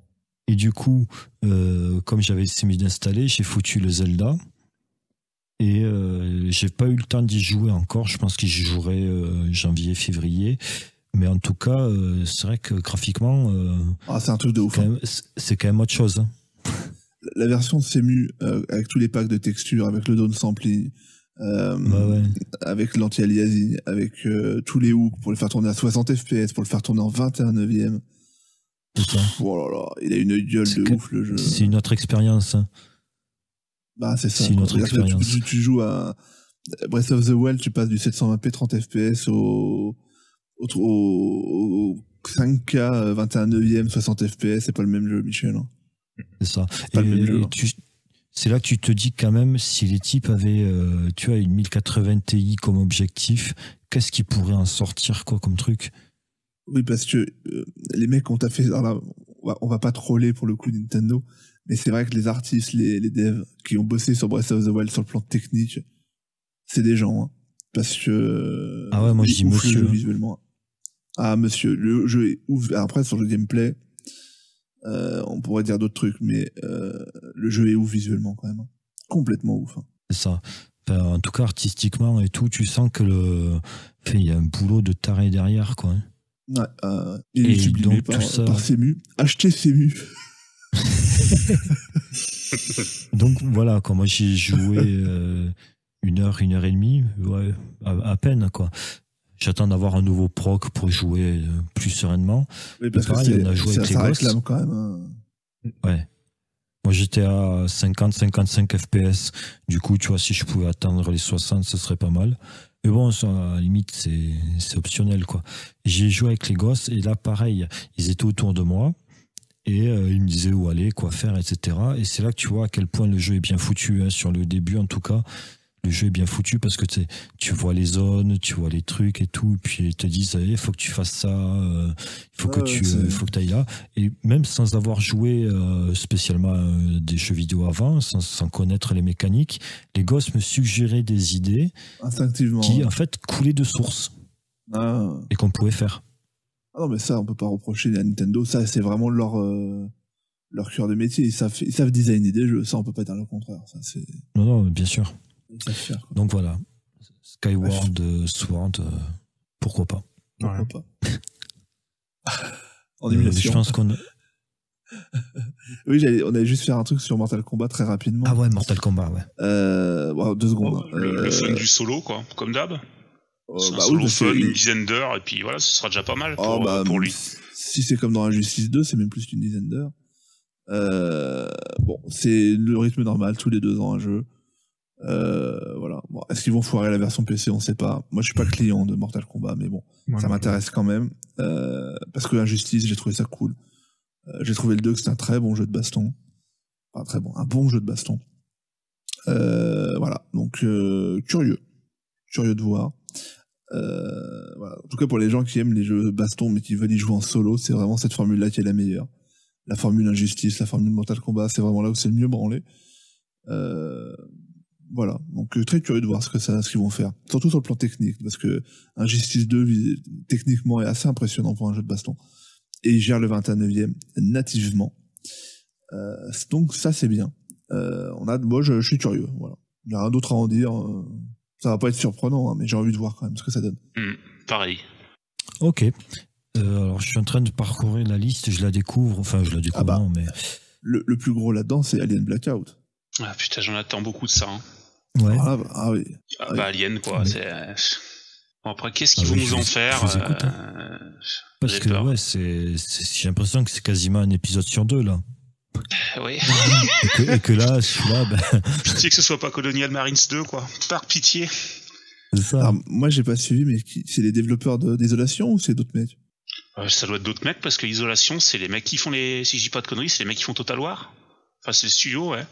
Et du coup, euh, comme j'avais Semi installé, j'ai foutu le Zelda. Et euh, j'ai pas eu le temps d'y jouer encore. Je pense que j'y jouerai euh, janvier, février. Mais en tout cas, euh, c'est vrai que graphiquement, euh, Ah, c'est un truc de ouf. quand hein. même- c'est c'est quand même autre chose. Hein. La version Cemu, euh, avec tous les packs de textures, avec le downsampling, euh, Bah ouais. avec l'anti-aliasing, avec euh, tous les hooks pour le faire tourner à soixante F P S, pour le faire tourner en vingt et un neuvième. C'est ça. Oh là là, il a une gueule C'est de que- ouf le jeu. C'est une autre expérience. Hein. Bah, c'est ça. c'est une quoi. autre C'est-à-dire que là, tu- expérience. Tu, tu joues à Breath of the Wild, tu passes du sept cent vingt p trente F P S au, au, au, au cinq K vingt et un neuvième soixante F P S, c'est pas le même jeu, Michel. hein. C'est ça. pas le même Et, jeu, et hein. tu- c'est là que tu te dis quand même, si les types avaient, euh, tu vois, une mille quatre-vingts Ti comme objectif, qu'est-ce qu'ils pourraient en sortir, quoi, comme truc? Oui, parce que euh, les mecs ont fait. Alors là, on va, on va pas troller pour le coup Nintendo, mais c'est vrai que les artistes, les, les devs qui ont bossé sur Breath of the Wild sur le plan technique, c'est des gens. Hein, parce que. Ah ouais, moi, il je dis est ouf, monsieur, le jeu hein. visuellement. Ah, monsieur, le jeu est ouf. Après, sur le gameplay, euh, on pourrait dire d'autres trucs, mais euh, le jeu est ouf visuellement quand même. hein. Complètement ouf. hein. C'est ça. Enfin, en tout cas, artistiquement et tout, tu sens que le, enfin, il y a un boulot de taré derrière, quoi. hein. Ouais, euh, il Et est sublimé donc, par, tout ça- par Cemu. Achetez Cemu. Donc voilà, quoi. Moi, j'ai joué euh, une heure, une heure et demie, ouais, à, à peine, quoi. J'attends d'avoir un nouveau proc pour jouer euh, plus sereinement. Oui, parce que pareil, c'est- on a joué ça, avec ça les gosses. réclame quand même. hein. Ouais. Moi, j'étais à cinquante à cinquante-cinq F P S. Du coup, tu vois, si je pouvais atteindre les soixante, ce serait pas mal. Mais bon, ça, à la limite, c'est, c'est optionnel, quoi. J'ai joué avec les gosses et là, pareil, ils étaient autour de moi et euh, ils me disaient où aller, quoi faire, et cetera. Et c'est là que tu vois à quel point le jeu est bien foutu, hein, sur le début, en tout cas. Le jeu est bien foutu parce que tu sais, tu vois les zones, tu vois les trucs et tout, et puis ils te disent, il faut que tu fasses ça, euh, il faut Ouais, que ouais, tu c'est- euh, faut que ailles là. Et même sans avoir joué euh, spécialement euh, des jeux vidéo avant, sans, sans connaître les mécaniques, les gosses me suggéraient des idées Instinctivement. qui, ouais. en fait, coulaient de source Ah. et qu'on pouvait faire. Ah non, mais ça, on peut pas reprocher à Nintendo. Ça, c'est vraiment leur, euh, leur cœur de métier. Ils savent, ils savent designer des jeux. Ça, on peut pas dire le contraire. Ça, c'est, Non, non, bien sûr. ils savent faire, quoi. Donc voilà. Skyward euh, Sword, euh, pourquoi pas. Pourquoi Ouais. pas. En Euh, émulation. je pense qu'on a... Oui, j'allais- on allait juste faire un truc sur Mortal Kombat très rapidement. Ah ouais, Mortal Kombat, ouais. Euh, bon, deux secondes. hein. Le, le Euh, fun du solo, quoi, comme d'hab. euh, C'est un bah oui, solo parce fun, que- une dizaine d'heures, et puis voilà, ce sera déjà pas mal pour, Oh, bah, pour lui. Si c'est comme dans Injustice deux, c'est même plus qu'une dizaine d'heures. Euh, bon, c'est le rythme normal, tous les deux ans un jeu. Euh, voilà. Bon, est-ce qu'ils vont foirer la version P C? On sait pas. Moi, je suis pas client de Mortal Kombat, mais bon, Moi, ça non, m'intéresse quand même. Euh, parce que Injustice, j'ai trouvé ça cool. Euh, j'ai trouvé le deux que c'est un très bon jeu de baston. Enfin, très bon, un bon jeu de baston. Euh, voilà. Donc, euh, curieux. Curieux de voir. Euh, voilà. En tout cas, pour les gens qui aiment les jeux baston, mais qui veulent y jouer en solo, c'est vraiment cette formule-là qui est la meilleure. La formule Injustice, la formule Mortal Kombat, c'est vraiment là où c'est le mieux branlé. Euh, voilà. Donc, euh, très curieux de voir ce que ça, ce qu'ils vont faire. Surtout sur le plan technique, parce que Injustice deux, vis- techniquement, est assez impressionnant pour un jeu de baston. Et il gère le vingt et un neuvième nativement. Euh, donc, ça, c'est bien. Euh, on a, moi, je, je suis curieux. Voilà. Il n'y a rien d'autre à en dire. euh, Ça va pas être surprenant, hein, mais j'ai envie de voir quand même ce que ça donne. Hmm, pareil. Ok. Euh, alors, je suis en train de parcourir la liste, je la découvre. Enfin, je la découvre, Ah bah. non, mais. Le, le plus gros là-dedans, c'est Alien Blackout. Ah putain, j'en attends beaucoup de ça. Hein. Ouais. Ah, bah, ah oui. Ah, Oui. bah, Alien, quoi. Mais- C'est... Bon, après, qu'est-ce qu'ils Ah vont oui, nous je en vous- faire je vous écoute, hein. euh, Parce j'ai que, peur. ouais, c'est, c'est- j'ai l'impression que c'est quasiment un épisode sur deux, là. Oui. Et que, et que là, celui-là, ben, Pitié que ce soit pas Colonial Marines deux, quoi. Par pitié. c'est ça. Alors, moi, j'ai pas suivi, mais qui, c'est les développeurs de, d'Isolation ou c'est d'autres mecs? Euh, ça doit être d'autres mecs, parce que Isolation, c'est les mecs qui font les... Si je dis pas de conneries, c'est les mecs qui font Total War. Enfin, c'est le studio, ouais.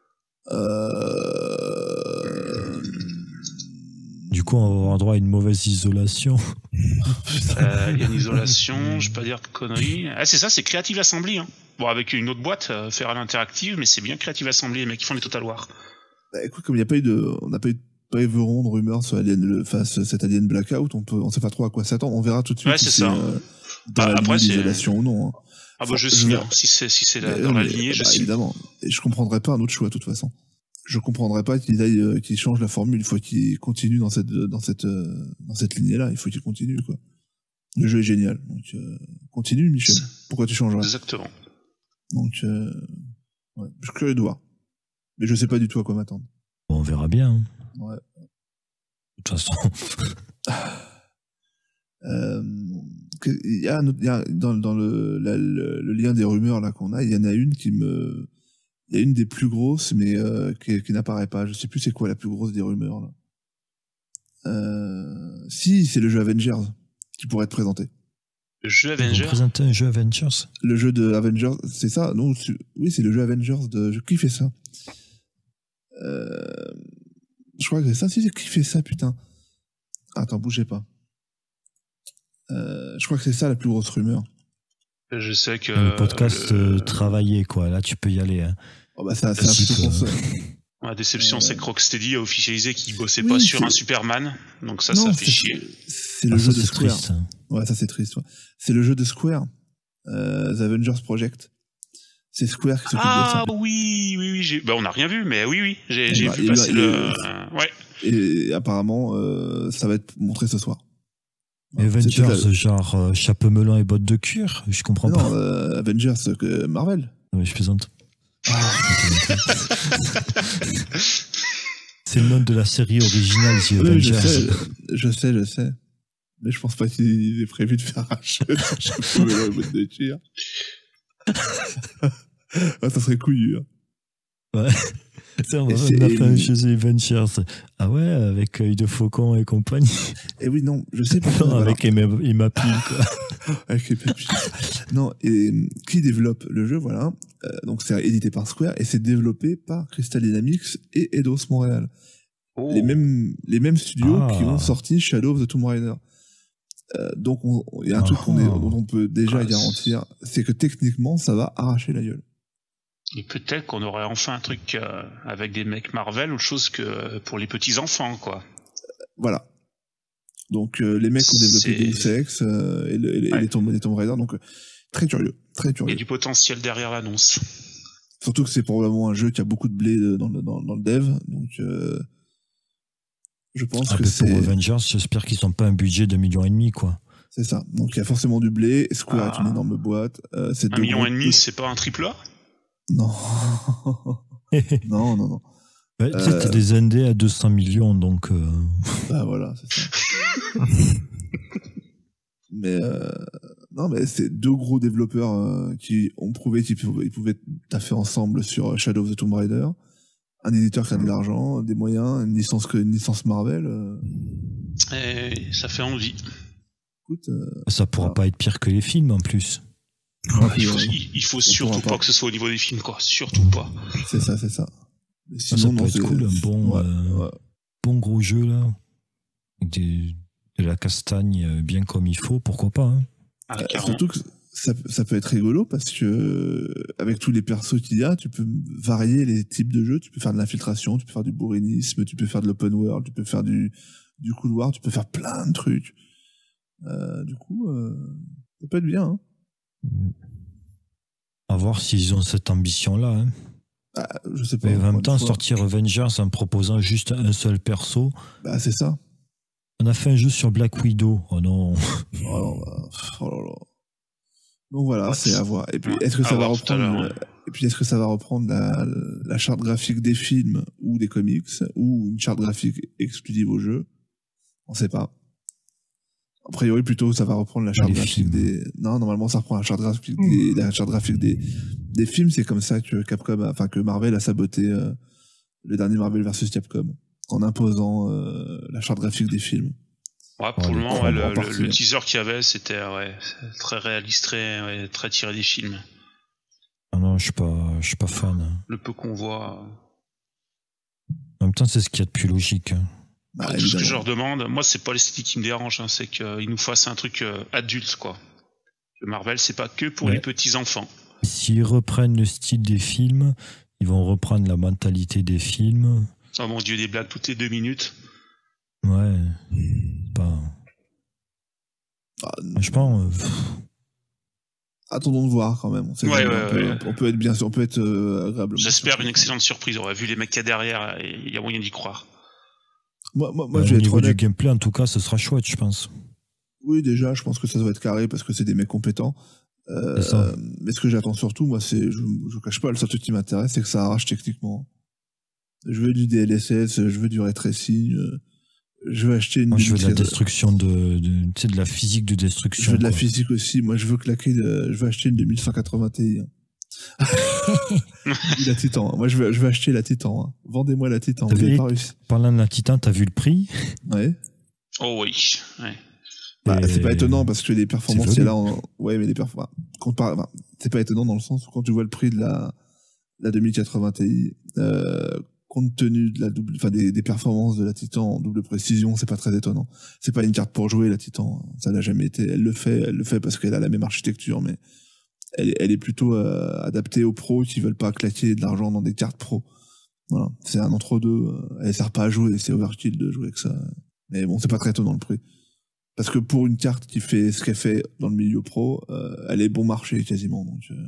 Euh... Du coup, on va avoir droit à une mauvaise isolation. Euh, il y a une isolation, je vais pas dire de conneries. Ah, c'est ça, c'est Creative Assembly. Hein. Bon, avec une autre boîte, euh, Feral Interactive, mais c'est bien Creative Assembly, les mecs qui font les Total War. Bah, écoute, comme il n'y a pas eu de, on n'a pas eu de pavé de rumeurs sur Alien, le, face cet Alien Blackout. On peut, on sait pas trop à quoi s'attendre. On verra tout de suite. Ouais, c'est si ça. Euh, dans Bah, la après, lignée c'est- d'isolation ou non. Hein. Ah bah Enfin, je je signe, vais- hein. si c'est si c'est la- Mais, dans euh, la mais, lignée, je bah, signe. évidemment. Et je comprendrais pas un autre choix de toute façon. Je comprendrais pas qu'il aille, euh, qu'il change la formule. Il faut qu'il continue dans cette, dans cette, euh, dans cette lignée-là. Il faut qu'il continue, quoi. Le jeu est génial. Donc, euh, continue, Michel. Pourquoi tu changerais? Exactement. Donc, euh, ouais. Je suis curieux de voir. Mais je sais pas du tout à quoi m'attendre. Bon, on verra bien. Hein. Ouais. De toute façon. Euh, que- il y a, un autre- il y a dans, dans le, la- le, le lien des rumeurs là qu'on a, il y en a une qui me, il y a une des plus grosses, mais euh, qui, qui n'apparaît pas. Je sais plus c'est quoi la plus grosse des rumeurs là. Euh, si, c'est le jeu Avengers qui pourrait être présenté. Le jeu Ils vont Avenger. présenter un jeu Avengers. Le jeu de Avengers, c'est ça? Non, c'est- oui, c'est le jeu Avengers de. Qui fait ça? Euh, je crois que c'est ça. Si, c'est qui fait ça, putain. Attends, bougez pas. Euh, je crois que c'est ça la plus grosse rumeur. Je sais que le podcast le- euh, travaillé, quoi. Là, tu peux y aller. Hein. Oh bah ça, c'est un Si, petit peu euh, pour ça. la déception, Euh, c'est que Rocksteady a officialisé qu'il bossait oui, pas sur c'est- un Superman, donc ça, Non, ça fait c'est- chier. C'est le Ah, jeu ça, de c'est Square. triste. hein. Ouais, ça c'est triste. Ouais. C'est le jeu de Square, euh, The Avengers Project. C'est Square qui s'occupe Ah de ça. oui, oui, oui, j'ai... Bah, on n'a rien vu, mais oui, oui, j'ai, Eh j'ai bah, vu il passer a- le... il- euh, ouais. Et apparemment, euh, ça va être montré ce soir. Et Voilà, c'est Avengers, tout à- genre euh, chapeau melon et bottes de cuir. Je comprends Non, pas. euh, Avengers, euh, que Marvel. Ouais, je plaisante. C'est le nom de la série originale, The Oui, je Avengers. sais, je sais, je sais. Mais je pense pas qu'il ait prévu de faire un jeu sur chapeau melon et bottes de cuir. Ah, ça serait couillu. Hein. C'est on Et a c'est- fait un jeu The Avengers. Ah ouais, avec œil de faucon et compagnie. Et oui, non, je sais pas. Non, voilà. avec Emma, Emma Peel, quoi. Avec les pépites. Non, et euh, qui développe le jeu, voilà. Euh, donc c'est édité par Square et c'est développé par Crystal Dynamics et Eidos Montréal. Oh. Les mêmes les mêmes studios Ah. qui ont sorti Shadow of the Tomb Raider. Euh, donc on- il y a un Ah. truc qu'on est, dont on peut déjà Ah, garantir, c'est que techniquement ça va arracher la gueule. Et peut-être qu'on aurait enfin un truc euh, avec des mecs Marvel, autre chose que pour les petits enfants, quoi. Voilà. Donc euh, les mecs ont développé C'est- Deus Ex euh, et, le- et les, Ouais. les Tomb, les Tomb Raider, donc euh, très curieux, très Il y curieux. a du potentiel derrière l'annonce. Surtout que c'est probablement un jeu qui a beaucoup de blé de- dans le, dans, dans le dev, donc euh, je pense Ah, que mais c'est pour Avengers, j'espère qu'ils n'ont pas un budget de million et demi, quoi. c'est ça. Donc il y a forcément du blé. Square Ah. est une énorme boîte. Euh, c'est Un deux million gros- et demi, c'est pas un triple A? Non, non, non, non. Ouais, tu sais, Euh. t'as des N D à deux cents millions, donc... euh, Bah voilà, c'est ça. mais euh, non, mais c'est deux gros développeurs euh, qui ont prouvé qu'ils pouvaient, ils pouvaient taffer ensemble sur Shadow of the Tomb Raider. Un éditeur qui a de l'argent, des moyens, une licence que une licence Marvel. euh, Et ça fait envie. écoute, euh, Ça pourra Ah. pas être pire que les films, en plus. Il faut, euh, il, il faut on surtout pourra pas. pas. que ce soit au niveau des films, quoi. Surtout pas. c'est ça, c'est ça. Mais Ça, sinon, ça peut non, être c'est cool, un bon, ouais, euh, ouais. bon gros jeu, là. Avec des- de la castagne euh, bien comme il faut, pourquoi pas, hein. Ah, Euh, carrément. surtout que ça, ça peut être rigolo parce que euh, avec tous les persos qu'il y a, tu peux varier les types de jeux. Tu peux faire de l'infiltration, tu peux faire du bourrinisme, tu peux faire de l'open world, tu peux faire du, du couloir, tu peux faire plein de trucs. Euh, du coup, euh, ça peut être bien. Hein. À voir s'ils ont cette ambition-là, hein. Ah, je sais pas. Mais en encore même une temps, fois. sortir Avengers en proposant juste un seul perso. Bah, c'est ça. On a fait un jeu sur Black Widow. Oh non. Oh, là là. Oh là là. Donc voilà, What c'est à voir. Et puis, Ouais, est-ce que à ça va voir tout à reprendre, l'heure, euh, et puis est-ce que ça va reprendre la, la charte graphique des films ou des comics ou une charte graphique exclusive au jeu? On sait pas. A priori, plutôt, ça va reprendre la charte les graphique films. des, non, normalement, ça reprend la charte graphique des, la charte graphique des, des films. C'est comme ça que Capcom, a- enfin, que Marvel a saboté, euh, le dernier Marvel versus Capcom. En imposant, euh, la charte graphique des films. Ouais, pour Oh, le les moment, cons, ouais, en le, le- partie, le hein. teaser qu'il y avait, c'était ouais, très réaliste, très, ouais, très tiré des films. Ah non, je suis pas, je suis pas fan. Le peu qu'on voit. En même temps, c'est ce qu'il y a de plus logique, hein. Bah, Tout ce que évidemment. je leur demande, moi, c'est pas l'esthétique qui me dérange, hein, c'est qu'ils nous fassent un truc euh, adulte, quoi. Le Marvel, c'est pas que pour Ouais. les petits enfants. S'ils reprennent le style des films, ils vont reprendre la mentalité des films. Oh mon dieu, des blagues toutes les deux minutes. Ouais. Pas. Ah, Je pense. Euh... Attendons de voir quand même. On, sait Ouais, on, ouais, peut, ouais. on peut être bien sûr, on peut être euh, agréablement. J'espère une excellente surprise. On a vu les mecs qu'il y a derrière, il y a moyen d'y croire. Moi, moi, moi Euh, je vais au être niveau honnête. du gameplay, en tout cas, ce sera chouette, je pense. Oui, déjà, je pense que ça doit être carré parce que c'est des mecs compétents. Euh, C'est ça. mais ce que j'attends surtout, moi, c'est, je, je vous cache pas, le seul truc qui m'intéresse, c'est que ça arrache techniquement. Je veux du D L S S, je veux du ray tracing, euh, je veux acheter une. Moi, je veux de la limite- destruction de, de tu sais, de la physique de destruction. Je veux de la quoi. physique aussi. Moi, je veux claquer, de, je veux acheter une deux mille cent quatre-vingts Ti. hein. la Titan. hein. Moi, je veux, je veux acheter la Titan. hein. Vendez-moi la Titan. T'as Vous avez vu- pas réussi. Parlant de la Titan, t'as vu le prix? Ouais. Oh oui. Ouais. Bah, Et- c'est pas étonnant parce que les performances, C'est c'est là, en... ouais, mais les performances, enfin, c'est pas étonnant dans le sens où quand tu vois le prix de la, la deux mille quatre-vingts Ti, euh, compte tenu de la double, enfin, des, des performances de la Titan en double précision, c'est pas très étonnant. C'est pas une carte pour jouer, la Titan. Ça l'a jamais été. Elle le fait, elle le fait parce qu'elle a la même architecture, mais elle est, elle est plutôt euh, adaptée aux pros qui veulent pas claquer de l'argent dans des cartes pro. Voilà. C'est un entre-deux. euh, Elle sert pas à jouer, c'est overkill de jouer avec ça. Mais bon, c'est pas très étonnant le prix. Parce que pour une carte qui fait ce qu'elle fait dans le milieu pro, euh, elle est bon marché quasiment. Donc, euh...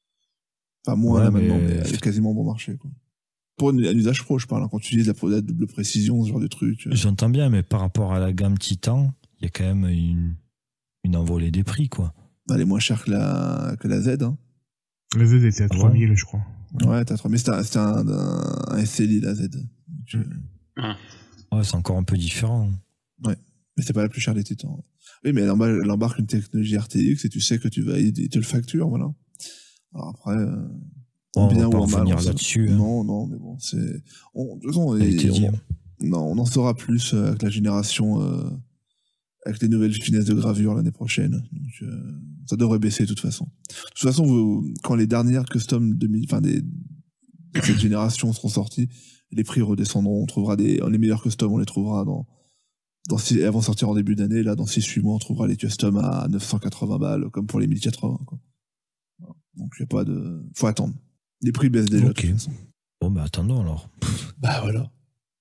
Enfin, moins Ouais, là mais- maintenant, mais elle est quasiment bon marché. Quoi. Pour une- un usage pro, je parle. hein, quand tu utilises la, pro- la double précision, ce genre de truc. euh. J'entends bien, mais par rapport à la gamme Titan, il y a quand même une, une envolée des prix, quoi. Elle est moins chère que la, que la Z. Hein. Le Z était à Ah trois ouais. mille, je crois. Ouais, t'as trois. Mais c'était un, c'était un, un, un S L I, la Z. Donc, euh, Ouais, c'est encore un peu différent. Mais c'est pas la plus chère des Titans. Oui, mais elle embarque, elle embarque une technologie R T X et tu sais que tu vas, il te le facture, voilà. Alors après, euh, Bon, en bien on va ou pas en mal. revenir on sait- là-dessus. hein. Non, non, mais bon, c'est, on, de toute façon, Ça a et- été dit, on- hein. non, on en saura plus euh, avec la génération, euh, avec les nouvelles finesses de gravure l'année prochaine. Donc, euh, ça devrait baisser de toute façon. De toute façon, vous, quand les dernières custom deux mille, enfin, des, de cette génération seront sorties, les prix redescendront. On trouvera des, les meilleurs customs, on les trouvera dans, dans six, elles vont sortir en début d'année. Là, dans six huit mois, on trouvera les customs à neuf cent quatre-vingts balles, comme pour les mille quatre-vingts, quoi. Voilà. Donc, il y a pas de, faut attendre. Les prix baissent déjà, Ok. de toute façon. Bon, bah attendons alors. Bah, voilà.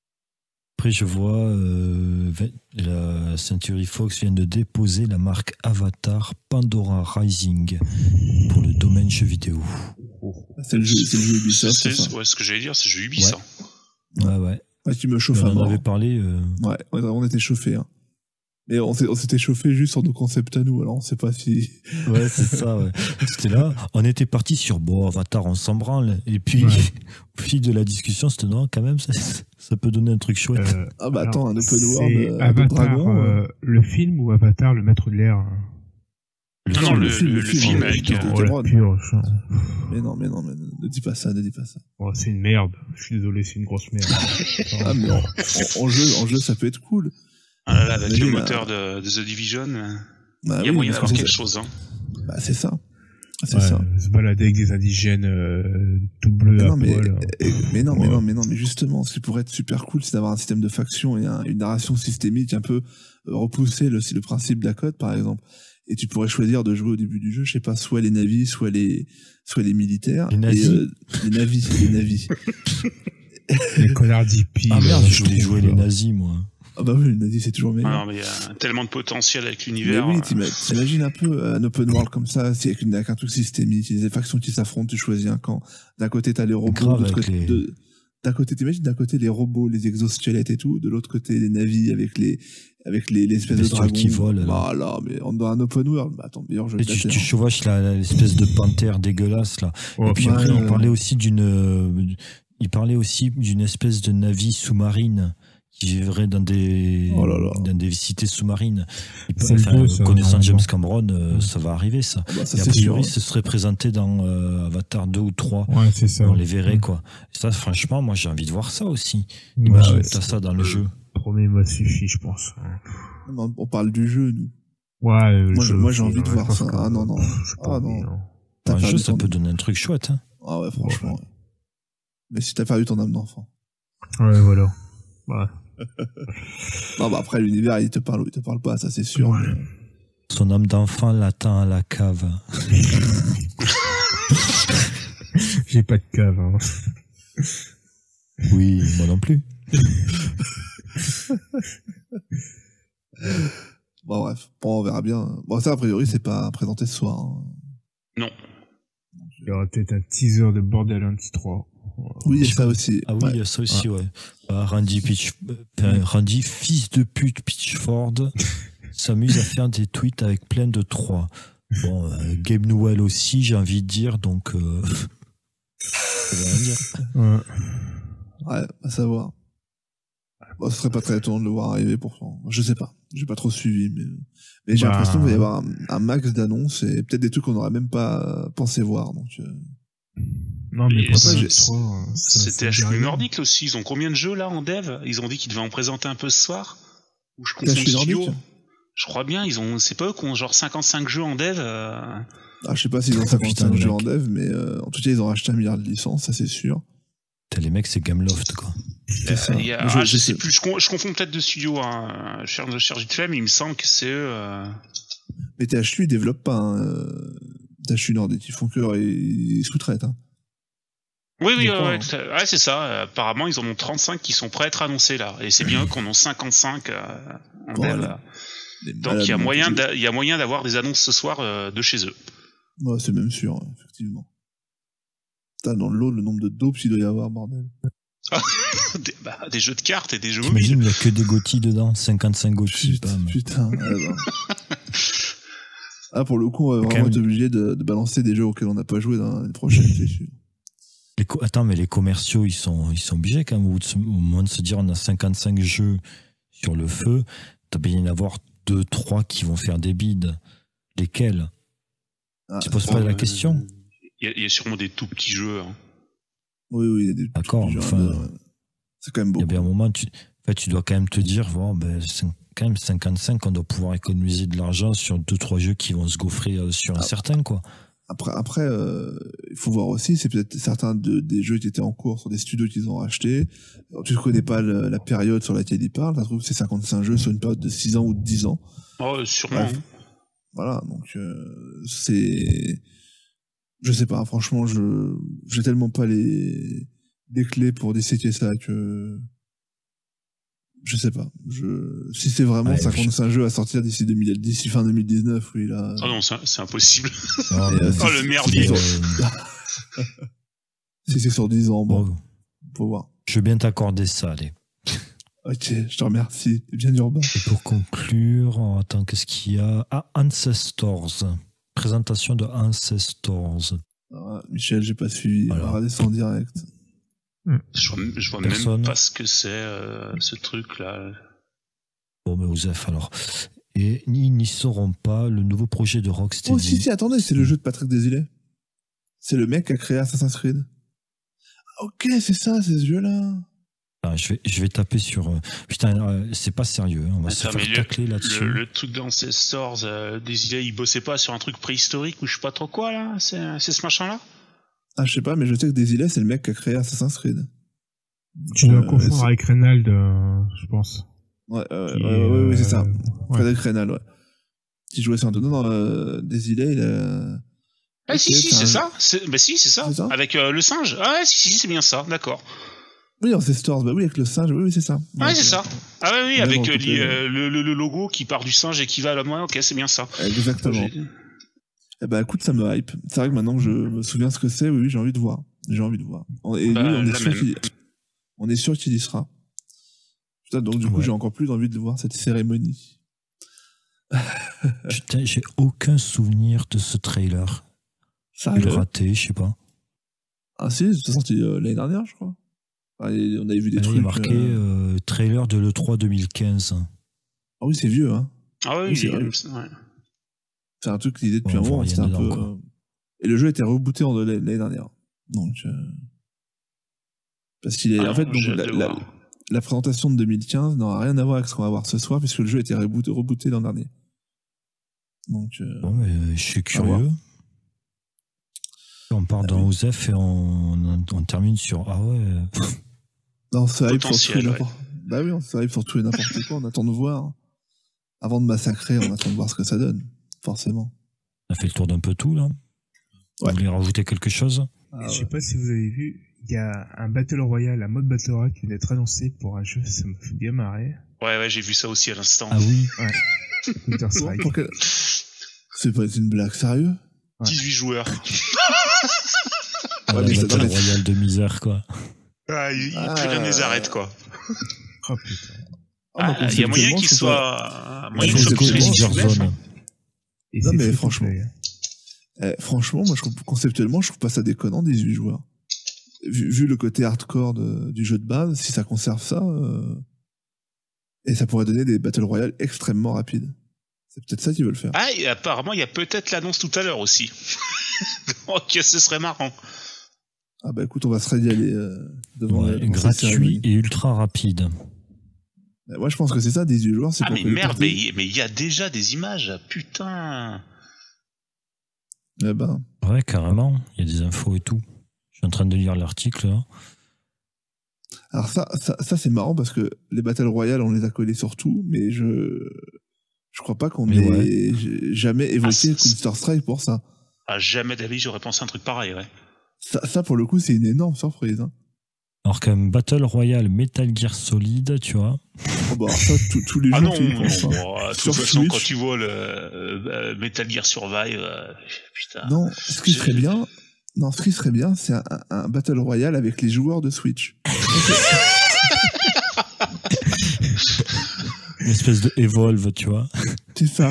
Après, je vois euh, la Century Fox vient de déposer la marque Avatar Pandora Rising pour le domaine jeux vidéo. C'est le jeu, c'est le jeu Ubisoft, C'est c'est ça. ouais, ce que j'allais dire, c'est le jeu Ubisoft. Ouais, ouais. Ouais, tu me chauffes On à en mort. avait parlé. euh, Ouais, on on était chauffés, hein. Mais on s'est- on s'était chauffé juste sur nos concepts à nous, alors on sait pas si... Ouais, c'est ça, ouais. C'était là. On était parti sur, bon, Avatar, on s'en branle. Et puis, Ouais. au fil de la discussion, c'était non, quand même, ça, ça peut donner un truc chouette. Euh, Ah bah alors, attends, un open c'est world, euh, Avatar, de dragon, euh, euh, le film ou Avatar, le maître de l'air. hein. Non, non, le, le, le film avec. avec- euh, Oh la Cameron. purge. hein. Mais non, mais non, mais ne dis pas ça, ne dis pas ça. Oh, c'est une merde. Je suis désolé, c'est une grosse merde. Ah mais en, en- en jeu, en jeu, ça peut être cool. Ah là là, avec Mais le là- moteur de, de The Division, euh, Bah il y a oui, moyen parce d'avoir que quelque c'est- chose. Hein. Bah c'est ça. C'est Ouais, ça. se balader avec des indigènes euh, tout bleus Mais à non, mais, poil. et- mais non, mais Ouais. non, mais non, mais justement, ce qui pourrait être super cool, c'est d'avoir un système de faction et un- une narration systémique un peu euh, repousser le, le principe d'A-Code, par exemple. Et tu pourrais choisir de jouer au début du jeu, je sais pas, soit les navis, soit les, soit les militaires. Les nazis. Et, euh, les navis, les navis. Les connards d'hippies. Ah merde, là, je voulais trouve, jouer là. les nazis, moi. Ah bah oui, les nazis, c'est toujours meilleur. Ah non, mais il y a tellement de potentiel avec Mais l'univers. oui, euh, t'ima- t'imagines un peu euh, un open world comme ça, c'est avec, une- avec un truc systémique, des factions qui s'affrontent, tu choisis un camp. D'un côté, t'as les robots, Grave, de l'autre avec côté, les- de- d'un côté, t'imagines d'un côté les robots, les exosquelettes et tout, de l'autre côté les navis avec les, avec les, les espèces de bestioles dragons. qui volent, là. Bah là, mais on- dans un open world, bah attends, meilleur jeu Et de la tu, Terre. tu chevauches la- la- l'espèce de panthère dégueulasse, là. Oh, Et puis ouais, après, ouais. on parlait aussi d'une, euh, il parlait aussi d'une espèce de navire sous-marine qui vivrait dans des, Oh là là. dans des cités sous-marines. Il C'est paraît- le enfin, deux, ça, connaissant James normalement. Cameron, euh, Ouais. ça va arriver, ça. Ah bah, ça Et a c'est sûr. priori, ce serait présenté dans euh, Avatar deux ou trois. Ouais, c'est ça. On les verrait, Ouais. quoi. Et ça, franchement, moi, j'ai envie de voir ça aussi. Ouais, Imagine ouais, que t'as c'est- ça dans le jeu. Le premier m'a suffi, je pense. Non, on parle du jeu, nous. Ouais, le Moi, je- jeu, moi, j'ai c'est- envie de ouais, voir je pense ça. que- Ah, non, non. Pff, j'ai pas Ah, envie, non. non. T'as Un perdu jeu, ça ton- peut donner un truc chouette, hein. Ah ouais, franchement. ouais. Mais si t'as perdu ton âme d'enfant. Ouais, voilà. Ouais. Non, bah après, l'univers, il te parle ou il te parle pas, ça c'est sûr. Ouais. mais- Son âme d'enfant l'attend à la cave. J'ai pas de cave. Hein. Oui, moi non plus. Bon, bref. Bon, on verra bien. Bon, ça, a priori, c'est pas présenté ce soir. Hein. Non. Il y aura peut-être un teaser de Borderlands trois. Oui, il y a ça aussi. Ah oui, ouais. il y a ça aussi, ouais. ouais. Ah, Randy, Pitch... enfin, Randy, fils de pute Pitchford, s'amuse à faire des tweets avec plein de trois. Bon, euh, Gabe Newell aussi, j'ai envie de dire, donc... Euh... ça veut rien dire. Ouais. Ouais, à savoir. Bon, ce serait pas très étonnant de le voir arriver pourtant. Je sais pas. J'ai pas trop suivi, mais, mais j'ai Bah... l'impression qu'il va y avoir un, un max d'annonces et peut-être des trucs qu'on n'aurait même pas pensé voir, donc, euh... Non, mais Et pour ça, ça, j'ai- trois, ça- C'était ça H P arrive. Nordic là aussi. Ils ont combien de jeux là en dev? Ils ont dit qu'ils devaient en présenter un peu ce soir? Ou je confonds H P le studio? Nordic Je crois bien. Ils ont, c'est pas eux qui ont genre cinquante-cinq jeux en dev. euh, Ah, je sais pas s'ils ont Oh, cinquante-cinq putain, le jeux mec. en dev, mais euh, en tout cas, ils ont racheté un milliard de licences, ça c'est sûr. Putain, les mecs, c'est Gameloft, quoi. C'est ça. il y a- Je- ah, je, je sais sais. plus. Je, con- je confonds peut-être de studio. Hein. Je cherche, je cherche vite fait, mais il me semble que c'est eux. euh, Mais T H U, ils développent pas, hein, euh, T H U Nordic, ils font que, ils, ils sous-traitent, hein. Oui, oui, Je ouais, crois, ouais, hein. tout à- ouais, c'est ça. Euh, apparemment, ils en ont trente-cinq qui sont prêts à être annoncés là, et c'est bien eux qu'on en cinquante-cinq euh, en Bon, dev. allez. là. Les Donc malades il y a mentaux. moyen, d'a- il y a moyen d'avoir des annonces ce soir euh, de chez eux. Ouais, c'est même sûr, ouais, effectivement. Putain, dans le lot, le nombre de dopes il doit y avoir, bordel. des, bah, des jeux de cartes et des jeux T'imagines, mobiles. il n'y a que des GOTY dedans, cinquante-cinq GOTY, Putain, bam. putain. ouais, bah. Ah, pour le coup, on va Quand vraiment même. être obligé de, de balancer des jeux auxquels on n'a pas joué dans les prochaines, c'est sûr. Les co- Attends, mais les commerciaux, ils sont, ils sont obligés quand même, au, au moment de se dire on a cinquante-cinq jeux sur le feu, t'as bien y en avoir deux, trois qui vont faire des bids. Lesquels? Ah, Tu poses Bon, pas la euh, question? Il y, a- il y a sûrement des tout petits jeux. Hein. oui, oui, il y a des D'accord, petits jeux, enfin, euh, c'est quand même Il y beaucoup. a bien un moment, tu, en fait, tu dois quand même te dire, bon, ben, c'est quand même cinquante-cinq, on doit pouvoir économiser de l'argent sur deux, trois jeux qui vont se gaufrer euh, sur un Ah. certain, quoi. Après, après, euh, il faut voir aussi, c'est peut-être certains de, des jeux qui étaient en cours sur des studios qu'ils ont rachetés. Alors, tu ne connais pas le- la période sur laquelle ils parlent. Ça se trouve, c'est cinquante-cinq jeux sur une période de six ans ou de dix ans. Oh, sûrement. Bref. hein. Voilà, donc euh, c'est, je sais pas, franchement, je j'ai tellement pas les les clés pour disséquer ça que je sais pas. Je si c'est vraiment Ouais, cinquante-cinq jeux à sortir d'ici deux mille d'ici fin deux mille dix-neuf, oui là. Ah non, c'est c'est impossible. Non, Et, mais- euh, Oh le merdier. Euh, Si c'est sur dix ans, bon, bon, faut voir. je veux bien t'accorder ça, allez. Ok, je te remercie. C'est bien urbain. Et pour conclure, oh, attends, qu'est-ce qu'il y a? Ah, Ancestors. Présentation de Ancestors. Ah, Michel, j'ai pas suivi. Voilà. On va regarder ça en direct. Je vois, je vois Personne. même pas ce que c'est euh, ce truc là. Bon, mais Osef, alors. Et ils n'y sauront pas le nouveau projet de Rocksteady. Oh, si, si, attendez, c'est le jeu de Patrick Desilets. C'est le mec qui a créé Assassin's Creed. Ah, ok, c'est ça, c'est ce jeu-là. Ah, je, vais, je vais taper sur... euh, Putain, euh, c'est pas sérieux, hein, on va se Attends, mais faire le, tacler là-dessus. le, le truc d'Ancestors, euh, Desilets, il bossait pas sur un truc préhistorique ou je sais pas trop quoi là. C'est c'est ce machin là. Ah, je sais pas, mais je sais que Desilets, c'est le mec qui a créé Assassin's Creed. Tu dois Euh, confondre c'est- avec Reynald, euh, je pense. Ouais, euh, Qui ouais, est, ouais, ouais, c'est ça. euh, ouais. Frédéric Reynal, ouais. Qui jouait sur un non, non, euh, Desilets, il a... Ah Ok, si si c'est c'est un- ça. C'est- Bah si c'est ça. C'est ça Avec euh, le singe. Ah ouais si si c'est bien ça. D'accord. Oui, Ancestors, bah oui, avec le singe, oui, oui, c'est ça. Ah ouais, c'est ok. ça. Ah ouais, oui, Même avec en euh, coupé, li- ouais. euh, le, le, le logo qui part du singe et qui va à l'homme. Ouais, ok, c'est bien ça. Exactement. J'ai- Eh ben, écoute, ça me hype. C'est vrai que maintenant que je me souviens ce que c'est, oui, oui, j'ai envie de voir. J'ai envie de voir. Et Bah, lui, on est la sûr même. qu'il, on est sûr qu'il y sera. Putain, donc, du coup, Ouais. j'ai encore plus envie de voir cette cérémonie. Putain, j'ai aucun souvenir de ce trailer. Ça, Je l'ai raté, je sais pas. Ah, si, c'est sorti euh, l'année dernière, je crois. Ah, et on avait vu des Il trucs. y a marqué euh, euh, trailer de l'E trois deux mille quinze. Ah oui, c'est vieux, hein. Ah oui, Oui, c'est il- vrai. ouais. C'est un truc qui était depuis Ouais, un on voit moment. rien C'était un dedans, peu. quoi. euh, Et le jeu a été rebooté en l'année dernière. Donc. euh, Parce qu'il est. Ah en fait, non, donc, j'ai hâte la, de la- voir. la présentation de deux mille quinze n'aura rien à voir avec ce qu'on va voir ce soir, puisque le jeu a été rebooté, rebooté l'an dernier. Donc. euh, Bon, mais euh, je suis voir. curieux. On part Ah dans oui. Osef et on, on, on termine sur... Ah ouais... Non, on se hype sur tout et Potentiel, n'importe. Bah oui, on se hype sur tout et n'importe quoi. On attend de voir. Avant de massacrer, on attend de voir ce que ça donne. Forcément. On a fait le tour d'un peu tout, là. Ouais. Vous voulez rajouter quelque chose? Ah Je sais ouais. pas si vous avez vu, il y a un Battle Royale, un mode Battle Royale qui vient d'être annoncé pour un jeu, ça me fait bien marrer. Ouais, ouais, j'ai vu ça aussi à l'instant. Ah oui. Ouais. Counter Strike. Pour quel- C'est pas une blague, sérieux? Ouais. dix-huit joueurs. Ah, Ouais, la mais ça Battle doit être- Royale de misère, quoi. Ah, il, il Ah. plus rien ne les arrête, quoi. Oh putain. Ah, moi, Ah, il y a moyen conceptuellement, qu'il je trouve pas- soit... Il moyen faut qu'il soit que plus les réussi Danger que F, Zone. hein. Et Non, c'est mais free to franchement. play. Eh, franchement, moi, je trouve, conceptuellement, je trouve pas ça déconnant, dix-huit joueurs. Vu, vu le côté hardcore de- du jeu de base, si ça conserve ça, euh, et ça pourrait donner des Battle Royale extrêmement rapides. C'est peut-être ça qu'ils veulent faire. Ah, et apparemment, il y a peut-être l'annonce tout à l'heure aussi. Donc, ce serait marrant. Ah bah écoute, on va se régaler euh, devant Ouais, la- devant cette gratuit cérémonie. et ultra rapide. Euh, Moi, je pense que c'est ça, dix-huit joueurs, c'est Ah, pour mais que les merde, parties- mais mais il y a déjà des images. Putain. Eh ben, Ouais, carrément. Il y a des infos et tout. Je suis en train de lire l'article, là. alors ça, ça, ça c'est marrant parce que les Battle Royale, on les a collés sur tout, mais je je crois pas qu'on Mais ait ouais. j- jamais évoqué Ah, c'est- Counter Strike pour ça. À jamais d'avis, j'aurais pensé à un truc pareil, ouais. ça. Ça, pour le coup, c'est une énorme surprise. Hein. Alors qu'un Battle Royale Metal Gear Solid, tu vois. Oh bah, alors ça, tous- tous les Ah jours, non, tu y penses. hein. bon, de toute Sur façon, Switch. quand tu vois le euh, Metal Gear Survive, euh, putain. Non, ce qui Je- serait bien, non, ce qui serait bien, c'est un, un- un Battle Royale avec les joueurs de Switch. Une espèce de Evolve, tu vois. C'est ça.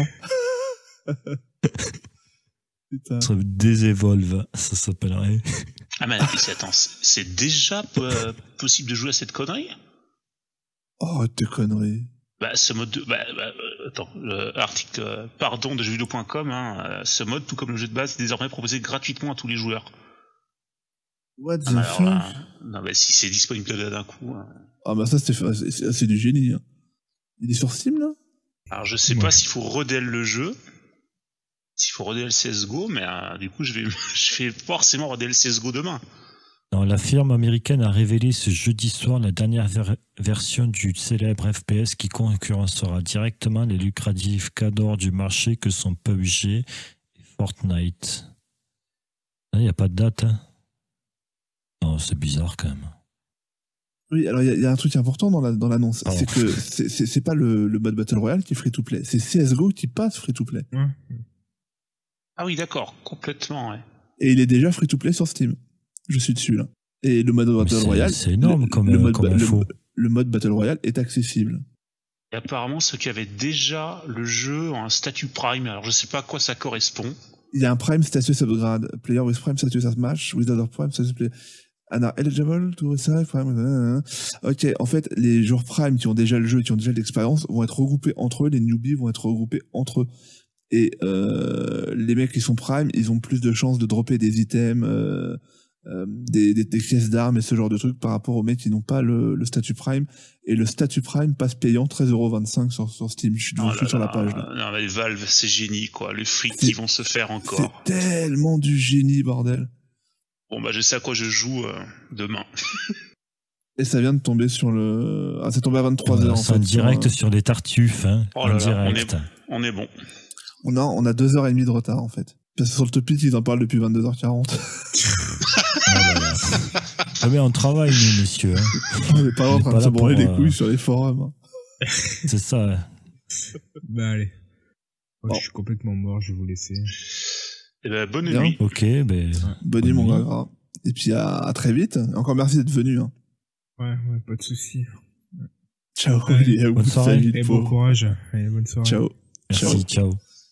Putain. Ça serait Désevolve, ça s'appellerait. Ah, mais c'est- attends, c'est déjà euh, possible de jouer à cette connerie? Oh, tes conneries. Bah, ce mode de, bah, bah, euh, attends, euh, article, euh, pardon, de jeuxvideo point com, hein, euh, ce mode, tout comme le jeu de base, est désormais proposé gratuitement à tous les joueurs. What the Ah, bah, alors fuck? là, non, bah, si c'est disponible là d'un coup. hein. Ah bah ça, c'est c'est- c'est- c'est du génie. Hein. Il est sur Steam, là? Alors, je sais Ouais. pas s'il faut redel le jeu, s'il faut redel C S G O, mais euh, du coup, je vais, je vais forcément redel C S G O demain. Non, la firme américaine a révélé ce jeudi soir la dernière ver- version du célèbre F P S qui concurrencera directement les lucratifs cadors du marché que sont P U B G et Fortnite. Il n'y a pas de date. Hein. Non, c'est bizarre quand même. Oui, alors il y, a- il y a un truc important dans la- dans l'annonce, Pardon. c'est que c'est- c'est c'est pas le, le mode Battle Royale qui est free to play, c'est C S G O qui passe free to play. Ouais. Ah oui, d'accord, complètement, ouais. Et il est déjà free to play sur Steam. Je suis dessus là. Et le mode Mais Battle c'est- Royale, c'est énorme le, comme- le mode, comme ba- le- info. le mode Battle Royale est accessible. Et apparemment, ceux qui avaient déjà le jeu ont un statut Prime, alors je sais pas à quoi ça correspond. Il y a un Prime status upgrade. Player with Prime status as match with other Prime status play. And are eligible to receive Prime. euh, euh. Ok, en fait, les joueurs Prime qui ont déjà le jeu, qui ont déjà de l'expérience, vont être regroupés entre eux. Les newbies vont être regroupés entre eux. Et euh, les mecs qui sont Prime, ils ont plus de chances de dropper des items, euh, euh, des, des, des pièces d'armes et ce genre de trucs par rapport aux mecs qui n'ont pas le, le statut Prime. Et le statut Prime passe payant treize euros vingt-cinq sur, sur Steam. Je suis, Oh je suis là sur la là, page là. Non, mais Valve, c'est génie, quoi. Le fric C'est- qu'ils vont se faire encore. C'est tellement du génie, bordel. Bon, bah, je sais à quoi je joue euh, demain. Et ça vient de tomber sur le... Ah, c'est tombé à vingt-trois heures en C'est fait. en direct sur, euh, sur les Tartuffes. Hein, Oh en là là, on direct. est, on est bon. On a, on a deux heures et demie de retard en fait. Parce que sur le topic, ils en parlent depuis vingt-deux heures quarante. Oh là là. Ah, mais on travaille, nous, messieurs. hein. On est pas On en est train pas de se là branler pour, les euh, couilles sur les forums. hein. C'est ça. hein. Bah allez. Moi, Bon. je suis complètement mort, je vais vous laisser. Eh ben, bonne Bien. nuit. Ok, ben. Bonne nuit, mon nuit. gars. Et puis à, à très vite. Encore merci d'être venu. Hein. Ouais, ouais, pas de soucis. Ciao. Ouais. Et à vous, Bonne soirée. salut, Et pauvre. bon courage. Allez, bonne soirée. Ciao. Merci, ciao.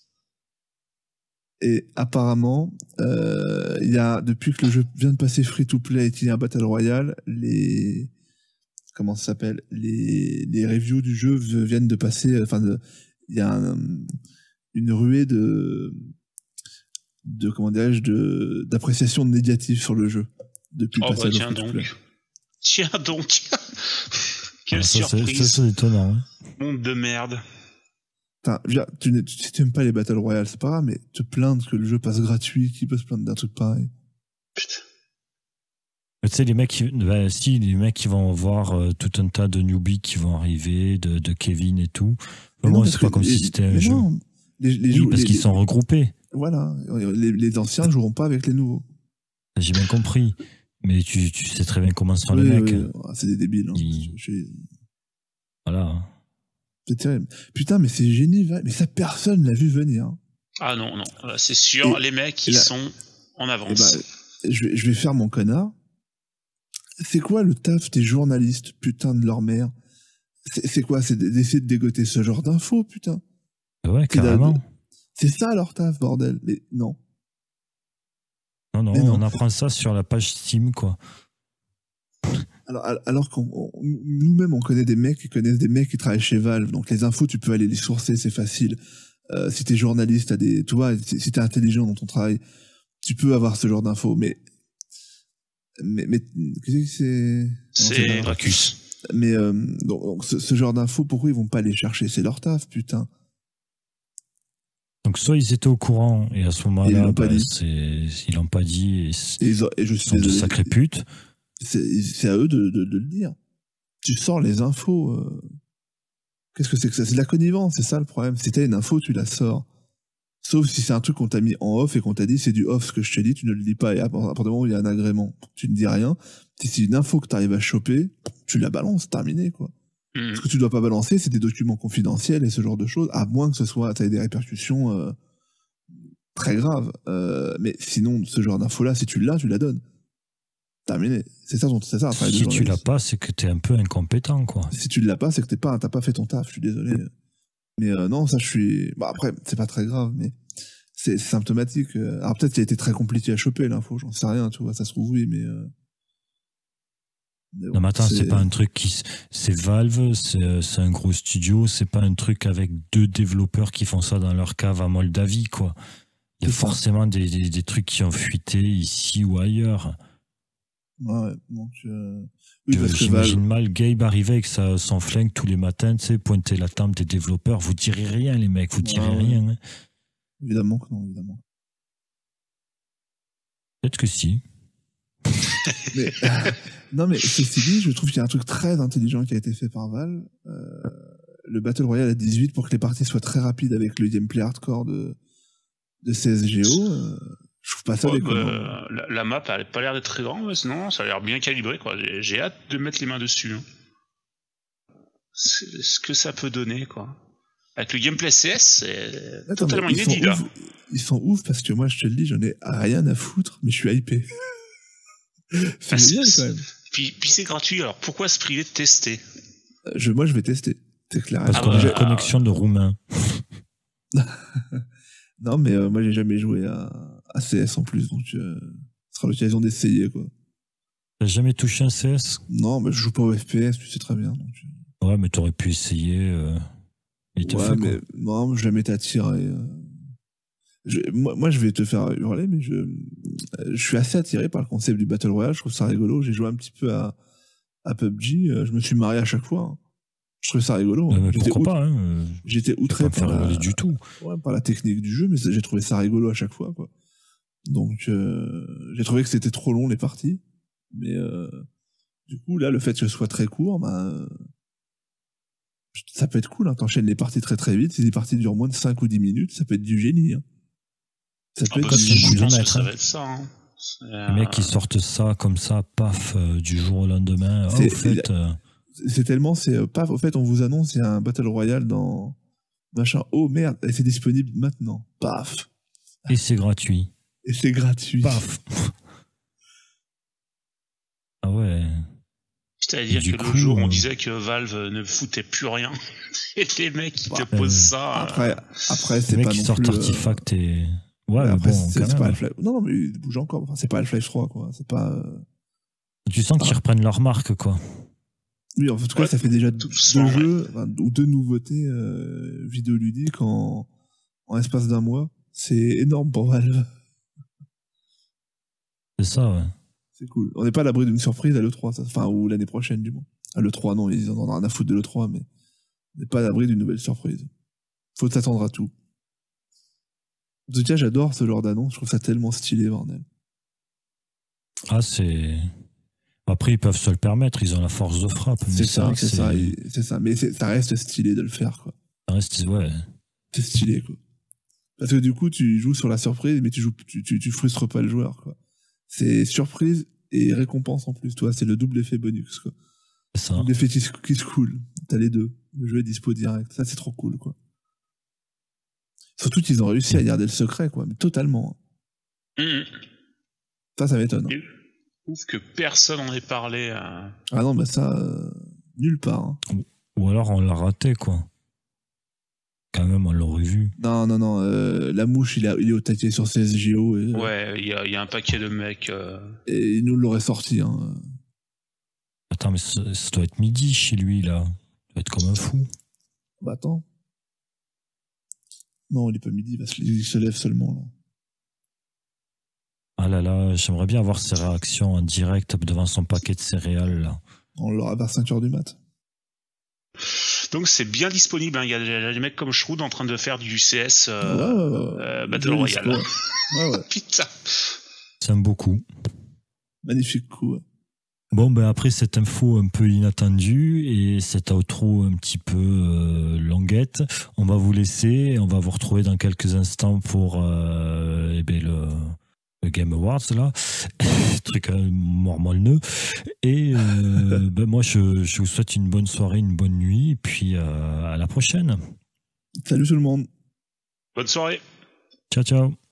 Et apparemment, euh, il y a, depuis que le jeu vient de passer free to play et qu'il y a un Battle Royale, les, comment ça s'appelle, les, les reviews du jeu viennent de passer, enfin, de- il y a un- une ruée de, de, comment dirais-je, de, d'appréciation négative sur le jeu depuis le Oh, bah, passage au tiens free to play. donc. Tiens donc. Quelle Ah, ça, c'est- ça, surprise. c'est étonnant. Hein. Monde de merde. Enfin, je veux dire, tu, n'es- si tu n'aimes pas les Battle Royale, c'est pas grave, mais te plaindre que le jeu passe gratuit, qui peut se plaindre d'un truc pareil? Putain. Mais tu sais, les mecs, qui- bah, si, les mecs qui vont voir euh, tout un tas de newbies qui vont arriver, de, de Kevin et tout. Mais Vraiment, non, c'est parce pas que comme les- si c'était un mais jeu. non, les, les Oui, jou- parce les- qu'ils sont regroupés. Voilà, les, les anciens joueront pas avec les nouveaux. J'ai bien compris. Mais tu, tu sais très bien comment sont Oui, les mecs. oui, c'est des débiles. Hein. Ils... Je, je... Voilà. C'est terrible. Putain, mais c'est génie, mais ça, personne l'a vu venir. Ah non, non, là, c'est sûr, Et, les mecs, ils là, sont en avance. Bah, je, vais, je vais faire mon connard. C'est quoi le taf des journalistes, putain de leur mère? C'est quoi? C'est d'essayer de dégoter ce genre d'infos, putain. Ouais, carrément. C'est ça leur taf, bordel. Mais non. Non, non, non, on apprend ça sur la page Steam, quoi. Alors, alors qu'on nous-mêmes, on connaît des mecs qui connaissent des mecs qui travaillent chez Valve. Donc les infos, tu peux aller les sourcer, c'est facile. Euh, si t'es journaliste, t'as des, tu vois, si t'es intelligent dans ton travail, tu peux avoir ce genre d'infos. Mais, mais, mais, qu'est-ce que c'est? C'est Dracus. Mais euh, donc, donc ce, ce genre d'infos, pourquoi ils vont pas les chercher? C'est leur taf, putain. Donc soit ils étaient au courant et à ce moment-là, bah, ils l'ont pas dit et, et, ils ont, et je ils sont de sacrés putes. C'est à eux de, de, de le dire. Tu sors les infos. Euh... Qu'est-ce que c'est que ça? C'est de la connivence, c'est ça le problème. Si t'as une info, tu la sors. Sauf si c'est un truc qu'on t'a mis en off et qu'on t'a dit c'est du off ce que je t'ai dit, tu ne le dis pas. Et à partir du moment où il y a un agrément, tu ne dis rien. Si c'est une info que t'arrives à choper, tu la balances, terminé, quoi. Mmh. Ce que tu dois pas balancer, c'est des documents confidentiels et ce genre de choses, à moins que ce soit, t'as des répercussions euh, très graves. Euh, mais sinon, ce genre d'info-là, si tu l'as, tu la donnes. Terminé. C'est ça, c'est ça. Si tu l'as pas, c'est que t'es un peu incompétent, quoi. Si tu l'as pas, c'est que t'es pas, t'as pas fait ton taf. Je suis désolé. Mais euh, non, ça, je suis. Bah après, c'est pas très grave, mais c'est symptomatique. Alors peut-être qu'il a été très compliqué à choper l'info. J'en sais rien, tu vois. Ça se trouve oui, mais. Euh... mais bon, non, mais attends, c'est pas un truc qui. C'est Valve, c'est un gros studio. C'est pas un truc avec deux développeurs qui font ça dans leur cave à Moldavie, quoi. Il y a forcément des, des, des trucs qui ont fuité ici ou ailleurs. Ouais, donc euh... oui, parce j'imagine Valve... mal Gabe arriver avec sa, son flingue tous les matins, tu sais, pointer la table des développeurs. Vous direz rien, les mecs, vous direz ouais, rien. Hein. Évidemment que non, évidemment. Peut-être que si. mais, euh, non, mais ceci dit, je trouve qu'il y a un truc très intelligent qui a été fait par Valve. Euh, le Battle Royale à dix-huit pour que les parties soient très rapides avec le gameplay hardcore de, de C S G O. Euh... Je trouve pas ça ouais, déconnant. Bah, la, la map elle a pas l'air d'être très grande, mais sinon ça a l'air bien calibré, quoi. J'ai hâte de mettre les mains dessus. Hein. Ce que ça peut donner, quoi. Avec le gameplay C S, c'est Attends, totalement ils inédit, sont là. Ouf, ils sont ouf parce que moi, je te le dis, j'en ai rien à foutre, mais je suis hypé. c'est génial, quand même. Puis, puis c'est gratuit, alors pourquoi se priver de tester? je, Moi, je vais tester. C'est clair. Parce ah qu'on bah, a une connexion de roumain. Non, mais euh, moi, j'ai jamais joué à, à C S en plus, donc euh, ce sera l'occasion d'essayer, quoi. T'as jamais touché un C S? Non, mais je joue pas au F P S, tu sais très bien. Donc... Ouais, mais t'aurais pu essayer. Euh... Il te ouais, fait, mais quoi. non, jamais été attiré. Euh... Je, moi, moi, je vais te faire hurler, mais je, je suis assez attiré par le concept du Battle Royale. Je trouve ça rigolo. J'ai joué un petit peu à, à P U B G. Je me suis marié à chaque fois. Hein. Je trouve ça rigolo. Hein. Pourquoi out... pas hein. J'étais outré par la... du tout. Ouais, par la technique du jeu, mais j'ai trouvé ça rigolo à chaque fois, quoi. Donc, euh, j'ai trouvé que c'était trop long les parties, mais euh, du coup là, le fait que ce soit très court, ben, ça peut être cool. Hein. T'enchaînes les parties très très vite. Si les parties durent moins de cinq ou dix minutes, ça peut être du génie. Hein. Ça peut ah être bah si, je pense que ça va être ça. Hein. Les mecs qui sortent ça comme ça, paf, euh, du jour au lendemain. Oh, au fait. Euh... C'est tellement, c'est euh, paf, au fait, on vous annonce, il y a un Battle Royale dans machin. Oh merde, et c'est disponible maintenant. Paf. Et c'est gratuit. Et c'est gratuit. Paf. Ah ouais. C'est-à-dire que coup, le jour, on disait que Valve ne foutait plus rien. Et les mecs qui bah, te euh, posent ça. Après, après c'est pas non qui sortent plus. Artifact euh... et. Ouais, ouais après, bon, c'est pas Half-Life. Non, non, mais il bouge encore. Enfin, c'est pas Half-Life trois, quoi. C'est pas. Euh... Tu sens qu'ils reprennent leur marque, quoi. Oui, en tout cas, ouais, ça fait déjà deux jeux, ouais. enfin, ou deux nouveautés euh, vidéoludiques en, en espace d'un mois. C'est énorme pour Valve. C'est ça, ouais. C'est cool. On n'est pas à l'abri d'une surprise à l'E trois, ça. Enfin, ou l'année prochaine, du moins. À l'E trois, non, ils en ont rien à foutre de l'E trois, mais on n'est pas à l'abri d'une nouvelle surprise. Faut s'attendre à tout. En tout cas, j'adore ce genre d'annonce. Je trouve ça tellement stylé, bordel. Ah, c'est... Après, ils peuvent se le permettre. Ils ont la force de frappe. C'est ça, c'est ça. C'est ça. Mais ça reste stylé de le faire, quoi. Ça reste, ouais. C'est stylé, quoi. Parce que du coup, tu joues sur la surprise, mais tu joues, tu, tu, tu frustres pas le joueur, quoi. C'est surprise et récompense en plus. Toi, c'est le double effet bonus, quoi. C'est ça. Double effet qui se qui se cool. T'as les deux. Le jeu est dispo direct. Ça, c'est trop cool, quoi. Surtout qu'ils ont réussi à garder le secret, quoi. Mais totalement. Mmh. Ça, ça m'étonne. Je trouve que personne en ait parlé. À... Ah non, bah ça, euh, nulle part. Hein. Ou alors on l'a raté, quoi. Quand même, on l'aurait vu. Non, non, non. Euh, la mouche, il, a, il est au taquet sur C S G O. Et, ouais, il y a, y a un paquet de mecs. Euh... Et il nous l'aurait sorti. Hein. Attends, mais ça, ça doit être midi chez lui, là. Il doit être comme un fou. Bah attends. Non, il est pas midi, il, va se, il se lève seulement, là. Ah là là, j'aimerais bien avoir ses réactions en direct devant son paquet de céréales, là. On l'aura vers cinq heures du mat. Donc c'est bien disponible, hein. Il y a des mecs comme Shroud en train de faire du C S euh, ouais, ouais, ouais. Euh, Battle Royale. Ouais, ouais. Putain. C'est un beau coup. Magnifique coup, ouais. Bon, ben après cette info un peu inattendue et cette outro un petit peu euh, longuette, on va vous laisser, on va vous retrouver dans quelques instants pour euh, eh ben, le, le Game Awards, là, truc euh, mormolneux. Et euh, ben, moi, je, je vous souhaite une bonne soirée, une bonne nuit, et puis euh, à la prochaine. Salut tout le monde. Bonne soirée. Ciao, ciao.